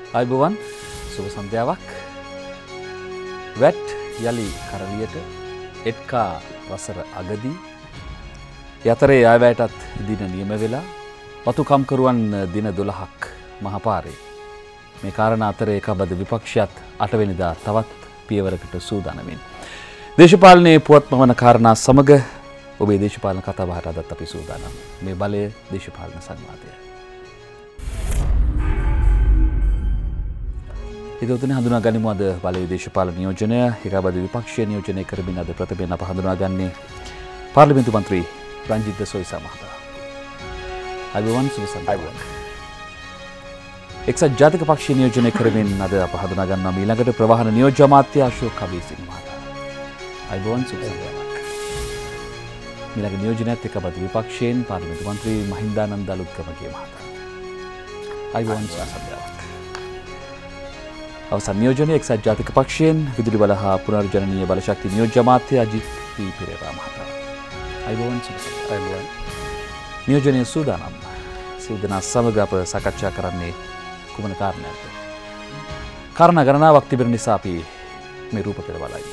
අයිබෝවන් සුබ සන්ධ්‍යාවක්. වැට් යලි කරලියට එට්කා වසර අගදී යතරේ අයවැයටත් දින නියම වෙලා වතුකම්කරුවන් දින 12ක් මහපාරේ මේ කාරණා අතරේ එකබද විපක්ෂයත් 8 වෙනිදා තවත් පියවරකට සූදානමින් දේශපාලනයේ පුවත්මවන කාරණා සමග ඔබේ දේශපාලන කතාබහට අදත් අපි සූදානම්. මේ බලය දේශපාලන සංවාදය. ඉදවතුනේ හඳුනා ගනිමු අද බලය දේශපාලන නියෝජනය එකබද විපක්ෂීය නියෝජනය කරමින් අද ප්‍රථමයෙන් අප හඳුනාගන්නේ පාර්ලිමේන්තු මන්ත්‍රී රංජිත් ද සොයිසා මහතා. අයිබෝවන් සුබ සන්ධ්‍යාවක්. එක්සත් ජාතික පක්ෂීය නියෝජනය කරමින් අද අප හඳුනා ගන්නවා ඊළඟට ප්‍රවාහන නියෝජ්‍ය අමාත්‍ය අශෝක් කවීසිංහ මහතා. අයිබෝවන් සුබ සන්ධ්‍යාවක්. ඊළඟ නියෝජනයත් එකබද විපක්ෂයෙන් පාර්ලිමේන්තු මන්ත්‍රී මහින්දානන්ද අලුත්ගමගේ මහතා. අයිබෝවන් සුබ සන්ධ්‍යාවක්. අවසන් නියෝජනය එක්සත් ජාතික පක්ෂයෙන් විදුලි බල හා පුනර්ජනනීය බලශක්ති නියෝජ්‍ය අමාත්‍ය අජිත් පී පෙරේරා මහතා. අයිබෝවන් සුබ සන්ධ්‍යාවක්. නියෝජනය සූදානම්. සිව්දෙනා සමග අප සාකච්ඡා කරන්නේ කුමන කාරණයක්ද? කාරණා ගණනාවක් තිබෙන නිසා අපි මේ රූප පෙළ බලමු.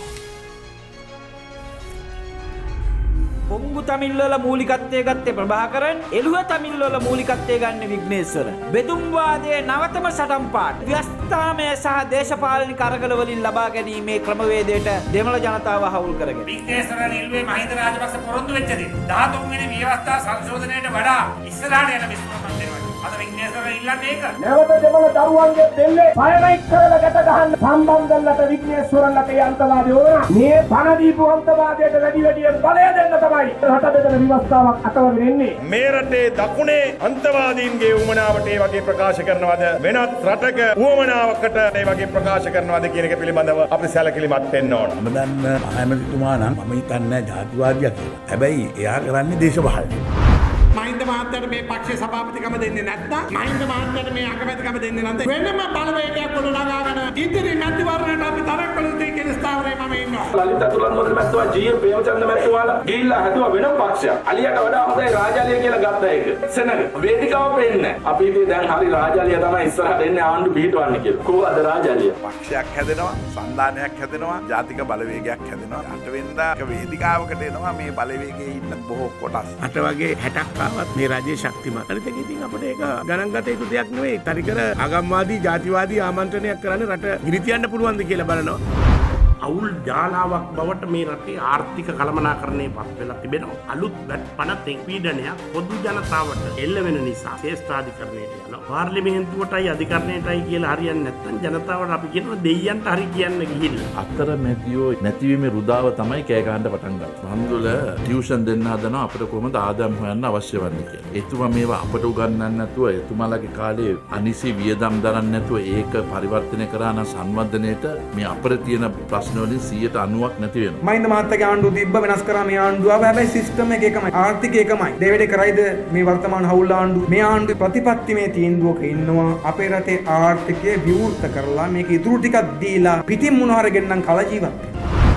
කොංගු තමිල්වල මූලිකත්වයේ ගත්තේ ප්‍රභාකරන්, එළුව තමිල්වල මූලිකත්වයේ ගන්න විග්නේශ්වර. බෙදුම් වාදයේ නවතම සටන් පාඨ ව්‍යස්ථාමය සහ දේශපාලනික අරගල වලින් ලබා ගැනීමේ ක්‍රමවේදයට දෙමළ ජනතාව හවුල් කරගෙන. විග්නේශ්වර නිල්ුවේ මහින්ද රාජපක්ෂ පොරොන්දු වෙච්ච දේ 13 වෙනි ව්‍යවස්ථා සංශෝධනයට වඩා ඉස්සරහට යන විශ්වාසයක් දෙනවා. අද විග්නේශ්වර ඉල්ලන්නේ ඒක. නැවත දෙමළ දරුවන්ගේ දෙල්ලේ පයනයික් කරලා ගැට ගහන්න සම්බන්ධලට විග්නේශ්වරන්ට ඒ අන්තවාදී වුණා. මේ පණ දීපු අන්තවාදයට වැඩි වැඩියෙන් බලය දෙන්න තමයි රට බෙදෙන විවස්ථාවක් අතවගෙන ඉන්නේ. මේ රටේ දකුණේ අන්තවාදීන්ගේ උවමනාවට ඒ වගේ ප්‍රකාශ කරනවද වෙනත් රටක උවමනාවකට ඒ වගේ ප්‍රකාශ කරනවද කියන එක පිළිබඳව අපි සැලකිලිමත් වෙන්න ඕන. මම දන්න ආයමතුමා නම් මම හිතන්නේ ජාතිවාදියා කියලා. හැබැයි එයා කරන්නේ දේශපාලනය. මහින්ද මහත්තයාට මේ පක්ෂයේ සභාපතිකම දෙන්නේ නැත්නම් මහින්ද මහත්තයාට මේ අගමැතිකම දෙන්නේ නැත්නම් වෙනම බලවේගයක් ගොඩනගාගෙන ඉදිරි මැතිවරණයට අපි තරක් කළ යුතුයි කියන ස්ථාවරේ මම ඉන්නවා. ලලිත අතුලන් මොකද මැත්තුවා ජී.එම්. ප්‍රේමචන්ද්‍ර මැත්තුවාලා ගිහිල්ලා හදුවා වෙනම පක්ෂයක්. අලියට වඩා හොඳයි රාජාලිය කියලා ගත්ත එක. සෙනග වේදිකාව පෙන්නේ. අපි ඉතින් දැන් හරි රාජාලිය තමයි ඉස්සරහට එන්නේ ආණ්ඩු පිහිටවන්න කියලා. කොහොමද රාජාලිය? පක්ෂයක් හැදෙනවා, සන්ධානයක් හැදෙනවා, ජාතික බලවේගයක් හැදෙනවා. අට වෙනිදා වේදිකාවකට එනවා මේ බලවේගයේ ඉන්න බොහෝ කොටස්. අට වගේ 60ක් ආවත් මේ රජයේ ශක්තිමත්. අනිත් එක ඉතින් අපිට ඒක ගණන් ගත යුතු දෙයක් නෙවෙයි. තනිකර ආගම්වාදී, ජාතිවාදී ආමන්ත්‍රණයක් කරන්න රට ඉරි තියන්න පුළුවන්ද කියලා බලනවා. අවුල් ජාලාවක් බවට මේ රටේ ආර්ථික කළමනාකරණය පත් වෙලා තිබෙනවා. අලුත් වැට් පනතෙන් පීඩනයක් පොදු ජනතාවට එල්ල වෙන නිසා ශ්‍රේෂ්ඨාධිකරණයට යනවා. පාර්ලිමේන්තුවටයි අධිකරණයටයි කියලා හරියන්නේ නැත්නම් ජනතාවට අපි කියනවා දෙයියන්ට හරි කියන්න ගිහිල්ලා. අතර මැදියෝ නැතිවීමේ රුදාව තමයි කෑ ගහන්න පටන් ගත්තා. රන්දුල ටියුෂන් දෙන්න හදනවා අපිට කොහොමද ආදායම් හොයන්න අවශ්‍ය වන්නේ කියලා. එතුමා මේවා අපට උගන්වන්න නැතුව එතුමාලගේ කාලේ අනිසි වියදම් දරන්න නැතුව ඒක පරිවර්තනය කරා නම් සංවර්ධනයේට මේ අපිට තියෙන ප්‍රශ්න වලින් 90%ක් නැති වෙනවා. මහින්ද මහත්තයාගේ ආණ්ඩුව තිබ්බ වෙනස් කරා මේ ආණ්ඩුව. හැබැයි සිස්ටම් එක එකමයි. ආර්ථිකය එකමයි. දෙවෙඩේ කරයිද මේ වර්තමාන හවුල් ආණ්ඩුව. මේ ආණ්ඩුවේ ප්‍රතිපත්තිමේ තීන්දුවක ඉන්නවා අපේ රටේ ආර්ථිකය විවෘත කරලා මේක ඉතුරු ටිකක් දීලා පිටින් මොනවා හරි ගෙන්නම් කල ජීවත් වෙන්න.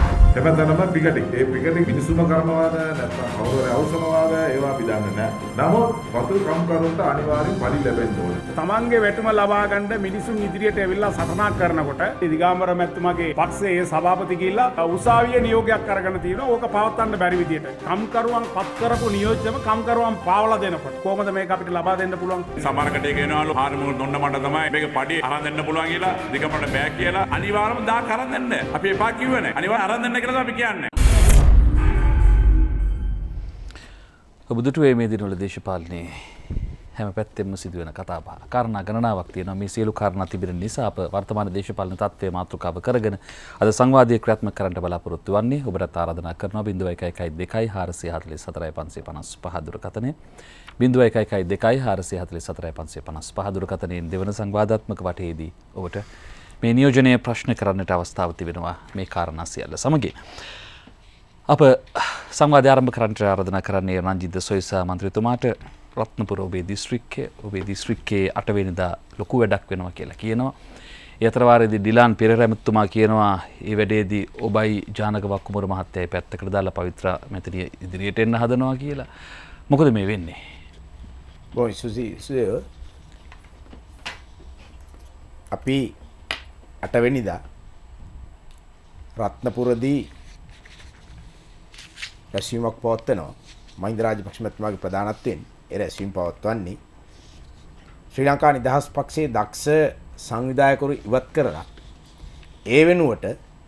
හැබැයි පිකටින් ඒ පිකටින් මිනිසුම කරනවාද නැත්නම් කවුරුහරි අවසනවාද ඒවා අපි දන්නේ නැහැ. නමුත් වතු කම්කරුන්ට අනිවාර්යෙන් පරි ලැබෙන්න ඕනේ. තමන්ගේ වැටුම ලබා ගන්න මිනිසුන් ඉදිරියට ඇවිල්ලා සටනක් කරනකොට දිගාමර මැතිතුමාගේ පක්ෂයේ සභාපති ගිහිල්ලා උසාවියේ නියෝගයක් අරගෙන තියෙනවා. ඕක පවත්වන්න බැරි විදියට. කම්කරුවන් පත් කරපු නියෝජ්‍යම කම්කරුවන් පාවලා දෙනකොට කොහොමද මේක අපිට ලබා දෙන්න පුළුවන්? සමහරකට ඒක එනවලු හාරමුණු දොන්න මට තමයි මේක පඩි අරන් දෙන්න පුළුවන් කියලා දිගමරට බෑ කියලා අනිවාර්යයෙන්ම දා කරන් දෙන්න. අපි එපා කිව්වේ නැහැ. අනිවාර්යයෙන් අරන් දෙන්න කියලා අපි කියන්නේ. ඔබදුටුවේ මේ දිනවල දේශපාලනයේ හැම පැත්තෙම සිදුවෙන කතාබහ. කාරණා ගණනාවක් තියෙනවා. මේ සියලු කාරණා තිබෙන නිසා අප වර්තමාන දේශපාලන තත්ත්වයේ මාතෘකාව කරගෙන අද සංවාදයේ ක්‍රියාත්මක කරන්න බලාපොරොත්තු වෙන්නේ. ඔබට ආරාධනා කරනවා 0112 444 555 දුරකථනය 0112 444 555 දුරකථනයෙන් දෙවන සංවාදාත්මක වටයේදී ඔබට මේ නියෝජනයේ ප්‍රශ්න කරන්නට අවස්ථාව තිබෙනවා මේ කාරණා සියල්ල සමගින්. අප සංවාදය ආරම්භ කරන්නට ආරාධනා කරන්නේ රංජිත් ද සොයිසා මන්ත්‍රීතුමාට. රත්නපුර ඔබේ දිස්ත්‍රික්කයේ 8 වෙනිදා ලොකු වැඩක් වෙනවා කියලා කියනවා. ඒ අතර වාරයේදී ඩිලාන් පෙරේරා මැතිතුමා කියනවා මේ වැඩේදී ඔබයි ජානක වක්කුමර මහත්තයයි පැත්තකට දාලා පවිත්‍ර මැතිණිය ඉදිරියට එන්න හදනවා කියලා. මොකද මේ වෙන්නේ? බොයි සුසි අපි 8 වෙනිදා රත්නපුරදී රැස්වීමක් පවත්වනවා. මහින්ද රාජපක්ෂ මහත්මයාගේ ප්‍රධානත්වයෙන් ඒ රැස්වීම පවත්වන්නේ ශ්‍රී ලංකා නිදහස් පක්ෂයේ දක්ෂ සංවිධායකවරු ඉවත් කරලා ඒ වෙනුවට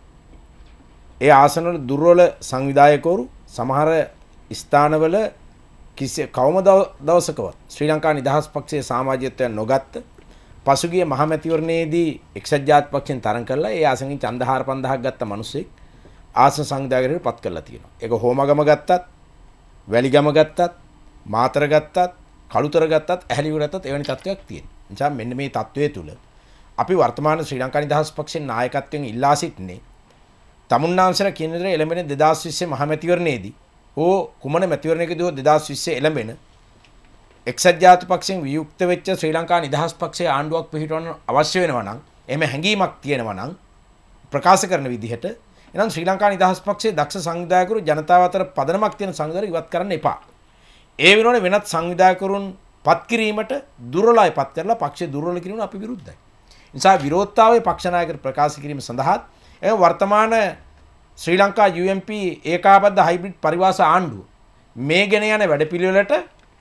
ඒ ආසනවල දුර්වල සංවිධායකවරු සමහර ස්ථානවල කවම දවසකවත් ශ්‍රී ලංකා නිදහස් පක්ෂයේ සමාජිකත්වයන් නොගත්ත පසුගිය මහමැතිවරණයේදී එක්සත් ජාතික පක්ෂයෙන් තරඟ කරලා ඒ ආසනෙන් ඡන්ද 4-5000ක් ගත්ත මිනිස්සෙක් ආසන සංවිධායකවරු පත් කරලා තියෙනවා. ඒක හෝමගම ගත්තත්, වැලිගම ගත්තත්, මාතර ගත්තත්, කළුතර ගත්තත්, ඇහැලිව ගත්තත් එවැනි තත්ත්වයක් තියෙනවා. නිසා මෙන්න මේ තත්ත්වයේ තුල අපි වර්තමාන ශ්‍රී ලංකා නිදහස් පක්ෂයේ නායකත්වයෙන් ඉල්ලා සිටින්නේ තමුන්නාන්සලා කියන දේ එළඹෙන 2020 මහමැතිවරණයේදී ඕ කුමන මැතිවරණයකදී 2020 එළඹෙන එක්සත් ජාතික පක්ෂයෙන් වියුක්ත වෙච්ච ශ්‍රී ලංකා නිදහස් පක්ෂයේ ආණ්ඩුවක් පිහිටවන්න අවශ්‍ය වෙනවා නම් එහෙම හැඟීමක් තියෙනවා නම් ප්‍රකාශ කරන විදිහට එහෙනම් ශ්‍රී ලංකා නිදහස් පක්ෂයේ දක්ෂ සංවිධායකවරු ජනතාව අතර පදනමක් තියෙන සංවිධායකවරු ඉවත් කරන්න එපා. ඒ වෙනුවට වෙනත් සංවිධායකවරුන් පත් කිරීමට දුර්වලයි පත් කරලා පක්ෂය දුර්වල කිරීමට අපි විරුද්ධයි. නිසා විරෝධතාවයේ පක්ෂ නායකයන් ප්‍රකාශ කිරීම සඳහා එම වර්තමාන ශ්‍රී ලංකා UMP ඒකාබද්ධ හයිබ්‍රිඩ් පරිවාස ආණ්ඩුව මේ ගෙන යන වැඩපිළිවෙලට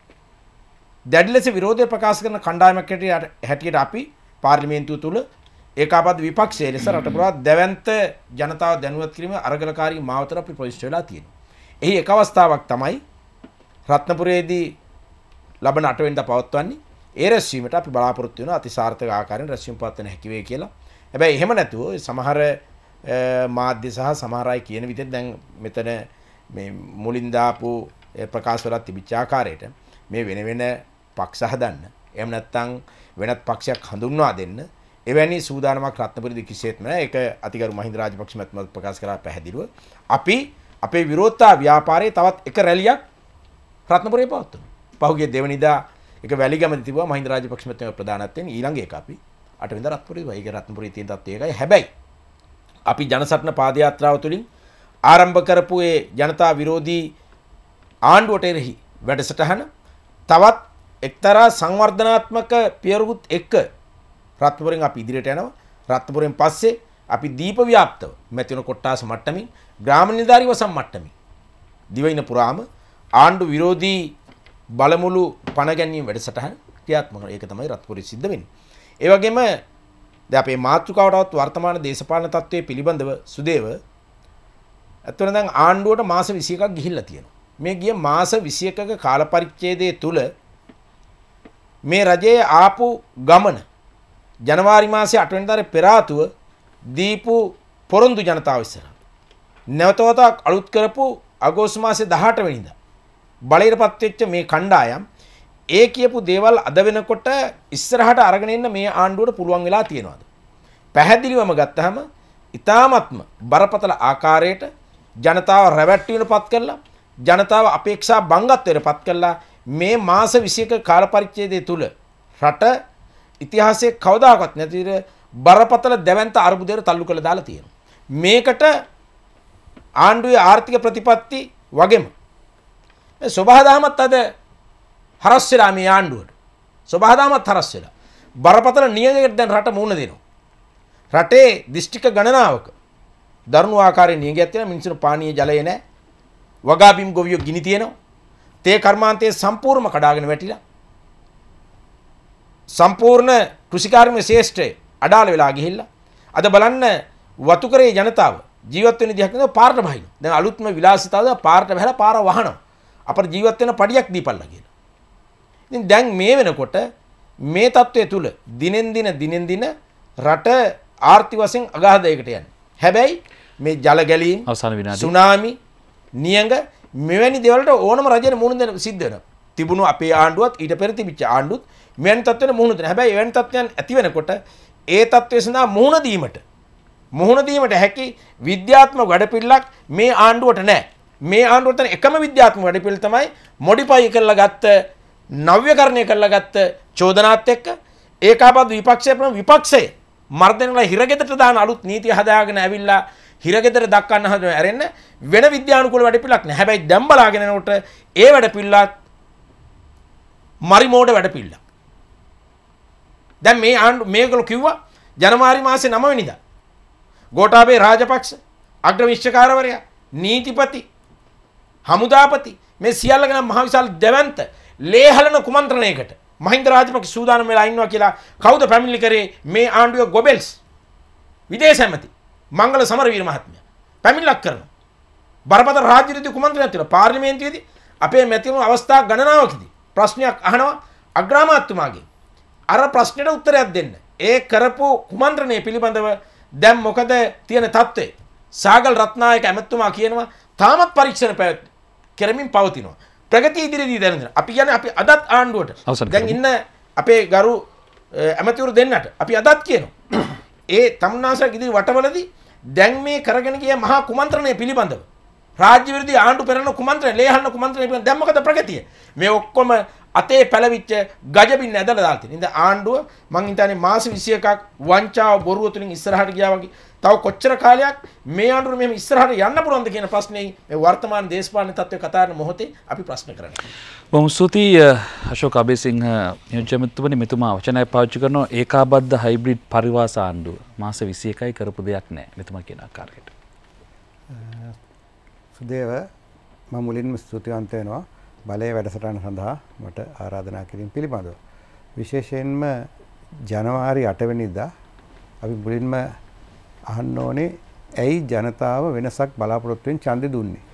දැඩි ලෙස විරෝධය ප්‍රකාශ කරන කණ්ඩායමක් හැටියට අපි පාර්ලිමේන්තුව තුල ඒකාබද්ධ විපක්ෂයේ ලෙස රට පුරා දැවැන්ත ජනතාව දැනුවත් කිරීමේ අරගලකාරී මාවතට අපි ප්‍රවිෂ්ඨ වෙලා තියෙනවා. එහි එක අවස්ථාවක් තමයි රත්නපුරයේදී ලබන 8 වෙනිදා පවත්වන්නේ. ඒ රැස්වීමට අපි බලාපොරොත්තු වෙනවා අතිසාර්ථක ආකාරයෙන් රැස්වීම පවත්වන්න හැකි වෙයි කියලා. හැබැයි එහෙම නැතුව සමහර මාධ්‍ය සහ සමහර අය කියන විදිහට දැන් මෙතන මේ මුලින් දාපු ප්‍රකාශ වල තිබිච්ච ආකාරයට මේ වෙන වෙන පක්ෂ හදන්න එහෙම නැත්නම් වෙනත් පක්ෂයක් හඳුන්වා දෙන්න එවැනි සූදානමක් රත්නපුරේදී කිසිසේත් නැහැ. ඒක අතිගරු මහින්ද රාජපක්ෂ මහත්මයා ප්‍රකාශ කරලා පැහැදිලිව අපි අපේ විරෝධතා ව්‍යාපාරයේ තවත් එක රැලියක් රත්නපුරේ පවත්වනවා. පහුගිය දෙවනිදා එක වැලිගමදී තිබුණා මහින්ද රාජපක්ෂ මහත්මයා ප්‍රධානත්වයෙන් ඊළඟ එක අපි 8 වෙනිදා රත්නපුරේ වයික රත්නපුරේ තියෙන තත්ත්වය ඒකයි. හැබැයි අපි ජනසටන පාදයාත්‍රාව තුළින් ආරම්භ කරපු ඒ ජනතා විරෝධී ආණ්ඩුවට එරෙහි වැඩසටහන තවත් එක්තරා සංවර්ධනාත්මක පියවරුත් එක්ක රත්නපුරෙන් අපි ඉදිරියට යනවා. රත්නපුරෙන් පස්සේ අපි දීප ව්‍යාප්තව මැතිවන කොට්ටාස මට්ටමින් ග්‍රාම නිලධාරී වසම් මට්ටමින් දිවයින පුරාම ආණ්ඩු විරෝධී බලමුළු පණ ගැනීම වැඩසටහන ක්‍රියාත්මක කරනවා. ඒක තමයි රත්නපුරේ සිද්ධ වෙන්නේ. ඒ වගේම දැන් අපේ මාතෘකාවටවත් වර්තමාන දේශපාලන තත්ත්වයේ පිළිබඳව සුදේව අතන දැන් ආණ්ඩුවට මාස 21ක් ගිහිල්ලා තියෙනවා. මේ ගිය මාස 21ක කාල පරිච්ඡේදයේ තුල මේ රජයේ ආපු ගමන ජනවාරි මාසයේ 8 වෙනිදාට පෙර ආතුව දීපු පොරොන්දු ජනතාව ඉස්සරහා නැවතවතාවක් අලුත් කරපු අගෝස්තු මාසයේ 18 වෙනිදා බලයටපත් වෙච්ච මේ කණ්ඩායම් ඒ කියපු දේවල් අද වෙනකොට ඉස්සරහට අරගෙන එන්න මේ ආණ්ඩුවට පුළුවන් වෙලා තියෙනවාද? පැහැදිලිවම ගත්තහම ඊ타මත්ම බරපතල ආකාරයට ජනතාව රැවට්ටීමටපත් කරලා ජනතාව අපේක්ෂා බංගත්වයටපත් කරලා මේ මාස 21ක කාල පරිච්ඡේදය තුල රට ඉතිහාසයේ කවදාකවත් නැති විදිහට බරපතල දැවැන්ත අර්බුදයට තල්ලු කරලා දාලා තියෙනවා. මේකට ආණ්ඩුවේ ආර්ථික ප්‍රතිපත්ති වගේම මේ සබහාදහමත් අද හරස් වෙලා මේ ආණ්ඩුවට සබහාදහමත් හරස් වෙලා බරපතල නියඟයකට දැන් රට මුහුණ දෙනවා. රටේ දිස්ත්‍රික්ක ගණනාවක දරුණු ආකාරයේ නියඟයක් තියෙනවා. මිනිස්සුන්ට පානීය ජලය නැහැ. වගාබිම් ගොවියෝ ගිනි තියෙනවා. තේ කර්මාන්තයේ සම්පූර්ණම කඩාගෙන වැටිලා. සම්පූර්ණ කෘෂිකාර්මික ශේෂ්ඨය අඩාල වෙලා ගිහිල්ලා. අද බලන්න වතුකරේ ජනතාව ජීවත් වෙන දිහක් නේද පාරට බහිනවා. දැන් අලුත්ම විලාසිතාවද පාරට බහලා පාර වහනවා. අපර ජීවත් වෙන පඩියක් දීපල්ලා කියලා. ඉතින් දැන් මේ වෙනකොට මේ තත්ත්වයේ තුල දිනෙන් දින රට ආර්ථික වශයෙන් අගාධයකට යන්නේ. හැබැයි මේ ජල ගැලීම් අවසාන විනාඩි සුනාමි නියඟ මෙවැනි දේවල්ට ඕනම රජෙට මුහුණ දෙන්න සිද්ධ වෙනවා. තිබුණු අපේ ආණ්ඩුවත් ඊට පෙර තිබිච්ච ආණ්ඩුත් මෙවැනි තත්ත්වෙට මුහුණ දෙනවා. හැබැයි එවැනි තත්ත්වයන් ඇති වෙනකොට ඒ තත්ත්වය සඳහා මුහුණ දීමට හැකි විද්‍යාත්මක වැඩපිළිවෙලක් මේ ආණ්ඩුවට නැහැ. මේ ආණ්ඩුවට එකම විද්‍යාත්මක වැඩපිළිවෙල තමයි මොඩිෆයි කරලා ගත්ත නව්‍යකරණය කරලා ගත්ත චෝදනාත් එක්ක ඒකාබද්ධ විපක්ෂයේ මර්ධනලා හිරගෙදරට දාන අලුත් නීති හදාගෙන ඇවිල්ලා හිරගෙදර දක්වන්න හදන ඇරෙන්න වෙන විද්‍යානුකූල වැඩපිළිවෙලක් නැහැ. හැබැයි දැන් බලාගෙන යනකොට ඒ වැඩපිළිවෙලත් මරිමෝඩ වැඩපිළිවෙලක්. දැන් මේ ආණ්ඩු මේගොල්ලෝ කිව්වා ජනවාරි මාසේ 9 වෙනිදා ගෝඨාභය රාජපක්ෂ අග්‍රවිශ්වකාරවරයා නීතිපති හමුදාපති මේ සියල්ලගෙන මහ විශාල දෙවන්ත ලේහලන කුමන්ත්‍රණයකට මහින්ද රාජපක්ෂ සූදානම් වෙලා ඉන්නවා කියලා කවුද පැමිණිලි කරේ? මේ ආණ්ඩුවේ ගොබෙල්ස් විදේශ ඇමති මංගල සමරවීර මහත්මයා පැමිණිලක් කරනවා. බරපතල රාජ්‍ය විරෝධී කුමන්ත්‍රණයක් තියලා පාර්ලිමේන්තුවේදී අපේ මැතිවරණ අවස්ථා ගණනාවකදී ප්‍රශ්නයක් අහනවා අග්‍රාමාත්‍යතුමාගෙන්. අර ප්‍රශ්නෙට උත්තරයක් දෙන්න. ඒ කරපු කුමන්ත්‍රණය පිළිබඳව දැන් මොකද තියෙන තත්ත්වය? සාගල් රත්නායක ඇමතුමා කියනවා තාමත් පරීක්ෂණ කරමින් පවතිනවා. ප්‍රගති ඉදිරියේදී දැනෙන. අපි කියන්නේ අපි අදත් ආණ්ඩුවට දැන් ඉන්න අපේ ගරු ඇමතිවරු දෙන්නට අපි අදත් කියනවා. ඒ තමුන්නාසක් ඉදිරි වටවලදී දැන් මේ කරගෙන ගිය මහා කුමන්ත්‍රණය පිළිබඳව රාජ්‍ය විරෝධී ආණ්ඩු පෙරන කුමන්ත්‍රණය ලේහල්න කුමන්ත්‍රණය පිළිබඳව දැන් මොකද ප්‍රගතිය? මේ ඔක්කොම අතේ පැලවිච්ච ගජබින්න ඇදලා දාලා තියෙන. ඉතින් ආණ්ඩුව මං හිතන්නේ මාස 21ක් වංචාව බොරුව තුලින් ඉස්සරහට ගියා වගේ. තව කොච්චර කාලයක් මේ ආණ්ඩුව මෙහෙම ඉස්සරහට යන්න පුළුවන්ද කියන ප්‍රශ්නේ මේ වර්තමාන දේශපාලන තත්ත්වය කතා කරන මොහොතේ අපි ප්‍රශ්න කරන්නේ. බොහොම ස්තුතියි අශෝක අබේසිංහ නියෝජ්‍ය මෙතුමනි. මෙතුමා වචනයක් පාවිච්චි කරනවා ඒකාබද්ධ හයිබ්‍රිඩ් පරිවාස ආණ්ඩුව මාස 21යි කරපු දෙයක් නැහැ. මෙතුමා කියන ආකාරයට. සුදේව මම මුලින්ම ස්තුතිවන්ත වෙනවා බලය වැඩසටහන සඳහා මට ආරාධනා කිරීම පිළිබඳව. විශේෂයෙන්ම ජනවාරි 8 වෙනිදා අපි මුලින්ම අහන්න ඕනේ ඇයි ජනතාව වෙනසක් බලාපොරොත්තු වෙන ඡන්දෙ දුන්නේ?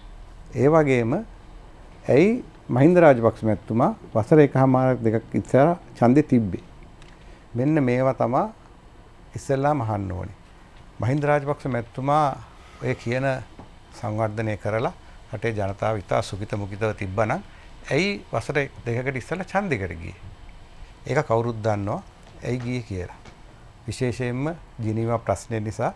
ඒ වගේම ඇයි මහින්ද රාජපක්ෂ මැතිතුමා වසර එකමාරක් දෙකක් ඉස්සර ඡන්දෙ තිබ්බේ? මෙන්න මේවා තමයි ඉස්සෙල්ලාම අහන්න ඕනේ. මහින්ද රාජපක්ෂ මැතිතුමා ඔය කියන සංවර්ධනය කරලා රටේ ජනතාව ඉතා සුඛිත මුඛිතව තිබ්බනම් ඇයි වසර දෙකකට ඉස්සෙල්ලා ඡන්දෙකට ගියේ? ඒක කවුරුත් දන්නවා ඇයි ගියේ කියලා. විශේෂයෙන්ම ජිනීවා ප්‍රශ්නය නිසා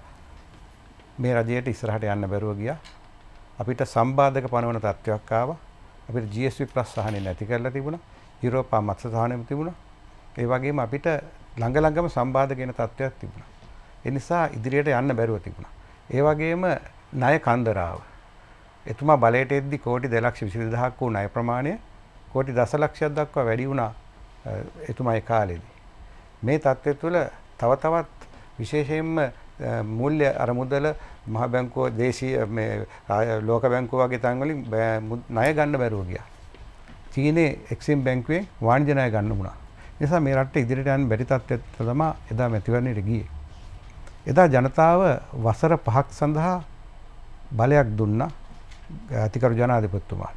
මේ රජයට ඉස්සරහට යන්න බැරුව ගියා. අපිට සම්බාධක පනවන තත්ත්වයක් ආවා. අපිට GSP ප්ලස් සහනේ නැති කරලා තිබුණා. යුරෝපා මත්ස්‍ය සහනෙම තිබුණා. ඒ වගේම අපිට ළඟ ළඟම සම්බාධක වෙන තත්ත්වයක් තිබුණා. ඒ නිසා ඉදිරියට යන්න බැරුව තිබුණා. ඒ වගේම ණය කන්දරාව. එතුමා බලයට එද්දි කෝටි 2,22,000ක් වූ ණය ප්‍රමාණය කෝටි දසලක්ෂයක් දක්වා වැඩි වුණා එතුමා ඒ කාලේදී. මේ තත්ත්වය තුළ තව තවත් විශේෂයෙන්ම මූල්‍ය අරමුදල මහ බැංකුව දේශීය මේ ලෝක බැංකුව වගේ තැන් වලින් ණය ගන්න බැරුව ගියා. චීනේ එක්සිම් බැංකුවෙන් වාණිජ ණය ගන්න වුණා. ඒ නිසා මේ රටේ ඉදිරියට යන්න බැරි තත්ත්වයට තමයි එදා මැතිවරණයට ගියේ. එදා ජනතාව වසර 5ක් සඳහා බලයක් දුන්නා අතිකරු ජනාධිපතිතුමාට.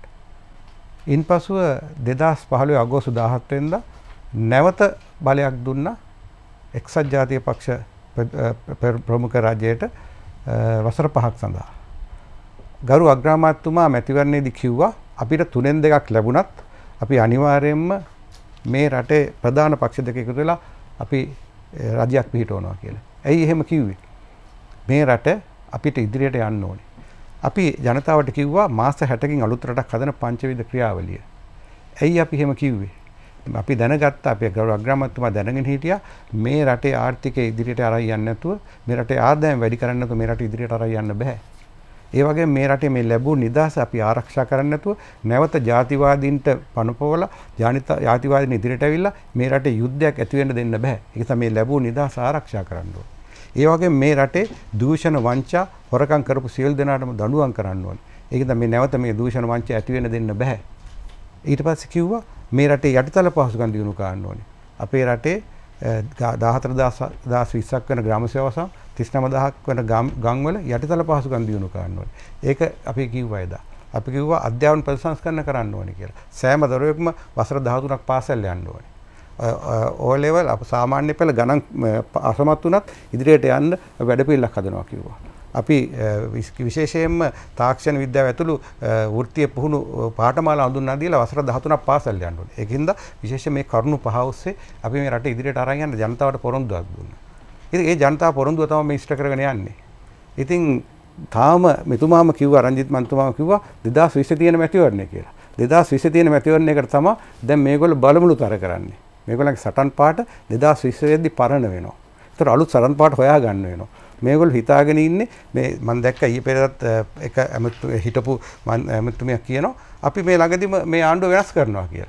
ඉන්පසුව 2015 අගෝස්තු 17 වෙනිදා නැවත බලයක් දුන්නා එක්සත් ජාතික පක්ෂ ප්‍රමුඛ රාජ්‍යයට වසර 5ක් සඳහා. ගරු අග්‍රාමාත්‍යතුමා මැතිවරණයේදී කිව්වා අපිට 3න් 2ක් ලැබුණත් අපි අනිවාර්යයෙන්ම මේ රටේ ප්‍රධාන පක්ෂ දෙක එකතු වෙලා අපි රජයක් පිහිටවනවා කියලා. ඇයි එහෙම කිව්වේ? මේ රට අපිට ඉදිරියට යන්න ඕනේ. අපි ජනතාවට කිව්වා මාස 60කින් අලුත් රටක් හදන පංචවිධ ක්‍රියාවලිය. ඇයි අපි එහෙම කිව්වේ? අපි දැනගත්තා අපේ ගරු අග්‍රාමාත්‍යතුමා දැනගෙන හිටියා මේ රටේ ආර්ථිකය ඉදිරියට අරන් යන්න නැතුව මේ රටේ ආදායම් වැඩි කරන්න නැතුව මේ රට ඉදිරියට අරන් යන්න බෑ. ඒ වගේම මේ රටේ මේ ලැබුණු නිදහස අපි ආරක්ෂා කරන්න නැතුව නැවත ජාතිවාදීන්ට පනපවලා ජාතිවාදීන් ඉදිරියට ඇවිල්ලා මේ රටේ යුද්ධයක් ඇති වෙන්න දෙන්න බෑ. ඒක තමයි මේ ලැබුණු නිදහස ආරක්ෂා කරන්න ඕනේ. ඒ වගේම මේ රටේ දූෂණ වංචා හොරකම් කරපු සියලු දෙනාටම දඬුවම් කරන්න ඕනේ. ඒක තමයි නැවත මේ දූෂණ වංචා ඇති වෙන්න දෙන්න බෑ. ඊට පස්සේ කිව්වා මේ රටේ යටිතල පහසුකම් දිනු කරන්න ඕනේ. අපේ රටේ 14020ක් වෙන ග්‍රාම සේවාසම් 39000ක් වෙන ගම්වල යටිතල පහසුකම් දිනු කරන්න ඕනේ. ඒක අපි කිව්වා එදා. අපි කිව්වා අධ්‍යාපන ප්‍රතිසංස්කරණ කරන්න ඕනේ කියලා. සෑම දරුවෙක්ම වසර 13ක් පාසල් යන්න ඕනේ. ඕ ලෙවල් අප සාමාන්‍ය පෙළ ගණන් අසමත් වුණත් ඉදිරියට යන්න වැඩපිළිවෙලක් හදනවා කිව්වා. අපි විශේෂයෙන්ම තාක්ෂණ විද්‍යාව ඇතුළු වෘත්තීය පුහුණු පාඨමාලා හඳුන්වා දීලා වසර 13ක් පාසල් යන්න ඕනේ. ඒකින්ද විශේෂයෙන් මේ කරුණු පහ ඔස්සේ අපි මේ රට ඉදිරියට අරන් යන්න ජනතාවට පොරොන්දුවක් දුන්නා. ඉතින් ඒ ජනතා පොරොන්දුව තමයි මේ ඉෂ්ට කරගෙන යන්නේ. ඉතින් තාම මෙතුමාම කිව්වා රංජිත් මන්තුමාම කිව්වා 2020 තියෙන මැතිවරණය කියලා. 2020 තියෙන මැතිවරණයකට තමයි දැන් මේගොල්ලෝ බලමුළු තර කරන්නේ. මේගොල්ලන්ගේ සටන් පාට 2020 වෙද්දි පරණ වෙනවා. ඒතර අලුත් සටන් පාට හොයා ගන්න වෙනවා. මේගොල්ලෝ හිතාගෙන ඉන්නේ මේ මම දැක්ක ඊයේ පෙරේදත් එක හිටපු ඇමතුමියක් කියනවා අපි මේ ළඟදිම මේ ආණ්ඩුව වෙනස් කරනවා කියලා.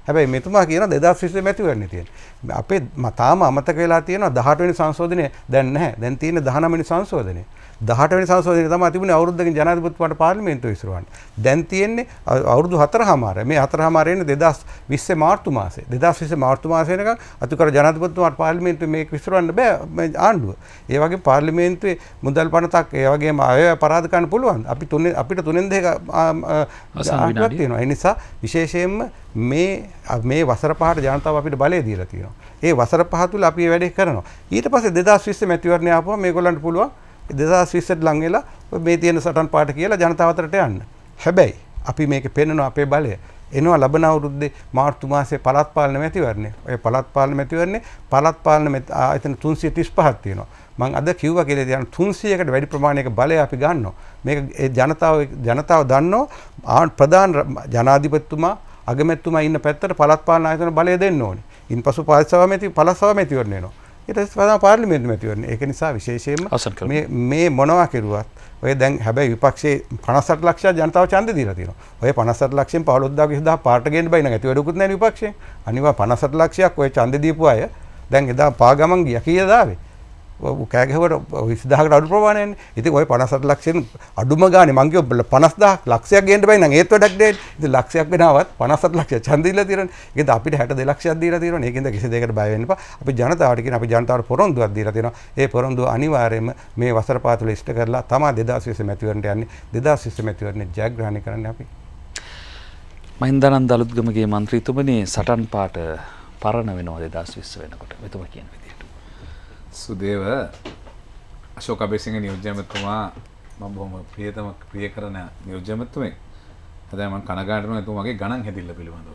හැබැයි මෙතුමා කියන 2020 මැතිවරණේ තියෙන්නේ. අපේ තාම අමතක වෙලා තියෙනවා 18 වෙනි සංශෝධනය දැන් නැහැ. දැන් තියෙන්නේ 19 වෙනි සංශෝධනය. 18 වෙනි සංශෝධනය තමයි තිබුණේ අවුරුද්දකින් ජනාධිපතිතුමාට පාර්ලිමේන්තුව ඉස්සරවන්නේ. දැන් තියෙන්නේ අවුරුදු 4මාරයි. මේ 4මාරේ ඉන්නේ 2020 මාර්තු මාසේ. 2020 මාර්තු මාසේ වෙනකන් අතුකර ජනාධිපතිතුමාට පාර්ලිමේන්තුවේ මේක විසරවන්න බෑ මේ ආණ්ඩුව. ඒ වගේ පාර්ලිමේන්තුවේ මුදල් පනතක් ඒ වගේම අය අපරාධ කරන්න පුළුවන්. අපිට තුනෙන් දෙක ආණ්ඩුවක් තියෙනවා. ඒ නිසා විශේෂයෙන්ම මේ වසර පහට ජනතාව අපිට බලය දීලා තියෙනවා. ඒ වසර පහ තුල අපි මේ වැඩේ කරනවා. ඊට පස්සේ 2020 මැතිවරණය ආපුවම මේගොල්ලන්ට පුළුවන් 2020ට ලං වෙලා මේ තියෙන සටන් පාට කියලා ජනතාව අතරට යන්න. හැබැයි අපි මේකේ පෙන්වන අපේ බලය එනවා ලබන අවුරුද්දේ මාර්තු මාසේ පළාත් පාලන මැතිවරණය. ඔය පළාත් පාලන මැතිවරණේ පළාත් පාලන ආයතන 335ක් තියෙනවා. මම අද කිව්වා කියලා කියන 300කට වැඩි ප්‍රමාණයක බලය අපි ගන්නවා. මේක ජනතාව දන්නවා ප්‍රධාන ජනාධිපතිතුමා අගමැතිතුමා ඉන්න පැත්තට පළාත් පාලන ආයතන බලය දෙන්න ඕනේ. ඉන්පසු පළාත් සභාව මැතිවරණය වෙනවා. ඊට පස්සේ පාර්ලිමේන්තු මැතිවරණය. ඒක නිසා විශේෂයෙන්ම මේ මොනවා කෙරුවත් ඔය දැන් හැබැයි විපක්ෂයේ 58 ලක්ෂයක් ජනතාව ඡන්දෙ දීලා තියෙනවා. ඔය 58 ලක්ෂයෙන් 15000 පාට ගේන්න බයි නම් ඇති වැඩකුත් නැහැ විපක්ෂයෙන්. අනිවා 58 ලක්ෂයක් ඔය ඡන්දෙ දීපු අය දැන් එදා පාගමන් ගියා කීයද ආවේ? කෑ ගැහුවට 20000කට අඩු ප්‍රමාණයන්නේ. ඉතින් ඔය 58 ලක්ෂයෙන් අඩුම ගානේ මං කිව්ව 50000 ලක්ෂයක් ගේන්න බයි නම් ඒත් වැඩක් දෙන්නේ. ඉතින් ලක්ෂයක් වෙනවත් 57 ලක්ෂයක් ඡන්ද දීලා තියෙනනේ. ඒකද අපිට 62 ලක්ෂයක් දීලා තියෙනනේ. ඒකෙන්ද කිසි දෙයකට බය වෙන්න එපා. අපි ජනතාවට කියන අපි ජනතාවට පොරොන්දුවක් දීලා තියෙනවා. ඒ පොරොන්දුව අනිවාර්යයෙන්ම මේ වසර පාතුල ඉෂ්ට කරලා තමයි 2020 මැතිවරණයට යන්නේ. 2020 මැතිවරණේ ජයග්‍රහණය කරන්න අපි. මහින්දානන්ද අලුත්ගමගේ මන්ත්‍රීතුමනි සටන් පාට පරණ වෙනවා 2020 වෙනකොට. මෙතුමා කියන විදිහට. සුදේව අශෝක අබේසිංහ නියෝජ්‍යමතුමා මම බොහොම ප්‍රිය කරන නියෝජ්‍යමතුමෙක්. හැබැයි මම කනගාටු වෙනවා එතුමාගේ ගණන් හැදිල්ල පිළිබඳව.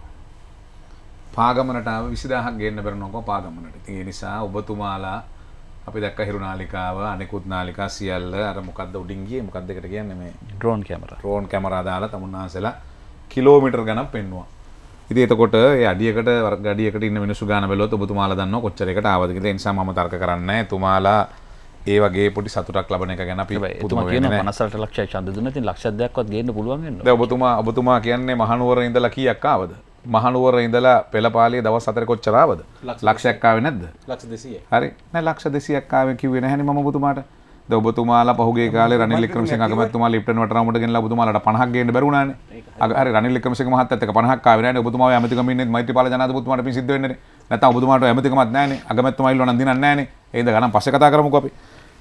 පාගමනට ආව 20000ක් ගේන්න බැරනකො පාගමනට. ඉතින් ඒ නිසා ඔබතුමාලා අපි දැක්ක හිරු නාලිකාව අනෙකුත් නාලිකා සියල්ල අර මොකද්ද උඩින් ගියේ මොකක්ද එකට කියන්නේ මේ ඩ්‍රෝන් කැමරා දාලා තමුන්නාසලා කිලෝමීටර් ගණන් පෙන්නුවා. ඉතින් එතකොට ඒ අඩියකට ඉන්න මිනිස්සු ගාන බැලුවොත් ඔබතුමාලා දන්නවා කොච්චර එකට ආවද කියලා. ඒ නිසා මම තර්ක කරන්නේ නැහැ. එතුමාලා ඒ වගේ පොඩි සතුටක් ලබන එක ගැන අපි පුදුම වෙන්නේ නැහැ. 58 ලක්ෂයක් ඡන්ද දුන්නා. ඉතින් ලක්ෂයක් දෙකක්වත් ගේන්න පුළුවන් වෙනවා. දැන් ඔබතුමා කියන්නේ මහනුවර ඉඳලා කීයක් ආවද? මහනුවර ඉඳලා පෙළපාලිය දවස් 4 කොච්චර ආවද? ලක්ෂයක් ආවේ නැද්ද? ලක්ෂ 200යි. හරි. නෑ ලක්ෂ 200ක් ආවේ කිව්වේ නැහැනේ මම ඔබතුමාට. දැන් ඔබතුමාලා පහුගිය කාලේ රනිල් වික්‍රමසිංහ අගමැතිතුමා ලිප්ටන් වටරාමුට ගෙනලා ඔබතුමාලාට 50ක් ගේන්න බැරුණානේ. හරි රනිල් වික්‍රමසිංහ මහත්තයත් එක්ක 50ක් ආවේ නෑනේ. ඔබතුමාව ඇමතිකම ඉන්නේ මෛත්‍රීපාල ජනාධිපතිතුමාට පින් සිද්ධ වෙන්නේ. නැත්නම් ඔබතුමාට ඇමතිකමක් නෑනේ. අගමැතිතුමා ඉල්ලුවා නම් දිනන්නේ නෑනේ. ඒ හින්දා ගණන් පස්සේ කතා කරමුකෝ අපි.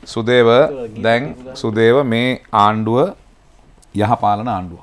සුදේව මේ ආණ්ඩුව යහපාලන ආණ්ඩුව.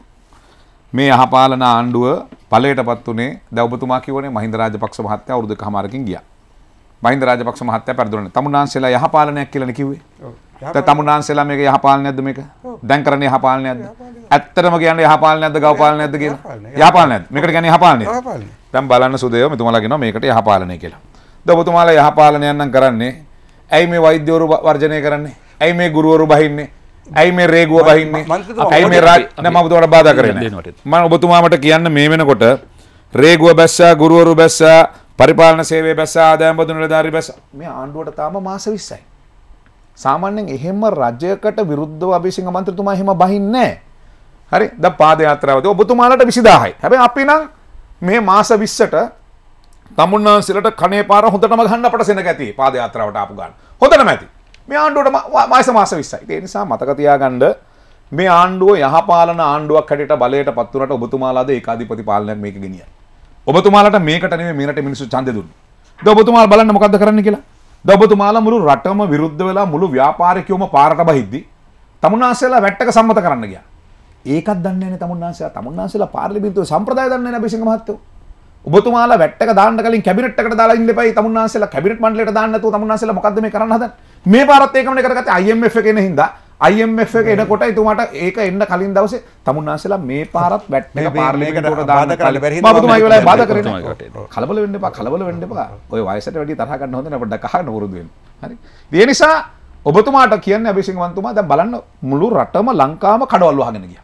මේ යහපාලන ආණ්ඩුව ඵලයටපත් උනේ දැන් ඔබතුමා කියවනේ මහින්ද රාජපක්ෂ මහත්තයා අවුරුදු කමාරකින් ගියා. මහින්ද රාජපක්ෂ මහත්තයා පෙරදුනේ. තමුන්නාන්සේලා යහපාලනයක් කියලානේ කිව්වේ. දැන් තමුන්නාන්සේලා මේක යහපාලනයක්ද මේක? දැන් කරන්නේ යහපාලනයක්ද? ඇත්තටම කියන්නේ යහපාලනයක්ද ගවපාලනයක්ද කියලා? යහපාලනයක්ද? මේකට කියන්නේ යහපාලනය. දැන් බලන්න සුදේව මෙතුමාලා කියනවා මේකට යහපාලනය කියලා. දැන් ඔබතුමාලා යහපාලනයක් නම් කරන්නේ ඇයි මේ වෛද්‍යවරු වර්ජනය කරන්නේ? ඇයි මේ ගුරුවරු බහින්නේ? ඇයි මේ රේගුව බහින්නේ? ඇයි මේ නෑ මම ඔබතුමාට බාධා කරන්නේ නෑ. මම ඔබතුමාට කියන්න මේ වෙනකොට රේගුව බැස්සා, ගුරුවරු බැස්සා, පරිපාලන සේවය බැස්සා, ආදායම් බදු නිලධාරි බැස්සා. මේ ආණ්ඩුවට තාම මාස 20යි. සාමාන්‍යයෙන් එහෙම රජයකට විරුද්ධව අබේසිංහ මන්ත්‍රීතුමා එහෙම බහින්නේ නෑ. හරි? දැන් පාද යාත්‍රාවදී ඔබතුමාලට 20000යි. හැබැයි අපි නම් මේ මාස 20ට තමුන්නාන්සලට කනේ පාර හොඳටම ගහන්න අපට සෙනග ඇති පාද යාත්‍රාවට ආපු ගන්න. හොඳටම ඇති. මේ ආණ්ඩුවට මාස 20යි. ඒ නිසා මතක තියාගන්න මේ ආණ්ඩුව යහපාලන ආණ්ඩුවක් හැටියට බලයටපත් වුණාට ඔබතුමාලාද ඒකාධිපති පාලනයක් මේක ගෙනියන්නේ. ඔබතුමාලට මේකට නෙමෙයි මේ රටේ මිනිස්සු ඡන්දෙ දුන්නේ. දැන් ඔබතුමාලා බලන්න මොකද්ද කරන්න කියලා. දැන් ඔබතුමාලා මුළු රටම විරුද්ධ වෙලා මුළු ව්‍යාපාරිකයෝම පාරට බහිද්දි තමුන්නාන්සලා වැට්ටක සම්මත කරන්න ගියා. ඒකත් දන්නේ නැහැ තමුන්නාන්සලා. තමුන්නාන්සලා පාර්ලිමේන්තුවේ සම්ප්‍රදාය දන්නේ නැහැ අබේසිංහ මහත්තයෝ. ඔබතුමාලා වැට්ටක දාන්න කලින් කැබිනට් එකට දාලා ඉන්න එපයි. තමුන්නාන්සලා කැබිනට් මණ්ඩලයට දාන්න නැතුව තමුන්නාන්සලා මොකද්ද මේ කරන්න හදන්නේ? මේ පාරත් ඒකමනේ කරගත්තේ IMF එක එන හින්දා. IMF එක එනකොට එතුමාට ඒක එන්න කලින් දවසේ තමුන්නාන්සලා මේ පාරත් වැට්ටක පාර්ලිමේන්තුවට දාන්න කලින් මම ඔබතුමා ඒ වෙලාවේ බාධා කරේ. කලබල වෙන්න එපා. ඔය වයසට වැඩි තරහ ගන්න හොඳ නැහැ. පොඩ්ඩක් අහන්න වරුදු වෙන්න. හරි. ඒ නිසා ඔබතුමාට කියන්නේ අබේසිංහ මන්තුමා දැන් බලන්න මුළු රටම ලංකාවම කඩවල් වහගෙන ගියා.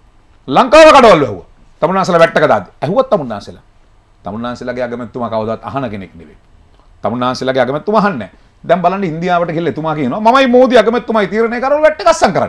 ලංකාව කඩවල් වැහුවා. තමුන්නාන්සලා වැට්ටක දාද්දි. ඇහුවත් තමුන්නාන්සලා. තමුන්නාන්සලාගේ අගමැතිතුමා කවදාවත් අහන කෙනෙක් නෙවෙයි. තමුන්නාන්සලාගේ අගමැතිතුමා අහන්නේ නැහැ. දැන් බලන්න ඉන්දියාවට ගිහලා එතුමා කියනවා මමයි මෝදි අගමැතිතුමයි තීරණය කරවල වැට්ටක අස්සම් කරන්න.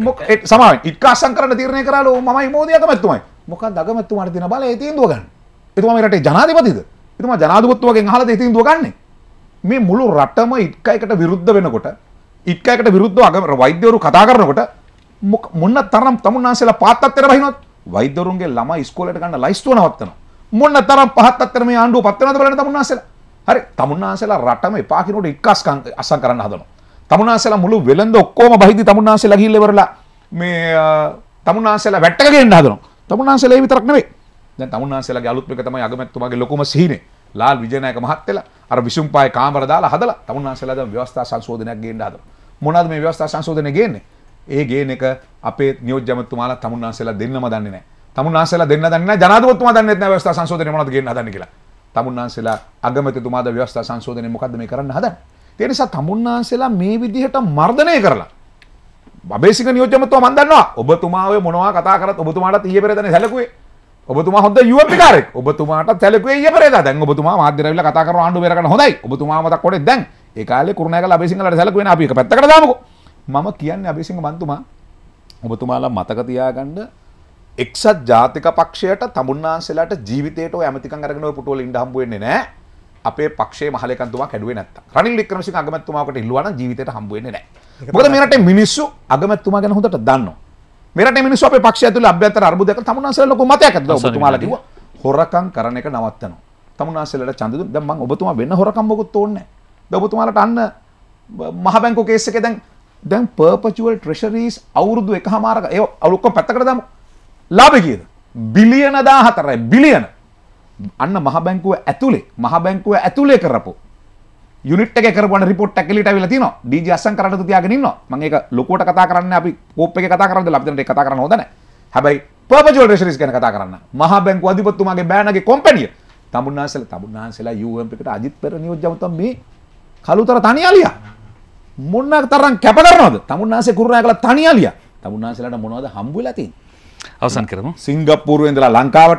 සමාවෙන් ඉක්ක අස්සම් කරන්න තීරණය කරාලෝ මමයි මෝදි අගමැතිතුමයි. මොකක්ද අගමැතිතුමාට තියෙන බලය තීන්දුව ගන්න. එතුමා මේ රටේ ජනාධිපතිද? එතුමා ජනාධිපතිතුමාගෙන් අහලාද තීන්දුව ගන්නෙ? මේ මුළු රටම ඉක්කයකට විරුද්ධ වෙනකොට ඉක්කයකට විරුද්ධව වෛද්‍යවරු කතා කරනකොට මොන තරම් තමුන්නාන්සේලා පාත්තත්තර බහිනවද? වෛද්‍යවරුන්ගේ ළමයි ඉස්කෝලේට ගන්න ලයිස්තුව නවත්තනවා. මොන තරම් පහත්තත්තර මේ ආණ්ඩුව පත් වෙනවද බලන්න තමුන්නාන්සේලා. හරි තමුන්නාන්සේලා රටම එපා කිනකොට ඉක්කස් අසං කරන්න හදනවා. තමුන්නාන්සේලා මුළු වෙළඳ ඔක්කොම බහිදි තමුන්නාන්සේලා ගිහිල්ලා ඉවරලා මේ තමුන්නාන්සේලා වැට්ටක ගේන්න හදනවා. තමුන්නාන්සේලා ඒ විතරක් නෙවෙයි. දැන් තමුන්නාන්සේලාගේ අලුත් එක තමයි අගමැතිතුමාගේ ලොකුම සිහිනේ. ලාල් විජයනායක මහත්තයලා අර විසුම්පායේ කාමර දාලා හදලා තමුන්නාන්සේලා දැන් ව්‍යවස්ථා සංශෝධනයක් ගේන්න හදනවා. මොනවාද මේ ව්‍යවස්ථා සංශෝධනය ගේන්නේ? ඒ ගේන එක අපේ නියෝජ්‍ය ඇමතුමාලා තමුන්නාන්සේලා දෙන්නම දන්නේ නැහැ. තමුන්නාන්සේලා දෙන්න දන්නේ නැහැ. ජනාධිපතිතුමා දන්නේ නැහැ ව්‍යවස්ථා සංශෝධනය මොනවද ගේන්න හදන්නේ කියලා. තමුන්නාන්සේලා අගමැතිතුමාද ව්‍යවස්ථා සංශෝධනය මොකද්ද මේ කරන්න හදන්නේ? ඒ නිසා තමුන්නාන්සේලා මේ විදිහට මර්ධනය කරලා අබේසිංහ නියෝජ්‍ය ඇමතුමා මම දන්නවා. ඔබතුමා ඔය මොනවා කතා කරත් ඔබතුමාට ඊයේ පෙරේදනේ සැලකුවේ. ඔබතුමා හොඳ UMP කාරෙක්. ඔබතුමාට සැලකුවේ ඊයේ පෙරේදා. දැන් ඔබතුමා මාධ්‍ය රැවිලා කතා කරන ආණ්ඩුව බේර ගන්න හොඳයි. ඔබතුමා මතක් කොටේ දැන් ඒ කාලේ කුරුණෑගල අබේසිංහලට සැලකුවේ නේ අපි එක පැත්තකට දාමුකෝ. මම කියන්නේ අබේසිංහ මන්තුමා ඔබතුමාලා මතක තියාගන්න එක්සත් ජාතික පක්ෂයට තමුන්නාන්සේලාට ජීවිතේට ඔය ඇමතිකම් අරගෙන ඔය පුටුවල ඉඳ හම්බ වෙන්නේ නැහැ. අපේ පක්ෂයේ මහලේකම්තුමා කැඩුවේ නැත්තම්. රනිල් වික්‍රමසිංහ අගමැතිතුමාකට ඉල්ලුවා නම් ජීවිතේට හම්බ වෙන්නේ නැහැ. මොකද මේ රටේ මිනිස්සු අගමැතිතුමා ගැන හොඳට දන්නවා. මේ රටේ මිනිස්සු අපේ පක්ෂය ඇතුළේ අභ්‍යන්තර අර්බුදයක තමුන්නාන්සේලා ලොකු මතයක් ඇද්ද ඔබතුමාලා කිව්වා. හොරකම් කරන එක නවත්තනවා. තමුන්නාන්සේලාට ඡන්ද දුන්න. දැන් මම ඔබතුමා වෙන හොරකම් මොකුත් ඕනේ නැහැ. දැන් ඔබතුමාලාට අන්න මහ බැංකුව කේස් එකේ දැන් perpetual treasuries අවුරුදු එකමාරක ඒ ඔක්කොම පැත්තකට දාමු. ලාභය කීයද? බිලියන 14යි බිලියන. අන්න මහ බැංකුව ඇතුලේ කරපො යුනිට් එකේ කරපුවාන රිපෝට් එක එළියට අවිලා තියෙනවා. ඩීජී අස්සංකරට තියාගෙන ඉන්නවා. මම ඒක ලොකුවට කතා කරන්නේ අපි කෝප් එකේ කතා කරන්නේ අපි දැන් ඒක කතා කරන්න හොඳ නැහැ. හැබැයි perpetual treasuries ගැන කතා කරන්න. මහ බැංකුව අධිපතිතුමාගේ බෑනගේ කොම්පැනිය තමුන්නාන්සේලා UMP එකට අජිත් පෙර නියෝජ්‍ය ඇමතුම් මේ කලුතර තනියලියා මොන තරම් කැප කරනවද? තමුන්නාන්සේ කුරුණෑගල තනියලියා. තමුන්නාන්සේලාට මොනවද හම්බ වෙලා තියෙන්නේ? අවසන් කරමු. සිංගප්පූරුවේ ඉඳලා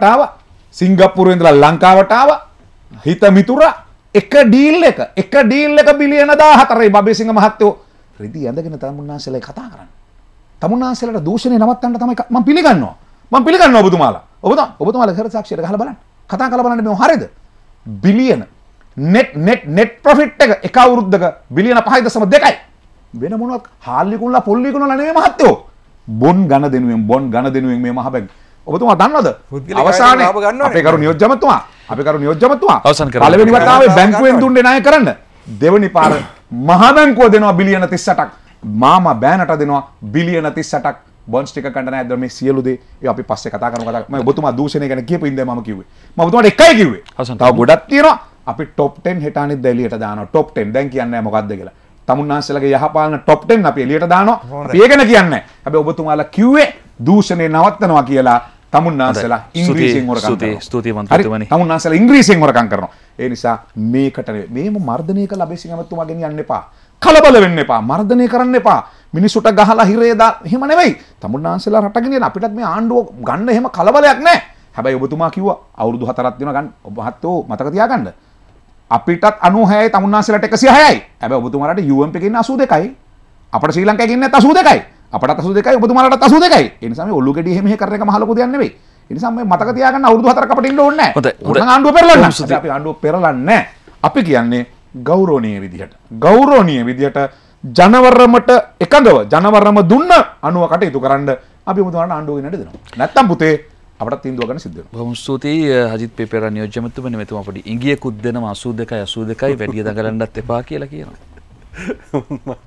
ලංකාවට ආවා. හිත මිතුරා එක ඩීල් එක බිලියන 14යි බබේසිංහ මහත්තයෝ රිදි ඇඳගෙන තමුන්නාන්සේලා කතා කරන්නේ. තමුන්නාන්සේලාට දූෂණය නවත්තන්න තමයි මම පිළිගන්නවා ඔබතුමාලා. ඔබතුමාලා කර සාක්ෂියට ගහලා බලන්න. කතා කරලා බලන්න මේ හරියද? බිලියන net profit එක අවුරුද්දක බිලියන 5.2යි. වෙන මොනවක් හාල්ලිකුන්ලා පොල්ලිකුන්ලා නෙමෙයි මහත්තයෝ. බොන් ගණ දෙනුවෙන් මේ මහ බැංකුව. ඔබතුමා දන්නවද? අවසානයේ අපේ කරු නියෝජ්‍ය ඇමතුමා පළවෙනි වතාවේ බැංකුවෙන් දුන්නේ ණය කරන්න. දෙවෙනි පාර මහ බැංකුව දෙනවා බිලියන 38ක්. මාමා බෑනට දෙනවා බිලියන 38ක්. බොන්ඩ්ස් ටික ගන්න නැහැ. මේ සියලු දේ අපි පස්සේ කතා කරමු. මම ඔබතුමා දූෂණය ගැන කියපු ඉඳන් මම කිව්වේ. මම ඔබතුමාට එකයි කිව්වේ. තව ගොඩක් තියෙනවා. අපි top 10 හෙට අනිත් එළියට දානවා. top 10 දැන් කියන්නේ නැහැ මොකද්ද කියලා. තමුන්නාන්සේලාගේ යහපාලන top 10 අපි එළියට දානවා. අපි ඒක ගැන කියන්නේ නැහැ. හැබැයි ඔබතුමාලා කිව්වේ දූෂණය නවත්තනවා කියලා. තමුන්නාන්සේලා ඉංග්‍රීසියෙන් හොරකම් කරනවා. ස්තුතියි මන්ත්‍රීතුමනි. තමුන්නාන්සේලා ඉංග්‍රීසියෙන් හොරකම් කරනවා. ඒ නිසා මේකට මේම මර්ධනය කළ අබේසිංහ ඇමතුමා ගෙනියන්න එපා. කලබල වෙන්න එපා. මර්ධනය කරන්න එපා. මිනිස්සුට ගහලා හිරේ දා එහෙම නෙවෙයි. තමුන්නාන්සේලා රට ගෙනියන අපිටත් මේ ආණ්ඩුව ගන්න එහෙම කලබලයක් නැහැ. හැබැයි ඔබතුමා කිව්වා අවුරුදු 4ක් දෙනවා ගන්න. ඔබ මහත්තයෝ මතක තියාගන්න. අපිටත් 96යි තමුන්නාන්සේලාට 106යි. හැබැයි ඔබතුමාලාට UMP එකේ ඉන්න 82යි. අපිට ශ්‍රී ලංකාවේ ඉන්නේ 82යි. අපටත් 82යි ඔබතුමාලාටත් 82යි. ඒ නිසා මේ ඔලු ගෙඩි එහෙම කරන එක මහ ලොකු දෙයක් නෙවෙයි. ඒ නිසා මේ මතක තියාගන්න අවුරුදු 4ක් අපිට ඉන්න ඕනේ නැහැ. හොඳයි. ආණ්ඩුව පෙරලන්න. අපි ආණ්ඩුව පෙරලන්නේ නැහැ. අපි කියන්නේ ගෞරවනීය විදිහට ජනවරමට එකඟව ජනවරම දුන්න අනුව කටයුතු කරන්න අපි ඔබතුමාලාට ආණ්ඩුව ගෙනට දෙනවා. නැත්තම් පුතේ අපට තීන්දුව ගන්න සිද්ධ වෙනවා. බොහොම ස්තුතියි අජිත් පෙපේරා නියෝජ්‍ය ඇමතුමනි. මෙතුමා පොඩි ඉංගියකුත් දෙනවා 82යි වැඩි දඟලන්නත් එපා කියලා කියනවා. මට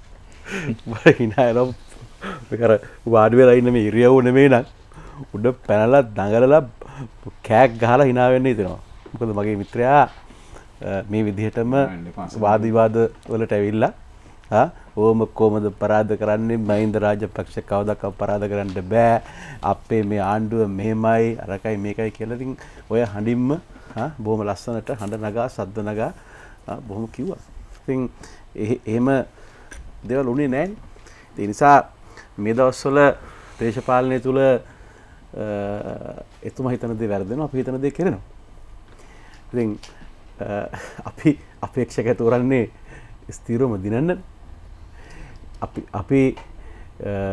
හිනා එනවා. මේකර වාඩි වෙලා ඉන්න මේ ඉරියව්ව නෙමෙයි නං උඩ පැනලා දඟලලා කෑක් ගහලා hina වෙන්න හිතෙනවා. මොකද මගේ මිත්‍රයා මේ විදිහටම වාද විවාද වලට ඇවිල්ලා ඕම කොහමද පරාද කරන්නේ මහින්ද රාජපක්ෂ කවදාක පරාද කරන්න බෑ අපේ මේ ආණ්ඩුව මෙහෙමයි අරකයි මේකයි කියලා ඉතින් ඔය හඬින්ම බොහොම ලස්සනට හඬ නගා සද්ද නගා බොහොම කිව්වා. ඉතින් එහෙම දේවල් උනේ නැහැ. ඒ නිසා මේ දවස්වල දේශපාලනය තුල එතුමා හිතන දේ වැරදෙනවා අපි හිතන දේ කරනවා. ඉතින් අපි අපේක්ෂක තෝරන්නේ ස්ථිරවම දිනන්න. අපි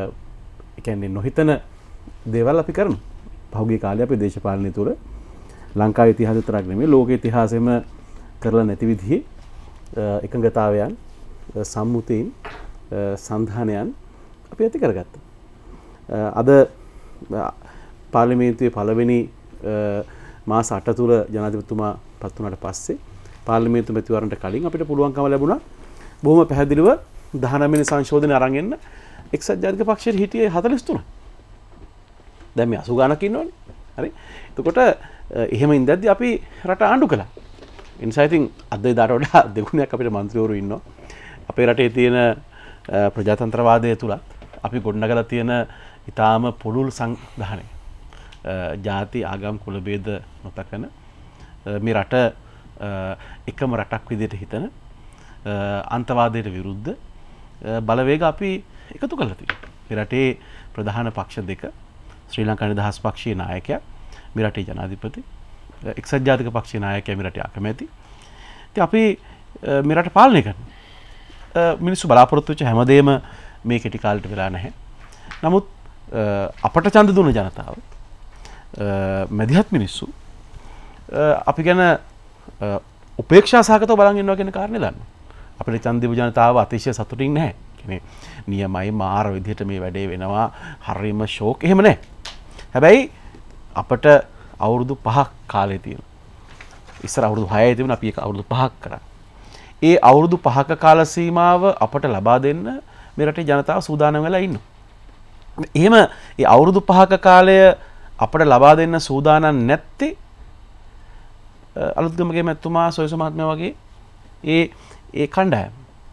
කියන්නේ නොහිතන දේවල් අපි කරනවා. පහුගිය කාලේ අපේ දේශපාලනය තුල ලංකාවේ ඉතිහාසය විතරක් නෙමෙයි ලෝක ඉතිහාසෙම කරලා නැති විදිහේ එකඟතාවයන් සම්මුතීන් සංධානයන් අපි ඇති කරගත්තා. අද පාර්ලිමේන්තුවේ පළවෙනි මාස 8 තුල ජනාධිපතිතුමා පත් වුණාට පස්සේ පාර්ලිමේන්තු මැතිවරණයට කලින් අපිට පුළුවන්කම ලැබුණා බොහොම පැහැදිලිව 19 වෙනි සංශෝධනය අරන් එන්න එක්සත් ජාතික පක්ෂයේ හිටියේ 43. දැන් මේ 80 ගණක් ඉන්නවනේ. හරි. එතකොට එහෙම ඉඳද්දි අපි රට ආණ්ඩු කළා. ඒ නිසා ඉතින් අද එදාට වඩා දෙගුණයක් අපිට മന്ത്രിවරු ඉන්නවා. අපේ රටේ තියෙන ප්‍රජාතන්ත්‍රවාදය තුලත් අපි ගොඩනගලා තියෙන ඊටාම පුළුල් සංවිධානය. ජාති ආගම් කුල ભેද නොතකන මේ රට එකම රටක් විදිහට හිතන අන්තවාදයට විරුද්ධ බලවේග අපි එකතු කරලා තියෙනවා. මේ රටේ ප්‍රධාන පක්ෂ දෙක ශ්‍රී ලංකා නිදහස් පක්ෂයේ නායකයා මේ රටේ ජනාධිපති එක්සත් ජාතික පක්ෂයේ නායකයා මේ රටේ අකමැති. ඉතින් අපි මේ රට පාලනය කරනවා. මිනිස්සු බලාපොරොත්තු වෙච්ච හැමදේම මේ කෙටි කාලෙට වෙලා නැහැ. නමුත් අපට ඡන්ද දුන්න ජනතාව මැදිහත් මිනිස්සු අපි ගැන උපේක්ෂා සහගතව බලන් ඉන්නවා කියන කාරණේ දන්නවා. අපේ ඡන්ද දීපු ජනතාව අතිශය සතුටින් නැහැ. කියන්නේ නියමයි මාර විදිහට මේ වැඩේ වෙනවා හරිම ෂෝක් එහෙම නැහැ. හැබැයි අපට අවුරුදු 5ක් කාලේ තියෙනවා. ඉස්සර අවුරුදු 6යි තිබුණා අපි ඒක අවුරුදු 5ක් කරා. ඒ අවුරුදු 5ක කාල සීමාව අපට ලබා දෙන්න මේ රටේ ජනතාව සූදානම් වෙලා ඉන්නවා. එහෙම ඒ අවුරුදු 5ක කාලය අපට ලබා දෙන්න සූදානම් නැත්තේ අලුත්ගමගේ මැතිතුමා සොයසු මහත්මයා වගේ ඒ කණ්ඩායම.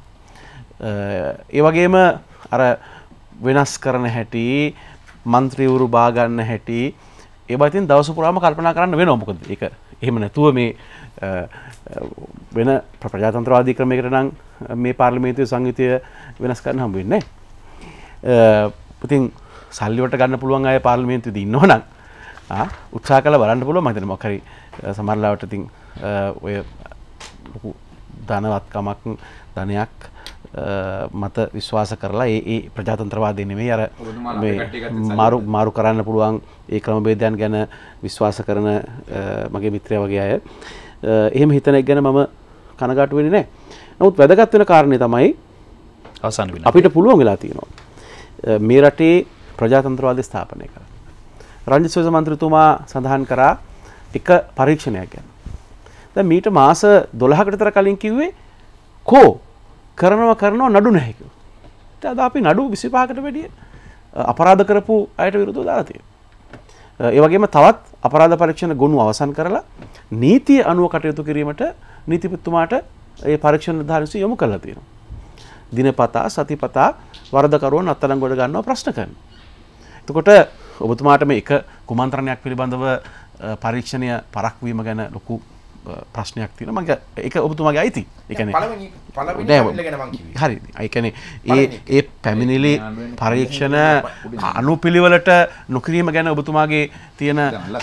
ඒ වගේම අර වෙනස් කරන හැටි, മന്ത്രിවරු බා ගන්න හැටි ඒවා ඉතින් දවස පුරාම කල්පනා කරන්න වෙනවා. මොකද ඒක එහෙම නැතුව මේ වෙන ප්‍රජාතන්ත්‍රවාදී ක්‍රමයකට නම් මේ පාර්ලිමේන්තුවේ සංයුතිය වෙනස් කරන්න හම්බ වෙන්නේ නැහැ. ඉතින් සල්ලි වලට ගන්න පුළුවන් අය පාර්ලිමේන්තුවේදී ඉන්නවනම් උත්සාහ කරලා බලන්න පුළුවන්. මම හිතන්නේ මොකක් හරි සමහරවිට ඉතින් ඔය ලොකු ධනවත්කමක් ධනයක් මත විශ්වාස කරලා ඒ ප්‍රජාතන්ත්‍රවාදී නෙමෙයි අර මේ මාරු කරන්න පුළුවන් ඒ ක්‍රමවේදයන් ගැන විශ්වාස කරන මගේ මිත්‍රයා වගේ අය එහෙම හිතන එක ගැන මම කනගාටු වෙන්නේ නැහැ. නමුත් වැදගත් වෙන කාරණේ තමයි අවසන් වෙන අපිට පුළුවන් වෙලා තියෙනවා මේ රටේ ප්‍රජාතන්ත්‍රවාදී ස්ථාපනය කරන්න. රංජිත් සොයස මන්ත්‍රීතුමා සඳහන් කරා එක පරීක්ෂණයක් ගැන. දැන් මීට මාස 12කට විතර කලින් කිව්වේ කරනවා නඩු නැහැ කිව්වා. ඉතින් අද අපි නඩු 25කට වැඩිය අපරාධ කරපු අයට විරුද්ධව දාලා තියෙනවා. ඒ වගේම තවත් අපරාධ පරීක්ෂණ ගොනු අවසන් කරලා නීතිය අනුව කටයුතු කිරීමට නීතිපතිතුමාට ඒ පරීක්ෂණ නිලධාරීන් යොමු කරලා තියෙනවා. දිනපතා සතිපතා වරදකරුවන් අත්අඩංගුවට ගන්නවා ප්‍රශ්න කරනවා. එතකොට ඔබතුමාට මේ එක කුමන්ත්‍රණයක් පිළිබඳව පරීක්ෂණය පරක් වීම ගැන ලොකු ප්‍රශ්නයක් තියෙනවා. මම ඒක ඔබතුමාගේ අයිති. ඒ කියන්නේ පළවෙනි ගැන මම කිව්වේ. හරි. ඒ කියන්නේ ඒ පැමිණිලි පරීක්ෂණ අනුපිළිවෙලට නොකිරීම ගැන ඔබතුමාගේ තියෙන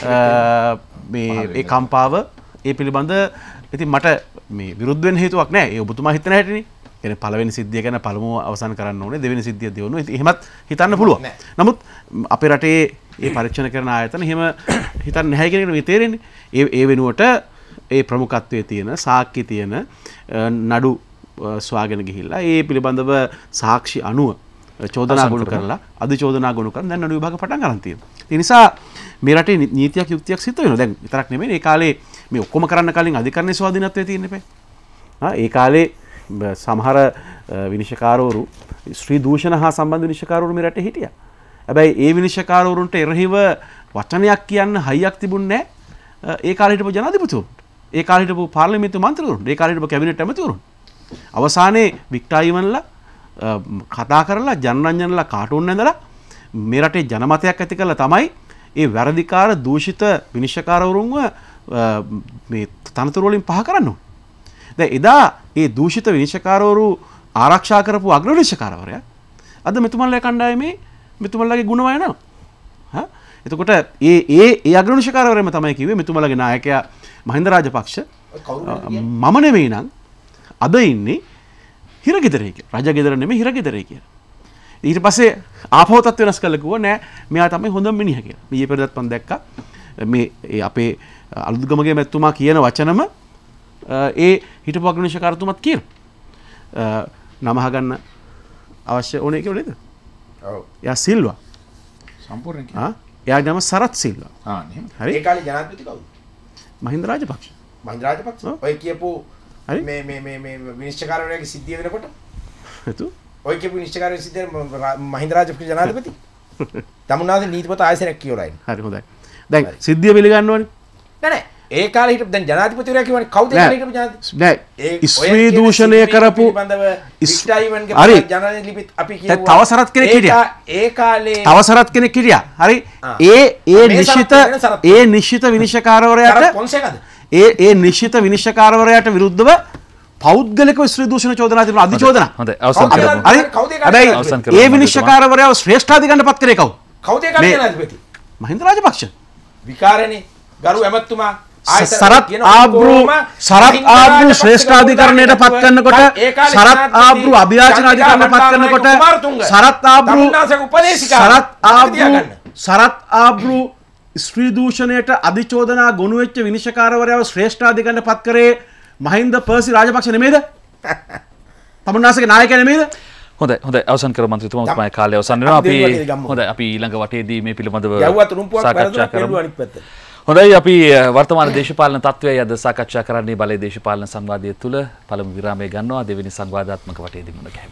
මේ ඒ කම්පාව ඒ පිළිබඳ ඉතින් මට මේ විරුද්ධ වෙන්න හේතුවක් නැහැ. ඒ ඔබතුමා හිතන හැටිනේ. කියන්නේ පළවෙනි සිද්ධිය ගැන පළමුව අවසන් කරන්න ඕනේ. දෙවෙනි සිද්ධිය දෙවනුව. ඉතින් එහෙමත් හිතන්න පුළුවන්. නමුත් අපේ රටේ ඒ පරීක්ෂණ කරන ආයතන එහෙම හිතන්නේ නැහැ කියන එක මේ තේරෙන්නේ. ඒ වෙනුවට ඒ ප්‍රමුඛත්වයේ තියෙන සාක්ෂි තියෙන නඩු ස්වාගෙන ගිහිල්ලා ඒ පිළිබඳව සාක්ෂි අනුව චෝදනා ගොනු කරලා අධිචෝදනා ගොනු කරන දැන් නඩු විභාග පටන් ගන්න තියෙනවා. ඒ නිසා මේ රටේ නීතියක් යුක්තියක් සිද්ධ වෙනවා. දැන් විතරක් නෙමෙයි මේ කාලේ මේ ඔක්කොම කරන්න කලින් අධිකරණයේ ස්වාධීනත්වයේ තියෙන්න එපා. ඒ කාලේ සමහර විනිශ්චයකාරවරු ශ්‍රී දූෂණ හා සම්බන්ධ විනිශ්චයකාරවරු මේ රටේ හිටියා. හැබැයි ඒ විනිශ්චයකාරවරුන්ට එරෙහිව වචනයක් කියන්න හයියක් තිබුණේ නැහැ. ඒ කාලේ හිටපු ජනාධිපතිවරු ඒ කාලේ හිටපු පාර්ලිමේන්තු මන්ත්‍රීවරුන් ඒ කාලේ හිටපු කැබිනට් ඇමතිවරුන් අවසානයේ වික්ටර් ඉවන්ලා කතා කරලා ජනරන්ජන්ලා කාටුන් ඇඳලා මේ රටේ ජනමතයක් ඇති කරලා තමයි ඒ වැරදිකාර දූෂිත විනිශ්චයකාරවරුන්ව මේ තනතුරු වලින් පහ කරන්න ඕනේ. දැන් එදා ඒ දූෂිත විනිශ්චයකාරවරු ආරක්ෂා කරපු අග්‍ර විනිශ්චයකාරවරයා අද මෙතුමන්ලා කණ්ඩායමේ මෙතුමන්ලාගේ ගුණ වයනවා. එතකොට ඒ අග්‍ර විනිශ්චයකාරවරයාම තමයි කිව්වේ මෙතුමන්ලාගේ නායකයා මහින්ද රාජපක්ෂ මම නෙමෙයි නම් අද ඉන්නේ හිරගෙදරේ කියලා. රජගෙදර නෙමෙයි හිරගෙදරේ කියලා. ඊට පස්සේ ආපහු තත් වෙනස් කළා කිව්වා නෑ මෙයා තමයි හොඳම මිනිහා කියලා. ඊයේ පෙරේදත් මම දැක්කා මේ අපේ අලුත්ගමගේ මැතිතුමා කියන වචනම ඒ හිටපු අග්‍රනිෂ්කාරතුමත් කියනවා. නම අහගන්න අවශ්‍ය ඕනේ කියලා නේද? ඔව්. එයා සිල්වා. සම්පූර්ණයෙන්. එයාගේ නම සරත් සිල්වා. හරි. ඒ කාලේ ජනාධිපති කවුද? මහින්ද රාජපක්ෂ. මහින්ද රාජපක්ෂ. ඔය කියපු මේ විනිශ්චයකාරවරයාගේ සිද්ධිය වෙනකොට ඔය කියපු විනිශ්චයකාරවරයාගේ සිද්ධිය මහින්ද රාජපක්ෂ ජනාධිපති. තමුන්නාගේ නීතිපත ආයතනයක් කියවලා ඉන්නේ. හරි හොඳයි. දැන් සිද්ධිය පිළිගන්නවනේ. නෑ ඒ කාලේ හිටපු දැන් ජනාධිපතිවරයා කියවනේ කවුද ඒ කාලේ හිටපු ජනාධිපති? නෑ ස්ත්‍රී දූෂණය කරපු හරි ජනාධිපති අපි කියුවා. තව සරත් කෙනෙක් හිටියා. ඒ කාලේ තව සරත් කෙනෙක් හිටියා. හරි ඒ නිශ්චිත විනිශ්චයකාරවරයාට ඒ නිශ්චිත විනිශ්චයකාරවරයාට විරුද්ධව පෞද්ගලිකව ස්ත්‍රී දූෂණ චෝදනා තිබුණා අධිචෝදනා. හොඳයි අවසන් කරමු. හරි හැබැයි ඒ විනිශ්චයකාරවරයාව ශ්‍රේෂ්ඨාධිකරණයට පත් කරේ කවුද? කවුද ඒ කාලේ ජනාධිපති? මහින්ද රාජපක්ෂ. විකාරනේ ගරු ඇමතුමා සරත් ආබ්රු ශ්‍රේෂ්ඨාධිකරණයට පත් කරනකොට සරත් ආබ්රු අභියාචන අධිකරණයට පත් කරනකොට සරත් ආබ්රු ස්ත්‍රී දූෂණයට අධිචෝදනා ගොනු වෙච්ච විනිශ්චයකාරවරයාව ශ්‍රේෂ්ඨාධිකරණයට පත් කරේ මහින්ද පර්සි රාජපක්ෂ නෙමෙයිද? තමුන්නාසගේ නායකයා නෙමෙයිද? හොඳයි අවසන් කර මන්ත්‍රීතුමා තමයි කාලය අවසන් වෙනවා. අපි හොඳයි අපි ඊළඟ වටේදී මේ පිළිබඳව සාකච්ඡා කරමු. හොඳයි අපි වර්තමාන දේශපාලන තත්ත්වයයි අද සාකච්ඡා කරන්නේ බලයේ දේශපාලන සංවාදය තුළ පළමු විරාමය ගන්නවා දෙවෙනි සංවාදාත්මක වටේදී මුණ ගැහෙමු.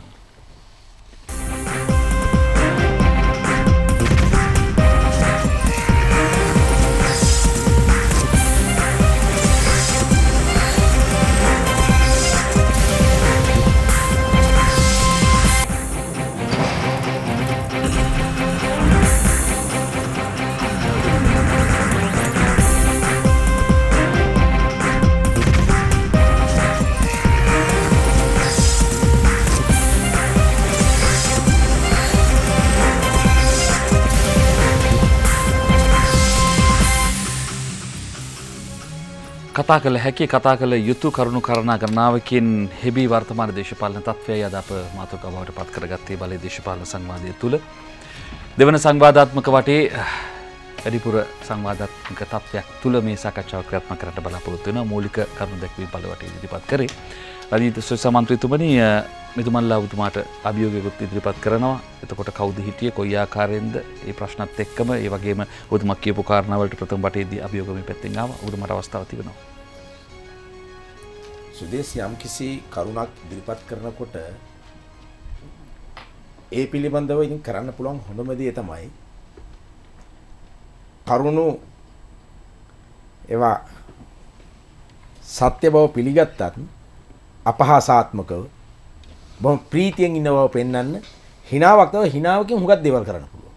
කතා කළ හැකි කතා කළ යුතු කරුණු කරනා ගණනාවකින් හෙබී වර්තමාන දේශපාලන තත්ත්වයයි අද අප මාතෘකාව බවට පත් කරගත්තේ බලයේ දේශපාලන සංවාදය තුළ දෙවන සංවාදාත්මක වටේ වැඩිපුර සංවාදාත්මක තත්ත්වයක් තුළ මේ සාකච්ඡාව ක්‍රියාත්මක කරන්න බලාපොරොත්තු වෙනවා. මූලික කරුණු දැක්වීම බල වටේ ඉදිරිපත් කරේ රජීත් සමන්ත්‍රීතුමනි මෙතුමන්ලා ඔබතුමාට අභියෝගයකුත් ඉදිරිපත් කරනවා. එතකොට කවුද හිටියේ කොයි ආකාරයෙන්ද මේ ප්‍රශ්නත් එක්කම ඒ වගේම ඔබතුමා කියපු කාරණාවලට ප්‍රථම වටේදී අභියෝග මේ පැත්තෙන් ආවා. ඔබතුමාට අවස්ථාවක් තිබෙනවා. සුදේශ යම් කිසි කරුණක් ඉදිරිපත් කරනකොට ඒ පිළිබඳව ඉතින් කරන්න පුළුවන් හොඳම දේ තමයි කරුණු ඒවා සත්‍ය බව පිළිගත්තත් අපහාසාත්මකව බොහොම ප්‍රීතියෙන් ඉන්න බව පෙන්වන්න හිනාවක් තව හිනාවකින් හුඟක් දේවල් කරන්න පුළුවන්.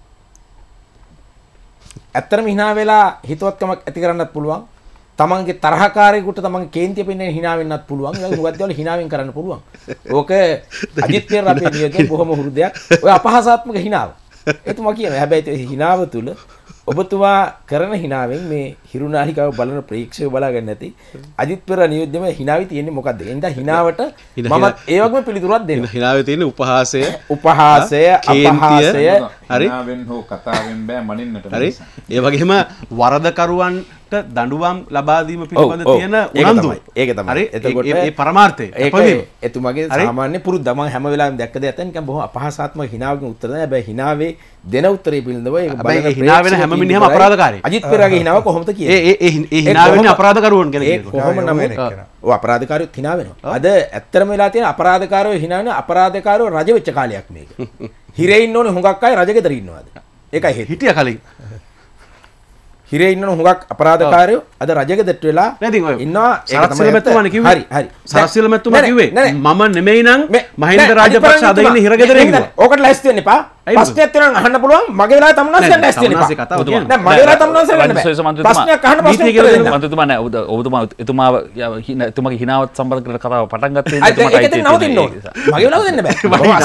ඇත්තටම හිනා වෙලා හිතවත්කමක් ඇති කරන්නත් පුළුවන්. තමන්ගේ තරහකාරයෙකුට තමන්ගේ කේන්තිය පෙන්වන්න හිනා වෙන්නත් පුළුවන්. ඒ වගේ හුඟක් දේවල් හිනාවෙන් කරන්න පුළුවන්. ඕක අජිත් පෙර අපේ නියෝජනයේ බොහොම හුරුදයක්. ඔය අපහාසාත්මක හිනාව. එතුමා කියනවා. හැබැයි හිනාව තුල ඔබතුමා කරන හිනාවෙන් මේ හිරුනාහිකාව බලන ප්‍රේක්ෂකව බලාගන්න නැති අජිත් පෙර නියෝජ්‍යම හිනාවේ තියෙන්නේ මොකද්ද? එඳ හිනාවට මම ඒ වගේම පිළිතුරක් දෙන්න. හිනාවේ තියෙන උපහාසය අපහාසය හරි හිනාවෙන් හෝ කතාවෙන් බෑ මනින්නට. හරි. ඒ වගේම වරදකරුවන්ට දඬුවම් ලබා දීම පිළිබඳ තියෙන උනන්දුව. ඒක තමයි. හරි. එතකොට ඒ පරමාර්ථය. ඒක එතුමාගේ සාමාන්‍ය පුරුද්ද මම හැම වෙලාවෙම දැක්ක දෙයක් නැත්නම් නිකන් බොහොම අපහාසාත්මක හිනාවකින් උත්තර දෙනවා. හැබැයි හිනාවේ දෙන උත්තරේ පිළිබඳව ඒක බලන හිනා වෙන හැම මිනිහම අපරාධකාරයෙක්. අජිත් පෙරගේ හිනාව කොහොමද කියන්නේ? ඒ හිනා වෙන්නේ අපරාධකරුවන් ගැන කියනවා. කොහොම නම් ඔව් අපරාධකාරයෝ හිනා වෙනවා. අද ඇත්තම වෙලා තියෙන අපරාධකාරයෝ හිනා වෙන අපරාධකාරයෝ රජ වෙච්ච කාලයක් මේක. හිරේ ඉන්න ඕනේ හුඟක් අය රජගෙදර ඉන්නවාද? ඒකයි හේතුව. හිටියා කලින්. හිරේ ඉන්න හුඟක් අපරාධකාරයෝ අද රජගෙදරට වෙලා ඉන්නවා. ඒක තමයි මෙතුමානේ කිව්වේ. හරි හරි. සරස්සිල මෙතුමා කිව්වේ මම නෙමෙයි නම් මහින්ද රාජපක්ෂ අද ඉන්නේ හිරගෙදර ඉන්නවා. ඕකට ලැස්ති වෙන්න එපා. ප්‍රශ්නයක් තියෙනවා අහන්න පුළුවන්. මගේ වෙලාවේ තමුන්නාස් ගන්න ලැස්ති වෙන්න එපා. නෑ මගේ වෙලාවේ තමුන්නාස් ගන්න බෑ. ප්‍රශ්නයක් අහන්න ප්‍රශ්නයක් කියලා මන්ත්‍රීතුමා නෑ ඔබතුමා එතුමාගේ හිනාවත් සම්බන්ධ කරලා කතාව පටන් ගත්තේ එතුමාට ඒක නවතින්න ඕනේ. මගේ වෙලාව දෙන්න බෑ.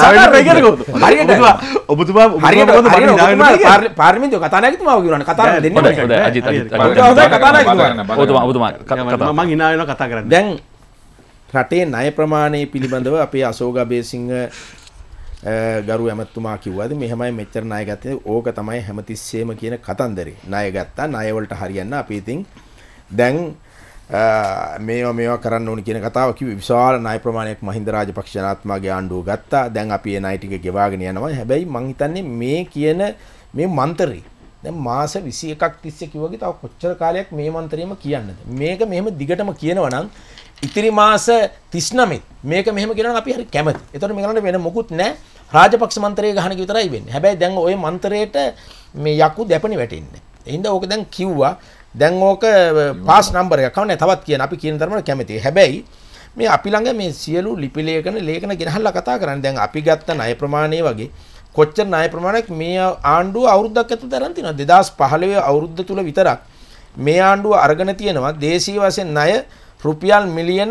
ඔබතුමා පාර්ලිමේන්තුව කතා නැගිතුමාව කියනවානේ කතා දෙන්න බෑ. අජිත් මම හිනා වෙනවා කතා කරන්න. දැන් රටේ ණය ප්‍රමාණය පිළිබඳව අපේ අශෝක අබේසිංහ ගරු ඇමතුමා කිව්වාද මෙහෙමයි මෙච්චර ණය ගත්තේ ඕක තමයි හැමතිස්සෙම කියන කතන්දරේ. ණය ගත්තා ණය වලට හරියන්න අපි ඉතින් දැන් මේවා කරන්න ඕනි කියන කතාව කිව්වේ. විශාල ණය ප්‍රමාණයක් මහින්ද රාජපක්ෂ ජනාධිපතිතුමාගේ ආණ්ඩුව ගත්තා. දැන් අපි ඒ ණය ටික ගෙවාගෙන යනවා. හැබැයි මං හිතන්නේ මේ කියන මේ මන්තරේ දැන් මාස 21ක් තිස්සේ කිව්වගේ තව කොච්චර කාලයක් මේ මන්ත්‍රයම කියන්නද? මේක මෙහෙම දිගටම කියනවා නම් ඉතිරි මාස 39 මේක මෙහෙම කියනවා නම් අපි හරි කැමති. ඒතකොට මේගොල්ලන්ට වෙන මොකුත් නැහැ. රාජපක්ෂ මන්ත්‍රය ගහන එක විතරයි වෙන්නේ. හැබැයි දැන් ওই මන්ත්‍රයට මේ යකු දැපණි වැටෙන්නේ. එහෙනම් ඕක දැන් කිව්වා. දැන් ඕක පාස් නම්බර් එකක් කවන්නේ තවත් කියන අපි කියන තරමට කැමතියි. හැබැයි මේ අපි ළඟ මේ සියලු ලිපි ලේඛන ගෙනහල්ලා කතා කරන්නේ. දැන් අපි ගත්ත ණය ප්‍රමාණය වගේ කොච්චර ණය ප්‍රමාණයක් මේ ආණ්ඩුව අවුරුද්දක් ඇතුළත අරන් තිනවා. 2015 අවුරුද්ද තුල විතරක් මේ ආණ්ඩුව අරගෙන තියෙනවා දේශීය වශයෙන් ණය රුපියල් මිලියන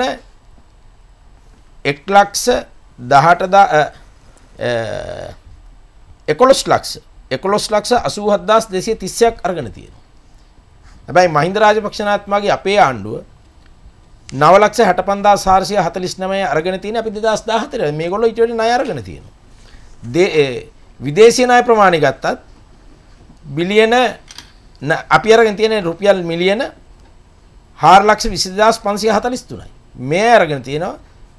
11,87230ක් අරගෙන තියෙනවා. හැබැයි මහින්ද රාජපක්ෂ නායකතුමාගේ අපේ ආණ්ඩුව 9,65,449 අරගෙන තියෙන අපි 2014 මේගොල්ලෝ ඊට වඩා ණය අරගෙන තියෙනවා. විදේශීය ණය ප්‍රමාණය ගත්තත් බිලියන අපි අරගෙන තියෙන රුපියල් මිලියන 4,20,543යි. මේ අරගෙන තියෙනවා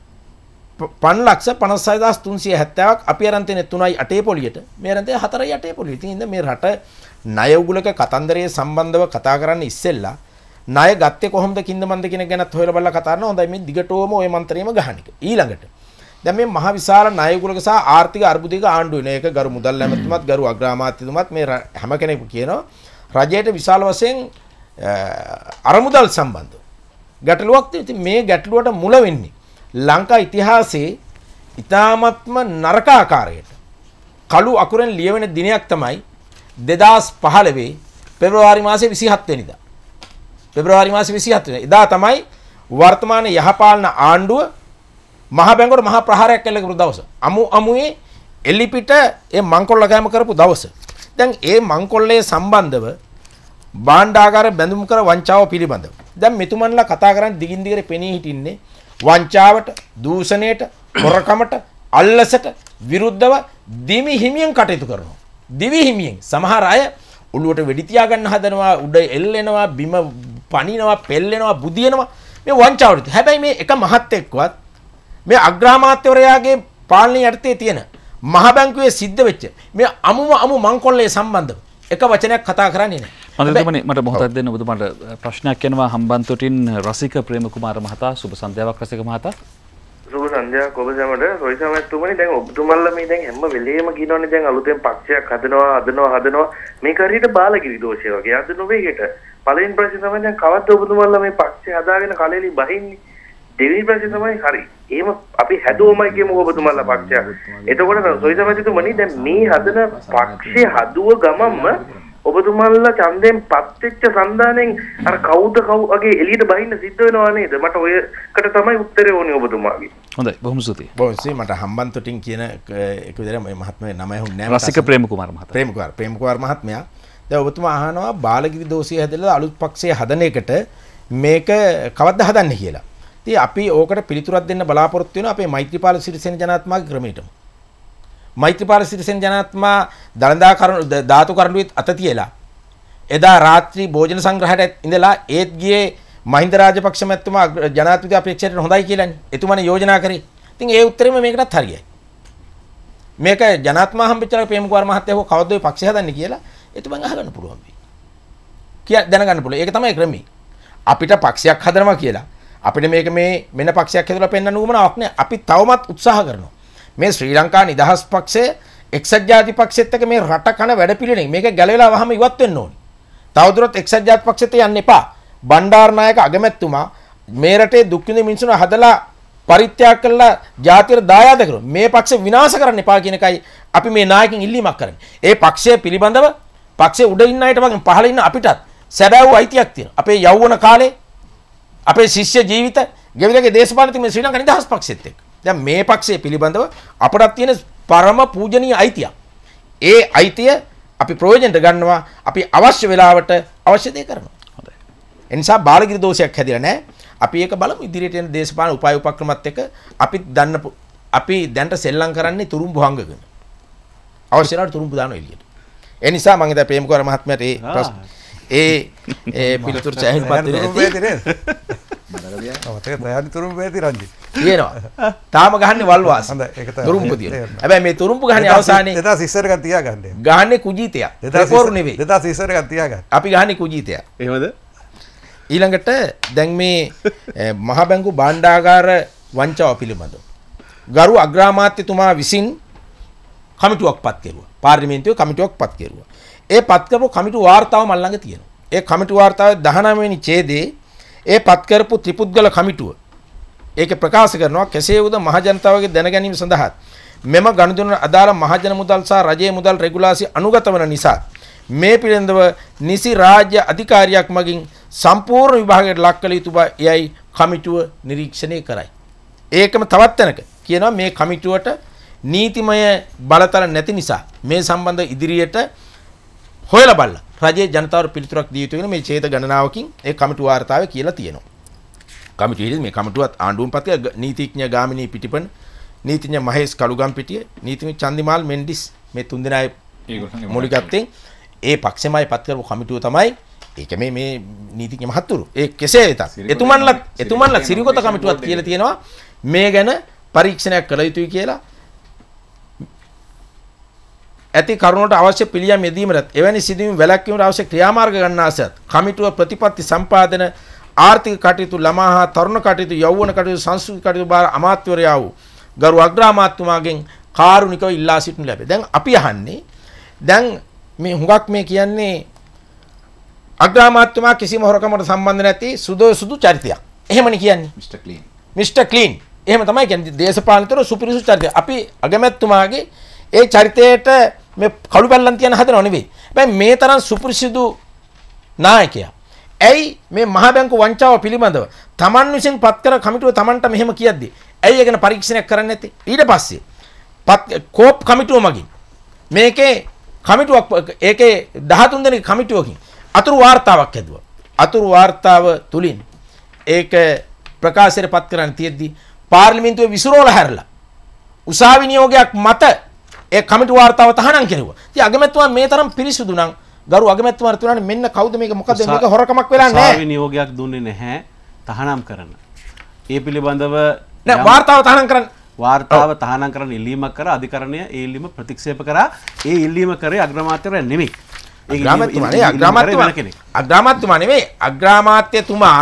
5,56,370ක් අපි අරන් තියෙන 3.8 පොලියට මේ අරන් තියෙන 4.8 පොලිය. ඉතින් මේ රට ණය උගුලක කතන්දරයේ සම්බන්ධව කතා කරන්න ඉස්සෙල්ලා ණය ගත්තේ කොහොමද කින්දමන්ද කියන ගැනත් හොයලා බලලා කතා කරනවා. හොඳයි මේ දිගටම ওই මන්ත්‍රයේම ගහන එක. ඊළඟට දැන් මේ මහ විශාල ණය උගුලක සහ ආර්ථික අර්බුදයක ආණ්ඩුව වෙන එක ගරු මුදල් ඇමතුමත් ගරු අග්‍රාමාත්‍යතුමත් මේ හැම කෙනෙක්ම කියනවා රජයට විශාල වශයෙන් අරමුදල් සම්බන්ධව ගැටලුවක් තියෙනවා. ඉතින් මේ ගැටලුවට මුල වෙන්නේ ලංකා ඉතිහාසයේ ඉතාමත්ම නරක ආකාරයට කළු අකුරෙන් ලියවෙන දිනයක් තමයි 2015 පෙබරවාරි මාසේ 27 වෙනිදා. පෙබරවාරි මාසේ 27 වෙනිදා. එදා තමයි වර්තමාන යහපාලන ආණ්ඩුව මහ බැංකුවට මහා ප්‍රහාරයක් කළ කරපු දවස. අමුයේ එලිපිට ඒ මංකොල්ල කෑම කරපු දවස. දැන් ඒ මංකොල්ලේ සම්බන්ධව භාණ්ඩාගාර බැඳුම් කර වංචාව පිළිබඳව. දැන් මෙතුමන්ලා කතා කරන්නේ දිගින් දිගට පෙනී හිටින්නේ වංචාවට, දූෂණයට, හොරකමට, අල්ලසට විරුද්ධව දිවි හිමියෙන් කටයුතු කරනවා. දිවි හිමියෙන් සමහර අය ඔළුවට වෙඩි තියා ගන්න හදනවා, උඩ එල්ලෙනවා, බිම පනිනවා, පෙල්ලෙනවා, බුදියනවා. මේ වංචාවට. හැබැයි මේ එක මහත්ෙක්වත් මේ අග්‍රාමාත්‍යවරයාගේ පාලනය යටතේ තියෙන මහ බැංකුවේ සිද්ධ වෙච්ච මේ අමු මංකොල්ලේ සම්බන්ධව එක වචනයක් කතා කරන්නේ නැහැ. මන්ත්‍රීතුමනි මට මොහොතක් දෙන්න ඔබතුමාට ප්‍රශ්නයක් එනවා හම්බන්තොටින් රසික ප්‍රේමකුමාර මහතා. සුබ සන්ධ්‍යාවක් රසික මහතා. සුබ සන්ධ්‍යාවක් ඔබ සැමට. රොයිසා මහත්මයානි දැන් ඔබතුමන්ලා මේ දැන් හැම වෙලේම කියනවානේ දැන් අලුතෙන් පක්ෂයක් හදනවා මේක හරියට බාලගිරි දෝෂය වගේ. අද නොවේ හෙට. පළවෙනි ප්‍රශ්නේ තමයි දැන් කවද්ද ඔබතුමන්ලා මේ පක්ෂය හදාගෙන කලෙලි බහින්නේ? දෙවෙනි ප්‍රශ්නේ තමයි හරි. එහෙම අපි හැදුවමයි කියමු ඔබතුමන්ලා පක්ෂයක්. එතකොට රොයිසා මහත්මයානි දැන් මේ හදන පක්ෂය හදුව ගමන්ම ඔබතුමාලා ඡන්දයෙන් පත් වෙච්ච සන්දානෙන් අර කවුද වගේ එළියට බහින්න සිද්ධ වෙනවා නේද? මට ඔයකට තමයි උත්තරේ ඕනේ ඔබතුමාගේ. හොඳයි බොහොම ස්තුතියි. බොහොම ස්තුතියි. මට හම්බන්තොටින් කියන එක විදිහට මේ මහත්මයාගේ නම හුන්නේ නැහැ. රසික ප්‍රේමකුමාර මහතා. ප්‍රේමකුමාර මහත්මයා. දැන් ඔබතුමා අහනවා බාලගිරි දෝෂය හැදලා අලුත් පක්ෂය හදන එකට මේක කවද්ද හදන්නේ කියලා. ඉතින් අපි ඕකට පිළිතුරක් දෙන්න බලාපොරොත්තු වෙනවා අපේ මෛත්‍රීපාල සිරිසේන ජනාධිපතිතුමාගේ ක්‍රමයටම. මෛත්‍රීපාල සිරිසේන ජනාධිපතිතුමා දළදා ධාතු කරඬුවෙත් අත තියලා එදා රාත්‍රී භෝජන සංග්‍රහයට ඉඳලා ඒත් ගියේ මහින්ද රාජපක්ෂ මැතිතුමා ජනාධිපති අපේක්ෂයට හොඳයි කියලානේ. එතුමානේ යෝජනා කරේ. ඉතින් ඒ උත්තරෙම මේකටත් හරියයි. මේක ජනාධිපතිතුමා හම්බෙච්චලා ප්‍රේමකුමාර මහත්තයා කවද්ද ඔය පක්ෂය හදන්නේ කියලා එතුමන් අහගන්න පුළුවන් වෙයි. දැනගන්න පුළුවන්. ඒක තමයි ක්‍රමය. අපිට පක්ෂයක් හදනවා කියලා අපිට මේක මේ වෙන පක්ෂයක් හදලා පෙන්වන්න උවමනාවක් නෑ. අපි තවමත් උත්සාහ කරනවා. මේ ශ්‍රී ලංකා නිදහස් පක්ෂය එක්සත් ජාතික පක්ෂෙත් එක්ක මේ රට කන වැඩපිළිවෙලින් මේක ගැලවිලා වහම ඉවත් වෙන්න ඕනේ. තවදුරටත් එක්සත් ජාතික පක්ෂෙත් යන්න එපා. බණ්ඩාරනායක අගමැතිතුමා මේ රටේ දුක් විඳින මිනිස්සුන් හදලා පරිත්‍යාග කළා ජාතියට දායාද කරනවා. මේ පක්ෂ විනාශ කරන්න එපා කියන එකයි අපි මේ නායකයන් ඉල්ලීමක් කරන්නේ. ඒ පක්ෂය පිළිබඳව පක්ෂයේ උඩ ඉන්න අයට වගේ පහළ ඉන්න අපිටත් සැබෑ වූ අයිතියක් තියෙනවා. අපේ යෞවන කාලේ අපේ ශිෂ්‍ය ජීවිත ගෙවිලගේ දේශපාලන තිබෙන ශ්‍රී ලංකා නිදහස් පක්ෂෙත් එක්ක. දැන් මේ පක්ෂයේ පිළිබඳව අපටත් තියෙන පරම පූජනීය අයිතියක්. ඒ අයිතිය අපි ප්‍රයෝජනට ගන්නවා. අපි අවශ්‍ය වෙලාවට අවශ්‍ය දේ කරනවා. හොඳයි. ඒ නිසා බාලගිරි දෝෂයක් හැදිලා නැහැ. අපි ඒක බලමු ඉදිරියට එන දේශපාලන උපාය උපක්‍රමات එක්ක අපි දන්න අපි දැන්ට සෙල්ලම් කරන්නේ තුරුම්බු හංගගෙන. අවශ්‍ය නම් තුරුම්බු දානවා එළියට. ඒ නිසා මම හිතා ප්‍රේමකුමාර මහත්මයාට ඒ පිළිතුරු සෑහෙන පත් වෙන්නේ. තියෙනවා. තාම ගහන්නේ වල්වාස්. තුරුම්බු තියෙනවා. හැබැයි මේ තුරුම්බු ගහන්නේ අවසානයේ 2000 ඉස්සර ගන්න තියාගන්න. ගහන්නේ කුජීතයක්. රෙකෝර් නෙවෙයි. 2000 ඉස්සර ගන්න තියාගන්න. අපි ගහන්නේ කුජීතයක්. එහෙමද? ඊළඟට දැන් මේ මහ බැංකු භාණ්ඩාගාර වංචාව පිළිබඳව ගරු අග්‍රාමාත්‍යතුමා විසින් කමිටුවක් පත් කෙරුවා. පාර්ලිමේන්තුවේ කමිටුවක් පත් කෙරුවා. ඒ පත් කරපු කමිටු වාර්තාව මල් ළඟ තියෙනවා. ඒ කමිටු වාර්තාවේ 19 වෙනි ඡේදයේ ඒ පත් කරපු ත්‍රිපුද්ගල කමිටුව ඒකේ ප්‍රකාශ කරනවා කෙසේ වුද මහ ජනතාවගේ දැනගැනීම සඳහා මෙම ගනුදෙනු අදාළ මහජන මුදල් සහ රජයේ මුදල් රෙගුලාසි අනුගත වන නිසා මේ පිළිබඳව නිසි රාජ්‍ය අධිකාරියක් මගින් සම්පූර්ණ විභාගයට ලක් කළ යුතු බව එයයි කමිටුව නිරීක්ෂණය කරයි. ඒකම තවත් තැනක කියනවා මේ කමිටුවට නීතිමය බලතල නැති නිසා මේ සම්බන්ධ ඉදිරියට හොයලා බලලා රජයේ ජනතාවට පිළිතුරක් දිය යුතු වෙන මේ ඡේද ගණනාවකින් ඒ කමිටු වාර්තාවේ කියලා තියෙනවා. කමිටුවේ මේ කමිටුවත් ආණ්ඩුවම පත් නීතිඥ ගාමිණී පිටිපන්, නීතිඥ මහේෂ් කළුගම්පිටිය, නීතිඥ චන්දිමාල් මෙන්ඩිස් මේ තුන්දෙනා මූලිකත්වයෙන් ඒ පක්ෂමයි පත් කරපු කමිටුව තමයි ඒක මේ නීතිඥ මහත්තුරු. ඒ කෙසේ වෙතත් එතුමන්ලා සිරිකොත කමිටුවක් කියලා තියෙනවා මේ ගැන පරීක්ෂණයක් කළ යුතුයි කියලා. ඇති කරුණට අවශ්‍ය පිළියම් යෙදීමට එවැනි සිදුවීම් වැළැක්වීමට අවශ්‍ය ක්‍රියාමාර්ග ගන්නාසත් කමිටුව ප්‍රතිපත්ති සම්පාදන ආර්ථික කටයුතු ළමා හා තරුණ කටයුතු යෞවන කටයුතු සංස්කෘතික කටයුතු බාර අමාත්‍යවරයා වූ ගරු අග්‍රාමාත්‍යතුමාගෙන් කාරුණිකව ඉල්ලා සිටිනු ලැබේ. දැන් අපි අහන්නේ දැන් මේ හුඟක් මේ කියන්නේ අග්‍රාමාත්‍යතුමා කිසිම හොරකමකට සම්බන්ධ නැති සුදු චරිතයක්. එහෙමනේ කියන්නේ. Mister clean. එහෙම තමයි කියන්නේ දේශපාලනතර සුපිරිසු චරිතය. අපි අගමැතිතුමාගේ ඒ චරිතයට මේ කළු බැල්ලන් තියන හදනව නෙවෙයි. හැබැයි මේ තරම් සුපිරිසිදු නායකයා. ඇයි මේ මහ බැංකු වංචාව පිළිබඳව Taman විසින් පත් කර කමිටුව Tamanට මෙහෙම කියද්දි ඇයි ඒක ගැන පරීක්ෂණයක් කරන්නේ නැත්තේ? ඊට පස්සේ කෝප් කමිටුව මගින් මේකේ කමිටුවක් ඒකේ 13 දෙනෙක් කමිටුවකින් අතුරු වාර්තාවක් හැදුවා. අතුරු වාර්තාව තුලින් ඒක ප්‍රකාශයට පත් කරන්න තියෙද්දි පාර්ලිමේන්තුවේ විසිරෝලා හැරලා උසාවි නියෝගයක් මත ඒ කමිටු වාර්තාව තහනම් කෙරුවා. ඉතින් අගමැතිතුමා මේ තරම් පිරිසුදු නම් ගරු අගමැතිතුමාට තුනන්නේ මෙන්න කවුද මේක මොකද මේක හොරකමක් වෙලා නැහැ. උසාවි නියෝගයක් දුන්නේ නැහැ තහනම් කරන. ඒ පිළිබඳව නෑ වාර්තාව තහනම් කරන්න. වාර්තාව තහනම් කරන්න ඉල්ලීමක් කරා අධිකරණය ඒ ඉල්ලීම ප්‍රතික්ෂේප කරා. ඒ ඉල්ලීම කරේ අග්‍රාමාත්‍යවරයා නෙමෙයි. අග්‍රාමාත්‍යතුමා නෙමෙයි. අග්‍රාමාත්‍යතුමා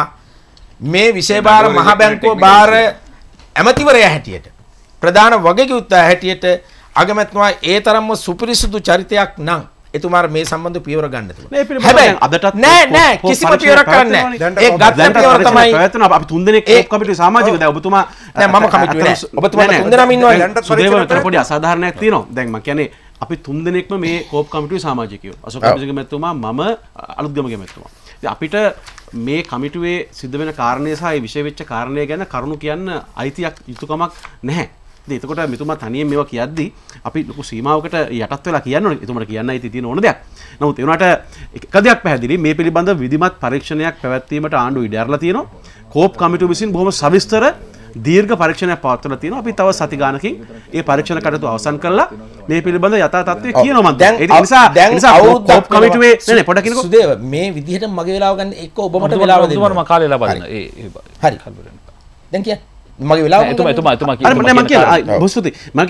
මේ විෂය භාර මහ බැංකුව භාර ඇමතිවරයා හැටියට ප්‍රධාන වගකීම් හැටියට අගමැතිතුමා ඒ තරම්ම සුපිරිසුදු චරිතයක් නම් එතුමාට මේ සම්බන්ධ පියවර ගන්න තිබුණා. හැබැයි අදටත් නෑ කිසිම පියවරක් කරන්නේ නෑ. ඒ ගත්ත පියවර තමයි අපි තුන්දෙනෙක් කෝප් කමිටුවේ සමාජික දැන් ඔබතුමා නෑ මම කමිටුවේ නෑ. ඔබතුමා තුන්දෙනාම ඉන්නවා. සුදේව පොඩි අසාධාරණයක් තියෙනවා. දැන් මම කියන්නේ අපි තුන්දෙනෙක්ම මේ කෝප් කමිටුවේ සමාජිකයෝ. අශෝක අබිජිගමැතිතුමා මම අලුත්ගමගේ මැතිතුමා. ඉතින් අපිට මේ කමිටුවේ සිද්ධ වෙන කාරණේ සහ ඒ විශේෂ වෙච්ච කාරණේ ගැන කරුණු කියන්න අයිතියක් යුතුයකමක් නැහැ. එතකොට මෙතුමා තනියෙන් මේවා කියද්දි අපි ලොකු සීමාවකට යටත් වෙලා කියන්න ඕනේ. එතුමාට කියන්න අයිති තියෙන ඕන දෙයක්. නමුත් ඒ වුණාට එක දෙයක් පැහැදිලි මේ පිළිබඳ විධිමත් පරීක්ෂණයක් පැවැත්වීමට ආණ්ඩුව ඉඩ ඇරලා තියෙනවා. කෝප් කමිටුව විසින් බොහොම සවිස්තර දීර්ඝ පරීක්ෂණයක් පවත්වලා තියෙනවා. අපි තව සති ගානකින් ඒ පරීක්ෂණ කටයුතු අවසන් කරලා මේ පිළිබඳ යථා තත්ත්වය කියනවා මම. ඒ නිසා කෝප් කමිටුවේ නේ පොඩ කිනකො සුදේව මේ විදිහට මගේ වෙලාව ගන්න එක්ක ඔබමට වෙලාව දෙන්න. ඔබතුමාට මම කාලේ ලබා දෙන්න. හරි. දැන් කියන්න. මගේ වෙලාව එතුමා මම කියලා බොස්තුති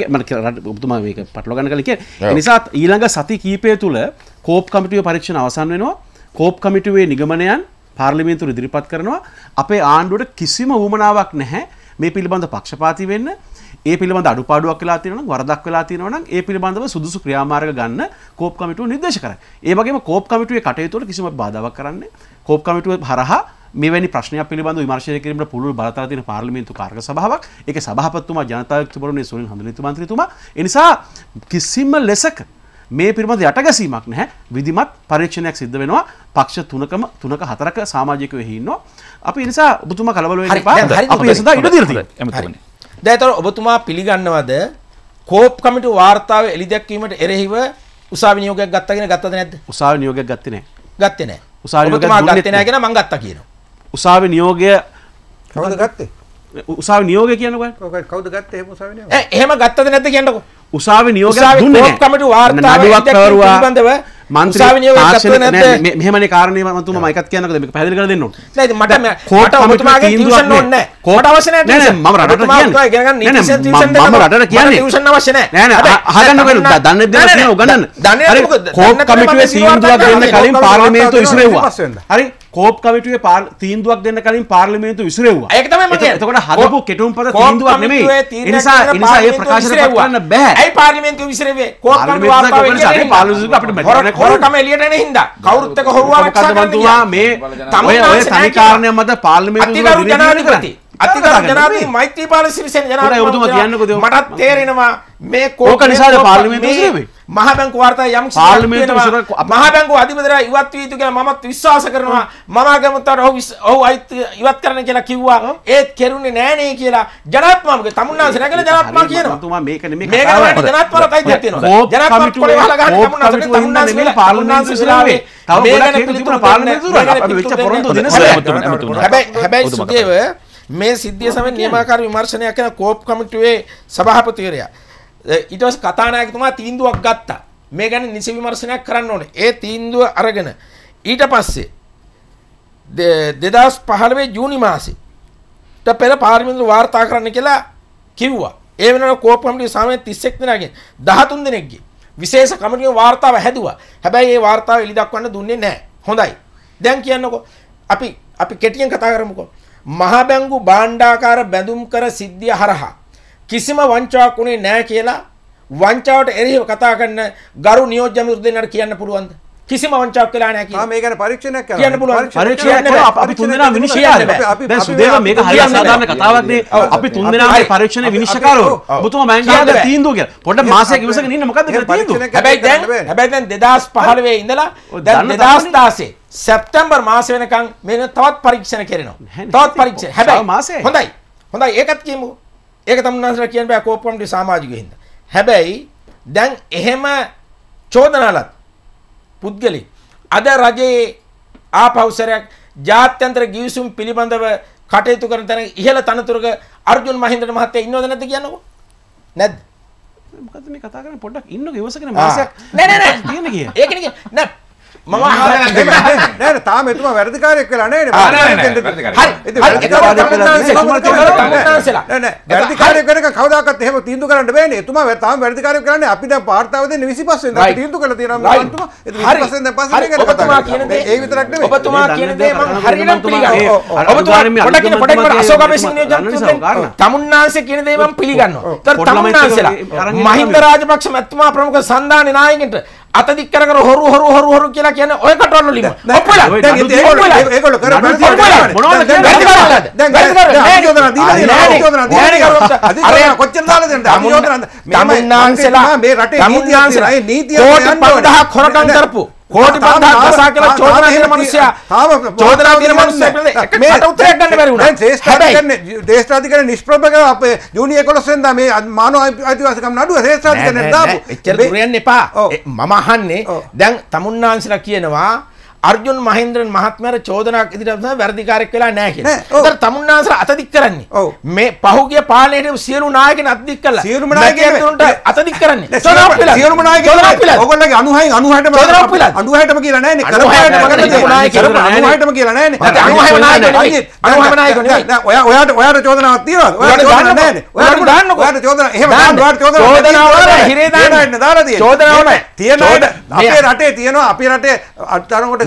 මම ඔබතුමා මේක පටලවා ගන්න කලින් කියන්නේ ඒ නිසා ඊළඟ සති කීපය තුල කෝප් කමිටුවේ පරීක්ෂණ අවසන් වෙනවා කෝප් කමිටුවේ නිගමනයන් පාර්ලිමේන්තුවට ඉදිරිපත් කරනවා අපේ ආණ්ඩුවට කිසිම උවමනාවක් නැහැ මේ පිළිබඳ පක්ෂපාතී වෙන්න ඒ පිළිබඳ අඩුපාඩුවක් වෙලා තියෙනවා නම් වරදක් වෙලා තියෙනවා නම් ඒ පිළිබඳව සුදුසු ක්‍රියාමාර්ග ගන්න කෝප් කමිටුව නිර්දේශ කරයි. ඒ වගේම කෝප් කමිටුවේ කටයුතු වල කිසිම බාධාවක් කරන්නේ කෝප් කමිටුව හරහා මෙවැනි ප්‍රශ්නයක් පිළිබඳව විමර්ශනය කිරීමට පුළුල් බලතල තියෙන පාර්ලිමේන්තු කාර්ය සභාවක් ඒකේ සභාපතිතුමා ජනතායුක්තිපරුණේ සුනිල් හඳුනිතු මන්ත්‍රීතුමා ඒ නිසා කිසිම ලෙසක මේ පිළිබඳ යටගැසීමක් නැහැ විධිමත් පරීක්ෂණයක් සිද්ධ වෙනවා පක්ෂ තුනක හතරක සමාජිකයෝ එහි ඉන්නවා අපි ඒ නිසා ඔබතුමා කලබල වෙන්න එපා අපි ඒ සඳහා ඉඩ දීලා තියෙනවා දැන් ඒතර ඔබතුමා පිළිගන්නවද කෝප් කමිටුව වාර්තාවේ එළි දැක්වීමට එරෙහිව උසාවි නියෝගයක් ගත්තද නැද්ද උසාවි නියෝගයක් ගත්තේ නැහැ උසාවි නියෝගයක් ගත්තේ නැහැ කියන මං ගත්තා කියනවා උසාවි නියෝගය කවුද ගත්තේ? උසාවි නියෝගය කියනකො කවුද ගත්තේ එහෙම උසාවි නියෝගය? එහෙම ගත්තද නැද්ද කියන්නකො? උසාවි නියෝගයක් දුන්නේ නැහැ. කමිටු වාර්තාව පිළිබඳව උසාවි නියෝගයක් ගත්තද නැද්ද? මෙහෙමනේ කාරණේ මම මයිකත් කියනකොද මේක පැහැදිලි කරලා දෙන්න ඕන. නෑ මට ඔබතුමාගේ ටියුෂන් ඕනේ නැහැ. මට අවශ්‍ය නැහැ. නෑ මම රටට කියන්නේ. මම රටට කියන්නේ ටියුෂන් අවශ්‍ය නැහැ. නෑ අහගන්නකො දන්නේ දෙන්න තියෙන උගන්නන්න. හරි කෝප් කමිටුවේ තීන්දුවක් දෙන්න කලින් පාර්ලිමේන්තුව විසිරෙව්වා. හරි කෝප් කමිටුවේ තීන්දුවක් දෙන්න කලින් පාර්ලිමේන්තුව විසිරෙව්වා. ඒක තමයි මම කියන්නේ. එතකොට හදපු කෙටුම්පත තීන්දුවක් නෙමෙයි. ඒ නිසා ඒ ප්‍රකාශන පත් කරන්න බෑ. ඇයි පාර්ලිමේන්තුව විසිරෙන්නේ? කෝප් කමිටුව වාර්තාව කියන්නේ පාර්ලිමේන්තුව අපිට හොරකම එළියට එන හින්දා කවුරුත් එක හොරුවා ආරක්ෂා කරන්න මේ ඔය තනි කාරණයක් මත පාර්ලිමේන්තුව ජනාධිපති අතිගරු ජනාධිපති මෛත්‍රීපාල සිරිසේන ජනාධිපති මටත් තේරෙනවා මේ කෝක නිසාද පාර්ලිමේන්තුව විසිරෙන්නේ මහ බැංකු වාර්තා යම් පාර්ලිමේන්තුව මහ බැංකු අධිපතිලා ඉවත් වී යුතු කියලා මමත් විශ්වාස කරනවා මම ගමතට ඔව් ඉවත් කරන්න කියලා කිව්වා ඒත් කෙරුණේ නෑනේ කියලා ජනාත්මාමගේ තමුන්නාන්සේ නැගලා ජනාත්මා කියනවා තුමා මේක නෙමෙයි මේක නෙමෙයි ජනාත්මාට අයිතියක් තියෙනවා ජනාත්මාට කොලේ වහලා ගන්න තමුන්නාන්සේ නෙමෙයි පාර්ලිමේන්තුව විසිරාවේ තව ගොඩක් හේතු තිබුණා පාර්ලිමේන්තුව අපි වෙච්ච පොරොන්දු දිනසල හැබැයි සුදේව මේ සිද්ධිය සමග නියමාකාර විමර්ශනයක් කරන කෝප් කමිටුවේ සභාපතිවරයා ඊට පස්සේ කතානායකතුමා තීන්දුවක් ගත්තා. මේ ගැන නිසි විමර්ශනයක් කරන්න ඕනේ. ඒ තීන්දුව අරගෙන ඊට පස්සේ 2015 ජූනි මාසේ ඊට පෙර පාර්ලිමේන්තුව වාර්තා කරන්න කියලා කිව්වා. ඒ වෙනකොට කෝප් කමිටුවේ සාමාන්‍ය 31 දෙනාගෙන් 13 දෙනෙක්ගේ විශේෂ කමිටුවේ වාර්තාව හැදුවා. හැබැයි ඒ වාර්තාව එලි දක්වන්න දුන්නේ නැහැ. හොඳයි. දැන් කියන්නකෝ අපි කෙටියෙන් කතා කරමුකෝ. මහ බැංකු භාණ්ඩාකාර බැඳුම් කර සිද්ධිය හරහා කිසිම වංචාවක් උනේ නැහැ කියලා වංචාවට එරෙහිව කතා කරන ගරු නියෝජ්‍ය අමාත්‍ය දෙන්නට කියන්න පුළුවන්ද? කිසිම වංචාවක් වෙලා නැහැ කියලා. මේ ගැන පරීක්ෂණයක් කරන්න. කියන්න පුළුවන්. පරීක්ෂණයක් කරලා අපි තුන්දෙනා විනිශ්චයකාරයෝ. දැන් සුදේව මේක හරිය සාධාරණ කතාවක් නේ. අපි තුන්දෙනාගේ පරීක්ෂණයේ විනිශ්චයකාරයෝ. ඔබතුමා මම කියන්නේ තීන්දුව කියලා. පොඩ්ඩක් මාසයක් ඉවසගෙන ඉන්න මොකද්ද කියලා තීන්දුව. හැබැයි දැන් 2015 ඉඳලා දැන් 2016 සැප්තැම්බර් මාසෙ වෙනකන් මේක තවත් පරීක්ෂණ කරනවා. තවත් පරීක්ෂණ. හැබැයි හොඳයි. හොඳයි ඒකත් කියමු. ඒක තමුන්නාන්සලා කියන්න බෑ කෝප් කමිටුවේ සමාජිකයෝ හින්දා. හැබැයි දැන් එහෙම චෝදනාලත් පුද්ගලෙක් අද රජයේ ආපෞසරයක් ජාත්‍යන්තර ගිවිසුම් පිළිබඳව කටයුතු කරන තැන ඉහළ තනතුරක අර්ජුන් මහින්දන මහත්තයා ඉන්නවද නැද්ද කියන්නකෝ? නැද්ද? මොකද්ද මේ කතා කරන්නේ පොඩ්ඩක් ඉන්නකෝ ඉවසගෙන මාසයක් නෑ තියෙන කිය. ඒකනේ නෑ මම නෑ තාම එතුමා වැඩිකාරයෙක් වෙලා නෑ නේ. වැඩිකාරයෙක් වෙනක කවදාකවත් එහෙම තීන්දුව කරන්න බෑනේ. එතුමා තාම වැඩිකාරයෙක් කරන්නේ අපි දැන් වාර්තාව දෙන්නේ 25 වෙනිදා තීන්දුව කරලා තියෙනවා මම එතුමා. ඒ 25 වෙනිදා පස්සේ මේක ඔබතුමා කියන දේ ඒ විතරක් නෙමෙයි. ඔබතුමා කියන දේ මම හරියටම පිළිගන්නවා. ඔබතුමා පොඩ්ඩක් අශෝක අබේසිංහ නියෝජන තමුන්නාන්සේ කියන දේ මම පිළිගන්නවා. ඒතර තමුන්නාන්සේලා මහින්ද රාජපක්ෂ මැතිතුමා ප්‍රමුඛ සන්දානේ නායකයන්ට අතදික් කර හොරු කියලා කියන්නේ ඔය කටවල වලින්ම ඔප්පලා දැන් ඒගොල්ලෝ කරන්නේ මොනවද කරන්නේ දැන් යෝජනා දීලා අර කොච්චර දාලා දෙන්නද යෝජනා තමුන්නාන්සලා මේ රටේ නීතිය කෝටි 5000ක් හොරකම් කරපු කෝටි 5000ක් කසා කියලා චෝදනා දෙන මිනිස්සයා චෝදනා දෙන මිනිස්සයා මේකට උත්තරයක් ගන්න බැරි වුණා. ශ්‍රේෂ්ඨාධිකරණ දේශාධිකරණ නිෂ්ප්‍රභ කරලා අපේ ජූනි 11 වෙනිදා මේ මානව අයිතිවාසිකම් නඩුව ශ්‍රේෂ්ඨාධිකරණයට දාපු. එච්චර දුර යන්න එපා. මම අහන්නේ දැන් තමුන්නාන්සලා කියනවා අර්ජුන් මහේන්ද්‍රන් මහත්මයාට චෝදනාවක් ඉදිරියට වැරදිකාරයෙක් වෙලා නැහැ කියලා. ඒතර තමුන්නාන්සලා අතදික් කරන්නේ. මේ පහුගිය පාලනයේ සියලු නායකයන් අතදික් කළා. සියලුම නායකයන්ට අතදික් කරන්නේ. චෝදනාවක් වෙලා. සියලුම නායකයන් ඔයගොල්ලෝගේ 96ටම කියලා නැහැනේ. 96ටම කියලා නැහැනේ. 96 නායකයෝ නෙවෙයි. ඔයාට චෝදනාවක් තියෙනවද? ඔයාට චෝදනාවක් නැහැනේ. ඔයාට දාන්නකෝ. ඔයාට චෝදනා එහෙම චෝදනාවක් හිරේ දාන්න දාලා තියෙනවා. චෝදනාවක් තියෙනවද? අපේ රටේ තියෙනවා අපේ රටේ අතරකට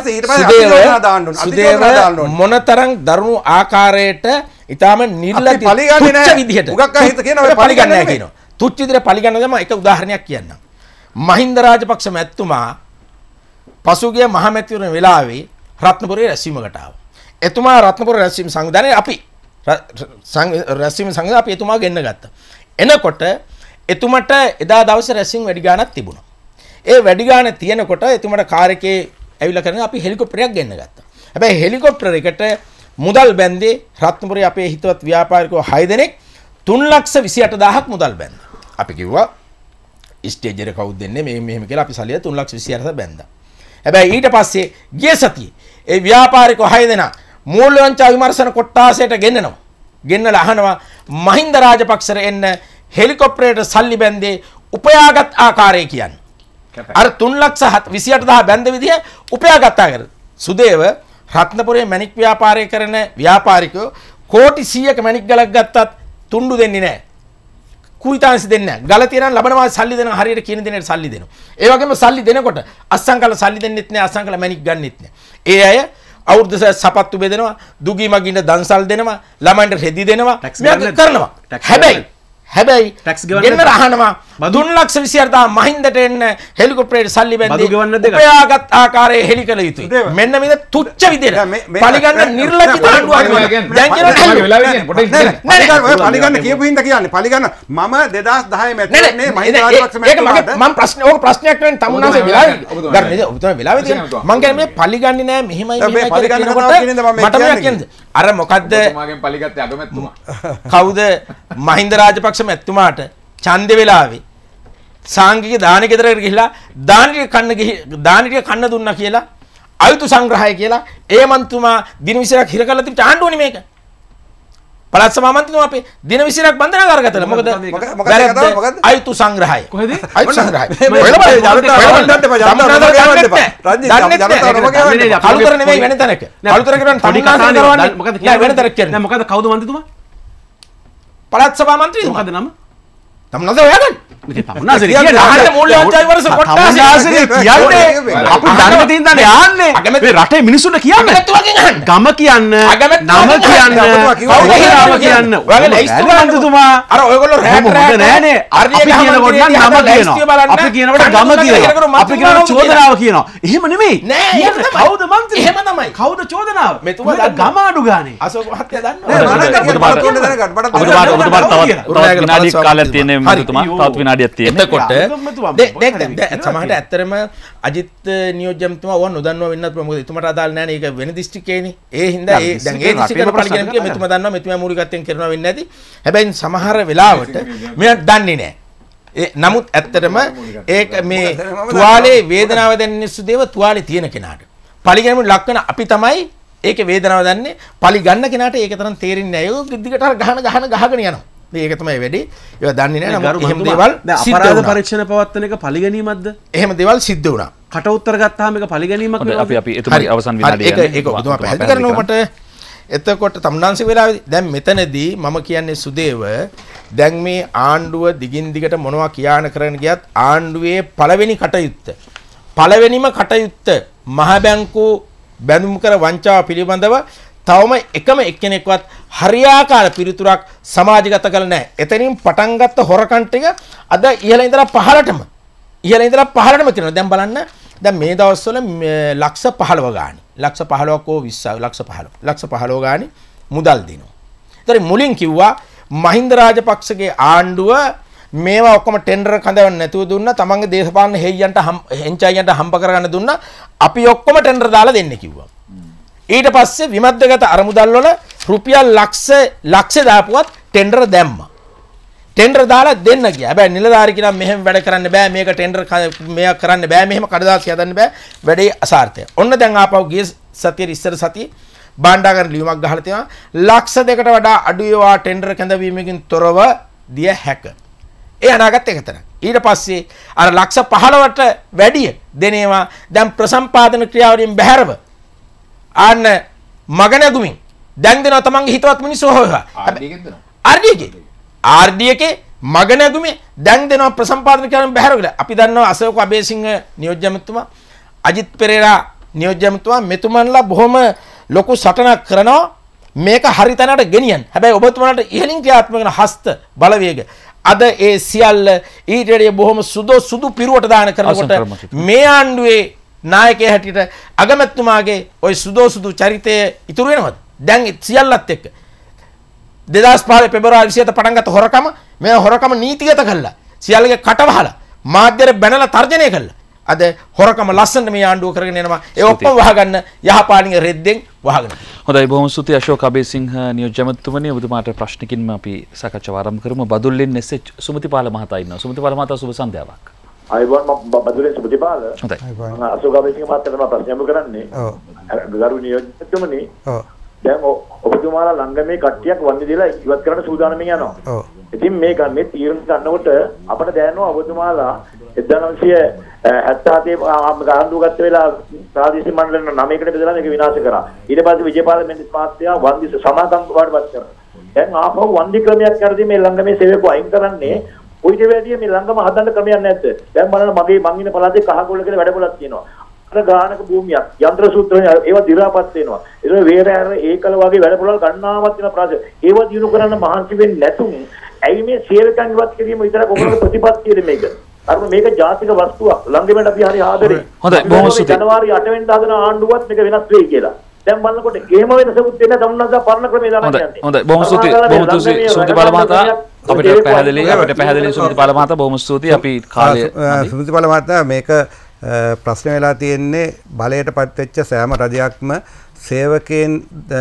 මොනතරම් දරුණු ආකාරයට ඊටාම නිර්ලජ්ජ තුච්ච විදිහට පරිගන්නේ නැහැ කියනවා. තුච්ච විදිහට පරිගන්න ගම එක උදාහරණයක් කියන්නම්. මහින්ද රාජපක්ෂ මැතිතුමා පසුගිය මහ මැතිවරණ වෙලාවේ රත්නපුරේ රැස්වීමකට ආවා. එතුමා රත්නපුර රැස්වීම සංවිධානයේ අපි රැස්වීම සංවිධානය අපි එතුමා ගෙන්න ගත්තා. එනකොට එතුමට එදා දවසේ රැස්වීම වැඩි ගාණක් තිබුණා. ඒ වැඩි ගාණ තියෙනකොට එතුමට කාර් එකේ ඇවිල්ලා කරන අපි හෙලිකොප්ටරයක් ගෙන්න ගත්තා. හැබැයි හෙලිකොප්ටර් එකට මුදල් බැන්දේ රත්නපුරේ අපේ හිතවත් ව්‍යාපාරිකයෝ 6 දෙනෙක් 3,28,000ක් මුදල් බැන්දා. අපි කිව්වා ස්ටේජ් එක කවුද දෙන්නේ මෙහෙම කියලා අපි සල්ලි 3,28,000 බැන්දා. හැබැයි ඊට පස්සේ ගිය සතියේ ඒ ව්‍යාපාරිකයෝ 6 දෙනා මූල්‍ය වංචා විමර්ශන කොට්ටාසයට ගෙන්නනවා. ගෙන්නලා අහනවා මහින්ද රාජපක්ෂර එන්න හෙලිකොප්ටරයට සල්ලි බැන්දේ උපයාගත් ආකාරය කියන්නේ. අර 3,28,000 බැන්ද විදිය උපයාගත් ආකාරය. සුදේව රත්නපුරයේ මැණික් ව්‍යාපාරය කරන ව්‍යාපාරිකයෝ කෝටි 100ක මැණික් ගලක් ගත්තත් තුණ්ඩු දෙන්නේ නැහැ. කුයිතාංශ දෙන්නේ නැහැ. ගල තියන ලබනවා සල්ලි දෙනවා හරියට කියන දිනෙට සල්ලි දෙනවා. ඒ වගේම සල්ලි දෙනකොට අස්සංකල සල්ලි දෙන්නෙත් නැහැ අස්සංකල මැණික් ගන්නෙත් නැහැ. ඒ අය අවුරුද්ද සපත්තු බෙදෙනවා, දුගී මගින්න දන්සල් දෙනවා, ළමයින්ට රෙදි දෙනවා, මේක කරනවා. හැබැයි ගෙන්නර අහනවා 3,24,000 මහින්දට එන්න හෙලිකොප්ටරයට සල්ලි බැන්දේ උපයාගත් ආකාරයේ හෙලි කළ යුතුයි. මෙන්න මේ තුච්ච විදියට පරිගන්න නිර්ලජ්ජිත ආණ්ඩුවක් දැන් කියන පරිගන්න කියපු හින්දා කියන්නේ පරිගන්න මම 2010 මැතිවරණේ මහින්ද රාජපක්ෂ මැතිතුමාට මම ප්‍රශ්නයක් නෙවෙයි තමුන්නාසේ වෙලාවේ ගන්න ඔබතුමා වෙලාවේ තියෙන මම කියන්නේ මේ පරිගන්නේ නෑ මෙහෙමයි මට මේ කියන්නේ අර මොකද්ද මගෙන් පරිගත්තේ අගමැතිතුමා කවුද මහින්ද රාජපක්ෂ මැතිතුමාට ඡන්දේ වෙලාවේ සාංගික දාන ගෙදරකට ගිහිල්ලා දාන ටික කන්න දුන්නා කියලා අයුතු සංග්‍රහය කියලා ඒ මන්තුමා දින 20ක් හිර කරලා තිබ්බ ආණ්ඩුවනේ මේක. පළාත් සභා මන්ත්‍රීතුමා අපේ දින 20ක් බන්ධනාගාර ගතලා මොකද අයුතු සංග්‍රහය. කොහෙද? අයුතු සංග්‍රහය. කලුතර නෙමෙයි වෙන තැනක. කලුතර කරන්නේ තමිල්නාඩු කරවන්නේ. වෙන තැනක කියන්නේ. නෑ මොකද කවුද මන්ත්‍රීතුමා? පළාත් සභා මන්ත්‍රීතුමා. මොකද නම? තමුන්නාද හොයාගන්න. තමුන්නාද කියන්නේ මූල්‍ය අධ්‍යය වර්ෂ කොට්ටාස කියන්නේ අපි ධර්ම තින් දන්නේ යන්නේ මේ රටේ මිනිස්සුන්ට කියන්නේ ගම කියන්න නම කියන්න කවුරුහම කියන්න ඔයගොල්ලෝ ලයිස්තුමා අර ඔයගොල්ලෝ රැට නෑනේ අපි කියනකොට නම් නම කියනවා අපි කියනකොට ගම කියනවා අපි කියනකොට චෝදනාව කියනවා එහෙම නෙමෙයි කියන්නේ කවුද මන්ත්‍රී එහෙම තමයි කවුද චෝදනාව මෙතුමා ගම අඩු ගානේ අශෝක මහත්තයා දන්නවා ඔබතුමාට තවත් විනාඩි කාලයක් තියෙන මෙතුමා තවත් විනාඩියක් තියෙන එතකොට සමහරට ඇත්තරම අජිත් නියෝජ්‍යමතුමා ඕවා නොදන්නවා වෙන්නත් පුළුවන් මොකද එතුමාට අදාළ නැහැ නේ ඒක වෙන දිස්ත්‍රික්කේනේ ඒ හින්දා ඒ දැන් ඒ දිස්ත්‍රික්කේ පරිගණන කිය මෙතුමා දන්නවා මෙතුමා මූලිකත්වයෙන් කරනවා වෙන්නේ නැති හැබැයි සමහර වෙලාවට මෙයා දන්නේ නැහැ නමුත් ඇත්තටම ඒක මේ තුවාලේ වේදනාව දැනෙන සුදේව තුවාලේ තියෙන කෙනාට පරිගණන ලක්කන අපි තමයි ඒකේ වේදනාව දන්නේ පලි ගන්න කෙනාට ඒක තරම් තේරෙන්නේ නැහැ ඒක දිගට ගහගෙන යනවා මේක තමයි වැඩි. ඒවා දන්නේ නැහැ. නමුත් එහෙම දේවල් සිද්ධ වුණා. අපරාධ පරීක්ෂණ පවත්වන එක පරිගැනීමක්ද? එහෙම දේවල් සිද්ධ වුණා. කට උත්තර ගත්තාම ඒක පරිගැනීමක් නෙවෙයි. අපි එතුමාගේ අවසන් විනාඩිය යන්නේ. ඒක ඔබතුමා පැහැදිලි කරනවා මට. එතකොට තමුන්නාන්සේ වෙලාවේදී දැන් මෙතනදී මම කියන්නේ සුදේව දැන් මේ ආණ්ඩුව දිගින් දිගට මොනවා කියාන කරගෙන ගියත් ආණ්ඩුවේ පළවෙනි පළවෙනිම කටයුත්ත මහ බැංකුව බැඳුම් කර වංචාව පිළිබඳව තවම එකම එක්කෙනෙක්වත් හරියාකාර පිළිතුරක් සමාජගත කළ නැහැ. එතනින් පටන් ගත්ත හොරකම් ටික අද ඉහළ ඉඳලා පහළටම තියෙනවා. දැන් බලන්න දැන් මේ දවස්වල ලක්ෂ 15 ගාණි. ලක්ෂ 15ක් හෝ 20 ලක්ෂ 15 ගාණි මුදල් දෙනවා. ඒතරින් මුලින් කිව්වා මහින්ද රාජපක්ෂගේ ආණ්ඩුව මේවා ඔක්කොම ටෙන්ඩර් කඳවන්න නැතුව දුන්නා. තමන්ගේ දේශපාලන හෙයියන්ට හම්බ කරගන්න දුන්නා. අපි ඔක්කොම ටෙන්ඩර් දාලා දෙන්න කිව්වා. ඊට පස්සේ විමද්දගත අරමුදල් වල රුපියල් ලක්ෂ දාපුවත් ටෙන්ඩර් දැම්මා. ටෙන්ඩර් දාලා දෙන්න ගියා. හැබැයි නිලධාරි කියනවා මෙහෙම වැඩ කරන්න බෑ. මේක ටෙන්ඩර් මේක කරන්න බෑ. මෙහෙම කඩදාසි හදන්න බෑ. වැඩේ අසාර්ථකයි. ඔන්න දැන් ආපහු ගිය සතියේ ඉස්සර සතියේ බාණ්ඩාගාර ලියුමක් ගහලා තියෙනවා. ලක්ෂ 2කට වඩා අඩු ඒවා ටෙන්ඩර් කැඳවීමකින් තොරව දිය හැක. ඒ අනාගත එකතන. ඊට පස්සේ අර ලක්ෂ 15ට වැඩිය දෙනේවා දැන් ප්‍රසම්පාදන ක්‍රියාවලින් බැහැරව ආන්න මගනගුමින් දැන් දෙනවා තමන්ගේ හිතවත් මිනිස්සු හොයලා ආර්ඩියකේ මගනගුමේ දැන් දෙනවා ප්‍රසම්පාදන කරන බැහැර කියලා අපි දන්නවා අශෝක අබේසිංහ නියෝජ්‍යමතුමා අජිත් පෙරේරා නියෝජ්‍යමතුමා මෙතුමන්ලා බොහොම ලොකු සටනක් කරනවා මේක හරි තැනට ගෙනියන්න. හැබැයි ඔබතුමාලට ඉහළින් ක්‍රියාත්මක වෙන හස්ත බලවේග අද ඒ සියල්ල ඊට වඩා බොහොම සුදු පිරුවට දාන කරනකොට මේ ආණ්ඩුවේ නායකයා හැටියට අගමැතිතුමාගේ ওই සුදු චරිතය ඉතුරු වෙනවද? දැන් සියල්ලත් එක්ක 2005 පෙබරවාරි 27 පටන් ගත්ත හොරකම මේ හොරකම නීතිගත කළා. සියල්ලගේ කට වහලා මාධ්‍යයට බැනලා තර්ජනය කළා. අද හොරකම ලස්සනට මේ ආණ්ඩුව කරගෙන යනවා. ඒ ඔක්කොම වහගන්න යහපාලින් රෙද්දෙන් වහගෙන. හොඳයි බොහොම ස්තුතියි අශෝක අබේසිංහ නියෝජ්‍යමතුමනි ඔබතුමාට ප්‍රශ්නකින්ම අපි සාකච්ඡාව ආරම්භ කරමු. බදුල්ලෙන් එස්.එච්. සුමතිපාල මහතා ඉන්නවා. සුමතිපාල මහතා සුබ සන්ධ්‍යාවක්. අයිබෝන් බදුලෙන් සුබතිපාල මම අශෝක අබේසිංහ මහතාට ප්‍රශ්නයක් කරන්නේ. ඔව්. ගරු නියෝජ්‍යමතුමනි. ඔව්. දැන් ඔබතුමාලා ළඟ මේ කට්ටියක් වන්දි දීලා ඉවත් කරන්න සූදානම් යනවා. ඔව්. ඉතින් මේ තීරණ ගන්නකොට අපිට දැනෙනවා ඔබතුමාලා 1977 ආණ්ඩුව ගත්ත වෙලාව ප්‍රාදේශීය මණ්ඩල 9කට බෙදලා මේක විනාශ කරා. ඊට පස්සේ විජේපාල මෙන්ඩිස් මහත්තයා වන්දි සමාගම් වඩපත් කරා. දැන් ආපහු වන්දි ක්‍රමයක් කරදී මේ ළඟ මේ සේවකව අයින් කරන්නේ කොයිට වැඩිය මේ ළඟම හදන්න ක්‍රමයක් නැද්ද? දැන් බලන්න මං ඉන්න පළාතේ කහගොල්ල කියලා වැඩපොළක් තියෙනවා. අර ගානක භූමියක් යන්ත්‍ර සූත්‍රය ඒවා දි รา පත් වෙනවා. ඒක වේරෑර ඒකල වගේ වැඩපොළවල් ගන්නාවත් වෙන ප්‍රාස. ඒවා දිනු කරන්න මහන්සි වෙන්නේ නැතුම් ඇයි මේ සේවකයන් ඉවත් කිරීම විතර කොහොමද ප්‍රතිපත්තියද මේක? අර මේක ජාතික වස්තුවක්. ළඟෙමඩ අපි හරි ආදරේ. හොඳයි බොහොම ස්තුතියි. ජනවාරි 8 වෙනිදා හදන ආණ්ඩුවත් මේක වෙනස් වෙයි කියලා. දැන් බලනකොට එහෙම වෙනසකුත් වෙන තමුන්නාද පරණ ක්‍රමේ දාලා යන්නේ. හොඳයි බොහොම ස්තුතියි. බොහොම ස්තුතියි සුමතිපාල මහතා. අපිට පැහැදිලි සුමතිපාල මහතා බොහොම ස්තුතියි. අපි කාලය සුමතිපාල මහතා මේක ප්‍රශ්න වෙලා තියෙන්නේ බලයටපත් වෙච්ච සෑම රජයක්ම සේවකයන්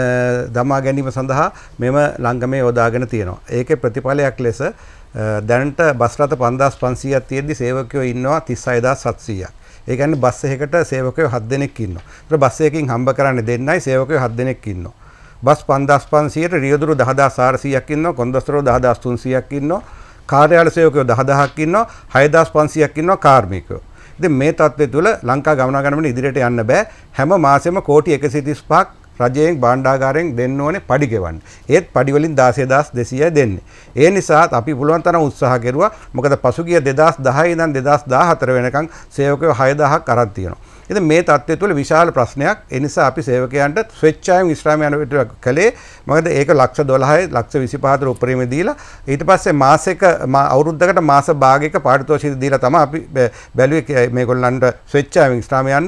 දමා ගැනීම සඳහා මෙම ලංගමේ යොදාගෙන තියෙනවා. ඒකේ ප්‍රතිඵලයක් ලෙස දැනට බස් රථ 5500ක් තියෙද්දි සේවකයෝ ඉන්නවා 36700ක්. ඒ කියන්නේ බස් එකකට සේවකයෝ 7 දෙනෙක් ඉන්නවා. ඒතර බස් එකකින් හම්බ කරන්නේ දෙන්නයි සේවකයෝ 7 දෙනෙක් ඉන්නවා. බස් 5500ට රියදුරු 10400ක් ඉන්නවා, කොන්දස්තරෝ 10300ක් ඉන්නවා, කාර්යාල සේවකයෝ 10000ක් ඉන්නවා, 6500ක් ඉන්නවා කාර්මිකයෝ. ඉතින් මේ තත්ත්වය තුළ ලංකා ගමනාගමන ඉදිරියට යන්න බෑ. හැම මාසෙම කෝටි 135ක් රජයෙන් භාණ්ඩාගාරයෙන් දෙන්න ඕනේ පඩි ගෙවන්න. ඒත් පඩි වලින් 16200යි දෙන්නේ. ඒ නිසා අපි පුළුවන් තරම් උත්සාහ කෙරුවා. මොකද පසුගිය 2010 ඉඳන් 2014 වෙනකන් සේවකයෝ 6000ක් අරන් තියෙනවා. ඉතින් මේ තත්ත්වය තුළ විශාල ප්‍රශ්නයක්. ඒ නිසා අපි සේවකයන්ට ස්වේච්ඡාවෙන් විශ්‍රාම යන විදිහට කළේ. මොකද ඒක ලක්ෂ 12යි ලක්ෂ 25ට උපරිම දීලා ඊට පස්සේ මාසෙක අවුරුද්දකට මාස භාගයක පාරිතෝෂික දීලා තමයි අපි බැලුවේ මේගොල්ලන්ට ස්වේච්ඡාවෙන් විශ්‍රාම යන්න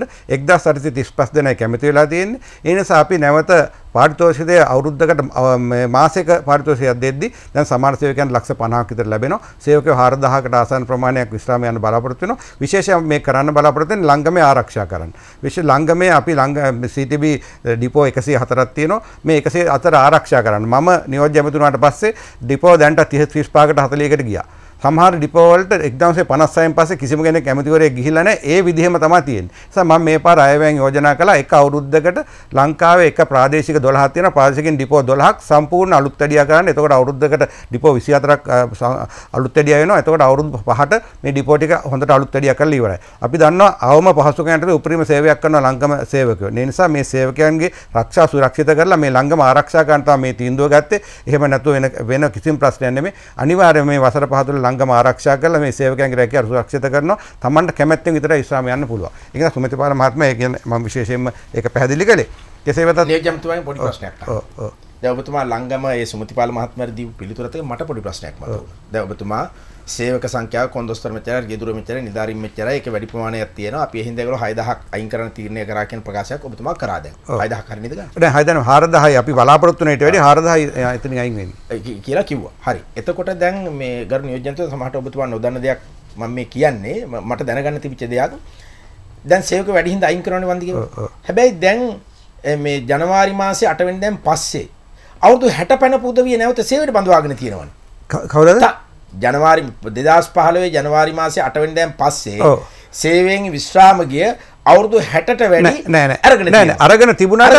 1835 දෙනෙක් කැමති වෙලා තියෙන්නේ. ඒ නිසා අපි නැවත පාරිතෝෂිකය අවුරුද්දකට මාසයක පාරිතෝෂිකයක් දෙද්දි දැන් සමාන සේවකයන්ට ලක්ෂ 50ක් විතර ලැබෙනවා. සේවකයෝ 4000කට ආසන්න ප්‍රමාණයක් විශ්‍රාම යන බලාපොරොත්තු වෙනවා. විශේෂයෙන් මේ කරන්න බලාපොරොත්තු වෙන ළඟමේ ආරක්ෂා කරන්න. විශේෂ ළඟමේ අපි CTB ඩිපෝ 104ක් තියෙනවා. මේ 104 ආරක්ෂා කරන්න. මම නියෝජ්‍ය ඇමති වුණාට පස්සේ ඩිපෝ දැන්ට 35කට 40කට ගියා. සමහර ඩිපෝ වලට 1956න් පස්සේ කිසිම කෙනෙක් ඇමතිවරයෙක් ගිහිල්ලා නැහැ. ඒ විදිහම තමයි තියෙන්නේ. නිසා මම මේ පාර අයවැයෙන් යෝජනා කළා එක අවුරුද්දකට ලංකාවේ එක ප්‍රාදේශික 12ක් තියෙනවා. ප්‍රාදේශිකින් ඩිපෝ 12ක් සම්පූර්ණ අලුත් වැඩියා කරන්න. එතකොට අවුරුද්දකට ඩිපෝ 24ක් අලුත් වැඩියා වෙනවා. එතකොට අවුරුදු 5ට මේ ඩිපෝ ටික හොඳට අලුත් වැඩියා කරලා ඉවරයි. අපි දන්නවා අවම පහසුකම්යන්ට උපරිම සේවයක් කරන ලංගම සේවකයෝ. ඒ නිසා මේ සේවකයන්ගේ ආරක්ෂා සුරක්ෂිත කරලා මේ ලංගම ආරක්ෂා කරන්න තමයි මේ තීන්දුව ගත්තේ. එහෙම නැතුව වෙන කිසිම ප්‍රශ්නයක් නෙමෙයි. අනිවාර්යයෙන් මේ වසර පහ තුළ ලංගම ආරක්ෂා කරලා මේ සේවකයන්ගේ රැකියාව සුරක්ෂිත කරනවා. Tamanට කැමැත්තෙන් විතරයි විශ්‍රාම යන්න පුළුවන්. ඒක නිසා සුමතිපාල මහත්මයා ඒ කියන්නේ මම විශේෂයෙන්ම ඒක පැහැදිලි කළේ. කෙසේ වෙතත් නියෝජ්‍යමතුමාගේ පොඩි ප්‍රශ්නයක් තියෙනවා. දැන් ඔබතුමා ළඟම ඒ සුමතිපාල මහත්මයාට දීපු පිළිතුරට මට පොඩි ප්‍රශ්නයක් මතුවුණා. දැන් ඔබතුමා සේවක සංඛ්‍යාව කොන්දොස්තර මෙච්චරයි, ගෙදුර මෙච්චරයි, නිලධාරීන් මෙච්චරයි, ඒක වැඩි ප්‍රමාණයක් තියෙනවා. අපි එහින්ද ඒගොල්ලෝ 6000ක් අයින් කරන්න තීරණය කරා කියන ප්‍රකාශයක් ඔබතුමා කරා දැන්. 6000ක් හරිය නේද ගන්න? දැන් 4000යි අපි බලාපොරොත්තු වෙන ඊට වැඩි 4000යි එතනින් අයින් වෙන්නේ. කියලා කිව්වා. හරි. එතකොට දැන් මේ ගරු නියෝජ්‍යන්තව සමහරට ඔබතුමා නොදන්න දෙයක් මම මේ කියන්නේ මට දැනගන්න තිබිච්ච දෙයක්. දැන් සේවක වැඩි හින්දා අයින් කරනවනේ වන්දි කියලා. හැබැයි දැන් මේ ජනවාරි මාසේ 8 වෙනිදාන් පස්සේ අවුරුදු 60 පැනපු උදවිය නැවත සේවයට බඳවාගෙන තියෙනවනේ. කවුරුද? ජනවාරි 2015 ජනවාරි මාසේ 8 වෙනිදාන් පස්සේ සේවයෙන් විශ්‍රාම ගිය අවුරුදු 60ට වැඩි අරගෙන තිබුණාට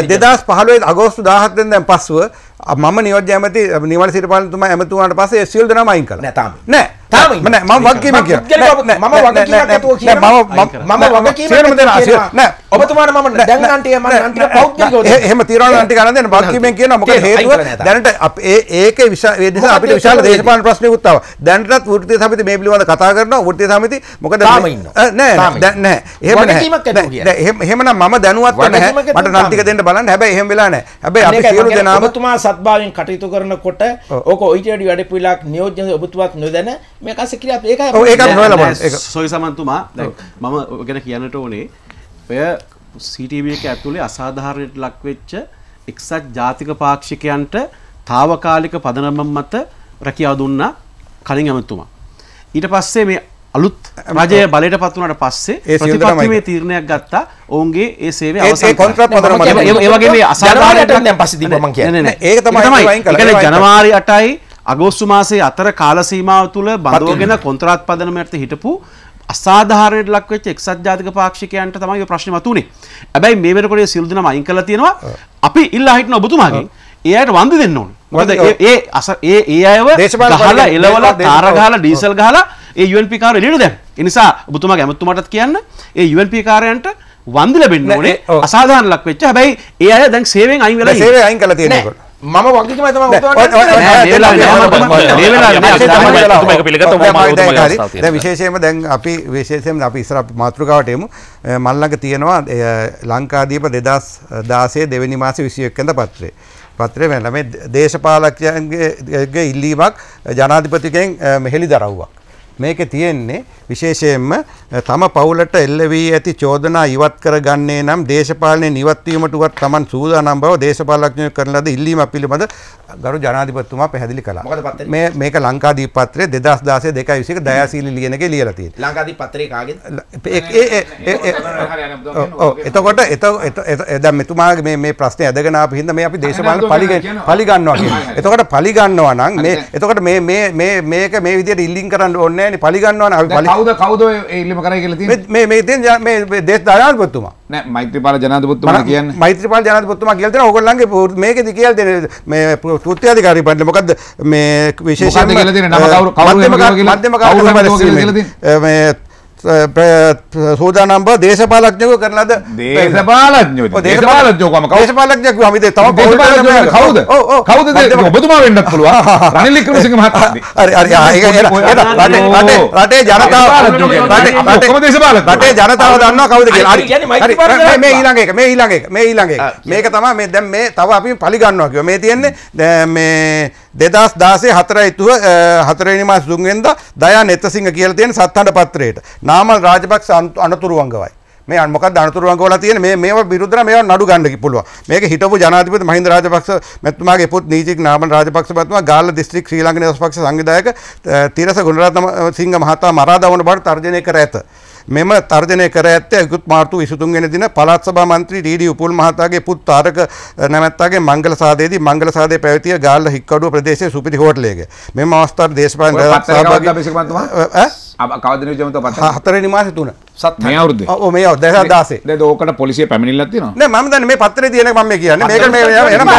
2015 අගෝස්තු 17 වෙනිදාන් පස්සුව මම නියෝජ්‍ය ඇමති නිවන සිරිපාලතුමා ඇමතුමාට පස්සේ සියලු දෙනාම අයින් කළා. නෑ තාම නෑ මම වගකීමක් කියනවා. මම වගකීමක් ඇතුව කියනවා. මම වගකීමක් නෑ ඔබතුමාට මම දැන් අන්ටි මම අන්ටි පෞද්ගලිකව එහෙම තිරවන අන්ටි ගන්න දෙන්න වගකීමෙන් කියනවා. මොකද හේතුව දැනට ඒකේ ඒ නිසා අපිට විශාල දේශපාලන ප්‍රශ්නයකුත් ආවා. දැනටත් වෘත්තීය සමිතිය මේ පිළිබඳව කතා කරනවා. වෘත්තීය සමිතිය මොකද නෑ එහෙම එහෙමනම් මම දැනුවත් නැහැ. මට නම් ටික දෙන්න බලන්න. හැබැයි එහෙම වෙලා නැහැ. හැබැයි අපි සියලු දෙනාම ඔබතුමා සත්භාවයෙන් කටයුතු කරනකොට ඕක ඔයිට වැඩි වැඩ පිළිලක් නියෝජ්‍ය ඔබතුමාත් නොදැන මේක අස්සේ ක්‍රියාත් ඒකයි. ඔව් ඒකත් නොවලා බලන්න. ඒක සොයි සමන්තුමා දැන් මම ගැන කියන්නට ඕනේ ඔය CTV එක ඇතුලේ අසාධාරණයට ලක් වෙච්ච එක්සත් ජාතික පාක්ෂිකයන්ට తాවකාලික පදනම මත රැකියාව දුන්නා කලින් ඇමතුමා. ඊට පස්සේ මේ අලුත් රජය බලයට පත් වුණාට පස්සේ ප්‍රතිපත්තිමේ තීරණයක් ගත්තා ඔවුන්ගේ ඒ සේවය අවසන් කරනවා. ඒ වගේ මේ අසාධාරණයට දැන් පස්සේ දීපුවා මං කියන්නේ. ඒක තමයි වයින් කළා. ඒ කියන්නේ ජනවාරි 8යි අගෝස්තු මාසයේ අතර කාල සීමාව තුල බඳවගෙන කොන්ත්‍රාත් පදනමට හිටපු අසාධාරණයට ලක් වෙච්ච එක්සත් ජාතික පාක්ෂිකයන්ට තමයි මේ ප්‍රශ්නේ මතුනේ. හැබැයි මේ වෙනකොට සියලු දෙනාම අයින් කරලා තියෙනවා. අපි ඉල්ලා හිටන ඔබතුමාගෙන් ඒ අයට වන්දි දෙන්න ඕනේ. මොකද ඒ අයව ගහලා එලවලා තාර ගහලා ඩීසල් ගහලා ඒ UNP කාර්ය එළියට දැම්ම. ඒ නිසා ඔබතුමාගේ ඇමතුමාටත් කියන්න ඒ UNP කාර්යයන්ට වන්දි ලැබෙන්න ඕනේ. අසාධාරණ ලක් වෙච්ච හැබැයි ඒ අය දැන් සේවයෙන් අයින් වෙලා සේවයෙන් අයින් කරලා තියෙනවා. මම වගකීම තමයි දැන් විශේෂයෙන්ම අපි ඉස්සර මාතෘකාවට එමු. මල්ලඟ තියෙනවා ලංකාදීප 2016 දෙවෙනි මාසේ 21 වෙනිදා පත්‍රය. පත්‍රය වෙන මේ දේශපාලකයන්ගේ ඉල්ලීමක් ජනාධිපතිගෙන් මෙහෙළිදරව්වක්. මේකේ තියෙන්නේ විශේෂයෙන්ම තම පවුලට එල්ල වී ඇති චෝදනා ඉවත් කරගන්නේ නම් දේශපාලනයේ නිවත් වීමට උවත් Taman සූදානම් බව දේශපාලඥයෝ කරන ලද ඉල්ලීම පිළිබඳ ගරු ජනාධිපතිතුමා පැහැදිලි කළා. මේක ලංකාදීප පත්‍රයේ 2016 2/21 දයාශීලී ලියනකේ ලියලා තියෙනවා. ලංකාදීප පත්‍රයේ කාගේද? එතකොට දැන් මෙතුමාගේ මේ ප්‍රශ්නේ ඇදගෙන ආපු හින්දා මේ අපි දේශපාලන පලි ගන්නවා කියන්නේ. එතකොට පලි ගන්නවා නම් මේ එතකොට මේක මේ විදිහට ඉල්ලින් කරන්න ඕනේ නැහැ නේ. පලි ගන්නවා නම් අපි කවුද ඒ ඉල්ලීම කරයි කියලා තියෙන්නේ? මේ දේශ ජනාධිපතිතුමා නෑ මෛත්‍රීපාල ජනාධිපතිතුමා කියන්නේ මෛත්‍රීපාල ජනාධිපතිතුමා කියලා දෙනවා. ඕගොල්ලන්ගේ මේකෙදි කියලා දෙන මේ තෘත්‍යාධිකාරී පන්ති මොකද්ද මේ විශේෂයෙන්ම මොකද්ද කියලා දෙන නම කවුරු මධ්‍යම කාර්ය මේ සෝදානම් බව දේශපාලඥයෝ කරන ලද දේශපාලඥයෝ දේශපාලඥයෝ අපි තව කවුද ඔබතුමා වෙන්නත් පුළුවන් රනිල් වික්‍රමසිංහ මහතා රටේ ජනතාව දන්නවා කවුද කියලා හරි මේ ඊළඟ එක මේක තමයි මේ දැන් මේ තව අපි පලි ගන්නවා කිව්වා මේ තියෙන්නේ මේ 2016 4 වෙනි මාස 3 වෙනිදා දයා නෙතසිංහ කියලා තියෙන සත්හඬ පත්‍රයේට නාමල් රාජපක්ෂ අනතුරු වංගවයි. මේ මොකක්ද අනතුරු වංගවලා තියෙන මේවා විරුද්ධව මේවා නඩු ගන්න පුළුවන්. මේක හිටපු ජනාධිපති මහින්ද රාජපක්ෂ මැතිතුමාගේ පුත් නීතිඥ නාමල් රාජපක්ෂ මැතිතුමා ගාල්ල දිස්ත්‍රික් ශ්‍රී ලංකා නිදහස් සංවිධායක තිරස ගුණරත්න සිංහ මහතා මරා දමන බවට තර්ජනය කර ඇත. මෙම තර්ජනය කර ඇත්තේ ඉකුත් මාර්තු 23 වෙනි දින පළාත් සභා මන්ත්‍රී ටී.ඩී. උපුල් මහතාගේ පුත් තාරක නැමැත්තාගේ මංගල සාදයේදී මංගල සාදයේ පැවතිය ගාල්ල හික්කඩුව ප්‍රදේශයේ සුපිරි හෝටලයක. මෙම අවස්ථාවේ දේශපාලන කවද නියෝජනය පත්‍රය 4 වෙනි මාසේ 3 මේ අවුරුද්දේ ඔව් මේ අවුරුද්ද 2016 නේද ඕකට පොලිසිය පැමිණිල්ලක් තියෙනවා නෑ මම දන්නේ මේ පත්‍රේ තියෙන එක මම මේ කියන්නේ මේක මේ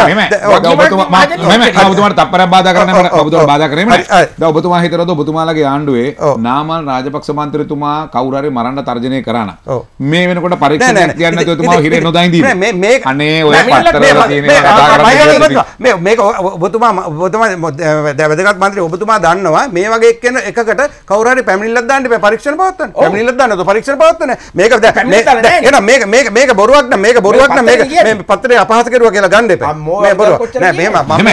ඔබතුමාට තප්පරයක් බාධා කරන්න ඔබතුමාට බාධා කරන්නේ නැහැ දැන් ඔබතුමා හිතනවද ඔබතුමාලගේ ආණ්ඩුවේ නාමල් රාජපක්ෂ මන්ත්‍රීතුමා කවුරු හරි මරන්න තර්ජනය කරා නම් මේ වෙනකොට පරීක්ෂණයක් කියන්නේ නැතුව ඔබතුමාව හිරේ නොදා ඉඳීම මේ අනේ ඔය පත්තරවල තියෙන කතා කරන්නේ මේක ඔබතුමා වැදගත් මන්ත්‍රී ඔබතුමා දන්නවා මේ වගේ එකකට කවුරු හරි පැමිණිල්ලක් දාන්න බෑ පරීක්ෂණ පවත්වන්න පැමිණිල්ලක් දාන්න તો පරීක්ෂණ පවත්වන්න මේක මේක බොරුවක් නම් මේක බොරුවක් නම් මේක මේ පත්‍රය අපහාස කරුවා කියලා ගන්න එපා මේ බොරුවක් නෑ මේ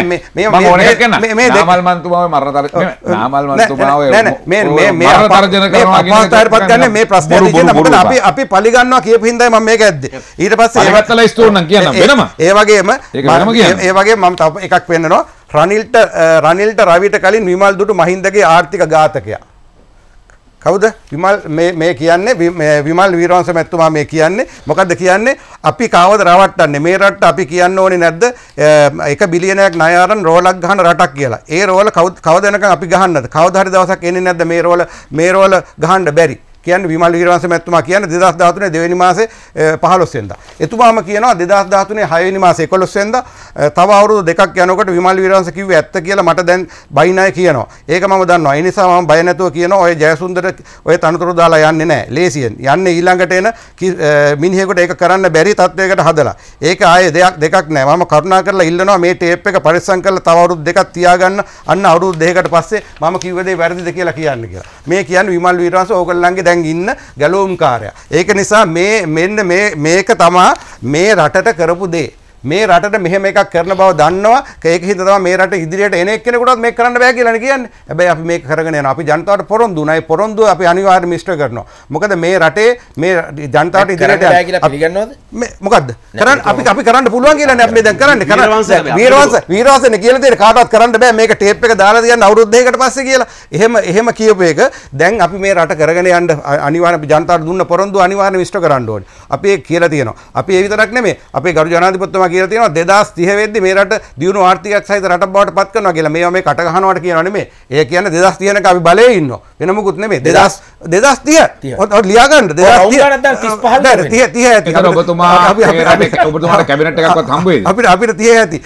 මේ නාමල් මන්තුමාව මරණ නාමල් මන්තුමාව මේ තර්ජන කරනවා කියන්නේ මේ ප්‍රශ්නේ තියෙන මොකද අපි පලි ගන්නවා කියපු හින්දායි මම මේක ඇද්දේ ඊට පස්සේ ඒවත්තලා ස්ටෝන් නම් කියන්න වෙනම ඒ වගේම මම තව එකක් වෙන්නනවා රනිල්ට රවිට කලින් විමල් දුටු මහින්දගේ ආර්ථික ඝාතකයා කවුද විමල් මේ කියන්නේ විමල් වීරවංශ මැතිතුමා මේ කියන්නේ මොකද්ද කියන්නේ අපි කාවද රවට්ටන්නේ මේ රටට අපි කියන්න ඕනේ නැද්ද 1 බිලියනයක් ණය අරන් රෝලක් ගහන රටක් කියලා. ඒ රෝල කවද වෙනකන් අපි ගහන්නද? කවදා හරි දවසක් එන්නේ නැද්ද මේ රෝල ගහන්න බැරි? කියන්නේ විමල් වීරවංශ මැතිතුමා කියන්නේ 2013 දෙවෙනි මාසේ 15 වෙනිදා. එතුමාම කියනවා 2013 6 වෙනි මාසේ 11 වෙනිදා තව අවුරුදු දෙකක් යනකොට විමල් වීරවංශ කිව්වේ ඇත්ත කියලා මට දැන් බයිනයි කියනවා. ඒක මම දන්නවා. ඒ නිසා මම බය නැතුව කියනවා ඔය ජයසුන්දර ඔය තනතුරු දාලා යන්නේ නැහැ. ලේසියෙන්. යන්නේ ඊළඟට එන මිනිහෙකුට ඒක කරන්න බැරි තත්වයකට හදලා. ඒක ආයේ දෙකක් නැහැ. මම කරුණා කරලා ඉල්ලනවා මේ ටේප් එක පරිස්සම් කරලා තව අවුරුදු දෙකක් තියාගන්න. අන්න අවුරුදු දෙකකට පස්සේ මම කිව්ව දේ වැරදිද කියලා කියන්න කියලා. මේ කියන්නේ විමල් වීරවංශ ඕගොල්ලන්ගේ ඉන්න ගැලවුම්කාරයා. ඒක නිසා මේක තමා මේ රටට කරපු දේ. මේ රටට මෙහෙම එකක් කරන බව දන්නවා. ඒක හින්දා තමයි මේ රට ඉදිරියට එන එක්කෙනෙකුටවත් මේක කරන්න බෑ කියලා කියන්නේ. හැබැයි අපි මේක කරගෙන යනවා. අපි ජනතාවට පොරොන්දු උනා. ඒ පොරොන්දුව අපි අනිවාර්යයෙන් මිස්ටර් කරනවා. මොකද මේ රටේ මේ ජනතාවට ඉදිරියට යන්න බෑ කියලා පිළිගන්නවද? මොකද්ද? අපි කරන්න පුළුවන් කියලානේ අපි දැන් කරන්නේ. වීරවංශනේ කියලා දෙන කාටවත් කරන්න බෑ මේක ටේප් එක දාලා තියන්න අවුරුදු දෙකකට පස්සේ කියලා. එහෙම කියපු එක දැන් අපි මේ රට කරගෙන යන්න අනිවාර්යයෙන් ජනතාවට දුන්න පොරොන්දුව අනිවාර්යයෙන් මිස්ටර් කරන්න ඕනේ. අපි ඒක කියලා තියෙනවා. අපි ඒ විතරක් නෙමෙයි. අපේ ගරු ජනාධිපතිතුමා කියලා තියෙනවා 2030 වෙද්දි මේ රට දියුණු ආර්ථිකයක් සහිත රටක් බවට පත් කරනවා කියලා. මේවා මේ කට ගහනවට කියනවා නෙමෙයි. ඒ කියන්නේ 2030 නක අපි බලයේ ඉන්නවා. වෙන මොකුත් නෙමෙයි. 2030 ඔය ලියා ගන්න 2030 ඒතර ඔබතුමාට කැබිනට් එකක්වත් හම්බ වෙයිද? අපිට 30 ඇති.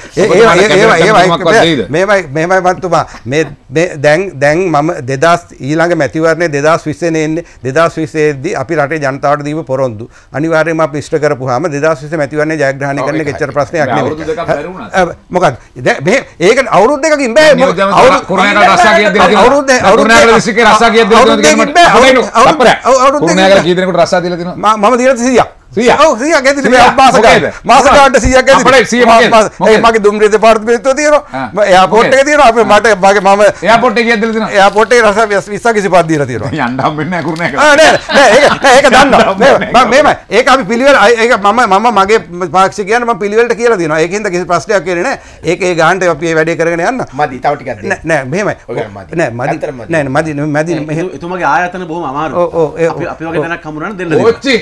මේමයි මන්තුමා මේ දැන් මම 2000 ඊළඟ මැතිවරණේ 2020 එන්නේ 2020 දී අපි රටේ ජනතාවට දීපු පොරොන්දු අනිවාර්යයෙන්ම අපි ඉෂ්ට කරපුවාම 2020 මැතිවරණේ ජයග්‍රහණය කරන්න කෙච්චර ප්‍රශ්නයක් නෙමෙයි. අවුරුදු දෙකක් බැරි වුණා. මොකද ඒක අවුරුදු දෙකකින් බෑ. කුරුණෑගල රස්සා කීයක් දෙනවද? කුරුණෑගල දිස්ත්‍රික්කේ රස්සා කීයක් දෙනවද කුරුණෑගල කී දෙනෙකුට රස්සා දීලා තියෙනවද? මම දීලා 100ක්. 100ක් ඇතුලේ මේ මාස ගානට 100ක් ඇතුලේ මගේ දුම්රිය දෙපාර්තමේන්තුව තියෙනවා එයාපෝට් එක තියෙනවා අපේ මට මම එයාපෝට් එක කීයක් දීලා තියෙනවා එයාපෝට් එකේ රස 20 25ක් දීලා තියෙනවා යන්න හම්බෙන්නේ නැහැ කුරුණෑගල නෑ ඒක දන්නවා මේමයි ඒක අපි පිළිවෙල ඒක මම මගේ පාක්ෂික කියන්නේ මම පිළිවෙලට කියලා දෙනවා ඒකින්ද කිසි ප්‍රශ්නයක් වෙන්නේ නැහැ ඒක ඒ ගානට අපි මේ වැඩේ කරගෙන යන්න මදි තව ටිකක් දෙන්න නෑ මෙහෙමයි නෑ මදි එතුමාගේ ආයතන බොහොම අමාරුයි අපි වගේ දැනක් හම්බුනනම් දෙන්න ඕච්චි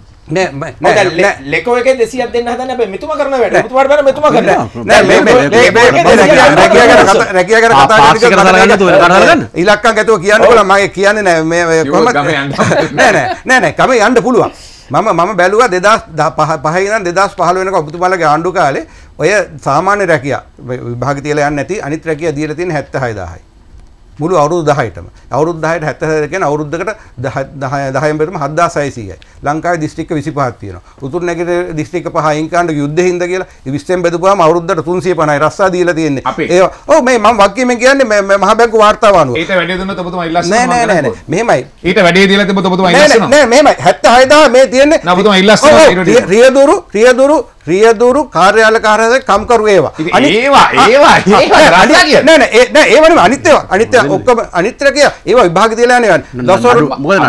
ලෙකෝ එකේ 200ක් දෙන්න හදන්නේ අපේ මෙතුමා කරන වැඩ. මෙතුමාට බෑ මෙතුමා කරනවා. නෑ රැකියා කර කතා කරගන්න ඉලක්කම් ගැතුව කියන්න පුළුවන් මගේ කියන්නේ නෑ මේ කොහොමද නෑ කම යන්න පුළුවන්. මම බැලුවා 2005 ඉඳන් 2015 වෙනකම් ඔබතුමාලගේ ආණ්ඩු කාලේ ඔය සාමාන්‍ය රැකියා විභාග තියලා යන්නේ නැති අනිත් රැකියා දීලා තියෙන 76000යි. මුළු අවුරුදු 10ටම අවුරුදු 10ට 76 කියන්නේ අවුරුද්දකට 10න් බෙරුම 7600යි. ලංකාවේ දිස්ත්‍රික්ක 25ක් තියෙනවා. උතුරු නැගෙනහිර දිස්ත්‍රික්ක 5 අයින් කරන්න යුද්ධෙහිඳ කියලා 20න් බෙදුවාම අවුරුද්දට 350යි රස්සා දීලා තියෙන්නේ. ඒ ඔව් මේ මම වගකීමෙන් කියන්නේ මේ මහ බැංකු වාර්තාව අනුව. ඊට වැඩි දුන්නොත් ඔබතුමා ඉල්ලස්සනවා. නෑ මෙහෙමයි. ඊට වැඩි දීලා තිබ්බොත් ඔබතුමා ඉල්ලස්සනවා. නෑ මෙහෙමයි 76000 මේ තියෙන්නේ. නෑ ඔබතුමා ඉල්ලස්සනවා. රියදුරු කාර්යාලකාරයද කම්කරු ඒවා අනිත් ඒවා ඔක්කොම අනිත් රැකියා ඒවා විභාග තියලා යන්නේ දවසවල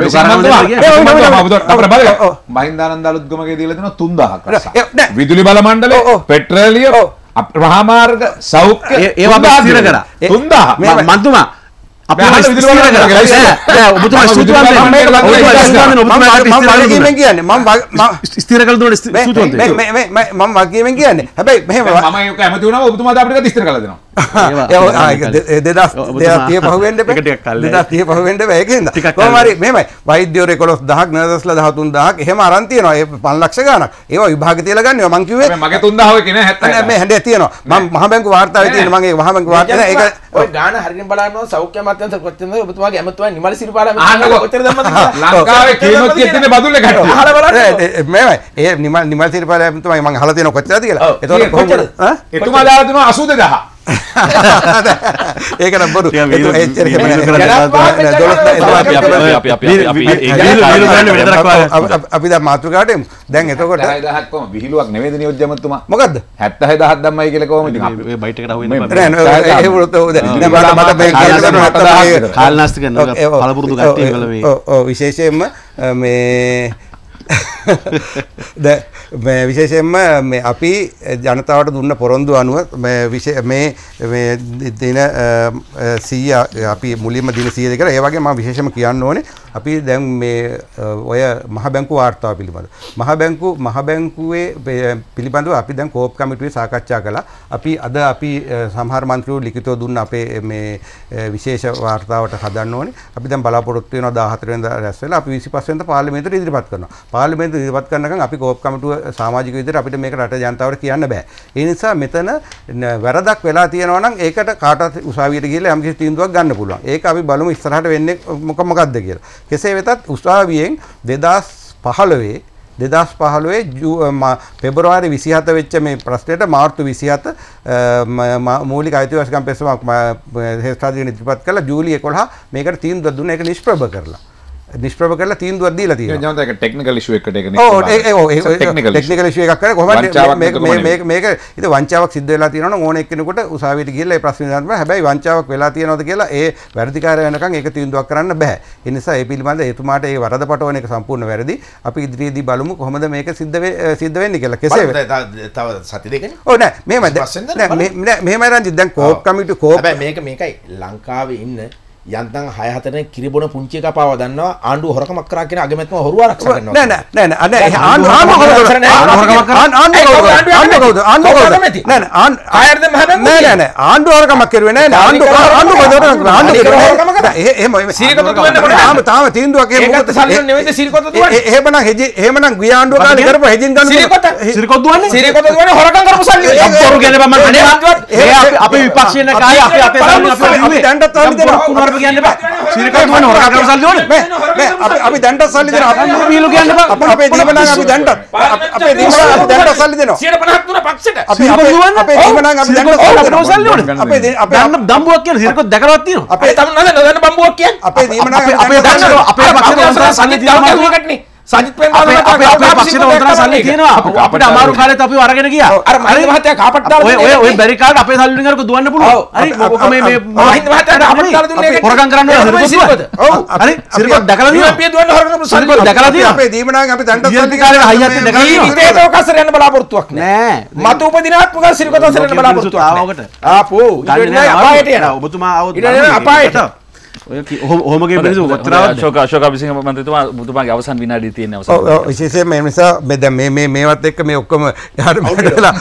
මහින්දානන්ද අලුත්ගමගේ දීලා තියෙනවා 3000ක් රස්සා විදුලි බල මණ්ඩලය පෙට්‍රෝලියම් මහා මාර්ග සෞඛ්‍ය ඒවා අපි ස්ථිර කරා 3000 මන්තුමා අපි විදුලි බල මණ්ඩලය ඔබතුමා ස්තුතිවන්ත ස්ථිර කළ දුන්න ස්තුතිවන්ත මම වගකීමෙන් කියන්නේ හැබැයි මෙහෙම මම ඒක කැමති වුණා ඔබතුමාද අපිට ස්ථිර කළා දෙනවා 2030 පහුවෙන්න බෑ 2030 පහුවෙන්න බෑ ඒකෙන්ද කොහොම හරි මෙහෙමයි වෛද්‍යවරු 11000ක් නර්සස්ලා 13000ක් එහෙම අරන් තියෙනවා ඒ 5 ලක්ෂ ගාණක් ඒවා විභාග තියලා ගන්නවා මං කිව්වේ මගේ 3000 ඔය කියන්නේ 70 මේ හැන්දේ තියෙනවා මම මහ බැංකු වාර්තාවේ තියෙන මගේ මහ බැංකු වාර්තාවේ ඒක ඔය ගාණ හරියට බලනවා සෞඛ්‍ය අමාත්‍යාංශ කොච්චරද ඔබතුමාගේ ඇමතුමා නිමල් සිරිපාලා කොච්චර දැම්මද ලංකාවේ කීමත් තියෙන බදුල්ල ගැට අහලා බලන්න මෙහෙමයි ඒ නිමල් සිරිපාලා ඇමතුමා මම අහලා තියෙනවා කොච්චරද කියලා එතකොට කොච්චරද එතුමා දාලා දෙනවා 82000 ඒක නම් බොරු අපි දැන් මාතෘකාට එමු දැන් එතකොට 60000ක් කොහොම විහිළුවක් නෙවෙයිද නියෝජ්‍යමතුමා මොකද්ද 77000ක් දැම්මයි කියලා කොහොමද ඉතින් අපි බයිට් එකට අහුවෙන්න කාලනාස්ති කරනවා පළපුරුදු කට්ටිය වල මේ විශේෂයෙන්ම මේ විශේෂයෙන්ම මේ අපි ජනතාවට දුන්න පොරොන්දු අනුව මේ දින 100 අපි මුලින්ම දින 100 කියලා ඒ වගේ මම විශේෂම කියන්න ඕනේ අපි දැන් මේ ඔය මහ බැංකු වාර්තාව පිළිබඳ මහ බැංකුවේ පිළිබඳව අපි දැන් කෝප් කමිටුවේ සාකච්ඡා කළා අපි අද අපි සමහර මන්ත්‍රීවරු ලිඛිතව දුන්න අපේ මේ විශේෂ වාර්තාවට හදන්න ඕනේ අපි දැන් බලාපොරොත්තු වෙනවා 14 වෙනිදා රැස් වෙලා අපි 25 වෙනිදා පාර්ලිමේන්තුවට ඉදිරිපත් කරනවා පාර්ලිමේන්තුවට ඉදිරිපත් කරනකම් අපි කෝප් කමිටුව සමාජික විදිහට අපිට මේක රට ජනතාවට කියන්න බෑ ඒ නිසා මෙතන වැරදක් වෙලා තියෙනවා නම් ඒකට කාටවත් උසාවියට ගිහලා යම් කිසි තීන්දුවක් ගන්න පුළුවන් ඒක අපි බලමු ඉස්සරහට වෙන්නේ මොකක්ද කියලා කෙසේ වෙතත් උසාවියෙන් 2015 පෙබරවාරි 27 වෙච්ච මේ ප්‍රශ්නෙට මාර්තු 27 මූලික අයිතිවාසිකම් පෙරසමක් හෙස්ටාදීන ඉදිරිපත් කළා ජූලි 11 මේකට තීන්දුවක් දුන්නා ඒක නිෂ්ප්‍රභ කරලා තීන්දුවක් දීලා තියෙනවා. ජනතාව ඒක ටෙක්නිකල් ඉෂුව එකකට ඒක ටෙක්නිකල් ඉෂුව එකක් කරේ කොහොමද මේක ඉතින් වංචාවක් සිද්ධ වෙලා තියෙනවා නම් ඕන එක්කෙනෙකුට උසාවියට ගිහලා ඒ ප්‍රශ්නේ දාන්න බෑ. හැබැයි වංචාවක් වෙලා තියෙනවද කියලා ඒ වැඩිකාරය වෙනකන් ඒක තීන්දුවක් කරන්න බෑ. ඒ නිසා ඒ පිළිබඳ එතුමාට ඒ වරද පටවන එක සම්පූර්ණ වැරදි. අපි ඉදිරියේදී බලමු කොහොමද මේක සිද්ධ වෙන්නේ කියලා. කෙසේ තව සති දෙකනේ. ඔව් නෑ මෙහෙමයි රංජිත් දැන් කෝප් කමිටු කෝප් හැබැයි මේකයි ලංකාවේ ඉන්න යන්තම් 6-4 කිරිබොන පුංචි එකා පාව දන්නවා ආණ්ඩුව හොරකමක් කරා කියන අගමැතිතුම හොරුව ආරක්ෂා කරනවා. නෑ ආණ්ඩුව හොරකමක් කරුවේ නෑ තාම තීන්දුවක් එහෙමනම් ගිය ආණ්ඩුව කාලේ කරපු හෙජින් ගන්න සිරිකොත් දුවන්නේ හොරකම් කරපු සල්ලි අප්පරු ගැන මම අපි විපක්ෂයේ ඉන්න කාලේ අපේ සල්ලි අපි දැන්ටත් සල්ලි දෙනවා කුමාරව කියන්න බෑ සිරිකොත් දුවන්නේ හොරකම් කරපු සල්ලි ඕනේ අපි දැන්ටත් සල්ලි දෙනවා අපි බීලු කියන්න බෑ අපේ දීමනම් අපි දැන්ටත් අපේ දීමනම් අපි දැන්ටත් සල්ලි දෙනවා 153 පක්ෂෙට අපි අපේ දීමනම් අපි දැන්ටත් සල්ලි ඕනේ අපේ දන්න දම්බුවක් කියන සිරිකොත් දැකලවත් තියෙනවා අපේ තම නදන්න බම්බුවක් කියන්නේ අපේ දීමනම් අපේ පක්ෂේ සල්ලි තියෙනවා සජිත් ප්‍රේමදාස අපේ පක්ෂේ උන්තරා සල්ලි තියෙනවා අපිට අමාරු කාලෙත් අපි අරගෙන ගියා අර මහින්ද මහත්තයා කාපට් දාලා ඔය බැරි කාලේ අපේ සල්ලි වලින් අරක දුවන්න පුළුවන් හරි ඔක මේ මහින්ද මහත්තයා කාපට් දාලා දුන්නේ හොරකම් කරන්න ඕන සිරිකොත් ඔව් හරි සිරිකොත් දැකලා තියෙනවා අපි දුවන්න හොරකම් සිරිකොත් දැකලා තියෙනවා අපේ දීමනම් අපි දැන්ටත් සල්ලි කාලේ හයියත් දැකලා තියෙනවා ඒක කසර යන බලාපොරොත්තුවක් නෑ මතු උපදිනාත්මක සිරිකොත් අසර යන බලාපොරොත්තුවක් ආපෝ ඉන්නේ අපායට යනවා ඔබතුමා ආවොත් අපායට ඔහොමගේ මිනිස්සු ඔච්චරවත් ශෝක අබිසිංහ මන්ත්‍රීතුමා ඔබතුමාගේ අවසන් විනාඩිය තියෙන අවසන්. ඔව් විශේෂයෙන් මේ නිසා දැන් මේවත් එක්ක මේ ඔක්කොම යහට මෙහෙටලා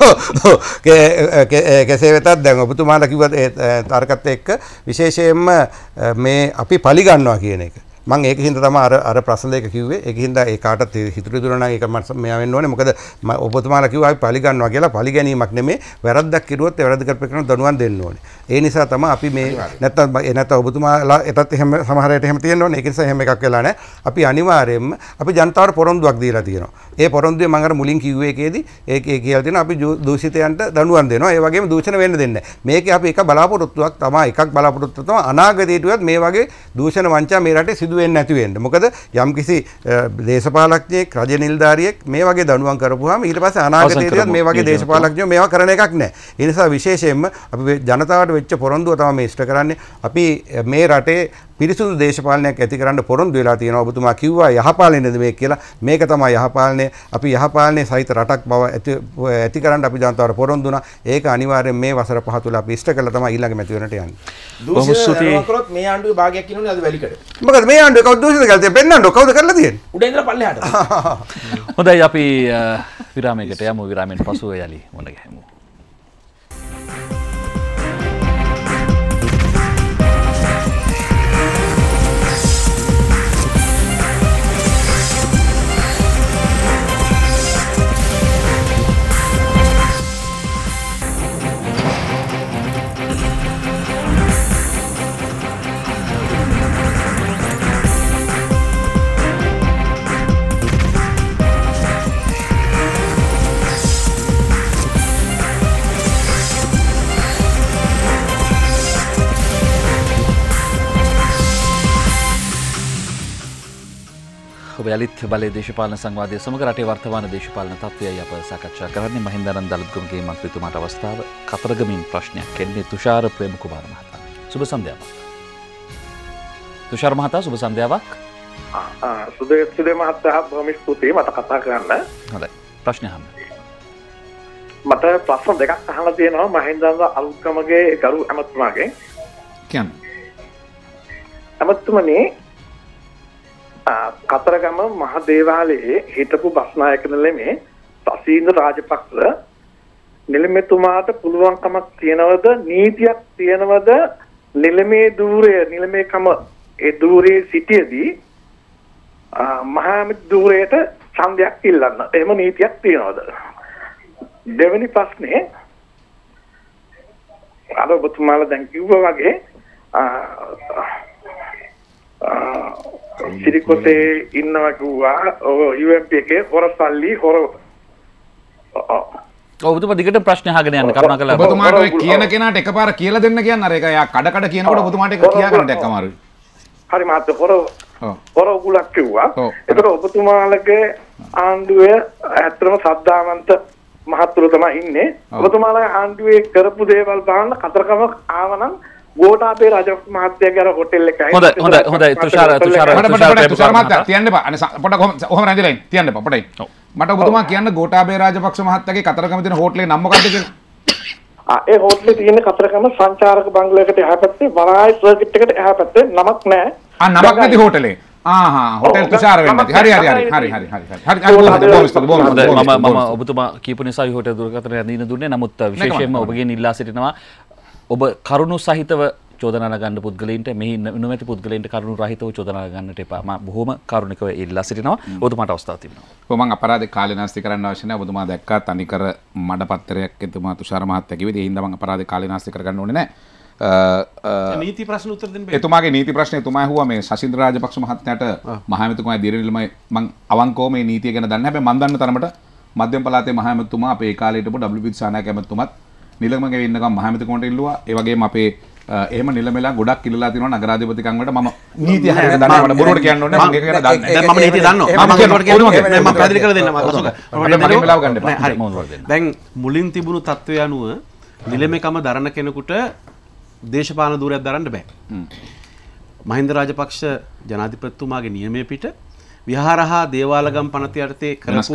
කෙසේ වෙතත් දැන් ඔබතුමාලා කිව්වත් ඒ තර්කත් එක්ක විශේෂයෙන්ම මේ අපි පලි ගන්නවා කියන එක. මම ඒක හින්දා තමයි අර ප්‍රශ්න දෙක කිව්වේ. ඒක හින්දා ඒ කාටත් හිතුරු දුන්නා නම් ඒක මෙයා වෙන්න ඕනේ. මොකද ඔබතුමාලා කිව්වා අපි පලි ගන්නවා කියලා. පලි ගැනීමක් නෙමෙයි. වැරද්දක් කිරුවොත් ඒ වැරද්ද කරපු කෙනාට දඬුවම් දෙන්න ඕනේ. ඒ නිසා තමයි අපි මේ නැත්තම් ඔබතුමාලා එතත් එහෙම සමහර අයට එහෙම තියෙන්න ඕනේ. ඒක නිසා එහෙම එකක් වෙලා නැහැ. අපි අනිවාර්යයෙන්ම අපි ජනතාවට පොරොන්දුවක් දීලා තියෙනවා. ඒ පොරොන්දුවේ මම අර මුලින් කිව්වේ එකේදී ඒකේ කියලා තියෙනවා අපි දූෂිතයන්ට දඬුවම් දෙනවා. ඒ වගේම දූෂණ වෙන්න දෙන්නේ නැහැ. මේකේ අපි එක බලාපොරොත්තුවක් තමයි එකක් බලාපොරොත්තුවක් තමයි අනාගතයේදීවත් මේ වගේ දූෂණ වංචා මේ රටේ සිදු වෙන්නේ නැති වෙන්න. මොකද යම්කිසි දේශපාලඥයෙක් රජ නිලධාරියෙක් මේ වගේ දඬුවම් කරපුවාම ඊට පස්සේ අනාගතයේදීවත් මේ වගේ දේශපාලඥයෝ මේවා කරන එකක් නැහැ. ඒ නිසා විශේෂයෙන්ම අපි ජනතාවට වෙච්ච පොරොන්දුව තමයි මේ ඉෂ්ට කරන්නේ. අපි මේ රටේ පිරිසුදු දේශපාලනයක් ඇති කරන්න පොරොන්දු වෙලා තියෙනවා. ඔබතුමා කිව්වා යහපාලනයද මේක කියලා. මේක තමයි යහපාලනය. අපි යහපාලනයේ සහිත රටක් බව ඇති කරන්න අපි ජනතාවට පොරොන්දු වුණා. ඒක අනිවාර්යෙන් මේ වසර 5 තුළ අපි ඉෂ්ට කළා තමයි ඊළඟ මැතිවරණට යන්නේ. දූෂිත කරොත් මේ ආණ්ඩුවේ භාගයක් කියනෝනේ අද වැලිකඩ. මොකද මේ ආණ්ඩුවේ කවුද දූෂිත කරලා තියෙන්නේ? පෙන්නන්නකො කවුද කරලා තියෙන්නේ? උඩ ඉඳලා පල්ලෙහාට. හොඳයි අපි විරාමයකට යමු. විරාමයෙන් පසුව යලි මොන ගැහෙමු. යලිත් බලය දේශපාලන සංවාදය සමග රටේ වර්තමාන දේශපාලන තත්ත්වයයි අප සාකච්ඡා කරන්නේ. මහින්දානන්ද දලුත්ගමගේ මන්ත්‍රීතුමාට අවස්ථාව කතරගමින් ප්‍රශ්නයක් එන්නේ තුෂාර ප්‍රේමකුමාර මහතා. සුබ සන්ධ්‍යාවක්. තුෂාර මහතා සුබ සන්ධ්‍යාවක්. සුදේ මහතා බොහොම ස්තුතියි මට කතා කරන්න. හොඳයි. ප්‍රශ්න අහන්න. මට ප්‍රශ්න දෙකක් අහන්න තියෙනවා මහින්දානන්ද අලුත්ගමගේ ගරු ඇමතුමාගෙන්. කියන්න. ඇමතුමනි කතරගම මහ දේවාලයේ හිටපු බස්නායක නිලමේ සසීන්ද්‍ර රාජපක්ෂ නිලමේතුමාට පුළුවන්කමක් තියනවද නීතියක් තියනවද නිලමේ නිලමේකම ඒ ධූරයේ සිටියේදී මහා ධූරයට ඡන්දයක් ඉල්ලන්න එහෙම නීතියක් තියනවද? දෙවෙනි ප්‍රශ්නේ අර ඔබතුමාලා දැන් කිව්වා වගේ සිරිකොතේ ඉන්නවා කිව්වා UMP එකේ හොරසල්ලි හොර ඔබතුමා දිගට ප්‍රශ්න අහගෙන යන්න කරුණාකරලා ඔබතුමාට ඔය කියන කෙනාට එකපාර කියලා දෙන්න කියන්න අර ඒක යා කඩ කියනකොට ඔබතුමාට ඒක කියා ගන්නට එක්ක අමාරුයි. හරි මාත් හොර උගුලක් කිව්වා. ඒතර ඔබතුමාලගේ ආණ්ඩුවේ ඇත්තම සද්ධාවන්ත මහත්තුරු තමයි ඉන්නේ. ඔබතුමාලා ආණ්ඩුවේ කරපු දේවල් බලන්න කතරගම ආවනම් ගෝඨාභය රාජපක්ෂ මහත්තයාගේ අර හොටෙල් එකයි හොඳයි තුෂාර මහත්තයා තියන්න එපා අනේ පොඩක් ඔහොම රැඳිලා ඉන්න තියන්න එපා පොඩයි මට ඔබතුමා කියන්න ගෝඨාභය රාජපක්ෂ මහත්තයාගේ කතරගම තියෙන හෝටලේ නම මොකක්ද කියලා ඒ හෝටලේ තියෙන කතරගම සංචාරක බංගලයකට එහා පැත්තේ වරායි සර්කිට් එකට එහා පැත්තේ නමක් නැහැ. නමක් නැති හෝටලේ. හොටෙල් තුෂාර වෙන්නේ. හරි මම ඔබතුමා කියපු නිසා හෝටල් දුරකථනය අඳින්න දුන්නේ. නමුත් විශේෂයෙන්ම ඔබගෙන් ඉල්ලා සිටිනවා ඔබ කරුණු සහිතව චෝදනා නගන්න පුද්ගලයින්ට මෙහි නොමැති පුද්ගලයින්ට කරුණු රහිතව චෝදනා නගන්නට එපා. මම බොහොම කරුණිකව ඉල්ලා සිටිනවා. ඔබතුමාට අවස්ථාවක් තිබෙනවා. මම අපරාධ කාලේ නාස්ති කරන්න අවශ්‍ය නැහැ. ඔබතුමා දැක්කා තනිකර මඩපත්තරයක් එතුමා තුෂාර මහත්තයා කිව්වේ. ඒ හින්දා මම අපරාධ කාලේ නාස්ති කරගන්න ඕනේ නැහැ. නීති ප්‍රශ්න උත්තර දෙන්න බෑ. එතුමාගේ නීති ප්‍රශ්නේ එතුමා ඇහුවා මේ ශෂින්ද්‍ර රාජපක්ෂ මහත්මයාට මහමැතිතුමායි දිරනිල්මයි මම අවංකව මේ නීතිය ගැන දන්නේ. හැබැයි මම දන්න තරමට මධ්‍යම පළාතේ මහමැතිතුමා අපේ ඒ කාලේ හිටපු WP සානායක ඇමතුමත් නිලමගේ ඉන්නකම් මහමැතිකමට ඉල්ලුවා. ඒ වගේම අපේ එහෙම නිලමෙලා ගොඩක් ඉල්ලලා තිනවා නගරාධිපතිකම් වලට. මම නීතිය හරියට දන්නේ නැහැ. මම බොරුවට කියන්න ඕනේ. මම ඒක ගැන දන්නේ. දැන් මම නීතිය දන්නවා. මම ඒකට කියන්නේ මම පැහැදිලි කරලා දෙන්න. මම වෙලාව ගන්න එපා. හරි. දැන් මුලින් තිබුණු තත්ත්වය අනුව නිලමේකම දරන කෙනෙකුට දේශපාලන ධූරයක් දරන්න බෑ. මහින්ද රාජපක්ෂ ජනාධිපතිතුමාගේ නියමයේ පිට විහාරහා දේවාලගම් පනත යටතේ කරපු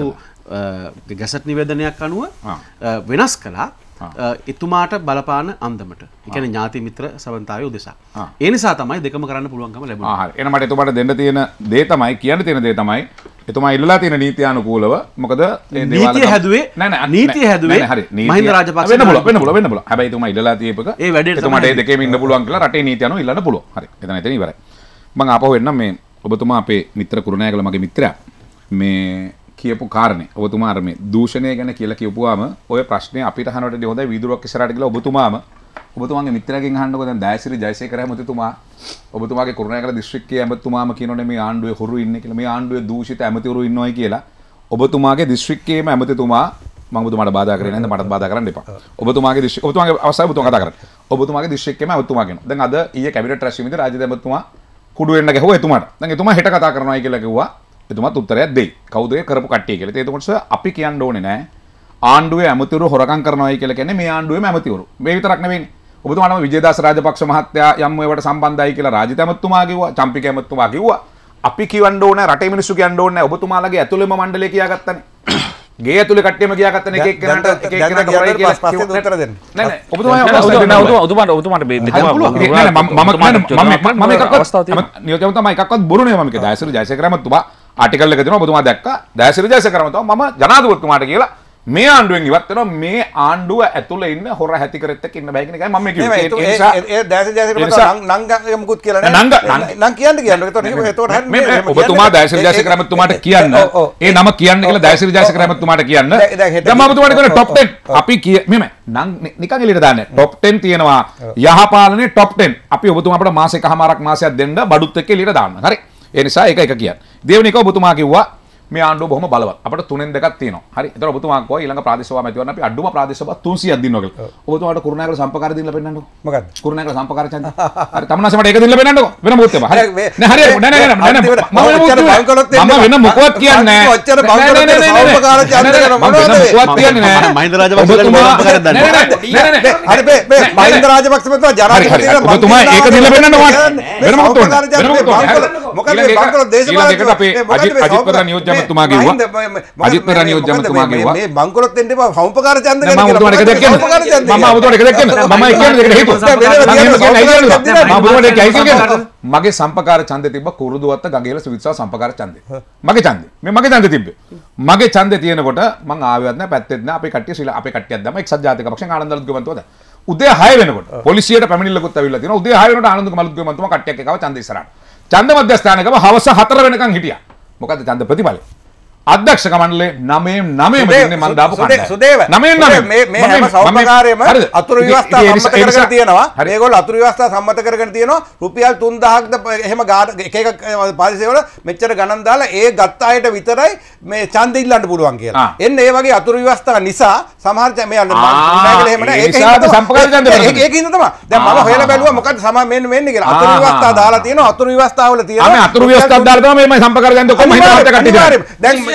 ගැසට් නිවේදනයක් අනුව වෙනස් කළා එතුමාට බලපාන අන්දමට. ඒ කියන්නේ ඥාති මිත්‍ර සබන්තාවේ උදෙසා. ඒ නිසා තමයි දෙකම කරන්න පුළුවන්කම ලැබුණේ. හරි. එහෙනම් මට එතුමාට දෙන්න තියෙන දේ තමයි කියන්න තියෙන දේ තමයි එතුමා ඉල්ලලා තියෙන නීතියානුකූලව මොකද මේ නීතිය හැදුවේ නීතිය හැදුවේ මහින්ද රාජපක්ෂ වෙන්න පුළුවන්. හැබැයි එතුමා ඉල්ලලා තියෙපක ඒ වැඩේට එතුමාට ඒ දෙකේම ඉන්න පුළුවන් කියලා රටේ නීතිය අනුව ඉල්ලන්න පුළුවන්. හරි. එතන ඉවරයි. මම ආපහු එන්නම් මේ ඔබතුමා අපේ මිත්‍ර කුරුණෑගල මගේ මිත්‍රයා මේ කියපු කාරණේ ඔබතුමා අර මේ දූෂණය ගැන කියලා කියපුවාම ඔය ප්‍රශ්නේ අපිට අහනවට හොඳයි වීදුරුවක් ඉස්සරහට ගිහලා ඔබතුමාගේ මිත්‍රයාගෙන් අහන්නකො දැන් දයසිරි ජයසේකර ඇමතිතුමා ඔබතුමාගේ කුරුණෑගල දිස්ත්‍රික්කයේ ඇමතිතුමාම කියනෝනේ මේ ආණ්ඩුවේ හොරු ඉන්නේ කියලා මේ ආණ්ඩුවේ දූෂිත ඇමතිවරු ඉන්නවයි කියලා ඔබතුමාගේ දිස්ත්‍රික්කයේම ඇමතිතුමා මම ඔබතුමාට බාධා කරේ නැද්ද මටත් බාධා කරන්න එපා ඔබතුමාගේ අවස්ථාවේ ඔබතුමා කතා කරන්නේ ඔබතුමාගේ දිස්ත්‍රික්කයේම ඇමතිතුමා කියනවා දැන් අද ඊයේ කැබිනට් රැස්වීමේදී රාජ්‍ය ඇමතිතුමා කුඩු වෙන්න ගැහුවා එතුමාට දැන් එතුමා හෙට කතා කරනවායි කියලා කිව්වා එතුමාත් උත්තරයක් දෙයි කවුද ඒ කරපු කට්ටිය කියලා ඒත් එතකොට අපි කියන්න ඕනේ නෑ ආණ්ඩුවේ ඇමතිවරු හොරකම් කරනවායි කියලා කියන්නේ මේ ආණ්ඩුවේම ඇමතිවරු මේ විතරක් නෙවෙයිනේ ඔබතුමාට විජේදාස රාජපක්ෂ මහත්තයා යම් ඒවට සම්බන්ධයි කියලා රාජිත ඇමතුමා කිව්වා චම්පික ඇමතුමා කිව්වා අපි කියවන්න ඕනේ රටේ මිනිස්සු කියන්න ඕනේ ඔබතුමාලගේ ඇතුළේම මණ්ඩලය කියාගත්තනේ ගේ ඇතුළේ කට්ටියම කියාගත්තනේ එක එක්කෙනාට එක එක්කෙනාට කරයි කියලා උත්තර දෙන්න නෑ නෑ ඔබතුමාට මම එකක්වත් නියෝජ්‍යම තමයි එකක්වත් බොරු නේ මම කිය දයසිරි ජයසේකර ඇමතුමා ආටිකල් එක දෙනවා ඔබතුමා දැක්කා දයසිරි ජයසේකර ඇමතුමා මම ජනාධිපතිතුමාට කියලා මේ ආණ්ඩුවෙන් ඉවත් වෙනවා මේ ආණ්ඩුව ඇතුළේ ඉන්න හොර හැතිකරෙත් එක්ක ඉන්න බෑ කියන එකයි මම කිව්වේ ඒ නිසා ඒ දයසිරි නංග මුකුත් කියලා නෑ නං කියන්න එතකොට හරි ඔබතුමා දයසිරි ජයසේකර ඇමතුමාට කියන්න ඒ නම කියන්න කියලා දයසිරි ජයසේකර ඇමතුමාට කියන්න දැන් මම ඔබතුමාට කියන টොප් 10 අපි මෙහෙම නං නිකන් එළියට දාන්නේ টොප් 10 තියෙනවා යහපාලනේ টොප් 10 අපි ඔබතුමා අපිට මාසෙකමාරක් මාසයක් දෙන්න බඩුත් එක්ක එළියට දාන්න හරි ඒ නිසා එක කියන්න දෙවෙනි එක ඔබතුමා කිව්වා මේ ආණ්ඩුව බොහොම බලවත්. අපිට තුනෙන් දෙකක් තියෙනවා. හරි. ඒතර ඔබතුමා කෝ ඊළඟ ප්‍රාදේශීය සභාව මැතිවරණ අපි අඩුම ප්‍රාදේශීය සභාව 300ක් දිනනවා කියලා. ඔබතුමාට කුරුණෑගල සම්පකාර දිනලා පෙන්නන්නකො. මොකද්ද? කුරුණෑගල සම්පකාර ඡන්ද. හරි. තමනස මට ඒක දිනලා පෙන්නන්නකො. වෙන මොකද තියපා. හරි. නෑ හරි. නෑ මම වෙන මොකවත් කියන්නේ නෑ. ඔච්චර බංකොලොත් සම්පකාර ඡන්ද කරන මොනවද? මොකවත් කියන්නේ නෑ. මහින්ද රාජපක්ෂ සම්පකාර දන්නේ. නෑ. හරි මේ මහින්ද රාජපක්ෂ මහත්මයා ජනාධිපති ඔබතුමා ඒක දිනලා පෙන්නන්නකො. වෙන මොකද මොකද බංකොලොත් දේශපාලන අපේ අජිත් පෙරේරා නියෝජ්‍ය ඇමතුමා කිව්වා අජිත් පෙරේරා නියෝජ්‍ය ඇමතුමා කිව්වා මේ බංකොලොත් දෙන්න එපා සම්පකාර ඡන්ද කරනවා මම ඔබතුමාට එක දෙයක් කියන්න මම ඔබතුමාට එක දෙයක් කියන්න මම කියන්නේ දෙකට හේතුව මගේ සම්පකාර ඡන්දේ තිබ්බ කුරුදුවත්ත ගගේල සුවිත්සා සම්පකාර ඡන්දේ මගේ ඡන්දේ මේ මගේ ඡන්දේ තිබ්බේ මගේ ඡන්දේ තියෙනකොට මං ආවෙවත් නැහැ පැත්තෙත් නැහැ අපේ කට්ටිය අපේ කට්ටියක් දැම්ම එක්සත් ජාතික පක්ෂෙන් ආනන්ද මල්ලුත්ගමන්තුමා උදේ 6 වෙනකොට පොලිසියට පැමිණිල්ලකුත් ඇවිල්ලා තියෙනවා උදේ 6 වෙනකොට ආනන්ද මල්ලුත්ගමන්තුමා කට්ටියක් එක්කව ඡන්ද ඉස්සරහට ඡන්ද මධ්‍යස්ථානයකම හවස 4 වෙනකන් හිටියා මොකද්ද ඡන්ද ප්‍රතිඵලය අධ්‍යක්ෂක මණ්ඩලේ 9ම දෙන්නේ මම දාපු කණ්ඩායම සුදේව 9 මේ හැම සෞඛ්‍යකාරයේම අතුරු ව්‍යවස්ථා සම්මත කරගෙන තියෙනවා මේගොල්ලෝ අතුරු ව්‍යවස්ථා සම්මත කරගෙන තියෙනවා රුපියල් 3000ක්ද එහෙම එක එක පාරිසය වල මෙච්චර ගණන් දාලා ඒ ගත්ත අයට විතරයි මේ ඡන්ද ඉල්ලන්න පුළුවන් කියලා. එන්න ඒ වගේ අතුරු ව්‍යවස්ථා නිසා සමහර මේ නෑගල එහෙම නෑ ඒකින්ද තමයි. දැන් මම හොයලා බැලුවා මොකද්ද සමහර මෙන්න වෙන්නේ කියලා. අතුරු ව්‍යවස්ථා දාලා තියෙනවා අතුරු ව්‍යවස්ථා වල තියෙනවා. අතුරු ව්‍යවස්ථා දාලා තමයි මේ සම්පකාර ඡන්ද කොහොම හිතාවට කට්ටිය. දැන්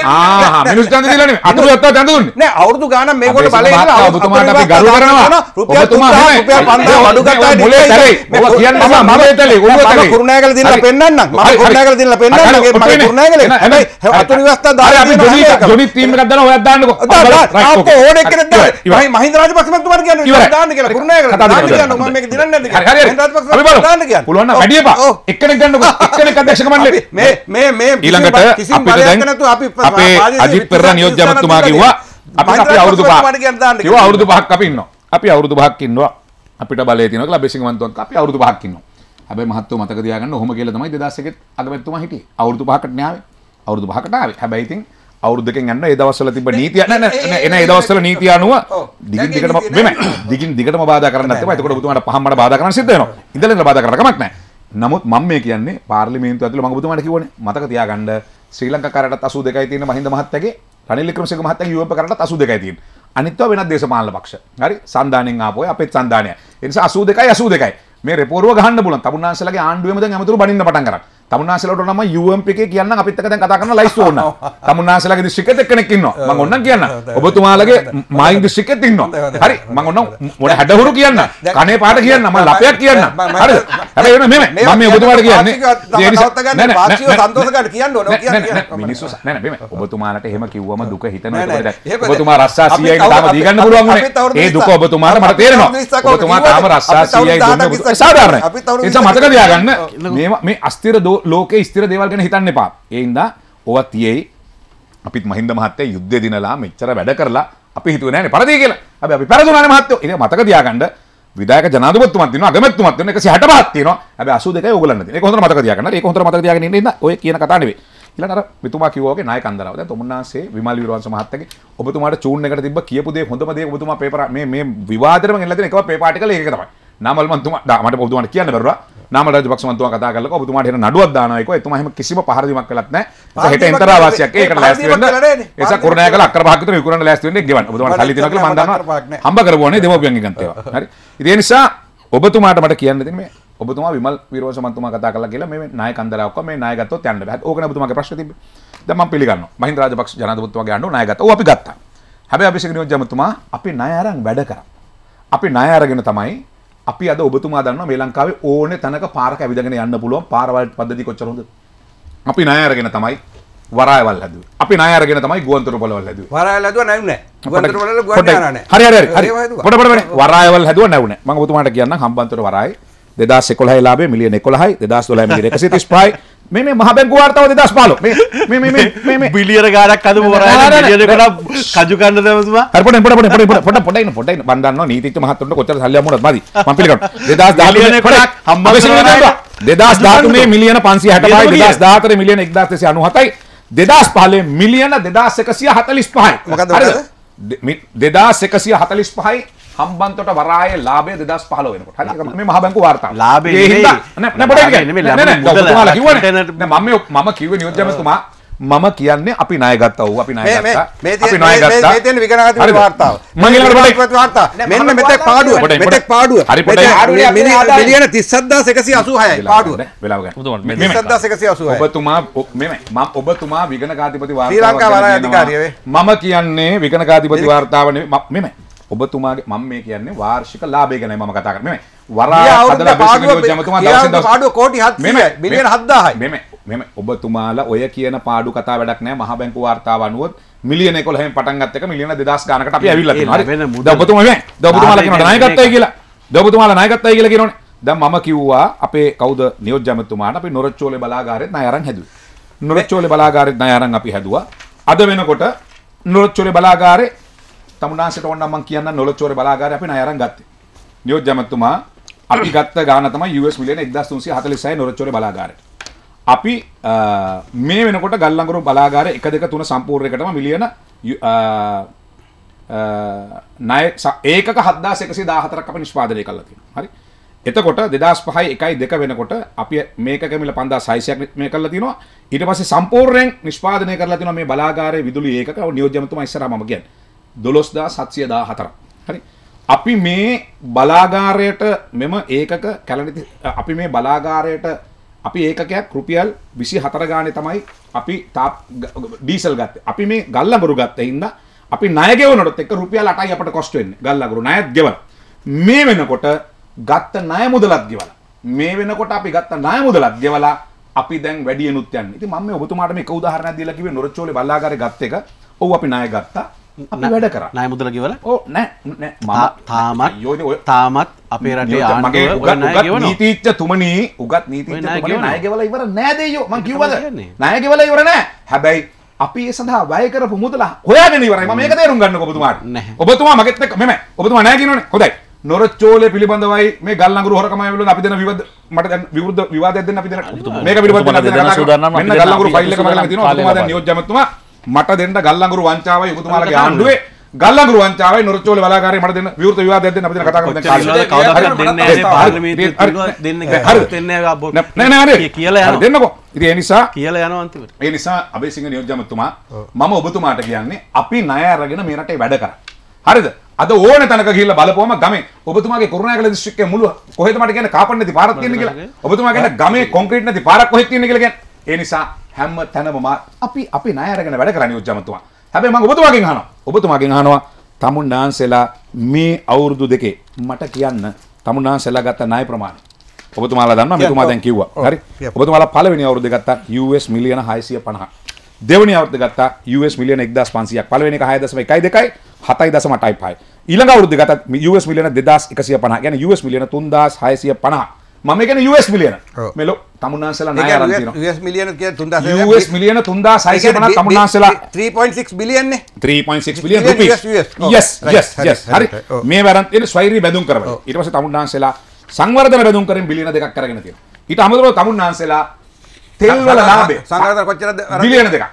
මිනිස් ඡන්ද දීලා නෙමෙයි. අතුරු යත්තා ඡන්ද දුන්නේ. නෑ අවුරුදු ගානක් මේකට බලේ ඉඳලා ඔබතුමාට අපි ගරු කරනවා. ඔබතුමා රුපියල් 5000 අඩු ගත්තා මොලේ තරේ. ඔබ කියන්නේ මම තරේ. ඔබ තරේ. කුරුණෑගල දිනලා පෙන්නන්නම්. මම කුරුණෑගල දිනලා පෙන්නන්නම්. මගේ කුරුණෑගලේ. හැබැයි අතුරු ව්‍යවස්ථා දාලා තියෙනවා. ජොනි ටීම් එකක් දාලා ඔයත් දාන්නකෝ. අපෝ ඕනේ කෙනෙක් දාන්න. මහින්ද රාජපක්ෂ මහත්මයාට කියන්නේ දාන්න කියලා කුරුණෑගල දාන්න කියනවා. මම මේක දිනන්නේ නැද්ද කියලා. මහින්ද රාජපක්ෂ මහත්මයාට දාන්න කියන්නේ. පුළුවන් නම් වැඩි එපා. එක්කෙනෙක් ගන්නකෝ. එක්කෙනෙක් අධ්‍යක්ෂක මණ්ඩලේ. මේ ඊළඟට අපිට දැන් අපේ අජිත් පෙරේරා නියෝජ්‍ය අමාත්‍යතුමා කිව්වා අපි අවුරුදු 5ක් කිව්වා අවුරුදු 5ක් අපි ඉන්නවා. අපි අවුරුදු 5ක් ඉන්නවා. අපිට බලය තියෙනවා කියලා බෙසිං මන්තුන්ක අපි අවුරුදු 5ක් ඉන්නවා. හැබැයි මහත්තයෝ මතක තියාගන්න ඔහොම කියලා තමයි 2001 අගමැතිතුමා හිටියේ. අවුරුදු 5කට න්යාවේ. අවුරුදු 5කට ආවේ. හැබැයි ඉතින් අවුරුදු දෙකෙන් යන්න ඒ දවස්වල තිබ්බ නීතිය නෑ එන ඒ දවස්වල නීතිය අනුව දිගින් දිගටම බාධා කරන්න නැත්නම් එතකොට ඔබතුමාට පහම මඩ බාධා කරන්න සිද්ධ වෙනවා. ඉඳලා බාධා කරන්න කමක් නැහැ. නමුත් මම මේ කියන්නේ පාර්ලිමේන්තුව ඇතුළේ මම ඔබතුමාට කිව්වනේ මතක තියාගන්න ශ්‍රී ලංකා කරටත් 82යි තියෙන මහින්ද මහත්තයාගේ රනිල් වික්‍රමසිංහ මහත්තයාගේ UMP කරටත් 82යි තියෙන. අනිත්ව වෙනත් දේශපාලන පක්ෂ. හරි සන්දානෙන් ආපුවයි අපේත් සන්දානය. ඒ නිසා 82යි මේ රෙපෝරුව ගහන්න පුළුවන්. තමුන්නාන්සලගේ ආණ්ඩුවෙම දැන් ඇමතුරු බණින්න පටන් ගන්නවා. තමුන්නාන්සලට නම් UMP එකේ කියන්නම් අපිත් එක්ක දැන් කතා කරන ලයිස්ට් ඕන. තමුන්නාන්සලගේ දිස්ත්‍රික්කෙත් එක්කෙනෙක් ඉන්නවා. මම ඕන්නම් කියන්න. ඔබතුමාලගේ මයින් දිස්ත්‍රික්කෙත් ඉන්නවා. හරි මම ඕන්නම් මොන හැඩහුරු කියන්න. කනේ පාට කියන්න. මම ලපයක් කියන්න. හරිද? හැබැයි මම මේ ඔබතුමාට කියන්නේ මිනිස්සු නෑ ඔබතුමාලට එහෙම කිව්වම දුක හිතනවා. ඔබතුමා රස්සා 100යි තාම දී ගන්න පුළුවන් උනේ. ඒ දුක ඔබතුමාට මට තේරෙනවා. ඔබතුමා තාම රස්සා 100යි දුන්නේ සාධාරණයි. ඒ නිසා මතක තියාගන්න මේ අස්තිර ලෝකේ ස්ථිර දේවල් ගැන හිතන්න එපා. ඒ හින්දා ඕවා තියේයි. අපිත් මහින්ද මහත්තයා යුද්ධය දිනලා මෙච්චර වැඩ කරලා අපි හිතුවේ නෑනේ පරදී කියලා. හැබැයි අපි පෙරදුනානේ මහත්තයෝ. ඒක මතක තියාගන්න. විධායක ජනාධිපතිතුමත් ඉන්නවා, අගමැතිතුමත් ඉන්නවා. 165ක් තියෙනවා. හැබැයි 82යි ඕගොල්ලන්ට තියෙනවා. ඒක හොඳට මතක තියාගන්න. ඒක හොඳට මතක තියාගෙන ඉන්න ඉන්න ඔය කියන කතාව නෙවෙයි. ඊළඟට අර මෙතුමා කිව්වා වගේ නායක අන්දරාව. දැන් තමුන්නාසේ විමල් වීරවංශ මහත්තයාගේ ඔබතුමාට චූන් එකට තිබ්බ කියපු දේ හොඳම දේ ඔබතුමා පේපර් මේ විවාදෙටම ගෙනලා දෙන එකම පේපර් ආටිකල් ඒක තමයි. නාමල් මන්තුමා මට ඔබතුමාට කියන්න බැරුණා. නාමල් රාජපක්ෂ මන්තුමා කතා කරලා ඔබතුමාට එන නඩුවක් දානවා ඒක. එතුමා එහෙම කිසිම පහර දීමක් කළත් නැහැ. හෙට එන්තරා වාසියක් ඒකට ලෑස්ති වෙන්න. ඒ නිසා කුරුණෑගල අක්කර පහක් විතර විකුණන්න ලෑස්ති වෙන්න ගෙවන්න. ඔබතුමාට සල්ලි තියෙනවා කියලා මම දන්නවා. හම්බ කරපුවානේ දෙමෝපියන්ගෙන් ගන්න ඒවා. හරි. ඉතින් ඒ නිසා ඔබතුමාට මට කියන්න දෙන්නේ මේ ඔබතුමා විමල් වීරවංශ මන්තුමා කතා කරලා කියලා මේ නායක අන්දරාවක්ව මේ නාය ගත්තොත් යන්න බෑ. ඕකනේ ඔබතුමාගේ ප්‍රශ්නේ තිබ්බේ. දැන් මම පිළිගන්නවා. මහින්ද රාජපක්ෂ ජනාධිපතිතුමාගේ ආණ්ඩුව ණය ගත්තා. ඔව් අපි ගත්තා. හැබැයි අභිෂේක නියෝජ්‍ය අමාත්‍යතුමා අපි ණය අරන් වැඩ කරා. අපි ණය අරගෙන තමයි අපි අද ඔබතුමා දන්නවා මේ ලංකාවේ ඕනේ තැනක පාරක ඇවිදගෙන යන්න පුළුවන් පාරවල් පද්ධතිය කොච්චර හොඳද? අපි ණය අරගෙන තමයි වරායවල් හැදුවේ. අපි ණය අරගෙන තමයි ගුවන්තොටු පොළවල් හැදුවේ. වරායවල් හැදුවා නැවු නෑ. ගුවන්තොටු පොළවල් ගුවන් යානා නෑ. හරි. පොඩ වරායවල් හැදුවා නැවු නෑ. මම ඔබතුමාට කියන්නම් හම්බන්තොට වරායේ 2011 ලාභය මිලියන 11යි 2012 මිලියන 135යි මේ මහ බැංකුව වාර්තාව 2015 මේ බිලියන ගාණක් අද වරායේ මිලියන ගාණක් කජු කන්න දවසම හරි පොඩ ඉන්න මම දන්නවා නීතිඥ මහත්තුන්ට කොච්චර සල්ලි හම්බුණත් මදි මම පිළිගන්නවා 2013 මිලියන 560යි 2014 මිලියන 1297යි 2015 මිලියන 2145යි මොකද 2145යි හම්බන්තොට වරායේ ලාභය 2015 වෙනකොට. හරි ඒක මේ මහ බැංකු වාර්තාව. ලාභය නෑ පොඩ්ඩක් ඔබතුමාලා කිව්වනේ. නෑ මම කිව්වේ නියෝජ්‍ය අමාත්‍යතුමා මම කියන්නේ අපි ණය ගත්තා වූ අපි ණය ගත්තා. අපි ණය ගත්තා. මේ තියෙන විගණනාධිපති වාර්තාව. මම ඊළඟට වාර්තාව. මෙන්න මෙතෙක් පාඩුව. හරි පොඩ්ඩක් මිලියන 30186යි පාඩුව. වෙලාව ගන්න. 30186යි. ඔබතුමා විගණනාධිපති වාර්තාව. ශ්‍රී ලංකා වරාය අධිකාරිය වේ. මම කියන්නේ විගණනාධිපති වාර්තාව නෙමෙයි. ඔබතුමාගේ මම මේ කියන්නේ වාර්ෂික ලාභය ගැනයි මම කතා කරන්නේ. වරාය හදලා බෙසිං නියෝජ්‍ය අමාත්‍යතුමා දවසින් දවස පාඩුව කෝටි 700යි මිලියන 7000යි. මෙමෙ ඔබතුමාලා ඔය කියන පාඩු කතා වැඩක් නැහැ. මහ බැංකු වාර්තාව අනුව මිලියන 11න් පටන් ගත්ත එක මිලියන 2000 ගානකට අපි ඇවිල්ලා තියෙනවා. හරි. දැන් ඔබතුමාලා කියනවා ණය ගත්තයි කියලා. දැන් ඔබතුමාලා ණය ගත්තයි කියලා කියනෝනේ. දැන් මම කිව්වා අපේ කවුද නියෝජ්‍ය අමාත්‍යතුමාට අපි නොරොච්චෝලේ බලාගාරෙත් ණය අරන් හැදුවේ. නොරොච්චෝලේ බලාගාරෙත් ණය අරන් අපි හැදුවා. අද වෙනකොට නොරොච්චෝලේ බලාගාරේ තමුන්නාන්සේට ඕන නම් මම කියන්න නොලොච්චෝරේ බලාගාරය අපි ණය අරන් ගත්තේ. නියෝජ්‍ය අමාත්‍යතුමා අපි ගත්ත ගාණ තමයි US මිලියන 1346යි නොලොච්චෝරේ බලාගාරයට. අපි මේ වෙනකොට ගල්ලංගුරු බලාගාරය 1 2 3 සම්පූර්ණයකටම මිලියන ණය ඒකක 7114ක් අපි නිෂ්පාදනය කළා තියෙනවා. හරි. එතකොට 2005යි 1යි 2 වෙනකොට අපි මේකක මිල 5600ක් මේ කරලා තියෙනවා. ඊට පස්සේ සම්පූර්ණයෙන් නිෂ්පාදනය කරලා තියෙනවා මේ බලාගාරයේ විදුලි ඒකක නියෝජ්‍ය අමාත්‍යතුමා ඉස්සරහා මම කියන්නේ 12714. හරි. අපි මේ බලාගාරයට මෙම ඒකක කැලණිති අපි මේ බලාගාරයට අපි ඒකකයක් රුපියල් 24 ගානේ තමයි අපි ඩීසල් ගත්තේ. අපි මේ ගල් අඟුරු ගත්තේ හින්දා අපි ණය ගෙවනකොටත් එක්ක රුපියල් 8යි අපට කොස්ට් වෙන්නේ. ගල් අඟුරු ණයත් ගෙවලා. මේ වෙනකොට ගත්ත ණය මුදලත් ගෙවලා. මේ වෙනකොට අපි ගත්ත ණය මුදලත් ගෙවලා අපි දැන් වැඩියෙනුත් යන්නේ. ඉතින් මම මේ ඔබතුමාට මේක උදාහරණයක් දීලා කිව්වේ නොරොච්චෝලේ බල්ලාගාරේ ගත්ත එක. ඔව් අපි ණය ගත්තා. අපි වැඩ කරා. ණය මුදල ගෙවලා? ඔව් නෑ මම තාමත් අපේ රටේ ආණ්ඩුව ඔය ණය ගෙවනවා. නීතිඥතුමනි උගත් නීතිඥතුමනි ණය ගෙවලා ඉවර නෑ දෙයියෝ. මං කිව්වද? ණය ගෙවලා ඉවර නෑ. හැබැයි අපි ඒ සඳහා වැය කරපු මුදල හොයාගෙන ඉවරයි. මම මේක තේරුම් ගන්නකො ඔබතුමාට. ඔබතුමා මගෙත් එක්ක මෙමෙ. ඔබතුමා නෑ කියනෝනේ. හොඳයි. නොරොච්චෝලේ පිළිබඳවයි මේ ගල් අඟුරු හොරකමයි වල අපි දෙන මට දැන් විරුද්ධ විවාදයක් දෙන්න අපි දෙන මේක පිළිබඳව මෙන්න ගල් අඟුරු ෆයිල් එක මගේ ළඟ තියෙනවා. ඔබතුමා දැන් නියෝජ්‍ය ඇමතුමා මට දෙන්න ගල් අඟුරු වංචාවයි ඔබතුමාලගේ ආණ්ඩුවේ ගල් අඟුරු වංචාවයි නොරොච්චෝලේ බලාගාරේ මට දෙන්න විරුද්ධ විවාදයක් දෙන්න අපි දෙන කතා කරමු දැන් කාලේ කවදාවත් දෙන්නේ නැහැ පාර්ලිමේන්තුවේ දෙන්නේ නෑ කියලා යනවා දෙන්නකෝ. ඉතින් ඒ නිසා කියලා යනවා අන්තිමට. ඒ නිසා අබේසිංහ නියෝජ්‍ය ඇමතුමා මම ඔබතුමාට කියන්නේ අපි ණය අරගෙන මේ රටේ වැඩ කරා. හරිද? අද ඕනේ තැනක ගිහිල්ලා බලපුවම ගමේ ඔබතුමාගේ කුරුණෑගල දිස්ත්‍රික්කයේ මුළු කොහෙද මට කියන්නේ කාපන් නැති පාරක් තියෙන කියලා. ඔබතුමා කියන්නේ ගමේ කොන්ක්‍රීට් නැති පාරක් කොහෙද තියෙන කියලා කියන්නේ. ඒ නිසා හැම තැනම අපි ණය අරගෙන වැඩ කරන්නේ උජ්ජමතුමා. හැබැයි මම ඔබතුමාගෙන් අහනවා තමුන්නාන්සෙලා මේ අවුරුදු දෙකේ මට කියන්න තමුන්නාන්සෙලා ගත්ත ණය ප්‍රමාණය. ඔබතුමාලා දන්නවා මෙතුමා දැන් කිව්වා. හරි. ඔබතුමාලා පළවෙනි අවුරුද්දේ ගත්තා US මිලියන 650. දෙවෙනි අවුරුද්දේ ගත්තා US මිලියන 1500ක්. පළවෙනි එක 6.12යි 7.85යි. ඊළඟ අවුරුද්දේ ගත්තා US මිලියන 2150. කියන්නේ US මිලියන 3650. මම කියන්නේ US මිලියන. මෙලෝ තමුන්නාන්සලා ණය අරන් තියෙනවා. US මිලියන කියන්නේ 3000 US මිලියන 3650 තමුන්නාන්සලා 3.6 බිලියන් නේ. 3.6 බිලියන් රුපීස්. yes. හරි. මේ වරන් තියෙන ස්වෛරී බැඳුම් කරවල. ඊට පස්සේ තමුන්නාන්සලා සංවර්ධන බැඳුම් කරින් බිලියන 2ක් අරගෙන තියෙනවා. ඊට අමතරව තමුන්නාන්සලා තෙල් වල ලාභය සංවර්ධන කොච්චරද? බිලියන 2ක්.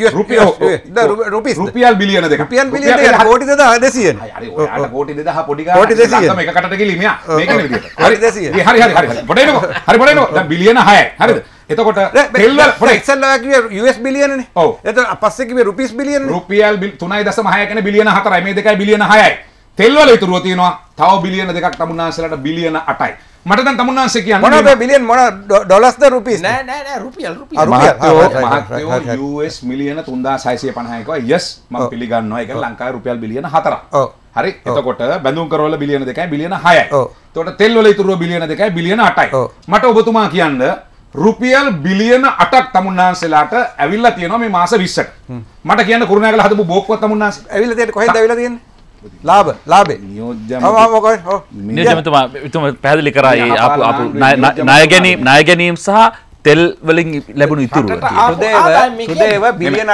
රුපියල් බිලියන 2ක්. රුපියල් බිලියන 2ක් කෝටි 2200 නේ. හරි ඔයාලා කෝටි 2000 පොඩි ගානක් තමයි එකකට ගිලි මෙයා. මේකනේ විදියට. හරි. පොඩේනකො. දැන් බිලියන 6යි. හරිද? එතකොට තෙල් වල පොඩි එක්සල් වල කිව්වේ US බිලියන නේ. ඔව්. එතකොට පස්සේ කිව්වේ රුපීස් බිලියන නේ. රුපියල් 3.6 කියන්නේ බිලියන 4යි. මේ දෙකයි බිලියන 6යි. තෙල් වල ඉතුරුව තියෙනවා තව බිලියන 2ක් තමුන්නාන්සලාට බිලියන 8යි. මට දැන් තමුන්නාන්සේ කියන්නේ මොනවද බිලියන මොන ඩොලර්ස්ද රුපීස් නෑ රුපියල් මහත්තයෝ US මිලියන 3650 එකවා yes මම පිළිගන්නවා ඒක ලංකාවේ රුපියල් බිලියන 4ක් හරි එතකොට බැඳුම් කරවල බිලියන 2යි බිලියන 6යි එතකොට තෙල් වල ඉතුරුව බිලියන 2යි බිලියන 8යි මට ඔබතුමා කියන්න රුපියල් බිලියන 8ක් තමුන්නාන්සලාට ඇවිල්ලා තියෙනවා මේ මාස 20ට මට කියන්න කුරුණෑගල හදපු බෝක්කුව තමුන්නාන්සේ ඇවිල්ලා තියෙන්නේ කොහෙන්ද ඇවිල්ලා තියෙන්නේ ලාභේ නියෝජ්‍යමතුමා පැහැදිලි කරා අපු ණය ගැනීම සහ තෙල් වලින් ලැබුණු ඉතුරු සුදේව බිලියන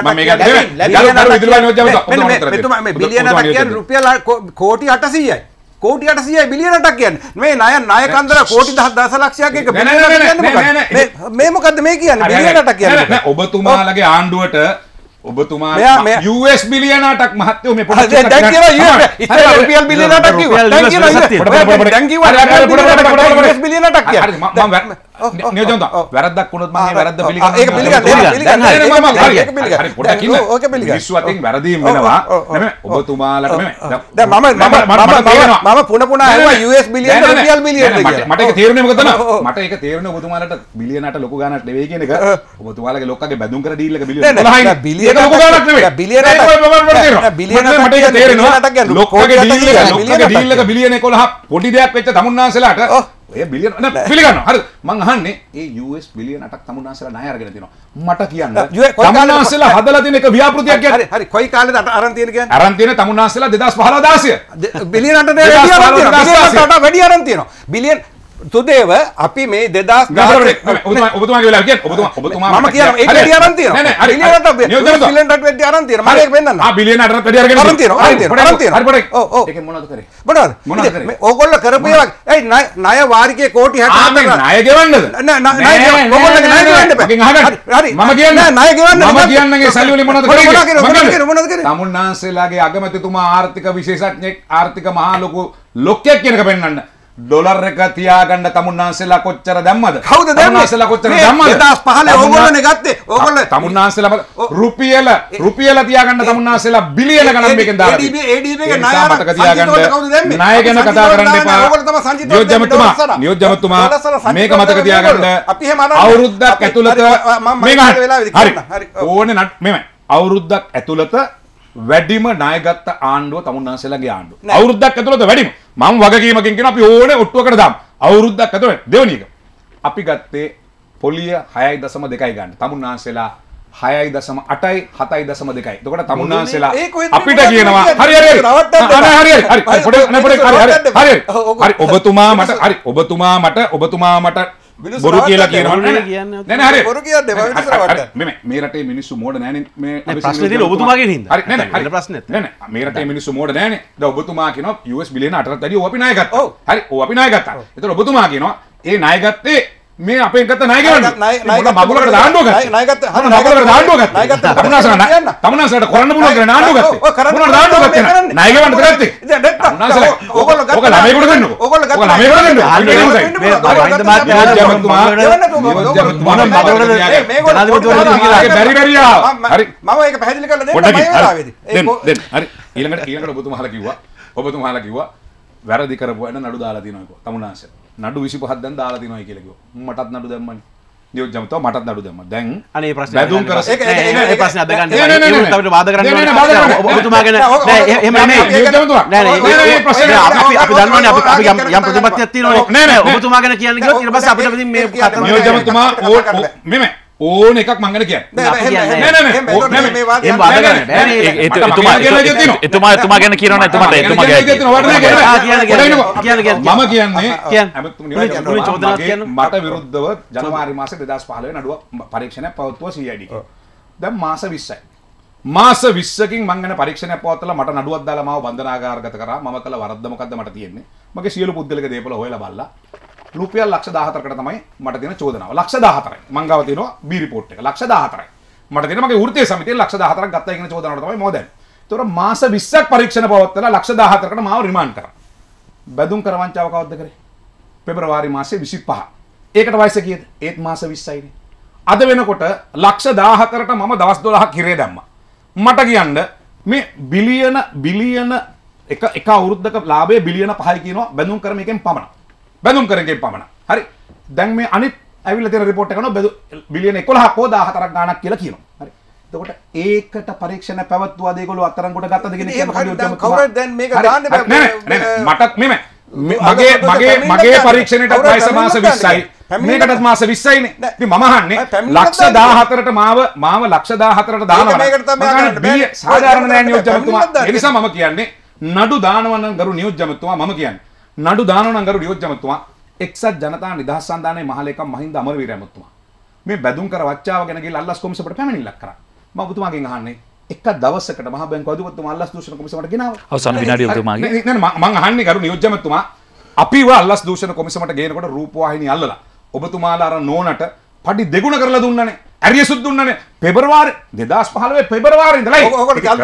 8ක් කියන්නේ රුපියල් කෝටි 800යි කෝටි 800යි බිලියන 8ක් කියන්නේ මේ ණය කන්දර කෝටි දසලක්ෂයක් එක මේ මොකද්ද මේ කියන්නේ බිලියන 8ක් කියන්නේ ඔබතුමාලගේ ආණ්ඩුවට ඔබතුමා US බිලියන 8ක් මහත්තයෝ මේ පොඩි දැන් කියනවා ඉතින් රුපියල් බිලියන 8ක් කිව්වා දැන් කියනවා US බිලියන 8ක් කියන්නේ මම නියෝජනද වැරද්දක් වුණොත් මම වැරද්ද පිළිගන්නවා ඒක පිළිගන්න ඕක පිළිගන්න විශ්වයෙන් වැරදීම් වෙනවා නෙමෙයි ඔබතුමාලට නෙමෙයි දැන් මම පුන ඇහුවා US බිලියන රුපියල් බිලියන මට ඒක තේරුනේ මොකද මට ඒක තේරුනේ ඔබතුමාලට බිලියන 8 ලොකු ගාණක් නෙවෙයි කියන එක ඔබතුමාලගේ ලොක්කගේ බැඳුම් කර ඩීල් එක බිලියන 12යි බිලියන ලොකු ගාණක් නෙවෙයි බිලියන 8ක් මට ඒක තේරෙනවා ලොක්කගේ ඩීල් එක බිලියන 11 පොඩි දෙයක් වෙච්ච තමුන්නාන්සලාට ඔය බිලියන පිළිගන්නවා හරිද මං අහන්නේ ඒ US බිලියන 8ක් තමුන්නාන්සලා ණය අරගෙන තියෙනවා මට කියන්න තමුන්නාන්සලා හදලා තියෙන එක ව්‍යාපෘතියක් කියන්නේ හරි කොයි කාලෙද අරන් තියෙන කියන්නේ අරන් තියෙන තමුන්නාන්සලා 2015 16 බිලියන 8 වැඩි අරන් තියෙනවා බිලියන තුදේව අපි මේ 2000 ඔබතුමාගේ වෙලාව කියන්නේ ඔබතුමා මම කියනවා ඒක වැඩි අරන් තියෙනවා බිලියන 8 වැඩි අරන් තියෙනවා මම ඒක වෙන්නන්න බිලියන 8 වැඩි අරගෙන තියෙනවා හරි පොඩි ඒකෙන් මොනවද කරේ මොනවද ඕගොල්ලෝ කරපු ඒවා ඒ ණය වාරිකයේ කෝටි 64 ණය ගෙවන්නද ණය ඕගොල්ලෝගේ ණය ගෙවන්න හරි මම කියන්නේ ණය ගෙවන්න මම කියන්නේ සල්ලි වලින් මොනවද කරේ මොනවද කරේ තමුන්නාන්සේලාගේ අගමැතිතුමා ආර්ථික විශේෂඥෙක් ආර්ථික මහා ලොකු ලොක්කෙක් කියනක පෙන්නන්න ඩොලර් එක තියාගන්න තමුන්නාන්සේලා කොච්චර දැම්මද? කවුද දැම්මේ? තමුන්නාන්සේලා කොච්චර දැම්මද? 2015 ඕගොල්ලෝනේ ගත්තේ. ඕගොල්ලෝ තමුන්නාන්සේලා රුපියල තියාගන්න තමුන්නාන්සේලා බිලියන ගණන් මේකෙන් දාලා ADB එක ණය මතක තියාගන්න. ණය ගැන කතා කරන්න එපා. නියෝජ්‍යමතුමා මේක මතක තියාගන්න. අවුරුද්දක් ඇතුළත මේක හරි. ඕනේ මෙමය. අවුරුද්දක් ඇතුළත වැඩිම ණයගත්ත ආණ්ඩුව තමුන්නාන්සේලාගේ ආණ්ඩුව. අවුරුද්දක් ඇතුළත වැඩිම. මම වගකීමකින් කියන අපි ඕනේ ඔට්ටුවකට දාමු. අවුරුද්දක් ඇතුළත දෙවෙනි එක. අපි ගත්තේ පොලිය 6.2යි ගන්න. තමුන්නාන්සේලා 6.8යි 7.2යි. එතකොට තමුන්නාන්සේලා අපිට කියනවා හරි ඔබතුමා මට බොරු කියලා කියනවා නෑ හරි බොරු කියන්නේ මේ රටේ මිනිස්සු මෝඩ නෑනේ මේ ප්‍රශ්නේ තියෙන්නේ ඔබතුමාගෙන් හින්දා හරි නෑ ප්‍රශ්නේ නෑ මේ රටේ මිනිස්සු මෝඩ නෑනේ දැන් ඔබතුමා කියනවා US බිලියන 8කට වැඩි ඕව අපි ණය ගත්තා හරි ඕව අපි ණය ගත්තා ඒතර ඔබතුමා කියනවා ඒ ණය ගත්තේ මේ අපෙන් ගත්ත ණය ගන්න මගුලකට දාන්නෝ ගත්තා ණය ගත්තා හරි මගුලකට දාන්නෝ ගත්තා ණය ගත්තා තමුන්නාසලට කරන්න පුළුවන් කියලා නාන්නෝ ගත්තේ මොනවද දාන්නෝ ගත්තේ ණය ගවන්න ගත්තේ තමුන්නාසල ඕගොල්ලෝ ගත්තා ඔක ළමයිකට දෙන්නකෝ ඕගොල්ලෝ ගත්තා ළමයිකට දෙන්නකෝ මම ඒක පැහැදිලි කරලා දෙන්න මම වෙලාවේදී හරි ඊළඟට ඔබතුමාලා කිව්වා වැරදි කරපු අය නඩු දාලා තියෙනවා කිව්වා තමුන්නාසල නඩු 25ක් දැන් දාලා තියෙනවා කියලා කිව්වා මටත් නඩු දැම්මනේ නියෝජ්‍යමතුමා මටත් නඩු දැම්මා දැන් අනේ ප්‍රශ්නේ බැදුම් කර ඒ ප්‍රශ්නේ අද ගන්න බෑ ඒක තමයි වාද කරන්න ඕනේ ඔබතුමා ගැන නෑ එහෙම නෙමෙයි නියෝජ්‍යමතුමා නෑ ඒ ප්‍රශ්නේ අපි දන්නවනේ අපි යම් ප්‍රතිපත්තියක් තියෙනවනේ නෑ ඔබතුමා ගැන කියන්න ගියොත් ඊට පස්සේ අපිට මේ නියෝජ්‍යමතුමා මෙමෙ ඕන එකක් මං ගැන කියන්නේ එතුමා ගැන කියනවනේ එතුමාට මට විරුද්ධව ජනවාරි මාසේ 2015 නඩුව පරීක්ෂණයක් පවත්වුවා CID එකේ. දැන් මාස 20යි. මාස 20කින් මං ගැන පරීක්ෂණයක් පවත්වලා මට නඩුවක් දාලා මාව බන්ධනාගාරගත කරා. මම කළ වරද්ද මොකද්ද මට තියෙන්නේ? මගේ සියලු පුද්ගලික දේපල හොයලා බලලා රුපියල් 14,000කට තමයි මට තියෙන චෝදනාව. 14,000යි. මං ගාව තියෙනවා බී රිපෝට් එක. 14,000යි. මට තියෙන මගේ වෘත්තීය සමිතියෙන් 14,000ක් ගත්තා කියන චෝදනාවට තමයි මම දැන්. ඒතොර මාස 20ක් පරීක්ෂණ පවත්වලා 14,000කට මාව රිමාන්ඩ් කරා. බැදුම් කරවංචාව කවද්ද කරේ? පෙබරවාරි මාසේ 25. ඒකට වයස කීයද? ඒත් මාස 20යිනේ. අද වෙනකොට 14,000කට මම දවස් 12ක් හිරේ දැම්මා. මට කියන්න මේ බිලියන එක අවුරුද්දක ලාභය බිලියන 5යි කියනවා බැදුම් කරන එකෙන් පමණක්. බැදුම් කරගෙන් පමණ. හරි. දැන් මේ අනිත් ඇවිල්ලා තියෙන report එක කරනවා බිලියන 11ක් හෝ 14ක් ගාණක් කියලා කියනවා. හරි. එතකොට ඒකට පරීක්ෂණ පැවැත්වුවාද ඒගොල්ලෝ අත්තරංගොඩ ගත්තද කියන එක කවුරුද දැන් මේක දාන්නේ මටත් මෙමෙ මගේ පරීක්ෂණයට වයස මාස 20යි. මේකටත් මාස 20යිනේ. ඉතින් මම අහන්නේ 14,000කට මාව 14,000කට දානවා. සාධාරණ නෑ නියෝජ්‍යමතුමා. ඒ නිසා මම කියන්නේ නඩු දානවා නම් ගරු නියෝජ්‍යමතුමා මම කියන්නේ නඩු දානවා නම් ගරු නියෝජ්‍යමතුමා එක්සත් ජනතා නිදහස් සන්ධානයේ මහලේකම් මහින්ද අමරවීර ඇමතුමා මේ බැදුම් කර වච්චාව ගැන ගිහලා අල්ලස් කොමිසමට පැමිණිල්ලක් කරා. මම ඔබතුමාගෙන් අහන්නේ එක දවසකට මහ බැංකුව අධිපතිතුමා අල්ලස් දූෂණ කොමිසමට ගෙනාවා. අවසන් විනාඩිය ඔබතුමාගේ. නෑ මම අහන්නේ ගරු නියෝජ්‍යමතුමා අපිව අල්ලස් දූෂණ කොමිසමට ගේනකොට රූපවාහිනිය අල්ලලා ඔබතුමාලා අර නෝනට පඩි දෙගුණ කරලා දුන්නනේ. ඇරියසුත් දුන්නනේ. පෙබරවාරි 2015 පෙබරවාරි ඉඳලා ඕගොල්ලෝ ඡන්ද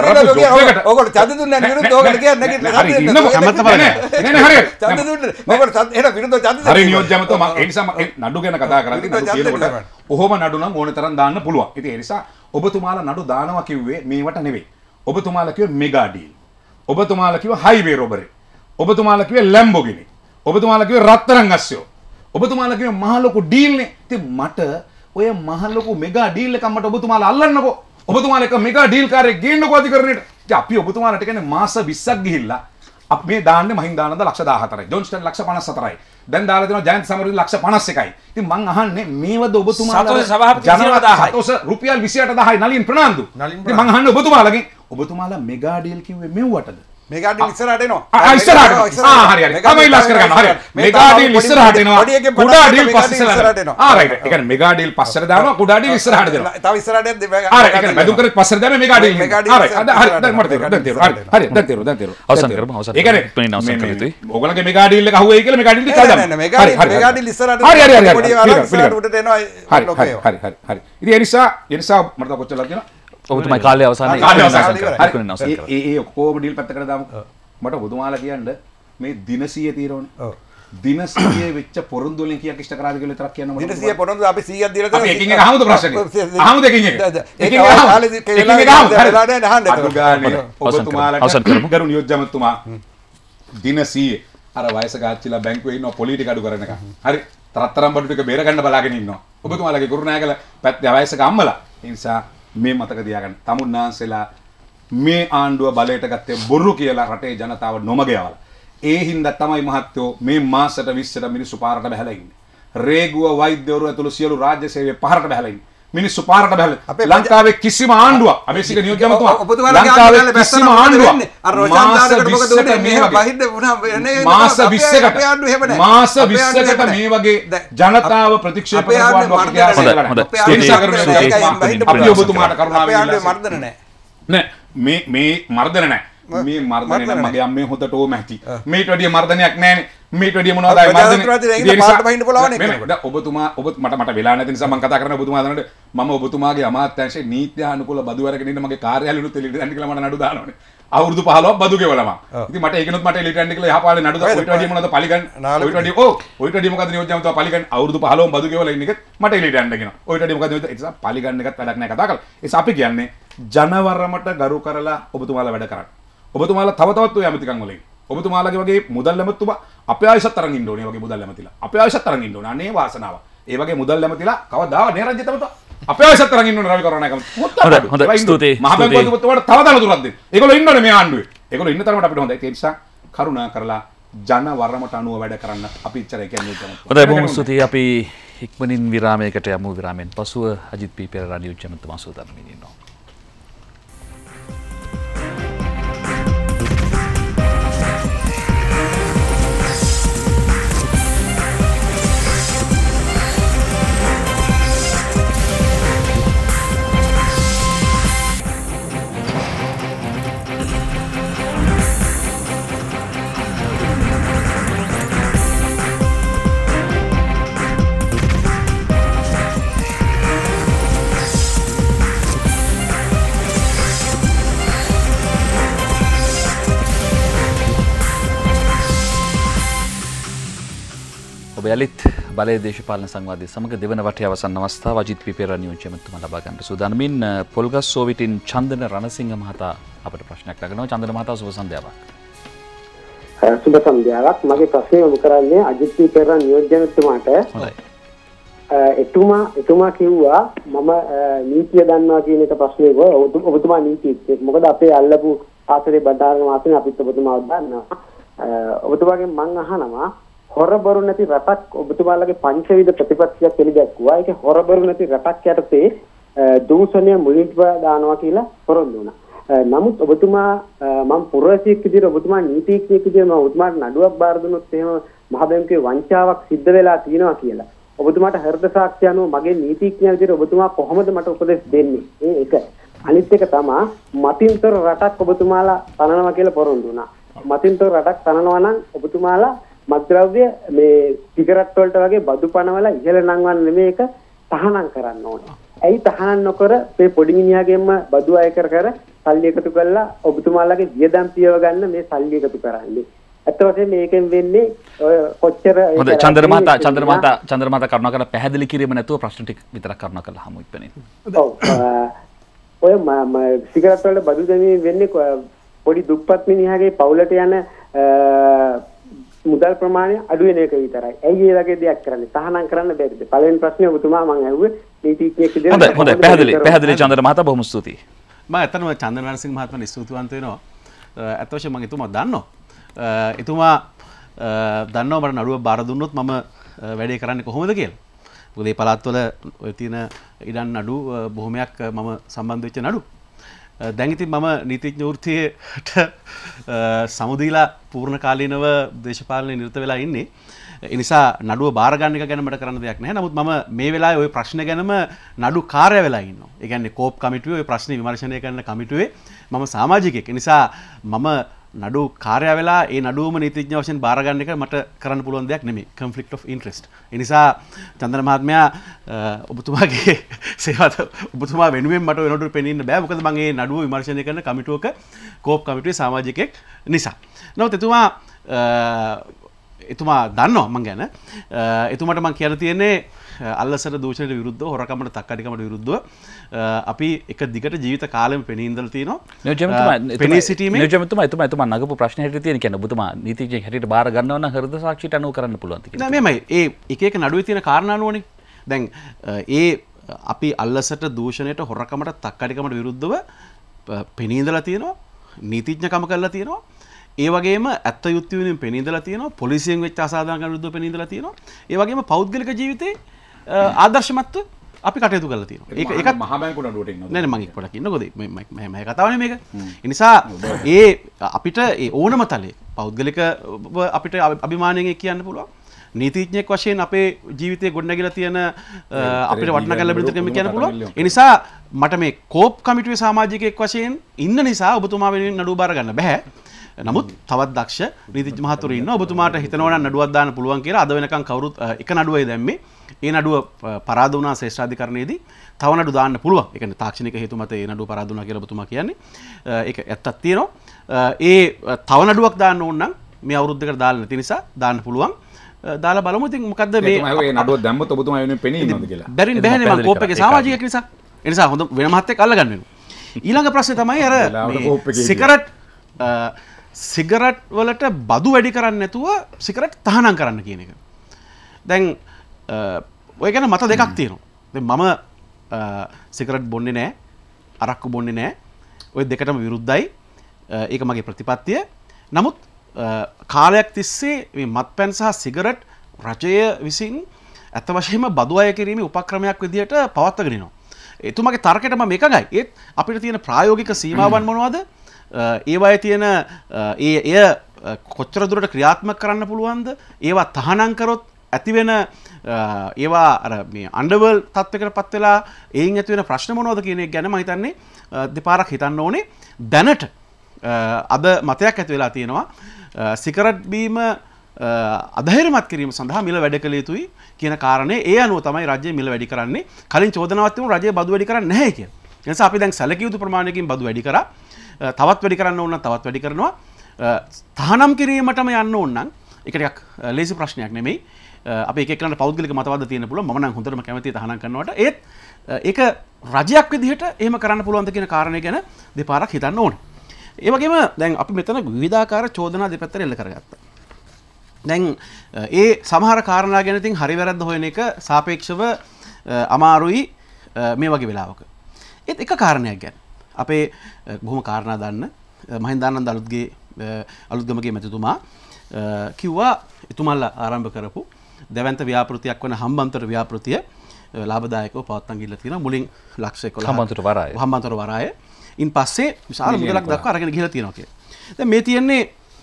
දුන්නේ විරුද්ධ ඕගොල්ලෝ කියන්නේ නැගිටලා කැමැත්ත බලන්න. නෑ හරි. ඡන්ද දුන්නේ. ඕගොල්ලෝ ඡන්ද එන විරුද්ධ ඡන්ද හරි නියෝජ්‍යමතුමා ඒ නිසා මම නඩු ගැන කතා කරන්නේ නඩු කියනකොට ඔහොම නඩු නම් ඕන තරම් දාන්න පුළුවන්. ඉතින් ඒ නිසා ඔබතුමාලා නඩු දානවා කිව්වේ මේවට නෙවෙයි. ඔබතුමාලා කිව්වේ මෙගා ඩීල්. ඔබතුමාලා කිව්වේ හයිවේ රොබරි. ඔබතුමාලා කිව්වේ ලැම්බෝගිනි. ඔබතුමාලා කිව්වේ රත්තරන් අස්සෝ. ඔබතුමාලා කිව්වේ මහ ලොකු ඩීල් නේ. ඉතින් මට ඔය මහ ලොකු මෙගා ඩීල් එකක් මට ඔබතුමාලා අල්ලන්නකෝ. ඔබතුමාලා එක මෙගා ඩීල් කාර්යයක් ගේන්නකෝ අධිකරණයට. ඉතින් අපි ඔබතුමාලාට කියන්නේ මාස 20ක් ගිහිල්ලා අපි මේ දාන්නේ මහින්දානන්ද 14,000යි. ජොන්ස්ටන් 154යි. දැන් දාලා දෙනවා ජයන්ත සමරවීර 151යි. ඉතින් මං අහන්නේ මේවද ඔබතුමාලා සතෝස රුපියල් 28000යි නලින් ප්‍රනාන්දු. ඉතින් මං අහන්නේ ඔබතුමාලාගෙන් ඔබතුමාලා මෙගා ඩීල් කිව්වේ මෙව්වටද? මෙගා ඩීල් ඉස්සරහට එනවා. ඉස්සරහට. හරි. තමයි ඉලාස් කරගන්න. හරි. මෙගා ඩීල් ඉස්සරහට එනවා. කුඩා ඩීල් පස්සට එනවා. රයිට්. ඒ කියන්නේ මෙගා ඩීල් පස්සට දානවා කුඩා ඩීල් ඉස්සරහට දෙනවා. තව ඉස්සරහට යද්දි හරි. ඒ කියන්නේ බැදුම් කරේ පස්සට දානවා මෙගා ඩීල්. හරි. දැන් මට තේරුණා. හරි. දැන් තේරුණා. අවසන් කරමු. අවසන්. ඒ කියන්නේ අවසන් කළ යුතුයි. ඕගොල්ලන්ගේ මෙගා ඩීල් එක අහුවෙයි කියලා මෙගා ඩීල් එක දාන්න. නෑ මෙගා ඩීල් ඉස්සරහට හරි. පොඩි ඉස්සරහට උඩට එනවා. හරි. ඉතින් ඒ නිසා මට තව කොච්චරද කියනවා? ඔබතුමයි කාලය අවසානයේ. ඒ ඔක්කොම ඩීල් පැත්තකට දාමු. මට ඔබතුමාලා කියන්න මේ දින 100 తీරෝනේ. දින 100 වෙච්ච පොරොන්දු වලින් කීයක් ඉෂ්ට කරාද කියලා විතරක් කියන්න දින 100 පොරොන්දු අපි 100ක් දීලා තියෙනවා. අපි එකින් එක අහමුද ප්‍රශ්නේ? අහමුද එකින් එක? එකින් එක අහමු. ඔබතුමාලට ගරු නියෝජ්‍ය ඇමතුමා දින 100 අර වයසක ආච්චිලා බැංකුවේ ඉන්නවා පොලි ටික අඩු කරන එක. හරි. තරතරම් බඩු ටික බේර ගන්න බලාගෙන ඉන්නවා. ඔබතුමාලගේ කුරුණෑගල පැත්තේ වයසක අම්මලා. ඒ නිසා මේ මතක තියාගන්න. තමුන්නාන්සලා මේ ආණ්ඩුව බලයට ගත්තේ බොරු කියලා රටේ ජනතාව නොමග යවලා. ඒ හින්දා තමයි මහත්තයෝ මේ මාසෙට 20ට මිනිස්සු පාරට බහැලා ඉන්නේ. රේගුව වෛද්‍යවරු ඇතුළු සියලු රාජ්‍ය සේවය පාරට බහැලා ඉන්නේ. මිනිස්සු පාරට බහැලා. ලංකාවේ කිසිම ආණ්ඩුවක් අබේසික නියෝජ්‍යමතුමා ලංකාවේ කිසිම ආණ්ඩුවක් අර රොෂාන්දානකට මොකද උනේ මේ බහිද්ද වුණා මාස 20කට මාස 20කට මේ වගේ ජනතාව ප්‍රතික්ෂේප කරන ආණ්ඩුවක් අපි ඔබතුමාට කරුණාවෙන් මර්ධන නෑ මේ මර්ධන නෑ මේ මර්ධනය නම් මගේ අම්මේ හොදට ඕම ඇති. මේට වැඩිය මර්ධනයක් නෑනේ. මේට වැඩිය මොනවද ආයි මර්ධනය. ඔබතුමා මට වෙලා නැති නිසා මම කතා කරන ඔබතුමා දන්නට මම ඔබතුමාගේ අමාත්‍යාංශයේ නීත්‍ය අනුකූල බදු අරගෙන ඉන්න මගේ කාර්යාලෙනුත් එළියට යන්න කියලා මට නඩු දානවනේ. අවුරුදු 15ක් බදු ගෙවලම. ඉතින් මට ඒකනොත් මට එළියට යන්න කියලා යහපාලේ නඩු දාලා ඔයිට වැඩිය මොනවද පලිගන්න. ඔයිට වැඩිය මොකද නියෝජ්‍යමතුමා පලිගන්න අවුරුදු 15ම බදු ගෙවලා ඉන්න එකත් මට එළියට යන්න කියනවා. ඔයිට වැඩිය මොකද නියෝජ්‍ය ඒ නිසා පලිගන්න එකත් වැඩක් නෑ කතා කරලා. ඒ නිසා අපි කියන්නේ ජනවරමට ගරු කරලා ඔබතුමාලා වැඩ කරන්න. ඔබතුමාලා තව තවත් ඔය ඇමතිකම් වලින් ඔබතුමාලාගේ වගේ මුදල් ඇමතුමා අපේ ආයසත් අරන් ඉන්න ඕනේ වගේ මුදල් ඇමතිලා අපේ ආයසත් අරන් ඉන්න ඕනේ අනේ වාසනාව ඒ වගේ මුදල් ඇමතිලා කවදාවත් නේ රජ්‍ය තමත අපේ ආයසත් අරන් ඉන්න ඕනේ රවි කරුණාකම හොඳයි ස්තුතියි මහ බැංකුව ඔබතුමාට තව දනතුරක් දෙන්න ඒගොල්ලෝ ඉන්න ඕනේ මේ ආණ්ඩුවේ ඒගොල්ලෝ ඉන්න තරමට අපිට හොඳයි ඒ නිසා කරුණා කරලා ජන වරමට අනුව වැඩ කරන්න අපි ඉච්චරයි කියන්නේ තමයි හොඳයි බොහොම ස්තුතියි අපි ඉක්මනින් විරාමයකට යමු විරාමයෙන් පසුව අජිත් පී පෙරේරා නියෝජ්‍යමතුමා සූදානම් වෙනවා යලිත් බලය දේශපාලන සංවාදයේ සමග දෙවන වටේ අවසන් අවස්ථාව අජිත් පී පෙරේරා නියෝජ්‍යමතුමා ලබා ගන්න සූදානමින් පොල්ගස් සෝවිටින් චන්දන රණසිංහ මහතා අපට ප්‍රශ්නයක් නගනවා චන්දන මහතා සුබ සන්ධ්‍යාවක්. සුබ සන්ධ්‍යාවක්. මගේ ප්‍රශ්නය යොමු කරන්නේ අජිත් පී පෙරේරා නියෝජ්‍යමතුමාට. එතුමා කිව්වා මම නීතිය දන්නවා කියන එක ප්‍රශ්නේ ඔබතුමා නීතිඥයෙක්. මොකද අපේ අල්ලපු ආසරේ බණ්ඩාරගම ආසනේ අපිත් ඔබතුමාව දන්නවා. ඔබතුමාගෙන් මං අහනවා හොරබරු නැති රටක් ඔබතුමාලගේ පංචවිධ ප්‍රතිපත්තියක් පිළිගැක්කුවා. ඒක හොරබරු නැති රටක් යටතේ දූෂණය මුලින්ම දානවා කියලා පොරොන්දු වුණා. නමුත් ඔබතුමා මම පුරවැසියෙක් විදිහට ඔබතුමා නීතිඥයෙක් විදිහට මම ඔබතුමාට නඩුවක් බාර දුන්නොත් එහෙම මහ බැංකුවේ වංචාවක් සිද්ධ වෙලා තියෙනවා කියලා. ඔබතුමාට හෘද සාක්ෂි අනුව මගේ නීතිඥයා විදිහට ඔබතුමා කොහොමද මට උපදෙස් දෙන්නේ? ඒක. අනිත් එක තමයි මතින්තර රටක් ඔබතුමාලා තනනවා කියලා පොරොන්දු වුණා. මතින්තර රටක් තනනවා නම් ඔබතුමාලා මත්ද්‍රව්‍ය මේ සිගරට් වලට වගේ බදු පනවල ඉහළ නංවන්න නෙමෙයි ඒක තහනම් කරන්න ඕනේ. ඇයි තහනම් නොකර මේ පොඩි මිනිහාගෙන්ම බදු අය කර සල්ලි එකතු කරලා ඔබතුමාලගේ වියදම් පියව ගන්න මේ සල්ලි එකතු කරන්නේ. ඇත්ත වශයෙන්ම මේකෙන් වෙන්නේ කොච්චර හොඳයි චන්දන මහතා කරුණාකරලා පැහැදිලි කිරීම නැතුව ප්‍රශ්න ටික විතරක් කරුණාකරලා හමු ඉක්මනින්. ඔව්. ඔය සිගරට් වලට බදු දෙමින් වෙන්නේ පොඩි දුප්පත් මිනිහාගේ පවුලට යන මුදල් ප්‍රමාණය අඩු වෙන එක විතරයි. ඇයි ඒ වගේ දෙයක් කරන්නේ? තහනම් කරන්න බැරිද? පළවෙනි ප්‍රශ්නේ ඔබතුමා මම අහුවේ නීතිඥයෙක් විදිහට. හොඳයි පැහැදිලි චන්දන මහතා බොහොම ස්තුතියි. මම ඇත්තටම චන්දන රණසිංහ මහත්මයාට ස්තුතිවන්ත වෙනවා. ඇත්ත වශයෙන්ම මම එතුමා දන්නවා. එතුමා දන්නවා මට නඩුව බාර දුන්නොත් මම වැඩේ කරන්නේ කොහොමද කියලා. මොකද මේ පළාත්වල ඔය තියෙන ඉඩම් නඩු බොහොමයක් මම සම්බන්ධ වෙච්ච නඩු. දැන් ඉතින් මම නීතිඥ වෘත්තියට සමුදීලා පූර්ණ කාලීනව දේශපාලනයේ නිරත වෙලා ඉන්නේ. ඒ නිසා නඩුව බාර ගන්න එක ගැන මට කරන්න දෙයක් නැහැ. නමුත් මම මේ වෙලාවේ ওই ප්‍රශ්න ගැනම නඩු කාර්ය වෙලා ඉන්නවා. ඒ කියන්නේ කෝප් කමිටුවේ ওই ප්‍රශ්නේ විමර්ශනය කරන කමිටුවේ මම සමාජිකයෙක්. ඒ නිසා මම නඩු කාර්ය වෙලා ඒ නඩුවම නීතිඥ වශයෙන් බාර ගන්න එක මට කරන්න පුළුවන් දෙයක් නෙමෙයි. conflict of interest. ඒ නිසා චන්දන මහත්මයා ඔබතුමාගේ සේවාව ඔබතුමා වෙනුවෙන් මට වෙනකොට පෙනෙන්න බෑ. මොකද මම මේ නඩුව විමර්ශනය කරන කමිටුවක කෝප් කමිටුවේ සමාජිකයෙක් නිසා. නමුත් එතුමා එතුමා දන්නවා මං ගැන. එතුමාට මං කියන්න තියෙන්නේ අල්ලසට දූෂණයට විරුද්ධව හොරකමට තක්කඩිකමට විරුද්ධව අපි එක දිගට ජීවිත කාලෙම පෙනී ඉඳලා තියෙනවා. පෙනී සිටීමේ එතුමා නගපු ප්‍රශ්න හැටියට තියෙන කියන්නේ ඔබතුමා නීතිඥයෙක් හැටියට බාර ගන්නවා නම් හෘද සාක්ෂියට අනුව කරන්න පුළුවන්ද කියලා. නෑ මේමයි. ඒ එක එක නඩුවේ තියෙන කාරණා අනුවනේ. දැන් ඒ අපි අල්ලසට දූෂණයට හොරකමට තක්කඩිකමට විරුද්ධව පෙනී ඉඳලා තියෙනවා. නීතිඥකම කරලා තියෙනවා. ඒ වගේම ඇත්ත යුක්ති වෙනින් පෙනී ඉඳලා තියෙනවා. පොලිසියෙන් වෙච්ච අසාධාරණකම් විරුද්ධව පෙනී ඉඳලා තියෙනවා. ඒ වගේම පෞද්ගලික ජීවිතේ ආදර්ශමත්ව අපි කටයුතු කරලා තියෙනවා. ඒකත් මහා බැංකු නඩුවට ඉන්නවද? නෑ නෑ මම එක්කපොඩක් ඉන්නකොද මේ කතාවනේ මේක. ඒ නිසා ඒ අපිට ඒ ඕනම තලයේ පෞද්ගලික අපිට අභිමානයෙන් කියන්න පුළුවන්. නීතිඥයෙක් වශයෙන් අපේ ජීවිතේ ගොඩනැගිලා තියෙන අපිට වටිනාකම් ලැබෙන විදිහට කියන්න පුළුවන්. ඒ නිසා මට මේ කෝප් කමිටුවේ සමාජිකයෙක් වශයෙන් ඉන්න නිසා ඔබතුමා වෙනුවෙන් නඩුව බාර ගන්න බෑ. නමුත් තවත් දක්ෂ නීතිඥ මහතුරු ඉන්නවා. ඔබතුමාට හිතනවා නම් නඩුවක් දාන්න පුළුවන් කියලා. අද වෙනකන් කවුරුත් එක නඩුවයි දැම්මේ. ඒ නඩුව පරාද වුණා ශ්‍රේෂ්ඨාධිකරණයේදී. තව නඩු දාන්න පුළුවන්. ඒ කියන්නේ තාක්ෂණික හේතු මත ඒ නඩුව පරාද වුණා කියලා ඔබතුමා කියන්නේ. ඒක ඇත්තක් තියෙනවා. ඒ තව නඩුවක් දාන්න ඕන නම් මේ අවුරුද්දකට දාලා නැති නිසා දාන්න පුළුවන්. දාලා බලමු ඉතින් මොකද්ද මේ නඩුව දැම්මොත් ඔබතුමා වෙනුවෙන් පෙනී ඉන්නවද කියලා. බැරින් බෑනේ මම කෝප් එකේ සමාජිකයෙක් නිසා. ඒ නිසා හොඳ වෙන මහත්තයෙක් අල්ලගන්න වෙනවා. ඊළඟ ප්‍රශ්නේ තමයි අර සිගරට් වලට බදු වැඩි කරන්නේ නැතුව සිගරට් තහනම් කරන්න කියන එක. දැන් ඔය ගැන මත දෙකක් තියෙනවා. දැන් මම සිගරට් බොන්නේ නැහැ, අරක්කු බොන්නේ නැහැ. ඔය දෙකටම විරුද්ධයි. ඒක මගේ ප්‍රතිපත්තිය. නමුත් කාලයක් තිස්සේ මේ මත්පැන් සහ සිගරට් රජය විසින් ඇත්ත වශයෙන්ම බදු අය කිරීමේ උපක්‍රමයක් විදිහට පවත්වාගෙන යනවා. එතුමාගේ තර්කයට මම එකගයි. ඒත් අපිට තියෙන ප්‍රායෝගික සීමාවන් මොනවද? ඒවායේ තියෙන එය කොච්චර දුරට ක්‍රියාත්මක කරන්න පුළුවන්ද? ඒවා තහනම් කරොත් ඇතිවෙන ඒවා අර මේ අන්ඩර්වර්ල්ඩ් තත්ත්වයකට පත් වෙලා එයින් ඇති වෙන ප්‍රශ්න මොනවද කියන එක ගැන මම හිතන්නේ දෙපාරක් හිතන්න ඕනේ. දැනට අද මතයක් ඇති වෙලා තියෙනවා සිගරට් බීම අධෛර්යමත් කිරීම සඳහා මිල වැඩ කළ යුතුයි කියන කාරණේ. ඒ අනුව තමයි රජය මිල වැඩි කරන්නේ. කලින් චෝදනාවක් තිබුණා රජය බදු වැඩි කරන්නේ නැහැ කියලා. ඒ නිසා අපි දැන් සැලකිය යුතු ප්‍රමාණයකින් බදු වැඩි කරා. තවත් වැඩි කරන්න ඕන නම් තවත් වැඩි කරනවා. තහනම් කිරීමටම යන්න ඕන නම් ඒක ටිකක් ලේසි ප්‍රශ්නයක් නෙමෙයි. අපි එක එකනට පෞද්ගලික මතවාද තියෙන්න පුළුවන්. මම නම් හොඳටම කැමතියි තහනම් කරනවට. ඒත් ඒක රජයක් විදිහට එහෙම කරන්න පුළුවන්ද කියන කාරණේ ගැන දෙපාරක් හිතන්න ඕනේ. ඒ වගේම දැන් අපි මෙතන විවිධාකාර චෝදනා දෙපැත්තට එල්ල කරගත්තා. දැන් ඒ සමහර කාරණා ගැන ඉතින් හරි වැරද්ද හොයන එක සාපේක්ෂව අමාරුයි මේ වගේ වෙලාවක. ඒත් එක කාරණයක් ගැන අපේ බොහොම කාරණා දන්න මහින්දානන්ද අලුත්ගමගේ මැතිතුමා කිව්වා එතුමල්ලා ආරම්භ කරපු දැවැන්ත ව්‍යාපෘතියක් වන හම්බන්තොට ව්‍යාපෘතිය ලාභදායකව පවත්වන්න ගිහිල්ලා තියෙනවා. මුලින් ලක්ෂ 11 හම්බන්තොට වරාය. ඉන් පස්සේ විශාල මුදලක් දක්වා අරගෙන ගිහිල්ලා තියෙනවා කියලා. දැන් මේ තියෙන්නේ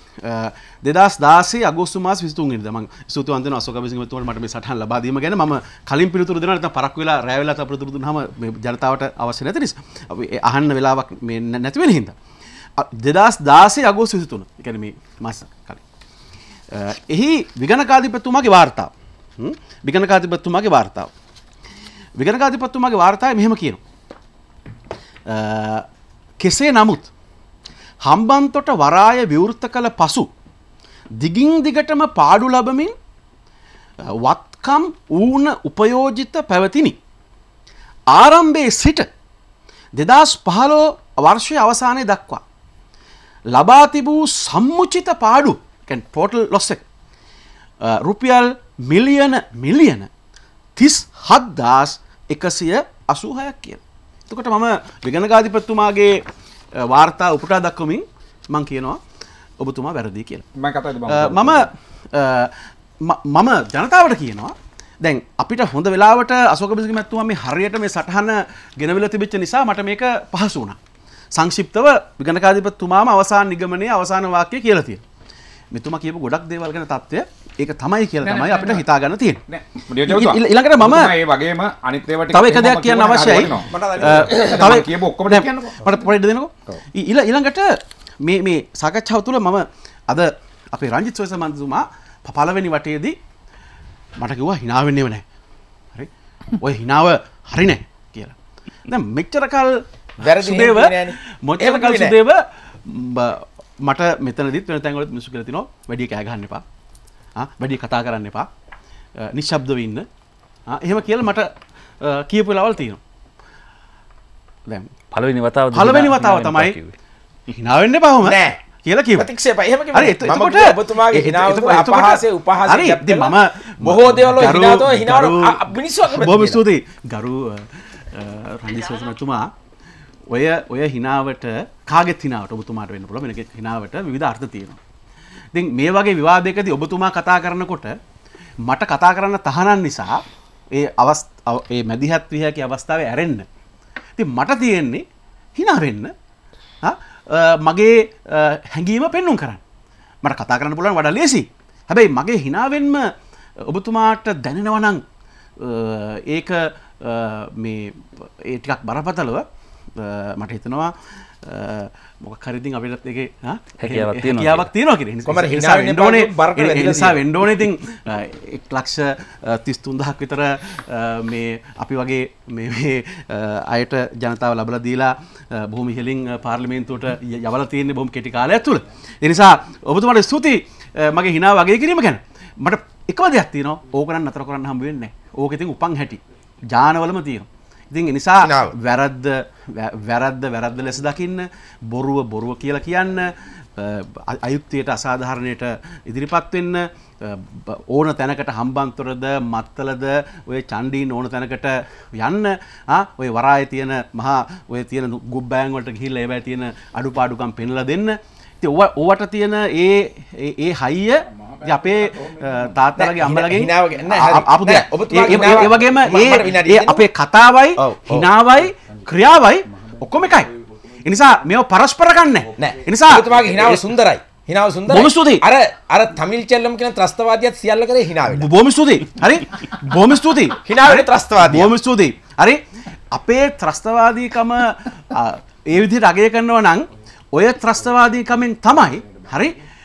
2016 අගෝස්තු මාස 23 වෙනිදා. මම ස්තුතිවන්ත වෙනවා අශෝක අබේසිංහතුමාට මට මේ සටහන් ලබා දීම ගැන. මම කලින් පිළිතුරු දෙනවා නැත්නම් පරක්කු වෙලා රැය වෙලා තව පිළිතුරු දුන්නාම මේ ජනතාවට අවශ්‍ය නැති නිසා. අපි අහන්න වෙලාවක් මේ නැති වෙන හින්දා. 2016 අගෝස්තු 23. ඒ කියන්නේ මේ මාස කලින්. එහි විගණකාධිපතිතුමාගේ වාර්තාව. විගණකාධිපතිතුමාගේ වාර්තාව. විගණකාධිපතිතුමාගේ වාර්තාවේ මෙහෙම කියනවා. කෙසේ නමුත් හම්බන්තොට වරාය විවෘත කළ පසු දිගින් දිගටම පාඩු ලබමින් වත්කම් ඌන උපයෝජිත පැවතිනි. ආරම්භයේ සිට 2015 වර්ෂයේ අවසානයේ දක්වා ලබා තිබූ සම්මුචිත පාඩු කියන්නේ total loss එක රුපියල් මිලියන 37186ක් කියලා. එතකොට මම විගණකාධිපතිතුමාගේ වාර්තා උපුටා දක්වමින් මම කියනවා ඔබතුමා වැරදි කියලා. මම ජනතාවට කියනවා දැන් අපිට හොඳ වෙලාවට අශෝක බිසික මැතිතුමා මේ හරියට මේ සටහන ගෙනවිලා තිබෙච්ච නිසා මට මේක පහසු වුණා. සංක්ෂිප්තව විගණකාධිපතිතුමාම අවසාන නිගමනයේ අවසාන වාක්‍යය කියලා තියෙනවා. මෙතුමා කියපු ගොඩක් දේවල් ගැන තත්ත්වය ඒක තමයි කියලා තමයි අපිට හිතා ගන්න තියෙන්නේ. ඊළඟට මම මේ වගේම අනිත් ඒවා ටික තව එක දෙයක් කියන්න අවශ්‍යයි. තව කියපු ඔක්කොම ටික කියන්නකෝ. මට පොඩ්ඩක් දෙන්නකෝ. ඊළඟට මේ සාකච්ඡාව තුළ මම අද අපේ රංජිත් සොයස මන්තුමා පළවෙනි වටේදී මට කිව්වා hina වෙන්නේව නැහැ. හරි. ඔය hinaව හරි නැහැ කියලා. දැන් මෙච්චර කල් සුදේව මට මෙතනදිත් වෙන තැන්වලත් මිනිස්සු කියලා තිනවා වැඩි කෑ ගහන්න එපා. වැඩි කතා කරන්න එපා. නිශ්ශබ්දව ඉන්න. එහෙම කියලා මට කියපු වෙලාවල් තියෙනවා. දැන් පළවෙනි වතාව තමයි hina වෙන්න එපා ඔහම නෑ කියලා කිව්වා. ප්‍රතික්ෂේප එහෙම කිව්වා. හරි එතකොට ඔබතුමාගේ hinaව අපහාසයේ උපහාසයේ හරි මම බොහෝ දේවල් hinaව මිනිස්සු බොහොම ස්තුතියි. ගරු රන්දිසෝසනතුමා ඔය හිනාවට කාගෙත් හිනාවට ඔබතුමාට වෙන්න පුළුවන්. වෙන හිනාවට විවිධ අර්ථ තියෙනවා. ඉතින් මේ වගේ විවාදයකදී ඔබතුමා කතා කරනකොට මට කතා කරන්න තහනම් නිසා ඒ මැදිහත් විය හැකි අවස්ථාවේ ඇරෙන්න. ඉතින් මට තියෙන්නේ hina වෙන්න. මගේ හැඟීම පෙන්නුම් කරන්න. මට කතා කරන්න පුළුවන් වඩා ලේසි. හැබැයි මගේ hina වෙන්න ඔබතුමාට දැනෙනවා නම් ඒක මේ ඒ ටිකක් බරපතලව මට හිතනවා මොකක් හරි ඉතින් අපිට ඒකේ හැකියාවක් තියෙනවා කියලා. කොහමද hina වෙන්න ඕනේ බරට ඒ නිසා වෙන්න ඕනේ ඉතින් 1,33,000ක් විතර මේ අපි වගේ මේ අයට ජනතාව ලබලා දීලා බොහොම ඉහළින් පාර්ලිමේන්තුවට යවලා තියෙන්නේ බොහොම කෙටි කාලයක් තුල. ඒ නිසා ඔබතුමාට ස්තුතියි මගේ hina වගේ කිරීම ගැන. මට එකම දෙයක් තියෙනවා ඕක නම් නතර කරන්න හම්බ වෙන්නේ නැහැ. ඕක ඉතින් උපන් හැටි. ජානවලම තියෙනවා. ඉතින් ඒ නිසා වැරද්ද ලෙස දකින්න බොරුව කියලා කියන්න අයුක්තියට අසාධාරණයට ඉදිරිපත් වෙන්න ඕන තැනකට හම්බන්තොටද මත්තලද ඔය චණ්ඩීන් ඕන තැනකට යන්න ඔය වරායේ තියෙන මහා ඔය තියෙන ගුබ්බෑන් වලට ගිහිල්ලා ඒවැය තියෙන අඩුපාඩුකම් පෙන්ලා දෙන්න. ඉතින් ඕවට තියෙන ඒ හයිය අපේ තාත්තලගේ අම්මලගෙන් ආපු දෙයක්. ඒ වගේම ඒ අපේ කතාවයි හිනාවයි ක්‍රියාවයි ඔක්කොම එකයි. ඒ නිසා මේව පරස්පර ගන්න නැහැ. ඒ නිසා ඔබතුමාගේ හිනාව සුන්දරයි. හිනාව සුන්දරයි. බොහොම ස්තුතියි. අර තමිල් චෙල්ලම් කියන ත්‍රස්තවාදියත් සියල්ල කරේ හිනා වෙලා. බොහොම ස්තුතියි. හරි. බොහොම ස්තුතියි. හිනා වෙන ත්‍රස්තවාදිය. බොහොම ස්තුතියි. හරි. අපේ ත්‍රස්තවාදීකම ඒ විදිහට අගය කරනවා නම් ඔය ත්‍රස්තවාදීකමෙන් තමයි හරි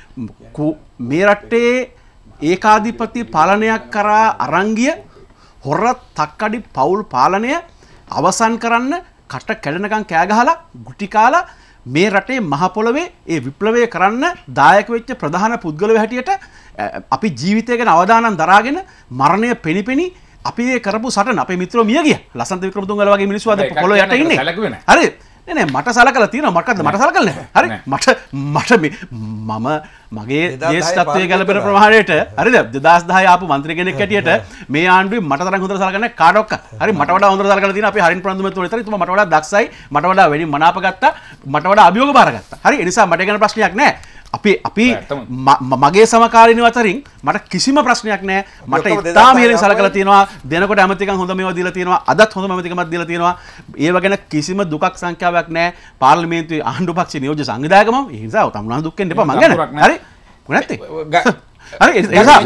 මේ රටේ ඒකාධිපති පාලනයක් කරා අරංගිය හොර තක්කඩි පවුල් පාලනය අවසන් කරන්න කට කැඩෙනකන් කෑ ගහලා ගුටි කාලා මේ රටේ මහ පොළවේ ඒ විප්ලවය කරන්න දායක වෙච්ච ප්‍රධාන පුද්ගලයෝ හැටියට අපි ජීවිතය ගැන අවදානම් දරාගෙන මරණය පෙනිපෙනි අපි ඒ කරපු සටන අපේ මිත්‍රෝ මිය ගියා. ලසන්ත වික්‍රමතුංගල වගේ මිනිස්සු අද පොළොව යට ඉන්නේ. හරි. නෑ මට සලකලා තියෙනවා මොකක්ද මට සලකලා නැහැ. හරි. මට මම මගේ ජේෂ්ඨත්වයේ ගැලපෙන ප්‍රමාණයට හරිද 2010 ආපු മന്ത്രി කෙනෙක් හැටියට මේ ආණ්ඩුවේ මට තරම් හොඳට සලකන්නේ කාටවත්. හරි මට වඩා හොඳට සලකලා තියෙනවා අපි හරින් ප්‍රන්දුමතුමා විතරයි. තුමා මට වඩා දක්ෂයි. මට වඩා වැඩි මනාප ගත්තා. මට වඩා අභියෝග බාරගත්තා. හරි. ඒ නිසා මට ගැන ප්‍රශ්නයක් නැහැ. අපි මගේ සමකාලීනව අතරින් මට කිසිම ප්‍රශ්නයක් නැහැ. මට ඉතාම ඉහළින් සලකලා තියෙනවා. දෙනකොට ඇමතිකම් හොඳ මේවා දීලා තියෙනවා. අදත් හොඳ ඇමතිකමක් දීලා තියෙනවා. ඒව ගැන කිසිම දුකක් සංඛ්‍යාවක් නැහැ. පාර්ලිමේන්තුවේ ආණ්ඩු පක්ෂ නියෝජ්‍ය සංවිධායකම ඒ නිසා තමුණා දුක් වෙන්න එපා මං ගැන. හරි. නැත්තේ. හරි ඒ නිසා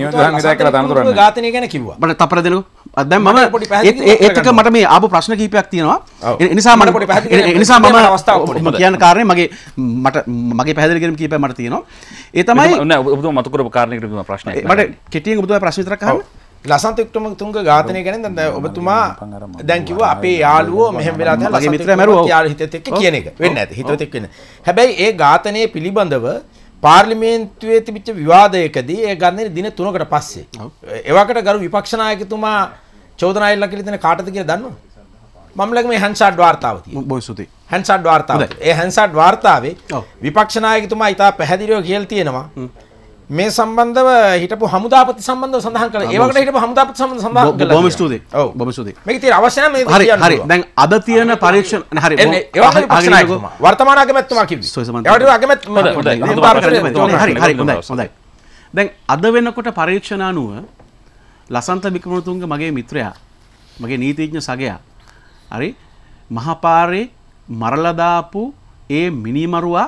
ඝාතනය ගැන කිව්වා. මට තපර දෙනකෝ. දැන් මම ඒත් එක මට මේ ආපු ප්‍රශ්න කිහිපයක් තියෙනවා. ඒ නිසා මම කියන කාරණේ මගේ පැහැදිලි කිරීම කිහිපයක් මට තියෙනවා. ඒ තමයි නෑ ඔබතුමා මතු කරපු කාරණේකට මම ප්‍රශ්නයක්. මට කෙටියෙන් ඔබතුමා ප්‍රශ්න විතරක් අහන්න. ලසන්ත වික්‍රමතුංග ඝාතනය ගැන දැන් ඔබතුමා දැන් කිව්වා අපේ යාළුවෝ මෙහෙම වෙලා තියෙනවා. මගේ මිත්‍රයා මැරුවා. යාළු හිතෙත් එක්ක කියන එක වෙන්නේ නැති. හිතෙත් එක්ක වෙන්නේ. හැබැයි ඒ ඝාතනයේ පිළිබඳව පාර්ලිමේන්තුවේ තිබිච්ච විවාදයකදී ඒ ගන්නේ දින 3කට පස්සේ. එවකට ගරු විපක්ෂ නායකතුමා චෝදනා එල්ල කියලා දෙන කාටද කියලා දන්නවද? මම ළඟ මේ හැන්සාඩ් වාර්තාව තියෙනවා. බොහොම ස්තුතියි. හැන්සාඩ් වාර්තාව. ඒ හැන්සාඩ් වාර්තාවේ විපක්ෂ නායකතුමා ඉතා පැහැදිලිව කියලා තියෙනවා. මේ සම්බන්ධව හිටපු හමුදාපති සම්බන්ධව සඳහන් කළා. ඒ වගේ හිටපු හමුදාපති සම්බන්ධව සඳහන් කළා. බොහොම ස්තුතියි. ඔව් බොහොම ස්තුතියි. මේක තියෙන අවශ්‍ය නම් මේක කියන්න. හරි. දැන් අද තියෙන පරීක්ෂණ හරි. වර්තමාන අගමැතිතුමා කිව්වේ. ඒවට අගමැතිතුමා හරි හොඳයි. දැන් අද වෙනකොට පරීක්ෂණ අනුව ලසන්ත වික්‍රමතුංග මගේ මිත්‍රයා මගේ නීතිඥ සගයා හරි මහපාරේ මරලා දාපු ඒ මිනිමරුවා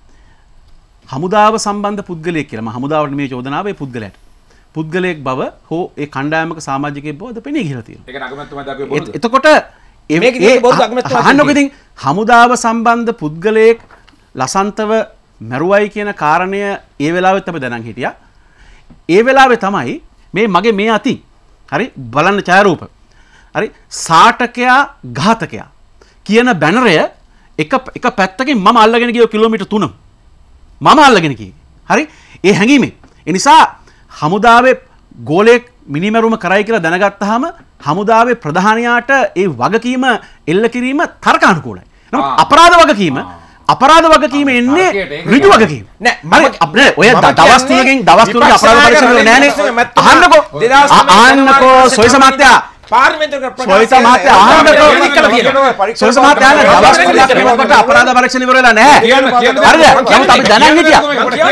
හමුදාව සම්බන්ධ පුද්ගලයෙක් කියලා. මම හමුදාවට මේ චෝදනාව ඒ පුද්ගලයෙක් බව හෝ ඒ කණ්ඩායමක සමාජිකයෙක් බව දෙපෙණේ ගිහලා තියෙනවා. ඒක නගමැතිතුමා දාපු බොරුද? එතකොට අහන්නකො ඉතින් හමුදාව සම්බන්ධ පුද්ගලයෙක් ලසන්තව මැරුවයි කියන කාරණය ඒ වෙලාවෙත් අපි දැනන් හිටියා. ඒ වෙලාවේ තමයි මගේ මේ අතින් හරි බලන්න ඡායාරූප හරි සාටකයා ඝාතකයා කියන බැනරය එක පැත්තකින් මම අල්ලගෙන ගිය කිලෝමීටර් 3 මම අල්ලගෙන ගියේ හරි ඒ හැංගීමේ ඒ නිසා හමුදාවේ ගෝලයක් මිනිමරුම කරයි කියලා දැනගත්තාම හමුදාවේ ප්‍රධානියාට ඒ වගකීම එල්ල කිරීම තර්කානුකූලයි. නමුත් අපරාධ වගකීම එන්නේ ඍජු වගකීම. නෑ අපේ ඔය දවස් තුනකින් අපරාධ පරීක්ෂණ වල නෑනේ. අහන්නකෝ සොයිස මහත්තයා සොයිස මහත්තයා අහන්නකෝ සොයිස මහත්තයා දවස් තුනකට අපරාධ පරීක්ෂණ ඉවර වෙලා නෑ. හරිද? නමුත් අපි දැනන් හිටියා.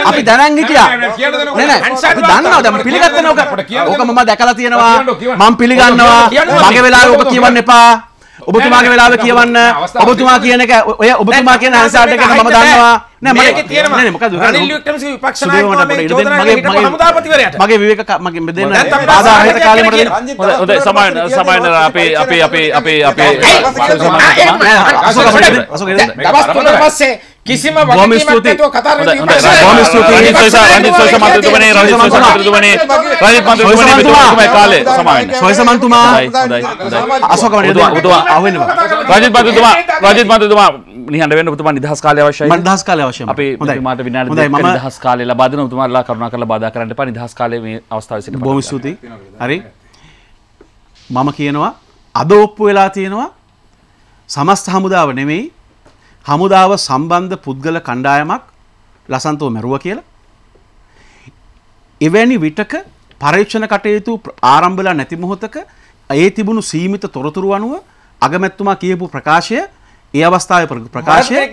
නෑ අපි දන්නවා දැන් පිළිගත්තනේ ඕක මම දැකලා තියෙනවා මම පිළිගන්නවා මගේ වෙලාවේ ඔබ කියවන්න එපා. ඔබතුමාගේ වෙලාව කියවන්න. ඔබතුමා කියන එක ඔය ඔබතුමා කියන ආන්සර් එක මම දන්නවා. නෑ මම තියෙනවා. නෑ මොකද රනිල් වික්‍රමසිංහ විපක්ෂ නායකතුමා මේ චෝදනා කරන හිටපු හමුදාපතිවරයාට. මගේ විවේක මගේ දෙන්න ආදා රහිත කාලේ මට දෙන්න. හොඳයි සමායන දවස් තුනකට පස්සේ කිසිම වගකීමක් නැතුව කතා කරන බොහොම ස්තුතියි රනිල් සොයිස මන්ත්‍රීතුමනි කාලේ සමායන සොයිස මන්තුමා අශෝක මන්ත්‍රීතුමා රජිත් මන්ත්‍රීතුමා නිහඬ වෙන්න ඔබතුමා නිදහස් කාලය අවශ්‍යයි. මට නිදහස් කාලය අවශ්‍යයි. අපි ඔබතුමාට විනාඩි දෙකක් නිදහස් කාලය ලබා දෙනවා. ඔබතුමාලා කරුණාකරලා බාධා කරන්න එපා. නිදහස් කාලයේ මේ අවස්ථාවේ සිට බොහොම ස්තුතියි. හරි. මම කියනවා අද ඔප්පු වෙලා තියෙනවා සමස්ත හමුදාව නෙමෙයි හමුදාව සම්බන්ධ පුද්ගල කණ්ඩායමක් ලසන්තව මැරුවා කියලා. එවැනි විටක පරීක්ෂණ කටයුතු ආරම්භලා නැති මොහොතක ඒ තිබුණු සීමිත තොරතුරු අනුව අගමැතිතුමා කියපු ප්‍රකාශය ඒ අවස්ථාවේ ප්‍රකාශය රජිත්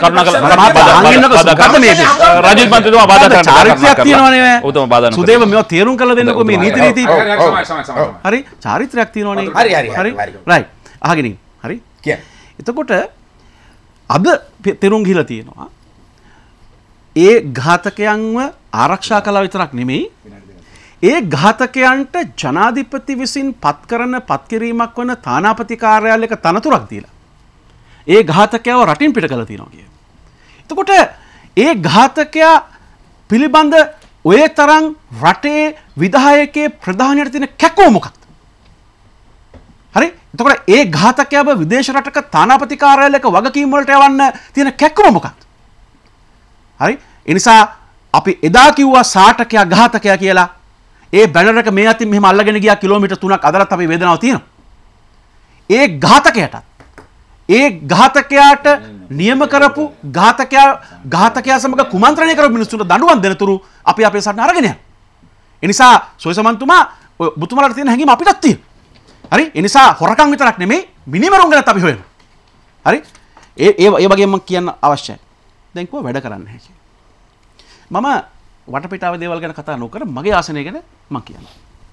මන්ත්‍රීතුමා බාධා කරන්න චාරිත්‍රාක් තියෙනවනේ ඔතම බාධා කරන්න සුදේව මේවා තේරුම් කරලා දෙන්නකෝ මේ නීති රීති හරි චාරිත්‍රාක් තියෙනවනේ හරි රයිට් අහගෙන ඉන්න හරි එතකොට අද තෙරුම් ගිහිලා තියෙනවා ඒ ඝාතකයන්ව ආරක්ෂා කළා විතරක් නෙමෙයි ඒ ඝාතකයන්ට ජනාධිපති විසින් පත් කිරීමක් වන තානාපති කාර්යාලයක තනතුරක් දීලා ඒ ඝාතකයව රටින් පිට කළා තියෙනවා කිය. එතකොට ඒ ඝාතකයා පිළිබඳ ඔය තරම් රටේ විධායකයේ ප්‍රධානියට තියෙන කැකෝ මොකක්ද? හරි? එතකොට ඒ ඝාතකයව විදේශ රටක තානාපති කාර්යාලයක වගකීම් වලට යවන්න තියෙන කැක්කම මොකක්ද? හරි? ඒ නිසා අපි එදා කිව්වා සාටකයා ඝාතකයා කියලා. ඒ බැනර් එක මේ අතින් මෙහෙම අල්ලගෙන ගියා කිලෝමීටර් 3ක් අදලත් අපි වේදනාව තියෙනවා. ඒ ඝාතකයාට නියම කරපු ඝාතකයා සමග කුමන්ත්‍රණය කරපු මිනිස්සුන්ට දඬුවම් දෙනතුරු අපි අපේ සටන අරගෙන යනවා. ඒ නිසා සොයසමන්තුමා ඔබතුමාලාට තියෙන හැඟීම අපිටත් තියෙනවා. හරි? ඒ නිසා හොරකම් විතරක් නෙමෙයි මිනිමරුන් ගැනත් අපි හොයනවා. හරි? ඒ වගේම මම කියන්න අවශ්‍යයි. දැන් කොහොම වැඩ කරන්න හැකියි. මම වටපිටාවේ දේවල් ගැන කතා නොකර මගේ ආසනය ගැන මම කියනවා.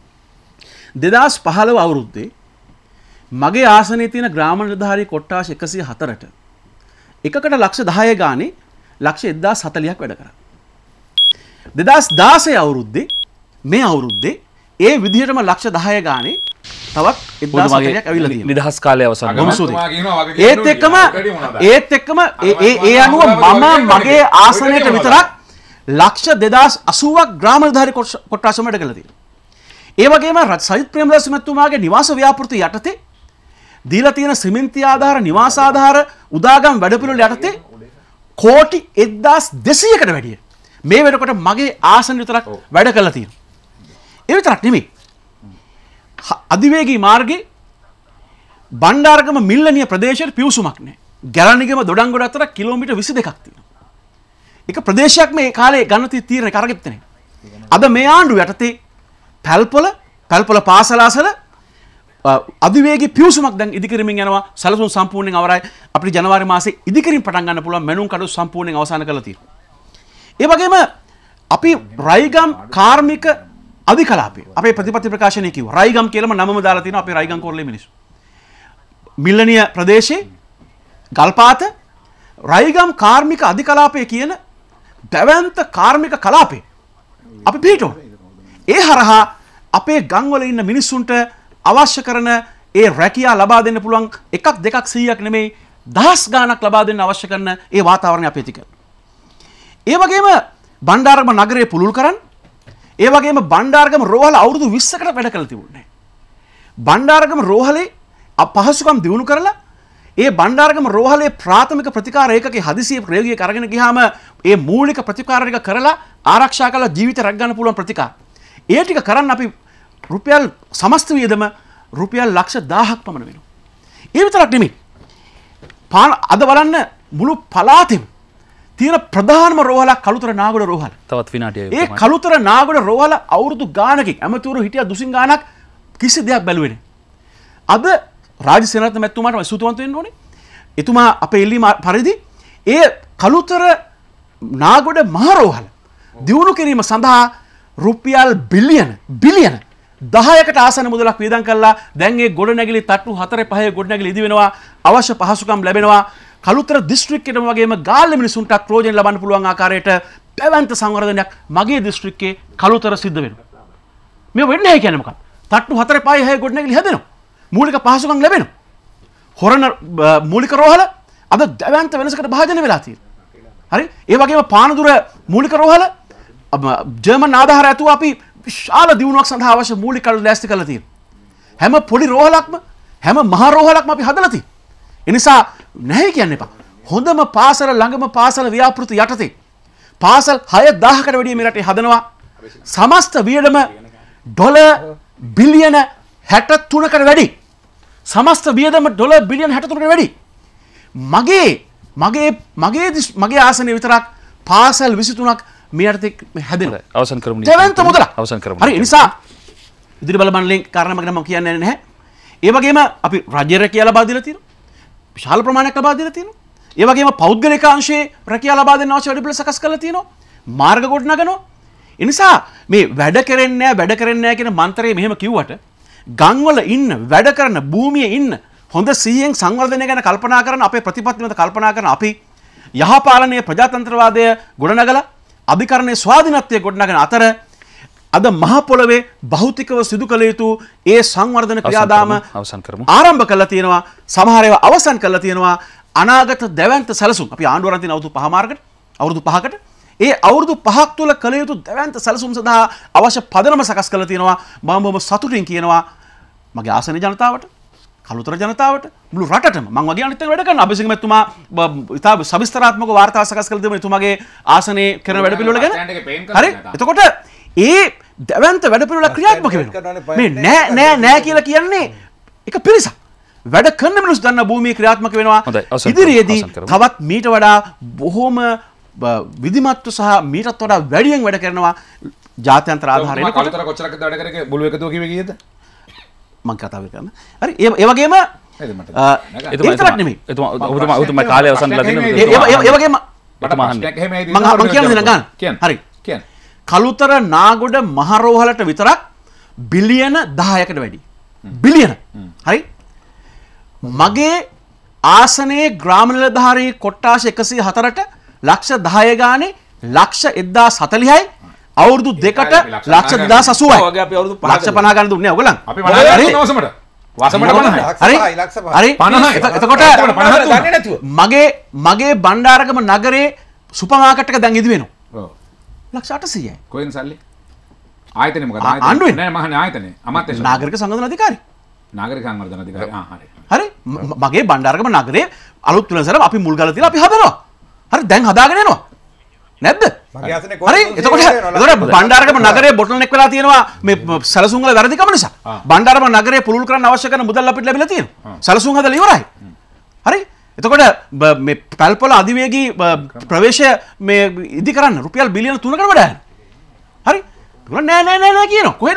2015 අවුරුද්දේ මගේ ආසනයේ තියෙන ග්‍රාම නිලධාරී කොට්ටාශ 104ට එකකට ලක්ෂ 10 ගානේ ලක්ෂ 1040ක් වැඩ කරා. 2016 අවුරුද්දේ මේ අවුරුද්දේ ඒ විදිහටම ලක්ෂ 10 ගානේ තවත් 1040ක් ඇවිල්ලා තියෙනවා. නිදහස් කාලය අවසන්. ඒත් එක්කම ඒ අනුව මම මගේ ආසනයට විතරක් ලක්ෂ 2080ක් ග්‍රාම නිලධාරී කොට්ටාශම වැඩ කළා තියෙනවා. ඒ වගේම සජිත් ප්‍රේමදාස මහත්මයාගේ නිවාස ව්‍යාපෘති යටතේ දීලා තියෙන සිමෙන්ති ආධාර නිවාස ආධාර උදාගම් වැඩපිළිවෙල යටතේ කෝටි 1200කට වැඩිය මේ වෙනකොට මගේ ආසන විතරක් වැඩ කළා තියෙනවා. ඒ විතරක් නෙමෙයි. අධිවේගී මාර්ගයේ බණ්ඩාරගම මිල්ලනිය ප්‍රදේශයේ පිවිසුමක් නැහැ. ගැලණිගම දොඩංගොඩ අතර කිලෝමීටර් 22ක් තියෙනවා. එක ප්‍රදේශයක් මේ කාලේ ගන්න තීරණ කරගෙත්තේ නැහැ. අද මේ ආණ්ඩුව යටතේ පැල්පොල පාසලාසල අධිවේගී පිවිසුමක් දැන් ඉදිකිරීමෙන් යනවා. සැලසුම් සම්පූර්ණයෙන් අවරයි. අපිට ජනවාරි මාසේ ඉදිකිරීම පටන් ගන්න පුළුවන් මැනුම් කඩු සම්පූර්ණයෙන් අවසන් කරලා තියෙනවා. ඒ වගේම අපි රයිගම් කාර්මික අධිකලාපය අපේ ප්‍රතිපත්ති ප්‍රකාශනයේ කිව්වා. රයිගම් කියලාම නමම දාලා තියෙනවා අපේ රයිගම් කෝරළේ මිනිස්සු. මිල්ලනිය ප්‍රදේශයේ ගල්පාත රයිගම් කාර්මික අධිකලාපය කියන දැවැන්ත කාර්මික කලාපේ අපි පිටුවා. ඒ හරහා අපේ ගම්වල ඉන්න මිනිස්සුන්ට අවශ්‍ය කරන ඒ රැකියා ලබා දෙන්න පුළුවන් එකක් දෙකක් 100ක් නෙමෙයි දහස් ගාණක් ලබා දෙන්න අවශ්‍ය කරන ඒ වාතාවරණය අපේ තික. ඒ වගේම බණ්ඩාරගම නගරය පුළුල් කරන්න. ඒ වගේම බණ්ඩාරගම රෝහල අවුරුදු 20කට වැඩ කළ තිබුණේ. බණ්ඩාරගම රෝහලේ අපහසුකම් දිනු කරලා ඒ බණ්ඩාරගම රෝහලේ ප්‍රාථමික ප්‍රතිකාර ඒකකේ හදිසිය ප්‍රයෝගික අරගෙන ගියාම ඒ මූලික ප්‍රතිකාර ටික කරලා ආරක්ෂා කළ ජීවිත රැක ගන්න පුළුවන් ප්‍රතිකාර. ඒ ටික කරන්න අපි රුපියල් සමස්ත වියදම රුපියල් ලක්ෂ 1000ක් පමණ වෙනවා. ඒ විතරක් නෙමෙයි. අද බලන්න මුළු පළාතෙම තියෙන ප්‍රධානම රෝහලක් කළුතර නාගොඩ රෝහල. තවත් විනාඩියක්. ඒ කළුතර නාගොඩ රෝහල අවුරුදු ගානකින් ඇමතිවරු හිටියා දුසින් ගානක් කිසි දෙයක් බැලුවේ නැහැ. අද රාජ්‍ය සේනාධිපති මැතිතුමාට මම සූතිවන්ත වෙන්න ඕනේ. එතුමා අපේ ඉල්ලීම පරිදි ඒ කළුතර නාගොඩ මහ රෝහල දියුණු කිරීම සඳහා රුපියල් බිලියන 10කට ආසන්න මුදලක් වියදම් කළා. දැන් ඒ ගොඩනැගිලි තට්ටු 4-5 ගොඩනැගිලි ඉදි වෙනවා. අවශ්‍ය පහසුකම් ලැබෙනවා. කළුතර දිස්ත්‍රික්කයේම වගේම ගාල්ල මිනිසුන්ට ප්‍රයෝජන ලබන්න පුළුවන් ආකාරයට පැවැන්ත සංවර්ධනයක් මගේ දිස්ත්‍රික්කයේ කළුතර සිද්ධ වෙනවා. මේ වෙන්නේ නැහැ කියන්නේ මොකක්ද? තට්ටු 4-5 ගොඩනැගිලි හැදෙනවා. මූලික පහසුකම් ලැබෙනවා. හොරණ මූලික රෝහල අද දැවැන්ත වෙනසකට භාජනය වෙලා තියෙනවා. හරි? ඒ වගේම පානදුර මූලික රෝහල ජර්මන් ආධාර ඇතුව අපි විශාල දියුණුවක් සඳහා අවශ්‍ය මූලික කටයුතු ලෑස්ති කරලා තියෙනවා. හැම පොඩි රෝහලක්ම හැම මහ රෝහලක්ම අපි හදලා තියෙනවා. ඒ නිසා නැහැ කියන්න එපා. හොඳම පාසල ළඟම පාසල ව්‍යාපෘති යටතේ පාසල් 6000කට වැඩිය මේ රටේ හදනවා. සමස්ත වියදම ඩොලර් බිලියන 63කට වැඩි. සමස්ත වියදම ඩොලර් බිලියන 63කට වැඩි. මගේ ආසනයේ විතරක් පාසල් 23ක් මේ රටේ හැදෙනවා. අවසන් කරමු. දෙවන්ත මුදල. අවසන් කරමු. හරි. ඒ නිසා ඉදිරි බල මණ්ඩලයෙන් කාරණා මම කියන්නේ නැහැ. ඒ වගේම අපි රාජ්‍ය රැකියාව ලබා දීලා තියෙනවා. විශාල ප්‍රමාණයක් ලබා දීලා තියෙනවා. ඒ වගේම පෞද්ගලික අංශයේ රැකියාව ලබා දෙන්න අවශ්‍ය වැඩපිළිවෙල සකස් කරලා තියෙනවා. මාර්ග ගොඩනගනවා. ඒ නිසා මේ වැඩ කරන්නේ නැහැ කියන මන්ත්‍රය මෙහෙම කිව්වට ගම්වල ඉන්න වැඩ කරන භූමියේ ඉන්න හොඳ සිහියෙන් සංවර්ධනය ගැන කල්පනා කරන අපේ ප්‍රතිපත්ති මත කල්පනා කරන අපි යහපාලනයේ ප්‍රජාතන්ත්‍රවාදය ගොඩනගලා අධිකරණයේ ස්වාධීනත්වය ගොඩනගන අතර අද මහ පොළවේ භෞතිකව සිදු කළ යුතු ඒ සංවර්ධන ක්‍රියාදාම ආරම්භ කළා තියෙනවා. සමහර ඒවා අවසන් කළා තියෙනවා. අනාගත දැවැන්ත සැලසුම් අපි ආණ්ඩුවරන් තියෙන අවුරුදු 5කට ඒ අවුරුදු 5ක් තුළ කළ යුතු දැවැන්ත සැලසුම් සඳහා අවශ්‍ය පදනම සකස් කළා තියෙනවා. මම බොහොම සතුටින් කියනවා මගේ ආසන ජනතාවට, කළුතර ජනතාවට, මුළු රටටම මම වගේ අනිත් වැඩ කරන අබේසිංහ මැතිතුමා ඉතා සවිස්තරාත්මක වාර්තාවක් සකස් කළ දෙමු එතුමාගේ ආසනයේ කරන වැඩ පිළිවෙල ගැන. හරි? එතකොට ඒ දැවැන්ත වැඩ පිළිවෙල ක්‍රියාත්මක වෙනවා. මේ නෑ කියලා කියන්නේ එක පිරිසක්. වැඩ කරන මිනිස්සු දන්න භූමියේ ක්‍රියාත්මක වෙනවා. ඉදිරියේදී තවත් මීට වඩා බොහෝම විධිමත්ව සහ මීටත් වඩා වැඩියෙන් වැඩ කරනවා ජාත්‍යන්තර ආධාරයෙන්. කළුතර කොච්චරක්ද වැඩ කරේ බුළු එකතුව කිව්වේ කීයද? මම කතා කරන්න. හරි ඒ වගේම එතුමා නෙමෙයි. ඔබතුමා කාලය අවසන් වෙලා තියෙනවා. ඒ වගේම මම කියන්නේ නගන. හරි. කියන්නේ. කළුතර නාගොඩ මහ රෝහලට විතරක් බිලියන 10කට වැඩි. බිලියන. හරි? මගේ ආසනයේ ග්‍රාම නිලධාරී කොට්ටාශ 104ට ලක්ෂ 10 ගානේ ලක්ෂ 1040යි අවුරුදු දෙකට ලක්ෂ 2080යි. ඔය වගේ අපි අවුරුදු 5 ලක්ෂ 50 ගන්න දුන්නේ ඔයගොල්ලන්. අපි 50 ගන්න වසමට. වසමට 50යි. හරි? 50යි. එතකොට මගේ බණ්ඩාරගම නගරේ සුපර් මාකට් එක දැන් ඉදි වෙනවා. ඔව්. ලක්ෂ 800යි. කොහෙන්ද සල්ලි? ආයතනේ මොකද? ආණ්ඩුවේ. නෑ මහන්නේ ආයතනේ. අමාත්‍ය නාගරික සංවර්ධන අධිකාරී. නාගරික සංවර්ධන අධිකාරී. හරි. හරි? මගේ බණ්ඩාරගම නගරේ අලුත් වෙනසට අපි මුල් ගාලා තියලා අපි හදනවා. හරි දැන් හදාගෙන යනවා. නැද්ද? හරි එතකොට බණ්ඩාරගම නගරේ බොටල්නෙක් වෙලා තියෙනවා මේ සැලසුම් වල වැරදිකම නිසා. බණ්ඩාරගම නගරේ පුළුල් කරන්න අවශ්‍ය කරන මුදල් අපිට ලැබිලා තියෙනවා. සැලසුම් හදලා ඉවරයි. හරි? එතකොට මේ පැල්පොල අධිවේගී ප්‍රවේශය මේ ඉදි කරන්න රුපියල් බිලියන 3කට වඩා යනවා. හරි? නෑ කියනවා. කොහෙද?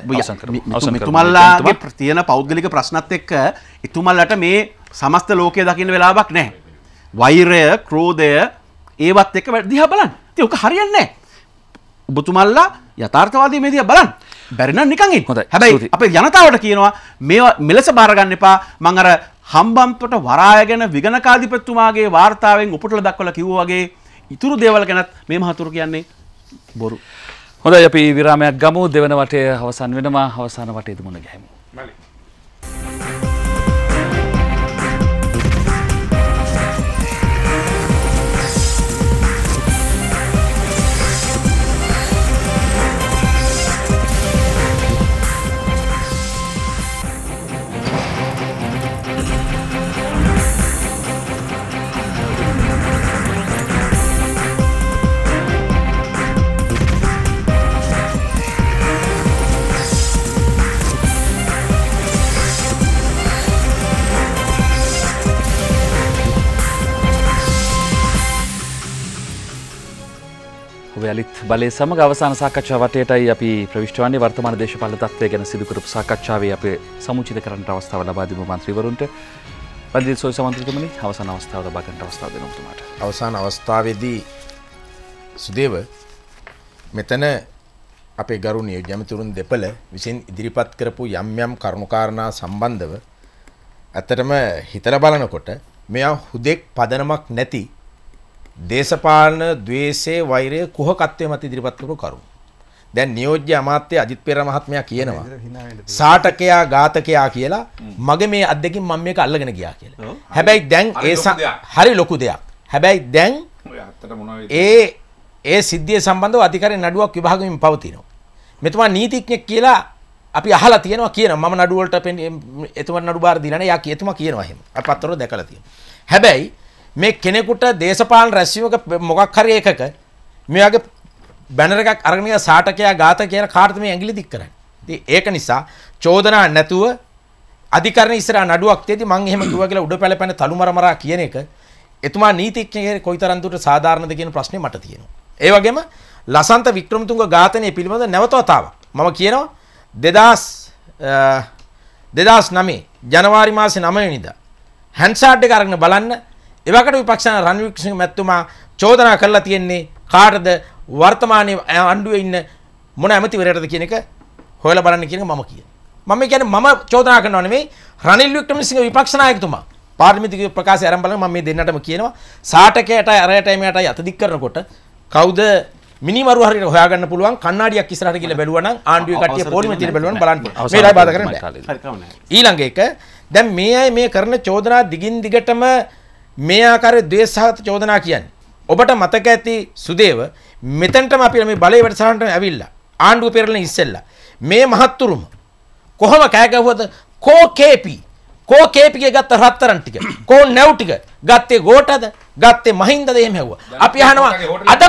එතුමල්ලාගේ තියෙන පෞද්ගලික ප්‍රශ්නත් එක්ක එතුමල්ලාට මේ සමස්ත ලෝකය දකින්න වෙලාවක් නැහැ. වෛරය, ක්‍රෝධය ඒවත් එක්ක දිහා බලන්න. ඉතින් ඔක හරියන්නේ නැහැ. ඔබතුමල්ලා යථාර්ථවාදී මේ දිහා බලන්න. බැරි නම් නිකන් ඉන්න. හැබැයි අපේ ජනතාවට කියනවා මේවා මෙලෙස බාර ගන්න එපා. මම අර හම්බන්තොට වරාය ගැන විගණකාධිපතිතුමාගේ වාර්තාවෙන් උපුටල දක්වලා කිව්වා වගේ ඉතුරු දේවල් ගැනත් මේ මහතුරු කියන්නේ බොරු. හොඳයි අපි විරාමයක් ගමු. දෙවන වටේ අවසන් වෙනවා. අවසාන වටේදී මුණ ගැහෙමු. යලිත් බලයේ සමග අවසාන සාකච්ඡාව වටේටයි අපි ප්‍රවිෂ්ඨ වන්නේ. වර්තමාන දේශපාලන තත්ත්වය ගැන සිදු කරපු සාකච්ඡාවේ අපි සමුචිත කරන්නට අවස්ථාව ලබා දෙමු මන්ත්‍රීවරුන්ට. රන්ජිත් සොයිසා මන්ත්‍රීතුමනි අවසාන අවස්ථාව ලබා ගන්නට අවස්ථාව දෙනවා ඔබතුමාට. අවසාන අවස්ථාවේදී සුදේව මෙතන අපේ ගරු නියෝජ්‍ය ඇමතිවරුන් දෙපළ විසින් ඉදිරිපත් කරපු යම් යම් කරුණුකාරණා සම්බන්ධව ඇත්තටම හිතලා බලනකොට මෙයා හුදෙක් පදනමක් නැති දේශපාලන ද්වේෂයේ වෛරය කුහකත්වයේ මත ඉදිරිපත් කරපු කරුණු. දැන් නියෝජ්‍ය අමාත්‍ය අජිත් පෙරේරා මහත්මයා කියනවා සාටකයා ඝාතකයා කියලා මගේ මේ අද්දකින් මම මේක අල්ලගෙන ගියා කියලා. හැබැයි දැන් හරි ලොකු දෙයක්. හැබැයි දැන් ඒ සිද්ධිය සම්බන්ධව අධිකාරී නඩුවක් විභාගයෙන් පවතිනවා. මෙතුමා නීතිඥයෙක් කියලා අපි අහලා තියෙනවා මම නඩුව වලට එතුමා නඩු බාර දීලා නැහැ. යා එතුමා කියනවා එහෙම. අපි පත්තරවල දැකලා තියෙනවා. හැබැයි මේ කෙනෙකුට දේශපාලන රැස්වීමක මොකක් හරි එකක මේ වගේ බැනර් එකක් අරගෙන ගියා සාටකයා ඝාත කියන කාටද මේ ඇඟිලි දික් කරන්නේ. ඉතින් ඒක නිසා චෝදනා නැතුව අධිකරණ ඉස්සරහා නඩුවක් තියදී මම එහෙම කිව්වා කියලා උඩ පැලපැන තලුමරමරා කියන එක එතුමා නීතිඥයෙක් කොයිතරම් දුරට සාධාරණද කියන ප්‍රශ්නේ මට තියෙනවා. ඒ වගේම ලසන්ත වික්‍රමතුංග ඝාතනය පිළිබඳ නැවත වතාවක් මම කියනවා 2009 ජනවාරි මාසේ 9 වෙනිදා හැන්සාඩ් එක අරගෙන බලන්න එවකට විපක්ෂ රනිල් වික්‍රමසිංහ මැතිතුමා චෝදනා කරලා තියෙන්නේ කාටද වර්තමානයේ ආණ්ඩුවේ ඉන්න මොන ඇමතිවරයටද කියන එක හොයලා බලන්න කියන මම කියනවා. මම කියන්නේ මම චෝදනා කරනවා නෙමෙයි රනිල් වික්‍රමසිංහ විපක්ෂ නායකතුමා පාර්ලිමේන්තු ප්‍රකාශය ආරම්භ බලන්න මම මේ දෙන්නටම කියනවා සාටකයටයි අරයටයි මෙයටයි අත දික් කරනකොට කවුද මිනිමරු හරියට හොයාගන්න පුළුවන් කණ්ණාඩියක් ඉස්සරහට ගිහලා බැලුවා නම් ආණ්ඩුවේ කට්ටිය පොලිමේ තියෙන බැලුවා නම් බලන්න මේලා බාධා කරන්න බෑ. ඊළඟ එක දැන් මේ අය මේ කරන චෝදනා දිගින් දිගටම මේ ආකාරයේ ද්වේෂසහගත චෝදනා කියන්නේ ඔබට මතක ඇති සුදේව මෙතනටම අපි මේ බලයේ වැඩසටහනට ඇවිල්ලා ආණ්ඩුව පෙරලන ඉස්සෙල්ලා මේ මහත්තුරුම කොහොම කෑ ගැහුවද කෝ කේපීගේ ගත්ත රත්තරන් ටික කෝ නැව් ටික ගත්තේ ගෝටද ගත්තේ මහින්දද එහෙම හැවුවා. අපි අහනවා අද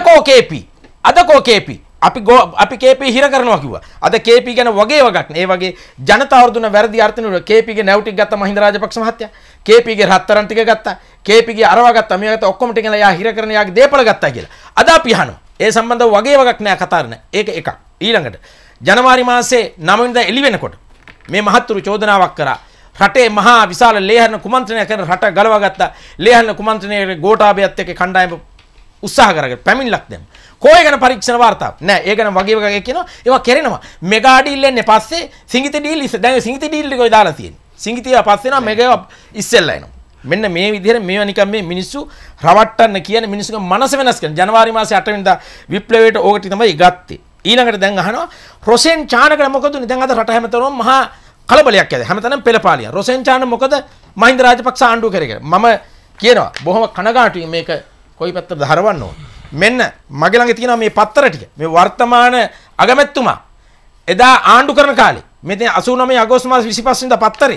කෝ කේපී අපි කේපී හිර කරනවා කිව්වා. අද කේපී ගැන වගේ වගක් නේ. ඒ වගේ ජනතාව වර්ධන වැරදි අර්ථනුර කේපීගේ නැව් ටික ගත්ත මහින්ද රාජපක්ෂ මහත්තයා. කේපීගේ රත්තරන් ටික ගත්තා. කේපීගේ අරවා ගත්තා. මේ ගත්ත ඔක්කොම ටික යා හිර කරන යාගේ දේපල ගත්තා කියලා. අද අපි අහනවා. ඒ සම්බන්ධව වගේ වගක් නෑ කතා කරන. ඒක එකක්. ඊළඟට ජනවාරි මාසේ 9 වෙනිදා එළි වෙනකොට මේ මහත්තුරු චෝදනාවක් කරා. රටේ මහා විශාල ලේහරණ කුමන්ත්‍රණය කරන රට ගලවා ගත්තා. ලේහරණ කුමන්ත්‍රණයේ ගෝඨාභයත් එක්ක කණ්ඩායම උත්සාහ කරගෙන පැමිණිලක් දැම්ම. කොයි ගැන පරීක්ෂණ වාර්තාවක් නෑ. ඒ ගැන වගේ වගේ කියනවා. ඒවා කෙරෙනවා. මෙගා ඩීල් එන්නේ පස්සේ සිංගිත ඩීල් දැන් සිංගිත ඩීල් එක ඔය දාලා තියෙන්නේ. සිංගිතිය පස්සේ නම් මෙගා ඉස්සෙල්ලා එනවා. මෙන්න මේ විදිහට මේවා නිකන් මේ මිනිස්සු රවට්ටන්න කියන මිනිස්සුගේ මනස වෙනස් කරන ජනවාරි මාසේ 8 වෙනිදා විප්ලවයට ඕකට තමයි ගත්තේ. ඊළඟට දැන් අහනවා රොසෙන් චානකට මොකද උනේ? දැන් අද රට හැමතැනම මහා කලබලයක් ඇද. හැමතැනම පෙළපාලිය. රොසෙන් චාන මොකද මහින්ද රාජපක්ෂ ආණ්ඩුව කරේ කියලා. මම කියනවා බොහොම කනගාටුයි මේක කොයි පැත්තටද හරවන්න ඕන. මෙන්න මගේ ළඟ තියෙනවා මේ පත්තර ටික. මේ වර්තමාන අගමැතිතුමා එදා ආණ්ඩු කරන කාලේ මේ 89 අගෝස්තු මාස 25 වෙනිදා පත්තරේ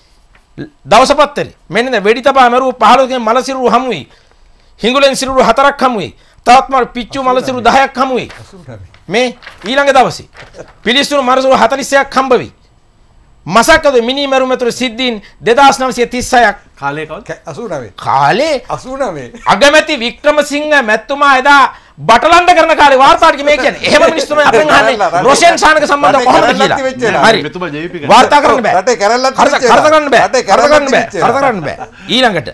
දවස පත්තරේ මෙන්න වෙඩි තබා මරුව 15 මල සිරුරු හමු වෙයි. හිඟුලෙන් සිරුරු 4ක් හමු වෙයි. තවත් මර පිච්චු මල සිරුරු 10ක් හමු වෙයි. මේ ඊළඟ දවසේ පිලිස්සුරු මරසුරු 46ක් හම්බ වෙයි. මසකද මිනි මරු මෙතර සිද්ධීන් 2936ක් කාලේ කවද 89 කාලේ 89 අගමැති වික්‍රමසිංහ මැතිතුමා එදා බටලන්ඩ කරන කාලේ වාර්තා ටික මේ කියන්නේ එහෙම මිනිස්සු තමයි අපෙන් අහන්නේ රොෂෙන් ශානක සම්බන්ධව කොහොමද කියලා හරි මෙතුමා ජීවිපී වාර්තා කරන්න බෑ රටේ කරල්ලත් කරන්න බෑ ඊළඟට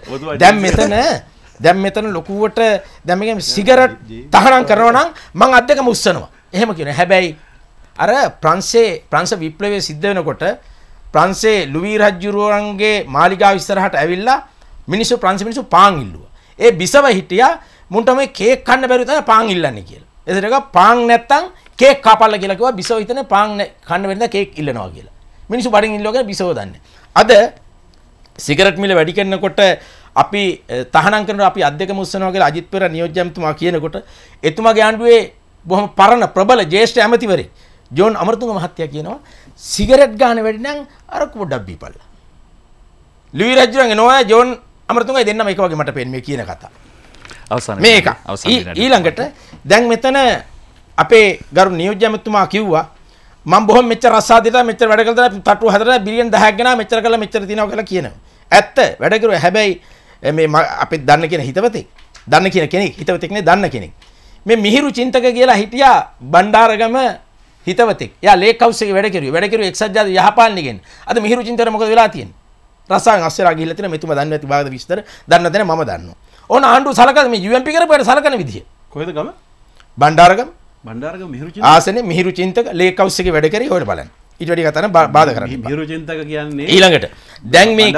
දැන් මෙතන ලොකුවට දැන් මේක සිගරට් තහනම් කරනවා නම් මං අත් දෙකම උස්සනවා එහෙම කියනවා හැබැයි අර ප්‍රංශ විප්ලවයේ සිද්ධ වෙනකොට ප්‍රංශේ ලුවී රජුරුවන්ගේ මාලිගාව ඉස්සරහට ඇවිල්ලා ප්‍රංශ මිනිස්සු පාන් ඉල්ලුවා. ඒ බිසව හිටියා මුන්ට මේ කේක් කන්න බැරි තමයි පාන් ඉල්ලන්නේ කියලා. එතකොට පාන් නැත්තම් කේක් කපන්න කියලා කිව්වා. බිසව හිතන්නේ පාන් කන්න බැරි නිසා කේක් ඉල්ලනවා කියලා. මිනිස්සු බඩින් ඉල්ලුවා බිසව දන්නේ. අද සිගරට් මිල වැඩි කරනකොට අපි තහනම් කරනවා අපි අධ්‍යක්ෂ මුස්සනවා කියලා අජිත් පෙරේරා නියෝජ්‍ය ඇමතුමා කියනකොට එතුමාගේ ආණ්ඩුවේ බොහොම පරණ ප්‍රබල ජ්‍යෙෂ්ඨ ඇමතිවරයෙක් ජෝන් අමරතුංග මහත්තයා කියනවා සිගරට් ගන්න වැඩි නම් අර පොඩ්ඩක් බීපල්ලා. ලුවී රජුගේ නෝයා ජෝන් අමරතුංගයි දෙන්නම එක වගේ මට පේන්නේ මේ කියන කතාව. අවසන් මේක. ඊළඟට දැන් මෙතන අපේ ගරු නියෝජ්‍ය ඇමතුමා කිව්වා මම බොහොම මෙච්චර රස්සාදිතා මෙච්චර වැඩ කළා තට්ටු හදලා බිලියන් 10ක් ගෙනා මෙච්චර කළා මෙච්චර තියනවා කියලා කියනවා. ඇත්ත වැඩ කරුවා හැබැයි මේ අපි දන්න කියන හිතවතෙක් දන්න කියන කෙනෙක් හිතවතෙක් නේ දන්න කෙනෙක් මේ මිහිරු චින්තක කියලා හිටියා බණ්ඩාරගම හිතවතෙක්. එයා ලේක් හවුස් එකේ වැඩ කෙරුවේ එක්සත් ජාතික යහපාලනයෙන්. අද මිහිරු චින්තකර මොකද වෙලා තියෙන්නේ? රසායන අස්සලා ගිහිල්ලා තියෙන මෙතුමා දන්නේ නැති භාගද විස්තර දන්න දෙන මම දන්නවා. ඕන ආණ්ඩුව සලකන මේ UMP කරපුවාට සලකන විදිය. කොහෙද ගම? බණ්ඩාරගම මිහිරු චින්තක ආසනේ මිහිරු චින්තක ලේක් හවුස් එකේ වැඩ කරේ හොයලා බලන්න. ඊට වැඩි කතාවක් බාධා කරන්නේ. මිහිරු චින්තක කියන්නේ ඊළඟට දැන් මේ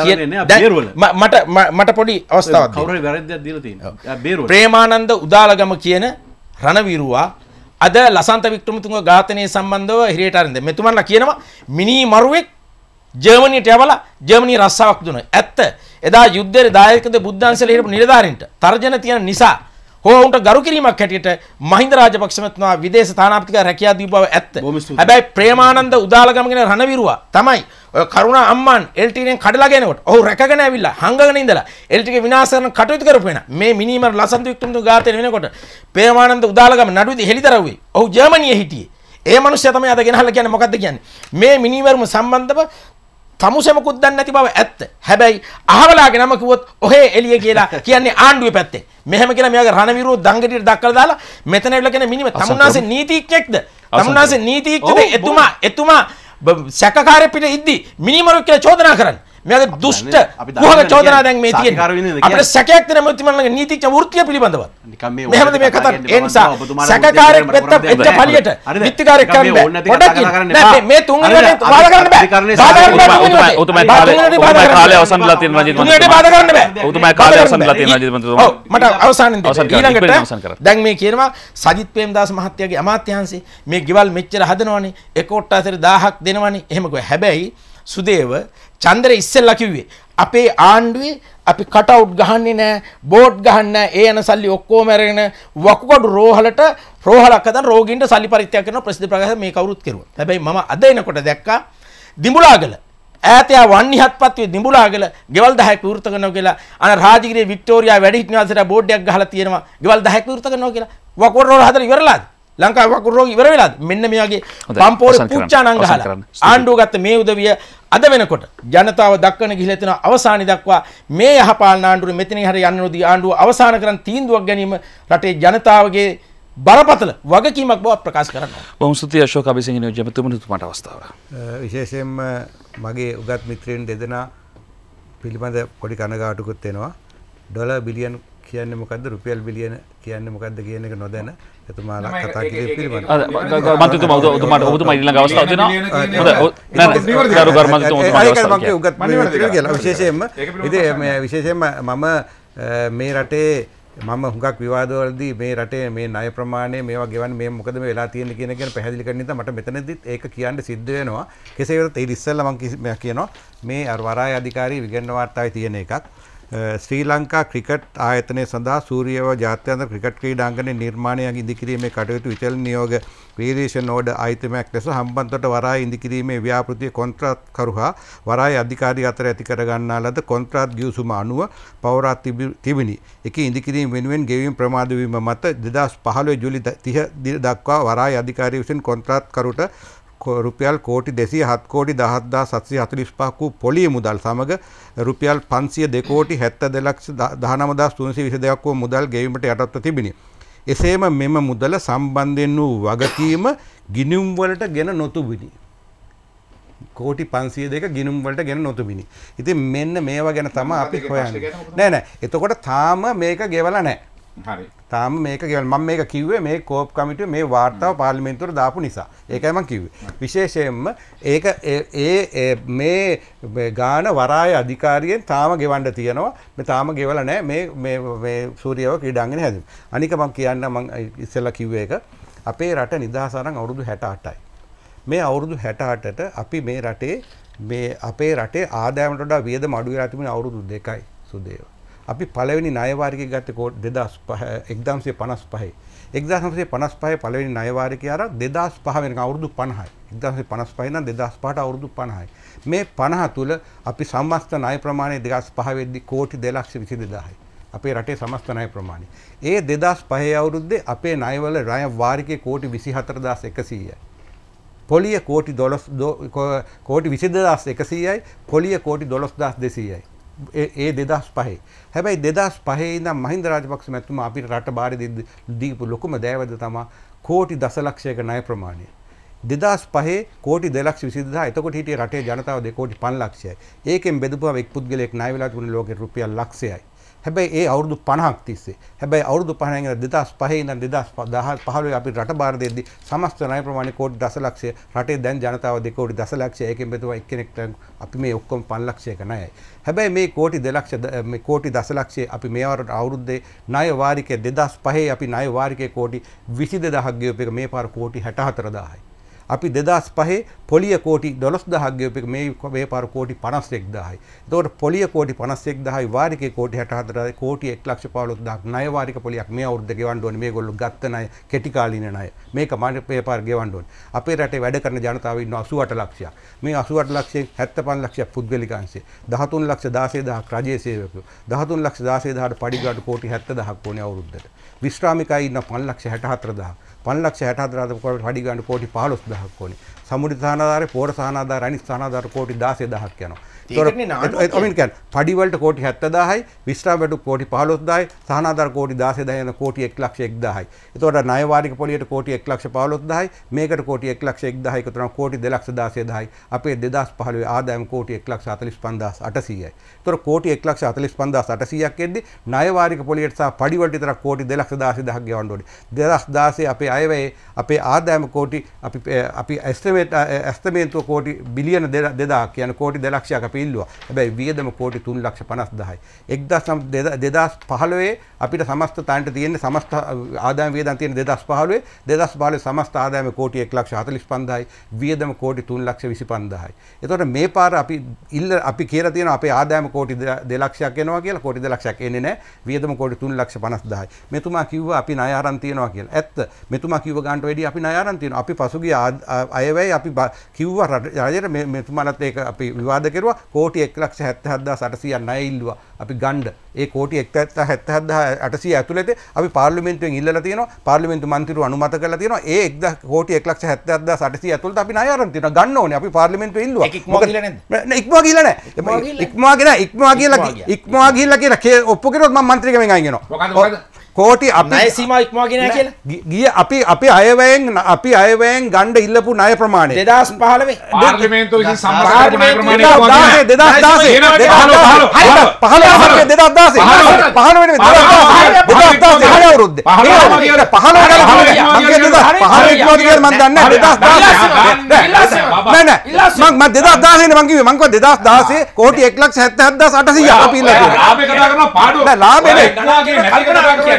මට පොඩි අවස්ථාවක් කවුරු හරි වැරද්දක් දීලා තියෙනවා. බේරුවල. ප්‍රේමානන්ද උදාලගම කියන රණවිරුවා අද ලසන්ත වික්‍රමතුංග ඝාතනයේ සම්බන්ධව හිරියට අරින්ද මෙතුමන්ලා කියනවා මිනි මරුවෙක් ජර්මනියට යවලා ජර්මනිය රස්සාවක් දුන්නා. ඇත්ත. එදා යුද්ධයේ දායකද බුද්ධාංශල හිටපු නිලධාරීන්ට තර්ජන තියෙන නිසා හොවුන්ට ගරු කිරීමක් හැටියට මහින්ද රාජපක්ෂ මහත්මයා විදේශ තානාපතික රැකියාව දීපු බව ඇත්ත. හැබැයි ප්‍රේමානන්ද උදාලගම කියන රණවිරුවා තමයි ඔය කරුණා අම්මාන් LTTෙන් කඩලා ගෙනකොට ඔහු රැකගෙන ඇවිල්ලා හංගගෙන ඉඳලා LTTේ විනාශ කරන කටයුතු කරපු වෙන මේ මිනිමර ලසන්ත වික්‍රමතුංග ඝාතනය වෙනකොට ප්‍රේමානන්ද උදාලගම නඩුවේදී හෙළිදරව්වේ ඔහු ජර්මනියේ හිටියේ. ඒ මිනිස්සයා තමයි අද ගෙනහල්ලා කියන්නේ මොකද්ද කියන්නේ මේ මිනිමරම සම්බන්ධව තමුසෙමකුත් දන්නේ නැති බව ඇත්ත. හැබැයි අහවලාගේ නම කිව්වොත් ඔහේ එළිය කියලා කියන්නේ ආණ්ඩුවේ පැත්තේ. මෙහෙම කියලා මෙයාගේ රණවිරුව දංගටියට දක්කලා දාලා මෙතන ඇවිල්ලා කියන මිනිම තමුන්නාසේ නීතිඥෙක්ද? තමුන්නාසේ නීතිඥද එතුමා සැකකාරයෙක් පිට ඉද්දි මිනිමරුවෙක් කියලා චෝදනා කරන්නේ. මෙයාගේ දුෂ්ට කුහක චෝදනා දැන් මේ තියෙන්නේ. අපිට සැකයක් දෙන මුතුමන්ලගේ නීතිඥ වෘත්තිය පිළිබඳව. මෙහෙමද මේ කතාව. ඒ නිසා සැකකාරයෙක් වෙත්ත පළියට විත්තිකාරයෙක් කරන්න බෑ. පොඩක් නෑ මේ තුන්වෙනි බාධා කරන්න බෑ. ඔතුමා කාලය අවසන් වෙලා තියෙන රජිත් තුන්වෙනි බාධා කරන්න බෑ. ඔතුමා කාලය අවසන් වෙලා තියෙන රජිත් මන්ත්‍රීතුමා. ඔව් මට අවසානෙන් ඊළඟට දැන් මේ කියනවා සජිත් ප්‍රේමදාස මහත්තයාගේ අමාත්‍යාංශේ මේ ගෙවල් මෙච්චර හදනවනේ එක කොට්ටාසෙට 1000ක් දෙනවනේ එහෙම කිව්වා. හැබැයි සුදේව චන්දර ඉස්සෙල්ලා කිව්වේ අපේ ආණ්ඩුවේ අපි කට් අවුට් ගහන්නේ නැහැ බෝඩ් ගහන්නේ නැහැ ඒ යන සල්ලි ඔක්කොම අරගෙන වකුගඩු රෝහලක් හදන රෝගීන්ට සල්ලි පරිත්‍යාග කරන ප්‍රසිද්ධ ප්‍රකාශ මේ කවුරුත් කෙරුවා. හැබැයි මම අද එනකොට දැක්කා දිඹුලාගල ඈතයා වන්නිහත්පත්වේ දිඹුලාගල ගෙවල් 10ක් විවෘත කරනවා කියලා අන රාජගිරියේ වික්ටෝරියා වැඩිහිටි නිවාසයට බෝඩ් එකක් ගහලා තියෙනවා ගෙවල් 10ක් විවෘත කරනවා කියලා. වකුගඩු රෝග හදලා ඉවරලාද? ලංකාවේ වකුගඩු රෝග ඉවර වෙලාද? මෙන්න මේ වගේ පම්පෝරේ පුච්චානං ගහලා ආණ්ඩුව ගත්ත මේ උදවිය අද වෙනකොට ජනතාව දක්වන ගිහිලා තියෙන අවසානි දක්වා මේ යහපාලන ආණ්ඩුවේ මෙතනින් හරිය යන්න නොදී ආණ්ඩුව අවසන් කරන් තීන්දුවක් ගැනීම රටේ ජනතාවගේ බරපතල වගකීමක් බව ප්‍රකාශ කරනවා. බොහොම ස්තුතියි අශෝක අබේසිංහ නියෝජ්‍යතුමතුමාට අවස්ථාව. විශේෂයෙන්ම මගේ උගත් මිත්‍රයන් දෙදෙනා පිළිබඳ පොඩි කනගාටුකුත් වෙනවා. ඩොලර් බිලියන් කියන්නේ මොකද්ද රුපියල් බිලියන කියන්නේ මොකද්ද කියන එක නොදැන එතුමාලා කතා කිරීම පිළිබඳව. මන්ත්‍රීතුමා ඔබතුමා ඊළඟ අවස්ථාව දෙනවා. විශේෂයෙන්ම ඉතින් මේ විශේෂයෙන්ම මම මේ රටේ මම හුඟක් විවාදවලදී මේ රටේ මේ ණය ප්‍රමාණය මේවා ගෙවන්න මේ මොකද මේ වෙලා තියෙන්නේ කියන එක පැහැදිලි කරන්න නිසා මට මෙතනදිත් ඒක කියන්න සිද්ධ වෙනවා. කෙසේ වෙතත් ඒ ඉස්සෙල්ලා මම කියනවා මේ වරාය අධිකාරී විගණන වාර්තාවේ තියෙන එකක්. ශ්‍රී ලංකා ක්‍රිකට් ආයතනය සඳහා සූරියව ජාත්‍යන්තර ක්‍රිකට් ක්‍රීඩාංගණයේ නිර්මාණයක් ඉදිකිරීමේ කටයුතු විචලන නියෝග වීරේෂන් ඕඩර් අයිතමක් ලෙස හම්බන්තොට වරාය ඉදිකිරීමේ ව්‍යාපෘතිය කොන්ත්‍රාත්කරු හා වරාය අධිකාරිය අතර ඇති කර ගන්නා ලද කොන්ත්‍රාත් ගිවිසුම අනුව පවරා තිබිනි. එකී ඉදිකිරීම වෙනුවෙන් ගෙවීම් ප්‍රමාද වීම මත 2015 ජූලි 30 දක්වා වරාය අධිකාරිය විසින් කොන්ත්‍රාත්කරුට රුපියල් කෝටි 207 කෝටි 10745 වූ පොලිය මුදල් සමග රුපියල් 502 කෝටි 72 ලක්ෂ 19322 වූ මුදල් ගෙවීමට යටත්ව තිබිනි. එසේම මෙම මුදල සම්බන්ධයෙන් වූ වගකීම ගිණුම් වලට ගෙන නොතිබිනි. කෝටි 502 ගිණුම් වලට ගෙන නොතිබිනි. ඉතින් මෙන්න මේවා ගැන තමයි අපි හොයන්නේ. නෑ එතකොට තාම මේක ගෙවලා නෑ. හරි. තාම මේක මම මේක කිව්වේ මේ කෝප් කමිටුවේ මේ වාර්තාව පාර්ලිමේන්තුවට දාපු නිසා. ඒකයි මම කිව්වේ. විශේෂයෙන්ම ඒක මේ ගාන වරාය අධිකාරියෙන් තාම ගෙවන්න තියෙනවා. මේ තාම ගෙවලා නැහැ මේ සූරියව ක්‍රීඩාංගණය හැදුවා. අනික මම කියන්න මම ඉස්සෙල්ලා කිව්වේ ඒක අපේ රට නිදහස අරන් අවුරුදු 68යි. මේ අවුරුදු 68ට අපි මේ රටේ අපේ රටේ ආදායමට වඩා වියදම අඩු වෙලා තිබුණේ අවුරුදු 2යි සුදේව. අපි පළවෙනි ණය වාරිකය ගත්තේ 1955 1955 පළවෙනි ණය වාරිකය අර 2005 වෙනකන් අවුරුදු 50යි 1955 ඉඳන් 2005ට අවුරුදු 50යි මේ 50 තුල අපි සමස්ත ණය ප්‍රමාණය 2005 වෙද්දී කෝටි 2,22,000යි අපේ රටේ සමස්ත ණය ප්‍රමාණය ඒ 2005 අවුරුද්දේ අපේ ණයවල ණය වාරිකය කෝටි 24,100යි පොලිය කෝටි 22100යි පොලිය කෝටි 12,200යි ඒ 2005. හැබැයි 2005 ඉඳන් මහින්ද රාජපක්ෂ මැතිතුමා අපිට රට බාර දීපු ලොකුම දෑවැද්ද තමයි කෝටි දශලක්ෂයක ණය ප්‍රමාණය. 2005 කෝටි 2,22,000 එතකොට හිටියේ රටේ ජනතාව 2 කෝටි 5 ලක්ෂයයි. ඒකෙන් බෙදපුවම එක් පුද්ගලයෙක් ණය වෙලා තිබුණේ ලෝකෙ රුපියල් ලක්ෂයයි. හැබැයි ඒ අවුරුදු 50ක් තිස්සේ. හැබැයි අවුරුදු 50 ඉඳන් 2005 ඉඳන් 2015 අපි රට බාර දෙද්දි සමස්ත ණය ප්‍රමාණය කෝටි දශලක්ෂය රටේ දැන් ජනතාව 2 කෝටි දශලක්ෂය ඒකෙන් බෙදුවා එක්කෙනෙක්ට අපි මේ ඔක්කොම 5 ලක්ෂයක ණයයි. හැබැයි මේ කෝටි 2 ලක්ෂ මේ කෝටි දශලක්ෂය අපි මේ අවුරුද්දේ ණය වාරිකය 2005 අපි ණය වාරිකය කෝටි 22000ක් ගෙවපු එක මේ පාර කෝටි 64000යි. අපි 2005 පොලිය කෝටි 12000ක් ගෙවපු එක මේ පාර කෝටි 51000යි. එතකොට පොලිය කෝටි 51000යි වාරිකේ කෝටි 64000යි කෝටි 1,15,000ක් ණය වාරික පොලියක් මේ අවුරුද්ද ගෙවන්න ඕනේ. මේගොල්ලෝ ගත්ත ණය කෙටි කාලීන ණය. මේක මේ පාර ගෙවන්න ඕනේ. අපේ රටේ වැඩ කරන ජනතාව ඉන්නවා 88 ලක්ෂයක්. මේ 88 ලක්ෂයෙන් 75 ලක්ෂයක් පුද්ගලික අංශය. 13,16,000ක් රජයේ සේවකයෝ. 13,16,000ට පඩිගාඩු කෝටි 70000ක් ඕනේ අවුරුද්දට. විශ්‍රාමිකයි ඉන්න 5,64,000. 5,64,000 පඩි ගන්න කෝටි 15,000ක් ඕනේ. සමුද්‍ර සහනාධාරේ පෝර සහනාධාර අනිත් සහනාධාර කෝටි 16,000ක් යනවා. ඒකට අමින් කියන්නේ පඩි වලට කෝටි 70,000යි විශ්‍රාම වලට කෝටි 15,000යි සහනාධාර කෝටි 16,000 යන කෝටි 1,01,000යි. ඒතකොට ණය වාරික පොලියට කෝටි 1,15,000යි මේකට කෝටි 1,01,000යි එකතු කරන කෝටි 2,16,000යි. අපේ 2015 ආදායම කෝටි 1,45,800යි. ඒතකොට කෝටි 1,45,800ක් එද්දි ණය වාරික පොලියට සහ පඩි වලට විතර කෝටි 2,16,000ක් ගෙවන්න ඕනේ. 2016 අපේ අයවැය අපේ ආදායම කෝටි අපි එස්ටිමේට් කෝටි බිලියන 2,000 කියන කෝටි 2 ලක්ෂයක් අපි ඉල්ලුවා. හැබැයි වියදම කෝටි 3,50,000යි. 2015 අපිට සමස්ත තැනට තියෙන සමස්ත ආදායම වියදම් තියෙන 2015 සමස්ත ආදායම කෝටි 1,45,000යි වියදම කෝටි 3,25,000යි. එතකොට මේ පාර අපි කියලා තියෙනවා අපේ ආදායම කෝටි 2 ලක්ෂයක් එනවා කියලා. කෝටි 2 ලක්ෂයක් එන්නේ නැහැ. වියදම කෝටි 3,50,000යි. මෙතුමා කිව්වා අපි ණය අරන් තියනවා කියලා. ඇත්ත. මෙතුමා කිව්ව ගන්නට වැඩි අපි ණය අරන් තියනවා. අපි පසුගිය අයවැය අපි කිව්වා රජයට මෙතුමාලත් ඒක අපි විවාද කෙරුවා. කෝටි 1,77,800 ණය ඉල්ලුවා. අපි ගන්න ඒ කෝටි 1,77,800 ඇතුළත අපි පාර්ලිමේන්තුවෙන් ඉල්ලලා තියෙනවා. පාර්ලිමේන්තු මන්ත්‍රීව අනුමත කරලා තියෙනවා. ඒ කෝටි 1,77,800 ඇතුළත අපි ණය අරන් තියෙනවා. ගන්න ඕනේ. අපි පාර්ලිමේන්තුවේ ඉල්ලුවා. ඒක ඉක්මවා ගිහලා නැද්ද? ඉක්මවා ගිහලා නැහැ. ඉක්මවා ගිහලා කියලා ඔප්පු කරුවොත් මම මන්ත්‍රීකමෙන් අයින් වෙනවා. මොකද කෝටි අපි ණය සීමා ඉක්මවා ගියේ නැහැ කියලා. ගිය අපි අයවැයෙන් ගන්න ඉල්ලපු ණය ප්‍රමාණය 2015 පාර්ලිමේන්තුව විසින් සම්මත කරපු ණය ප්‍රමාණය 2016 කෝටි 1,77,800 අපි ඉල්ලලා ලාභේ කතා කරනවා පාඩුව ලාභේ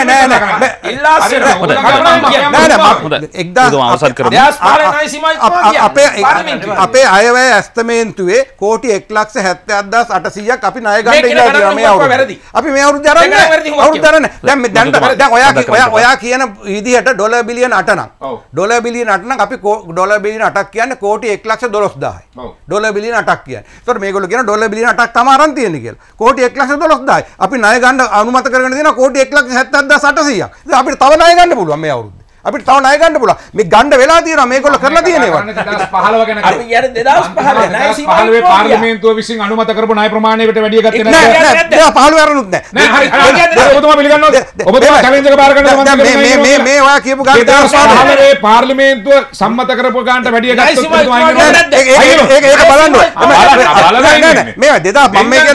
අපේ අයවැය ඇස්තමේන්තුවේ කෝටි 1,77,800ක් අපි ණය ගන්න ඉල්ලලා තියෙනවා මේ අවුරුද්ද. අපි මේ අවුරුද්ද අරන්නේ. දැන් ඔයා කියන විදිහට ඩොලර් බිලියන 8 නම් ඩොලර් බිලියන 8 නම් අපි ඩොලර් බිලියන 8ක් කියන්නේ කෝටි 1,12,000යි. ඩොලර් බිලියන 8ක් කියන්නේ. ඒතකොට මේගොල්ලෝ කියන ඩොලර් බිලියන 8ක් තමයි අරන් තියෙන්නේ කියලා. කෝටි 1,12,000යි. අපි ණය ගන්න අනුමත කරගෙන තියෙනවා කෝටි 1,77,800ක්. ඉතින් අපිට තව ණය ගන්න පුළුවන් මේ අවුරුද්දේ. අපිට තව ණය ගන්න පුළුවන්. මේ ගන්න වෙලා තියෙනවා මේගොල්ලෝ කරලා තියෙන ඒවා. 2015 ගැන අපි කියන්නේ 2015 ණය සීමා 2015 පාර්ලිමේන්තුව විසින් අනුමත කරපු ණය ප්‍රමාණයකට වැඩි ගත්තේ නැහැ. 2015 අරනුත් නැහැ. නෑ හරි. ඔබතුමා පිළිගන්නවද? ඔබතුමා චැලෙන්ජ් එක බාර ගන්නද? මේ ඔයා කියපු ගාන 2015 පාර්ලිමේන්තුව සම්මත කරපු ගානට වැඩි ගත්තොත් ඔබතුමා ඒක බලන්න ඕනේ. මේ 2000 මම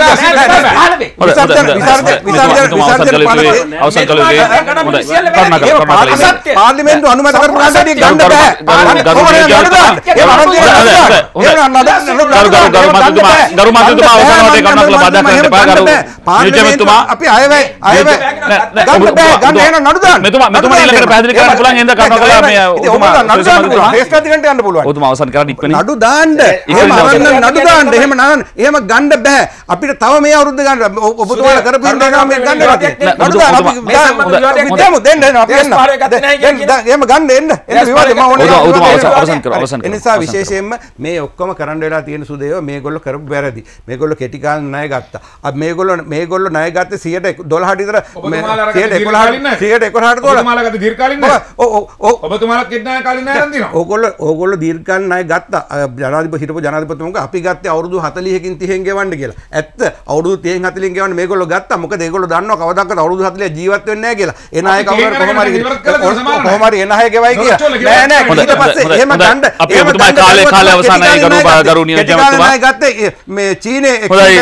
කියන්නේ පාර්ලිමේන්තු අනුමත කරපු ගානට ගන්න බෑ. අපි අයවැය ගන්න නඩු දාන්න. මෙතුමා ඊළඟට පැහැදිලි කරන්න පුළුවන් එහෙනම් කරුණාකරලා මේ ඔබතුමා නඩු දාන්න පුළුවන්. ශ්‍රේෂ්ඨාධිකරණයට යන්න පුළුවන්. ඔබතුමා අවසන් කරන්න ඉක්මනින් නඩු දාන්න. නඩු දාන්න. එහෙම ගන්න බෑ. අපිට තව මේ අවුරුද්ද ගන්න ඔබතුමාලා කරපු හින්දා මේ ගන්න නඩු දාන්න. අපි දෙන්න අපි එහෙම ගන්න එන්න විවාදේ මම අවසන් ඒ නිසා විශේෂයෙන්ම මේ ඔක්කොම කරන්න වෙලා තියෙන සුදේව මේගොල්ලෝ කරපු වැරදි. මේගොල්ලෝ කෙටි කාල ණය ගත්තා. අද මේගොල්ලෝ ණය ගත්තේ 112 විතර 111ට ඔබතුමාලා ගත්තේ දීර්ඝකාලින ණය. ඔබතුමාලා කෙටි කාලින ණය අරන් දිනවා. ඕගොල්ලෝ දීර්ඝකාලින ණය ගත්තා. හිටපු ජනාධිපතිතුමා අපි ගත්තේ අවුරුදු 40කින් 30න් ගෙවන්න කියලා. ඇත්ත අවුරුදු 30න් 40න් ගෙවන්න මේගොල්ලෝ ගත්තා. මොකද ඒගොල්ලෝ දන්නවා කවදාකවත් අවුරුදු 40 ජීවත් වෙන්නේ නැහැ කියලා. ඒ ණය කවුරු කොහොම හරි එන අය ගෙවයි කියලා. නෑ ඊට පස්සේ එහෙම ගන්න අපි ඔබතුමා කාලේ අවසානයේ ගරු නියෝජ්‍යමතුමා ගත්තේ මේ චීනේ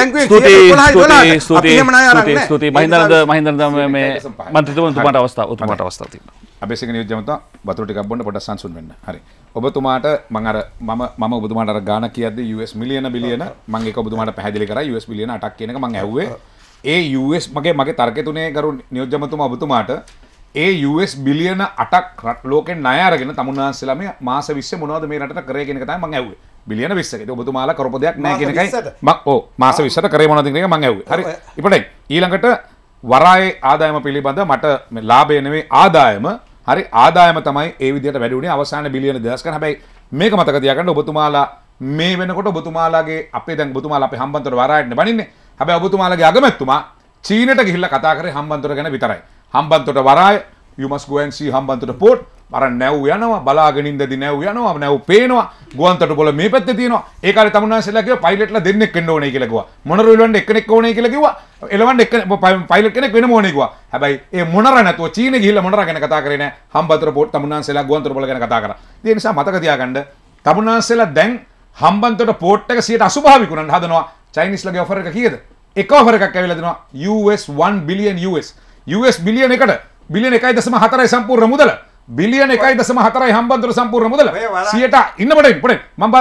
ස්තුතියි මහින්දනන්ද මේ මන්ත්‍රීතුමාට අවස්ථාවක් තියෙනවා. අබේසිංහ නියෝජ්‍යමතුමා වතුර ටිකක් බොන්න පොඩ්ඩක් සංසුන් වෙන්න. හරි. ඔබතුමාට මම ඔබතුමාට අර ගාන කියද්දී US මිලියන බිලියන මම ඒක ඔබතුමාට පැහැදිලි කරා US බිලියන 8ක් කියන එක මම ඇහුවේ. ඒ US මගේ තර්කය තුනේ ගරු නියෝජ්‍යමතුමා ඔබතුමාට ඒ US බිලියන 8ක් ලෝකෙන් ණය අරගෙන තමුන්වහන්සේලා මේ මාස 20 මොනවද මේ රටට කරේ කියන එක තමයි මම ඇහුවේ. බිලියන 20ක. ඒක ඔබතුමාලා කරපු දෙයක් නැහැ කියන එකයි මම මාස 20ට කරේ මොනවද කියන එක මම ඇහුවේ. හරි. ඉතින් ඊළඟට වරායේ ආදායම පිළිබඳ මට මේ ලාභය නෙවෙයි ආදායම. හරි ආදායම තමයි ඒ විදිහට වැඩි වුණේ අවසාන බිලියන 2000 ගන්න. හැබැයි මේක මතක තියාගන්න ඔබතුමාලා මේ වෙනකොට ඔබතුමාලාගේ අපේ දැන් ඔබතුමාලා අපේ හම්බන්තොට වරායට බනින්නේ. හැබැයි ඔබතුමාලාගේ අගමැතිතුමා චීනට ගිහිල්ලා කතා කරේ හම්බන්තොට ගැන විතරයි. හම්බන්තොට වරාය you must go and see Hambantota port අර නැව් යනවා බලාගෙන ඉඳදී නැව් යනවා නැව් පේනවා ගුවන්තොට පොළ මේ පැත්තේ තියෙනවා ඒ කාලේ තමුන්නාන්සලා කිව්වා පයිලට්ලා දෙන්නෙක් වෙන්න ඕනේ කියලා කිව්වා මොනර එලවන්න එක්කෙනෙක් ඕනේ කියලා කිව්වා එලවන්න එක්ක පයිලට් කෙනෙක් වෙනම ඕනේ කිව්වා හැබැයි ඒ මොනර නැතුව චීනේ ගිහිල්ලා මොනර ගැන කතා කරේ නැහැ හම්බන්තොට port තමුන්නාන්සලා ගුවන්තොට පොළ ගැන කතා කරා ඒ නිසා මතක තියාගන්න තමුන්නාන්සලා දැන් හම්බන්තොට port එක 85 විකුණන්න හදනවා චයිනීස්ලාගේ ඔෆර් එක කීයද එක ඔෆර් එකක් ඇවිල්ලා දෙනවා US 1 billion US බිලියන එකට බිලියන 1.4යි සම්පූර්ණ මුදල බිලියන 1.4යි හම්බන්තොට සම්පූර්ණ මුදල 100ට ඉන්න පොඩේ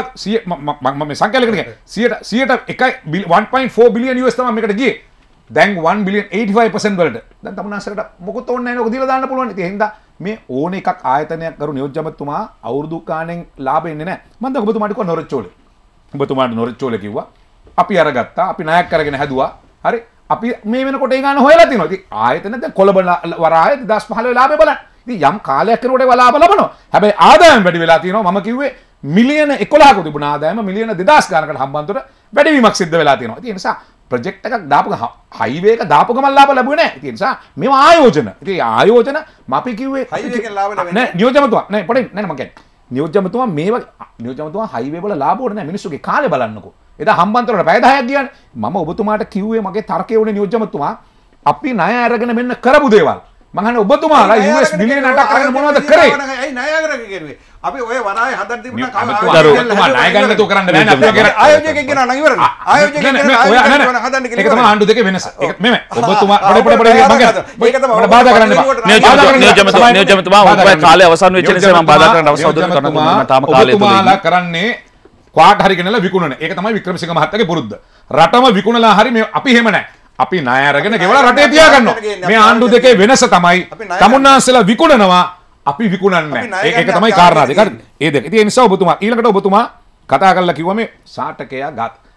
මම සංකල්පයකට ගියේ 1.4 බිලියන US තමයි මේකට ගියේ දැන් 1 බිලියන 85% වලට දැන් තමුන්නාසලට මොකොත් ඕනේ නැහැ නේද දීලා දාන්න පුළුවන් ඉතින් හින්දා මේ ඕන එකක් ආයතනයක් කරු නියෝජ්‍යමතුමා අවුරුදු ගාණෙන් ලාභ එන්නේ නැහැ මම දැන් ඔබතුමාට කිව්වා නොරච්චෝලේ ඔබතුමාට නොරච්චෝලේ කිව්වා අපි අරගත්තා අපි ණයක් අරගෙන හැදුවා හරි අපි මේ වෙනකොට ඒ ගාන හොයලා තිනවා. ඉතින් ආයතන දැන් කොළඹ වරාය 2015 ලාභය බලන්න. ඉතින් යම් කාලයක් යනකොට ඒවා ලාභ ලබනවා. හැබැයි ආදායම වැඩි වෙලා තියෙනවා. මම කිව්වේ මිලියන 11ක තිබුණ ආදායම මිලියන 2000 ගානකට හම්බන්තොට වැඩිවීමක් සිද්ධ වෙලා තියෙනවා. ඉතින් ඒ නිසා ප්‍රොජෙක්ට් එකක් දාපු හයිවේ එක දාපු ගමන් ලාභ ලැබුවේ නැහැ. ඉතින් ඒ නිසා මේවා ආයෝජන. ඉතින් ආයෝජන අපි කිව්වේ හයිවේ එකෙන් ලාභ ලැබෙන්නේ නැහැ. නියෝජ්‍යමතුමා නෑ පොඩි නෑ මම කියන්නේ. නියෝජ්‍යමතුමා මේවා නියෝජ්‍යමතුමා හයිවේ වල ලාභ ඕනේ නැහැ. මිනිස්සුගේ කාලේ බලන්නකෝ. එදා හම්බන්තොට පැය 10ක් ගියානේ. මම ඔබතුමාට කිව්වේ මගේ තර්කය උනේ නියෝජ්‍යමතුමා අපි ණය අරගෙන මෙන්න කරපු දේවල්. මම අහන්නේ ඔබතුමාලා US බිලියන 8ක් අරගෙන මොනවද කරේ? ඇයි ණය අරගෙන කරුවේ? අපි ඔය වරාය හදන්න තිබුණා ඔබතුමා ණය ගන්න නේද කරන්න බෑනේ අපි වගේ ආයෝජකයෙක් ගෙනා නම් ඉවරනේ. ආයෝජකයෙක් ගෙනා හදන්න කියලා. ඒක තමයි ආණ්ඩු දෙකේ වෙනස. ඒක මෙමෙ ඔබතුමා පොඩ මම ඒක තමයි බාධා කරන්න එපා. නියෝජ්‍යමතුමා ඔබේ කාලේ අවසන් වෙච්ච නිසා මම බාධා කරන්න අවශ්‍ය කරනවා. තාම කාලේ ඔබතුමාලා කරන්නේ ක්වාට් හරි ගෙනලා විකුණන. ඒක තමයි වික්‍රමසිංහ මහත්තයාගේ පුරුද්ද. රටම විකුණලා හරි මේ අපි එහෙම නැහැ. අපි ණය අරගෙන ගෙවලා රටේ තියාගන්නවා. මේ ආණ්ඩු දෙකේ වෙනස තමයි තමුන්නාන්සලා විකුණනවා අපි විකුණන්නේ නැහැ. ඒක තමයි කාරණා දෙක. හරිද? ඒ දෙක. ඉතින් ඒ නිසා ඔබතුමා ඊළඟට ඔබතුමා කතා කරලා කිව්වා මේ සාටකයා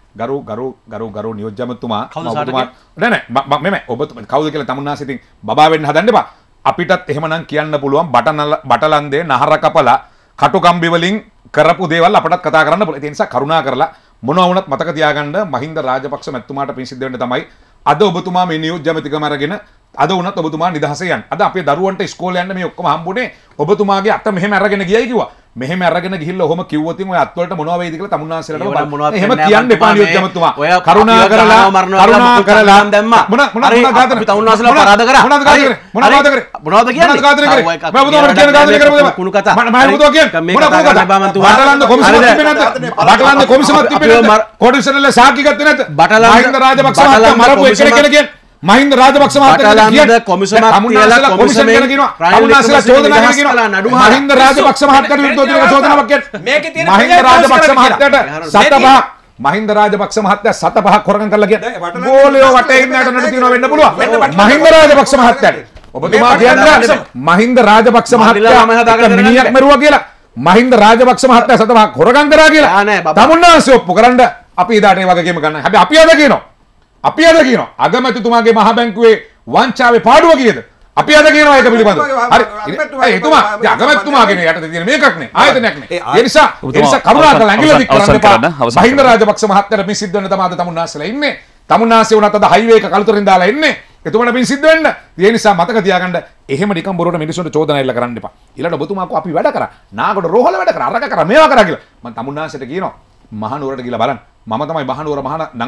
ගරු නියෝජ්‍යමතුමා ඔබතුමා නෑ මෙමෙ ඔබතුමා කවුද කියලා තමුන්නාන්සේ ඉතින් බබා වෙන්න හදන්න එපා. අපිටත් එහෙමනම් කියන්න පුළුවන් බටලන්දේ නහර කපලා කටුකම්බි වලින් කරපු දේවල් අපටත් කතා කරන්න පුළුවන්. ඒ නිසා කරුණා කරලා මොනවා වුණත් මතක තියාගන්න මහින්ද රාජපක්ෂ මැතිතුමාට පින් සිද්ධ වෙන්න තමයි අද ඔබතුමා මේ නියෝජ්‍යමතිකම අරගෙන අද වුණත් ඔබතුමා නිදහසේ යන්න. අද අපේ දරුවන්ට ඉස්කෝලේ යන්න මේ ඔක්කොම හම්බුනේ ඔබතුමාගේ අත මෙහෙම අරගෙන ගියයි කිව්වා. මෙහෙම අරගෙන ගිහිල්ලා ඔහොම කිව්වොත් ඉතින් ඔය අත්වලට මොනවා වෙයිද කියලා තමුන්නාන්සලට බලන්න. එහෙම කියන්න එපා නියෝජ්‍යමතුමා. කරුණා කරලා දැම්මා. මොන ගාතන තමුන්නාන්සලා පරාද කරා. මොනවද කරේ? මොනවද කියන්නේ? මම ඔබතුමාට කියන ගාතන කරමුද? කුණු කතා. මම ඔබතුමා කියන්නේ මොන කුණු කතා? බටලන්ද කොමිසමක් තිබෙන්නේ නැද්ද? බටලන්ද කොමිසමක් තිබෙන්නේ නැද්ද? කොටිසනල සාකි ගත්තේ නැද්ද? මහින්ද රාජපක්ෂ මහත්තයා මරපු එකෙක් කියලා කියන්නේ මහින්ද රාජපක්ෂ මහත්තයා කියන්නේ කොමිසමක් තියලා කොමිසම් කියනවා තමුන්නාන්සලා චෝදනා කරනවා මහින්ද රාජපක්ෂ මහත්තයාට විරුද්ධව චෝදනාවක් කියන්නේ මේකේ තියෙන මහින්ද රාජපක්ෂ මහත්තයාට සතපහක් මහින්ද රාජපක්ෂ මහත්තයා සතපහක් හොරගම් කරලා කියන්නේ ගෝලියෝ වටේ ඉන්නට නඩු තියනවා වෙන්න පුළුවන් මහින්ද රාජපක්ෂ මහත්තයාට ඔබතුමා කියන්නේ මහින්ද රාජපක්ෂ මහත්තයා මිනිහක් මරුවා කියලා මහින්ද රාජපක්ෂ මහත්තයා සතපහක් හොරගම් කරා කියලා තමුන්නාන්සේ ඔප්පු කරන්න අපි එදාට ඒ වගේම ගන්න හැබැයි අපි අද කියනවා අගමැතිතුමාගේ මහ බැංකුවේ වංචාවේ පාඩුව කීයද? අපි අද කියනවා ඒක පිළිබඳව. හරි. එතුමා අගමැතිතුමාගෙන යටතේ තියෙන මේකක් නේ. ආයතනයක් නේ. ඒ නිසා කරුණාකරලා ඇඟිල්ල දික් කරන්න එපා. මහින්ද රාජපක්ෂ මහත්තයාට මේ සිද්ධ වෙන තමයි අද තමුන්නාස්සලා ඉන්නේ. තමුන්නාස්සේ උනත් අද හයිවේ එක කලුතරින් දාලා එන්නේ. එතුමාට පින් සිද්ධ වෙන්න. ඒ නිසා මතක තියාගන්න එහෙම නිකම් බොරුවට මිනිස්සුන්ට චෝදනා එල්ල කරන්න එපා. ඊළඟට ඔබතුමාකෝ අපි වැඩ කරා. නාගොඩ රෝහල වැඩ කරා. අරක කරා මේවා කරා කියලා. මම තමුන්නාස්සට කියනවා මහනුවරට ගිහලා බලන්න. මම තමයි මහනුවර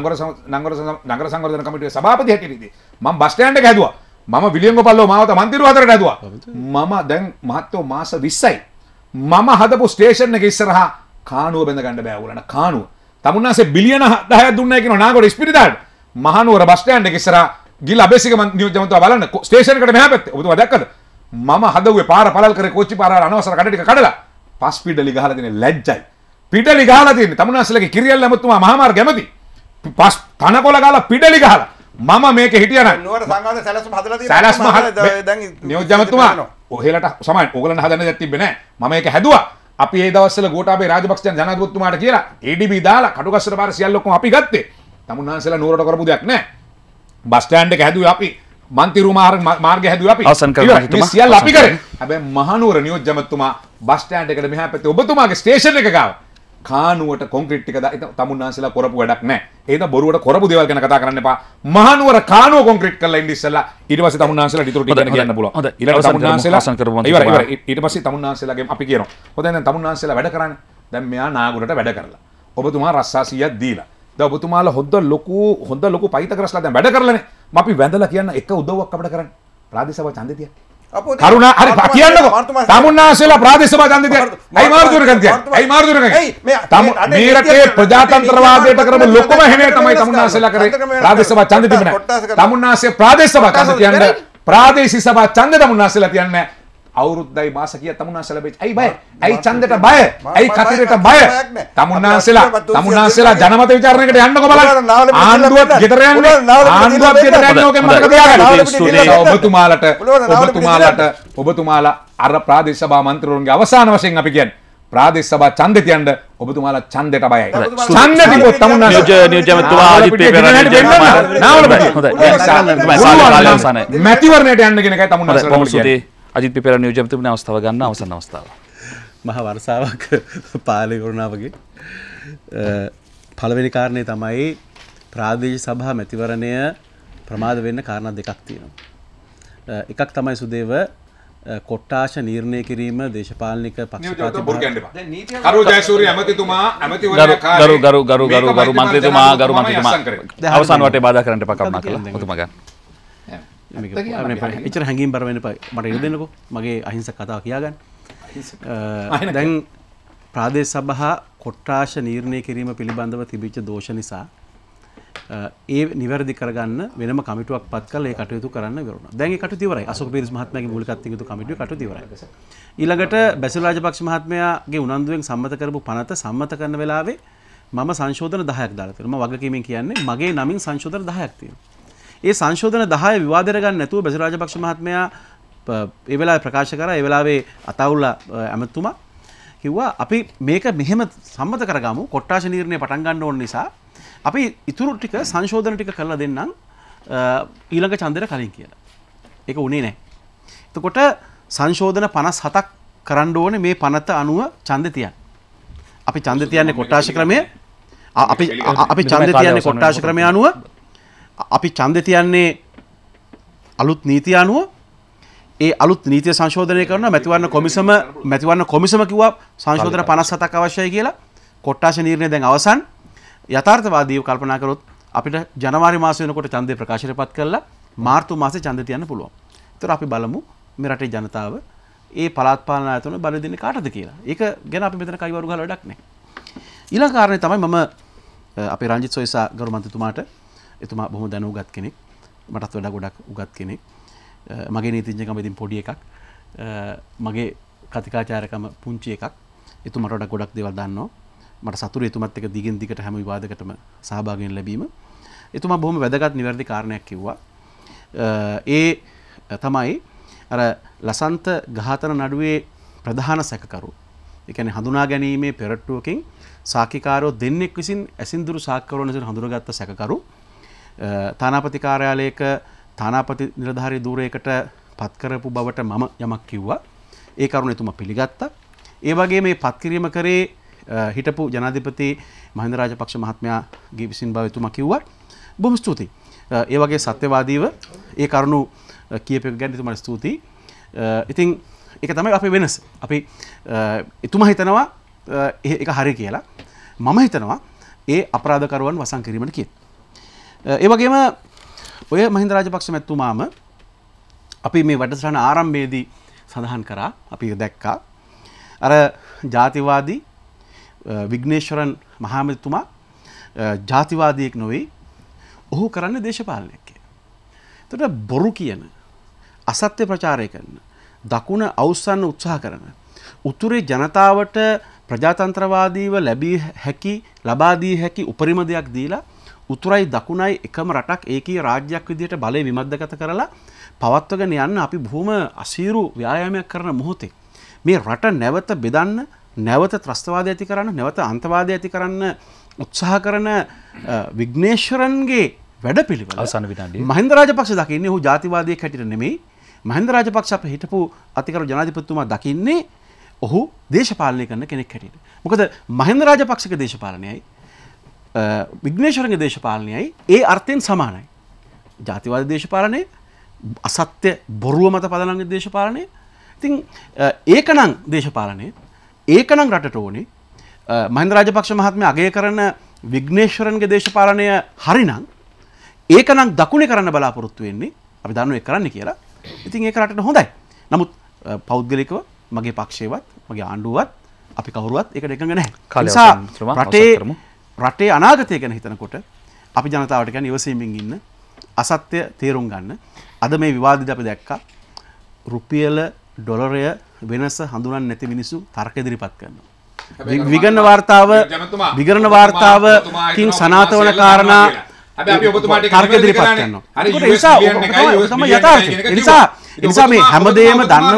නගර සංවර්ධන කමිටුවේ සභාපති හැටියට ඉදී. මම බස් ස්ටෑන්ඩ් එක හැදුවා. මම විලියංගොපල්ලෝ මාවත මන්තිරුව හතරට හැදුවා. මම දැන් මහත්තයෝ මාස 20යි. මම හදපු ස්ටේෂන් එක ඉස්සරහා කානුව බැඳ ගන්න බෑ උගලන කානුව. තමුන්නාසේ බිලියන 10ක් දුන්නා කියනවා නාගොඩ ඉස්පිරිතාලට. මහනුවර බස් ස්ටෑන්ඩ් එක ඉස්සරහා ගිහලා අබේසික නියෝජ්‍යමතුමා බලන්න ස්ටේෂන් එකට මෙහා පැත්තේ. ඔබතුමා දැක්කද? මම හදුවේ පාර පළල් කරේ කෝච්චි පාර අනවසර කඩ ටික කඩලා පස් පිටලි ගහලා තියෙන ලැජ්ජයි. පිටලි ගහලා තියෙන්නේ තමුන්නාසලගේ කිරියල් ඇමතුමා මහාමාර්ග ඇමති. පස් කනකොල ගහලා පිටලි ගහලා මම මේක හිටියා නෑ. නුවර සංඝාත සැලැස්ම හදලා තියෙනවා. දැන් නියෝජ්‍යමතුමා ඔහෙලට සමාන ඕගලන්ට හදන්න දෙයක් තිබ්බේ නෑ. මම මේක හැදුවා. අපි ඒ දවස්වල ගෝඨාභය රාජපක්ෂ ජනාධිපතිතුමාට කියලා ADB දාලා කටුගස්සර පාර සියල්ල ඔක්කොම අපි ගත්තේ. තමුන්නාසලා නුවරට කරපු දෙයක් නෑ. බස් ස්ටෑන්ඩ් එක හැදුවේ අපි. මන්තිරු මාර්ගය හැදුවේ අපි. අවසන් කරලා හිටුමා. සියල්ල අපි කරේ. හැබැයි මහනුවර නියෝජ්‍යමතුමා බස් ස්ටෑන්ඩ් එකට මෙහා පැත්තේ ඔබතුමාගේ ස්ටේෂන් එක ගාව කානුවට කොන්ක්‍රීට් ටික තමුන්නාන්සලා කරපු වැඩක් නැහැ. ඒක බොරුවට කරපු දේවල් ගැන කතා කරන්න එපා. මහනුවර කානුව කොන්ක්‍රීට් කරලා ඉන්න ඉස්සෙල්ලා ඊට පස්සේ තමුන්නාන්සලා ඊටු ටික ගැන කියන්න පුළුවන්. ඊළඟ තමුන්නාන්සලා ඉවරයි. ඊට පස්සේ තමුන්නාන්සලාගෙන් අපි කියනවා. හොඳයි දැන් තමුන්නාන්සලා වැඩ කරන්නේ. දැන් මෙයා නාගුරට වැඩ කරලා. ඔබතුමා රස්සාසියක් දීලා. දැන් ඔබතුමාලා හොඳ ලොකු පයිත කරස්ලා දැන් වැඩ කරලානේ. මම අපි වැඳලා කියන්න එක උදව්වක් අපිට කරන්න. ප්‍රාදේශ සභා ඡන්දය තියන්න. කරුණා හරි කියන්නකෝ. තමුන්නාන්සලා ප්‍රාදේශ සභා ඡන්දය තියන්න. අයි මාර්දුරකන් තියන්න. අයි මාර්දුරකන්. මේ රටේ ප්‍රජාතන්ත්‍රවාදයට කරපු ලොකුම හැනේ තමයි තමුන්නාන්සලා කරේ. ප්‍රාදේශ සභා ඡන්දය තිබුණා. තමුන්නාන්සේ ප්‍රාදේශ සභා ඡන්දය තියන්න. ප්‍රාදේශීය සභා ඡන්දය තමුන්නාන්සලා තියන්නේ. අවුරුද්දයි මාස කිය තමුන්නාන්සලා බෙච්. අයි බය. අයි ඡන්දයට බය. අයි කතරේට බය. තමුන්නාන්සලා ජනමත විචාරණයකට යන්නකෝ බලන්න. ආණ්ඩුවත් ගෙදර යන්නේ. ආණ්ඩුවත් ගෙදර යන්නේ ඕකෙන් මතක තියාගන්න. ඔබතුමාලා අර ප්‍රාදේශ සභා මන්ත්‍රීවරුන්ගේ අවසාන වශයෙන් අපි කියන්නේ ප්‍රාදේශ සභා ඡන්දය තියන්න ඔබතුමාලා ඡන්දයට බයයි. ඡන්දෙ තිබොත් තමුන්නාන්සලා නියෝජ්‍යමතුමා අජිත් පෙරේරා මැතිවරණයට යන්න කියන එකයි තමුන්නාන්සලා කියන්නේ. අජිත් පෙරේරා නියෝජ්‍යමතුමාගේ අවස්ථාව ගන්න අවසන් අවස්ථාව. මහ වර්ෂාවක් පාලනය කරනවා වගේ පළවෙනි කාරණේ තමයි ප්‍රාදේශීය සභා මැතිවරණය ප්‍රමාද වෙන්න කාරණා දෙකක් තියෙනවා. එකක් තමයි සුදේව කොට්ටාශ නිර්ණය කිරීම දේශපාලනික පක්ෂපාතී කරු ජයසූරිය ඇමතිතුමා ඇමතිවරයා කාර්යය ගරු මන්ත්‍රීතුමා අවසන් වටේ බාධා කරන්න එපා කරුණා කළා. ඔතුමා ගන්න. එච්චර හැඟීම් බර වෙන්න එපා. මට ඉඩ දෙන්නකෝ. මගේ අහිංසක කතාව කියාගන්න. දැන් ප්‍රාදේශ සභා කොට්ටාශ නිර්ණය කිරීම පිළිබඳව තිබිච්ච දෝෂ නිසා ඒ නිවැරදි කරගන්න වෙනම කමිටුවක් පත් කරලා ඒ කටයුතු කරන්න ඉවරුණා. දැන් ඒ කටයුතු ඉවරයි. අශෝක පීරිස් මහත්මයාගේ මූලිකත්වයෙන් යුතු කමිටුවේ කටයුතු ඉවරයි. ඊළඟට බැසිල් රාජපක්ෂ මහත්මයාගේ උනන්දුවෙන් සම්මත කරපු පනත සම්මත කරන වෙලාවේ මම සංශෝධන 10ක් දාලා තියෙනවා. මම වගකීමෙන් කියන්නේ මගේ නමින් සංශෝධන 10ක් තියෙනවා. ඒ සංශෝධන 10 විවාදයට ගන්න නැතුව බැසිල් රාජපක්ෂ මහත්මයා ඒ වෙලාවේ ප්‍රකාශ කරා. ඒ වෙලාවේ අතවුල්ලා ඇමතුමා කිව්වා අපි මේක මෙහෙම සම්මත කරගමු. කොට්ටාශ නිර්ණය පටන් ගන්න ඕන නිසා අපි ඉතුරු ටික සංශෝධන ටික කරලා දෙන්නම් ඊළඟ ඡන්දෙට කලින් කියලා. ඒක උනේ නැහැ. එතකොට සංශෝධන 57ක් කරන්න ඕනේ මේ පනත අනුව ඡන්දෙ තියන්න. අපි ඡන්දෙ තියන්නේ කොට්ටාශ ක්‍රමය. අපි ඡන්දෙ තියන්නේ කොට්ටාශ ක්‍රමය අනුව. අපි ඡන්දෙ තියන්නේ අලුත් නීතිය අනුව. ඒ අලුත් නීතිය සංශෝධනය කරන මැතිවරණ කොමිසම කිව්වා සංශෝධන 57ක් අවශ්‍යයි කියලා. කොට්ටාශ නිර්ණය දැන් අවසන්. යථාර්ථවාදීව කල්පනා කරොත් අපිට ජනවාරි මාසෙ වෙනකොට ඡන්දේ ප්‍රකාශයටපත් කරලා මාර්තු මාසේ ඡන්දේ තියන්න පුළුවන්. ඒතර අපි බලමු මේ රටේ ජනතාව ඒ පළාත් පාලන ආයතන බල දෙන්නේ කාටද කියලා. ඒක ගැන අපි මෙතන කයිවරු ගහලා වැඩක් නැහැ. ඊළඟ කාරණේ තමයි මම අපේ රංජිත් සොයිසා ගරු මන්ත්‍රීතුමාට එතුමා බොහොම දැනුගත් කෙනෙක්. මටත් වඩා ගොඩක් උගත් කෙනෙක්. මගේ නීතිඥකම ඉතින් පොඩි එකක්. මගේ කතිකාචාරකම පුංචි එකක්. එතුමාට වඩා ගොඩක් දේවල් දන්නවා. මට සතුරු එතුමත් එක්ක දිගින් දිගට හැම විවාදයකටම සහභාගී වෙන්න ලැබීම. එතුමා බොහොම වැදගත් නිවැරදි කාරණයක් කිව්වා. ඒ තමයි අර ලසන්ත ඝාතන නඩුවේ ප්‍රධාන සැකකරු. ඒ කියන්නේ හඳුනා ගැනීමේ පෙරට්ටුවකින් සාක්ෂිකාරයෝ දෙන්නෙක් විසින් ඇසින්දුරු සාක්ෂිකරුවන් විසින් හඳුනාගත්ත සැකකරු තානාපති කාර්යාලයක තානාපති නිලධාරී ධූරයකට පත් කරපු බවට මම යමක් කිව්වා. ඒ කරුණ එතුමා පිළිගත්තා. ඒ වගේ මේ පත් කිරීම කරේ හිටපු ජනාධිපති මහින්ද රාජපක්ෂ මහත්මයාගේ විසින් බව එතුමා කිව්වා. බොහොම ස්තුතියි. ඒ වගේ සත්‍යවාදීව ඒ කරුණු කියපු එක ගැන එතුමාට ස්තුතියි. ඉතින් ඒක තමයි අපේ වෙනස. අපි එතුමා හිතනවා ඒක හරි කියලා. මම හිතනවා ඒ අපරාධකරුවන් වසන් කිරීමට කියලා. ඒ වගේම ඔය මහින්ද රාජපක්ෂ මැතිතුමාම අපි මේ වැඩසටහන ආරම්භයේදී සඳහන් කරා අපි දැක්කා අර ජාතිවාදී විග්නේශ්වරන් මහමැතිතුමා ජාතිවාදියෙක් නොවේ ඔහු කරන්නේ දේශපාලනයක් කියලා. එතකොට බොරු කියන අසත්‍ය ප්‍රචාරය කරන දකුණ අවුස්සන්න උත්සාහ කරන උතුරේ ජනතාවට ප්‍රජාතන්ත්‍රවාදීව ලබා දී හැකි උපරිම දෙයක් දීලා උතුරයි දකුණයි එකම රටක් ඒකීය රාජ්‍යයක් විදිහට බලය විමද්දගත කරලා පවත්වගෙන යන්න අපි බොහොම අසීරු ව්‍යායාමයක් කරන මොහොතේ මේ රට නැවත බෙදන්න නැවත ත්‍රස්තවාදය ඇති කරන්න නැවත අන්තවාදය ඇති කරන්න උත්සාහ කරන විග්නේශ්වරන්ගේ වැඩපිළිවෙල අවසන් විනාඩියේ මහින්ද රාජපක්ෂ දකින්නේ ඔහු ජාතිවාදියෙක් හැටියට නෙමෙයි මහින්ද රාජපක්ෂ අපේ හිටපු අතිකරු ජනාධිපතිතුමා දකින්නේ ඔහු දේශපාලනය කරන කෙනෙක් හැටියට. මොකද මහින්ද රාජපක්ෂගේ දේශපාලනයයි විග්නේශ්වරන්ගේ දේශපාලනයයි ඒ අර්ථයෙන් සමානයි. ජාතිවාදී දේශපාලනය අසත්‍ය බොරුව මත පදනම් දේශපාලනය. ඉතින් ඒකනම් දේශපාලනය ඒකනම් රටට ඕනේ. මහින්ද රාජපක්ෂ මහත්මයා අගය කරන විග්නේශ්වරන්ගේ දේශපාලනය හරිනම් ඒකනම් දකුණේ කරන්න බලාපොරොත්තු වෙන්නේ අපි දන්නවා ඒක කරන්න කියලා. ඉතින් ඒක රටට හොඳයි. නමුත් පෞද්ගලිකව මගේ පක්ෂේවත් මගේ ආණ්ඩුවත් අපි කවුරුවත් ඒකට එකඟ නැහැ. රටේ අනාගතය ගැන හිතනකොට අපි ජනතාවට කියන්නේ ඉවසීමෙන් ඉන්න අසත්‍ය තේරුම් ගන්න. අද මේ විවාදෙදී අපි දැක්කා රුපියල ඩොලරය වෙනස හඳුනන්නේ නැති මිනිස්සු තර්ක ඉදිරිපත් කරනවා. විගණන වාර්තාවකින් සනාථ වන කාරණා හැබැයි අපි ඔබතුමාට ඒක තර්ක ඉදිරිපත් කරනවා. ඒක තමයි යථාර්ථය. ඒ නිසා මේ හැමදේම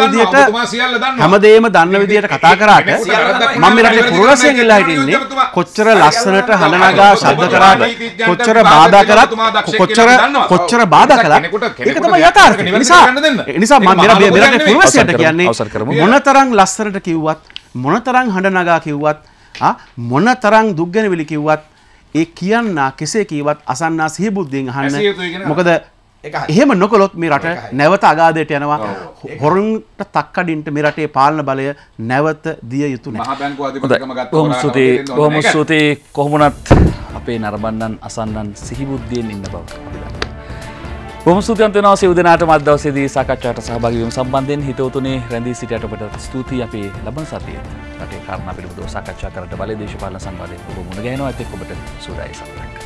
දන්න විදියට කතා කරාට මම මේ රටේ පුරවැසියන් ඉල්ලා හිටින්නේ කොච්චර ලස්සනට හඬනගා ශබ්ද කරාට කොච්චර බාධා කරත් කොච්චර බාධා කළත් ඒක තමයි යථාර්ථය. ඒ නිසා මම මේ රටේ පුරවැසියන්ට කියන්නේ මොනතරම් ලස්සනට කිව්වත් මොනතරම් හඬනගා කිව්වත් මොනතරම් දුක්ගැනවිලි කිව්වත් ඒ කියන්න කෙසේ කීවත් අසන්නා සිහිබුද්ධියෙන් අහන්න. මොකද එහෙම නොකළොත් මේ රට නැවත අගාධයට යනවා. හොරුන්ට තක්කඩින්ට මේ රටේ පාලන බලය නැවත දිය යුතු නැහැ. බොහොම ස්තුතියි. කොහොමුණත් අපේ නරඹන්නන් අසන්නන් සිහිබුද්ධියෙන් ඉන්න බව අපි දන්නවා. බොහොම ස්තුතිවන්ත වෙනවා සියලු දෙනාටම අද දවසේදී සාකච්ඡාවට සහභාගී වීම සම්බන්ධයෙන් හිතවතුනේ රැඳී සිටියට ඔබට ස්තුතියි. අපි ලබන සතියේ රටේ කාරණා පිළිබඳව සාකච්ඡා කරන්න බලයේ දේශපාලන සංවාදයේ ඔබ මුණ ගැහෙනවා. ඒත් ඔබට සුවදායි සම්පූර්ණ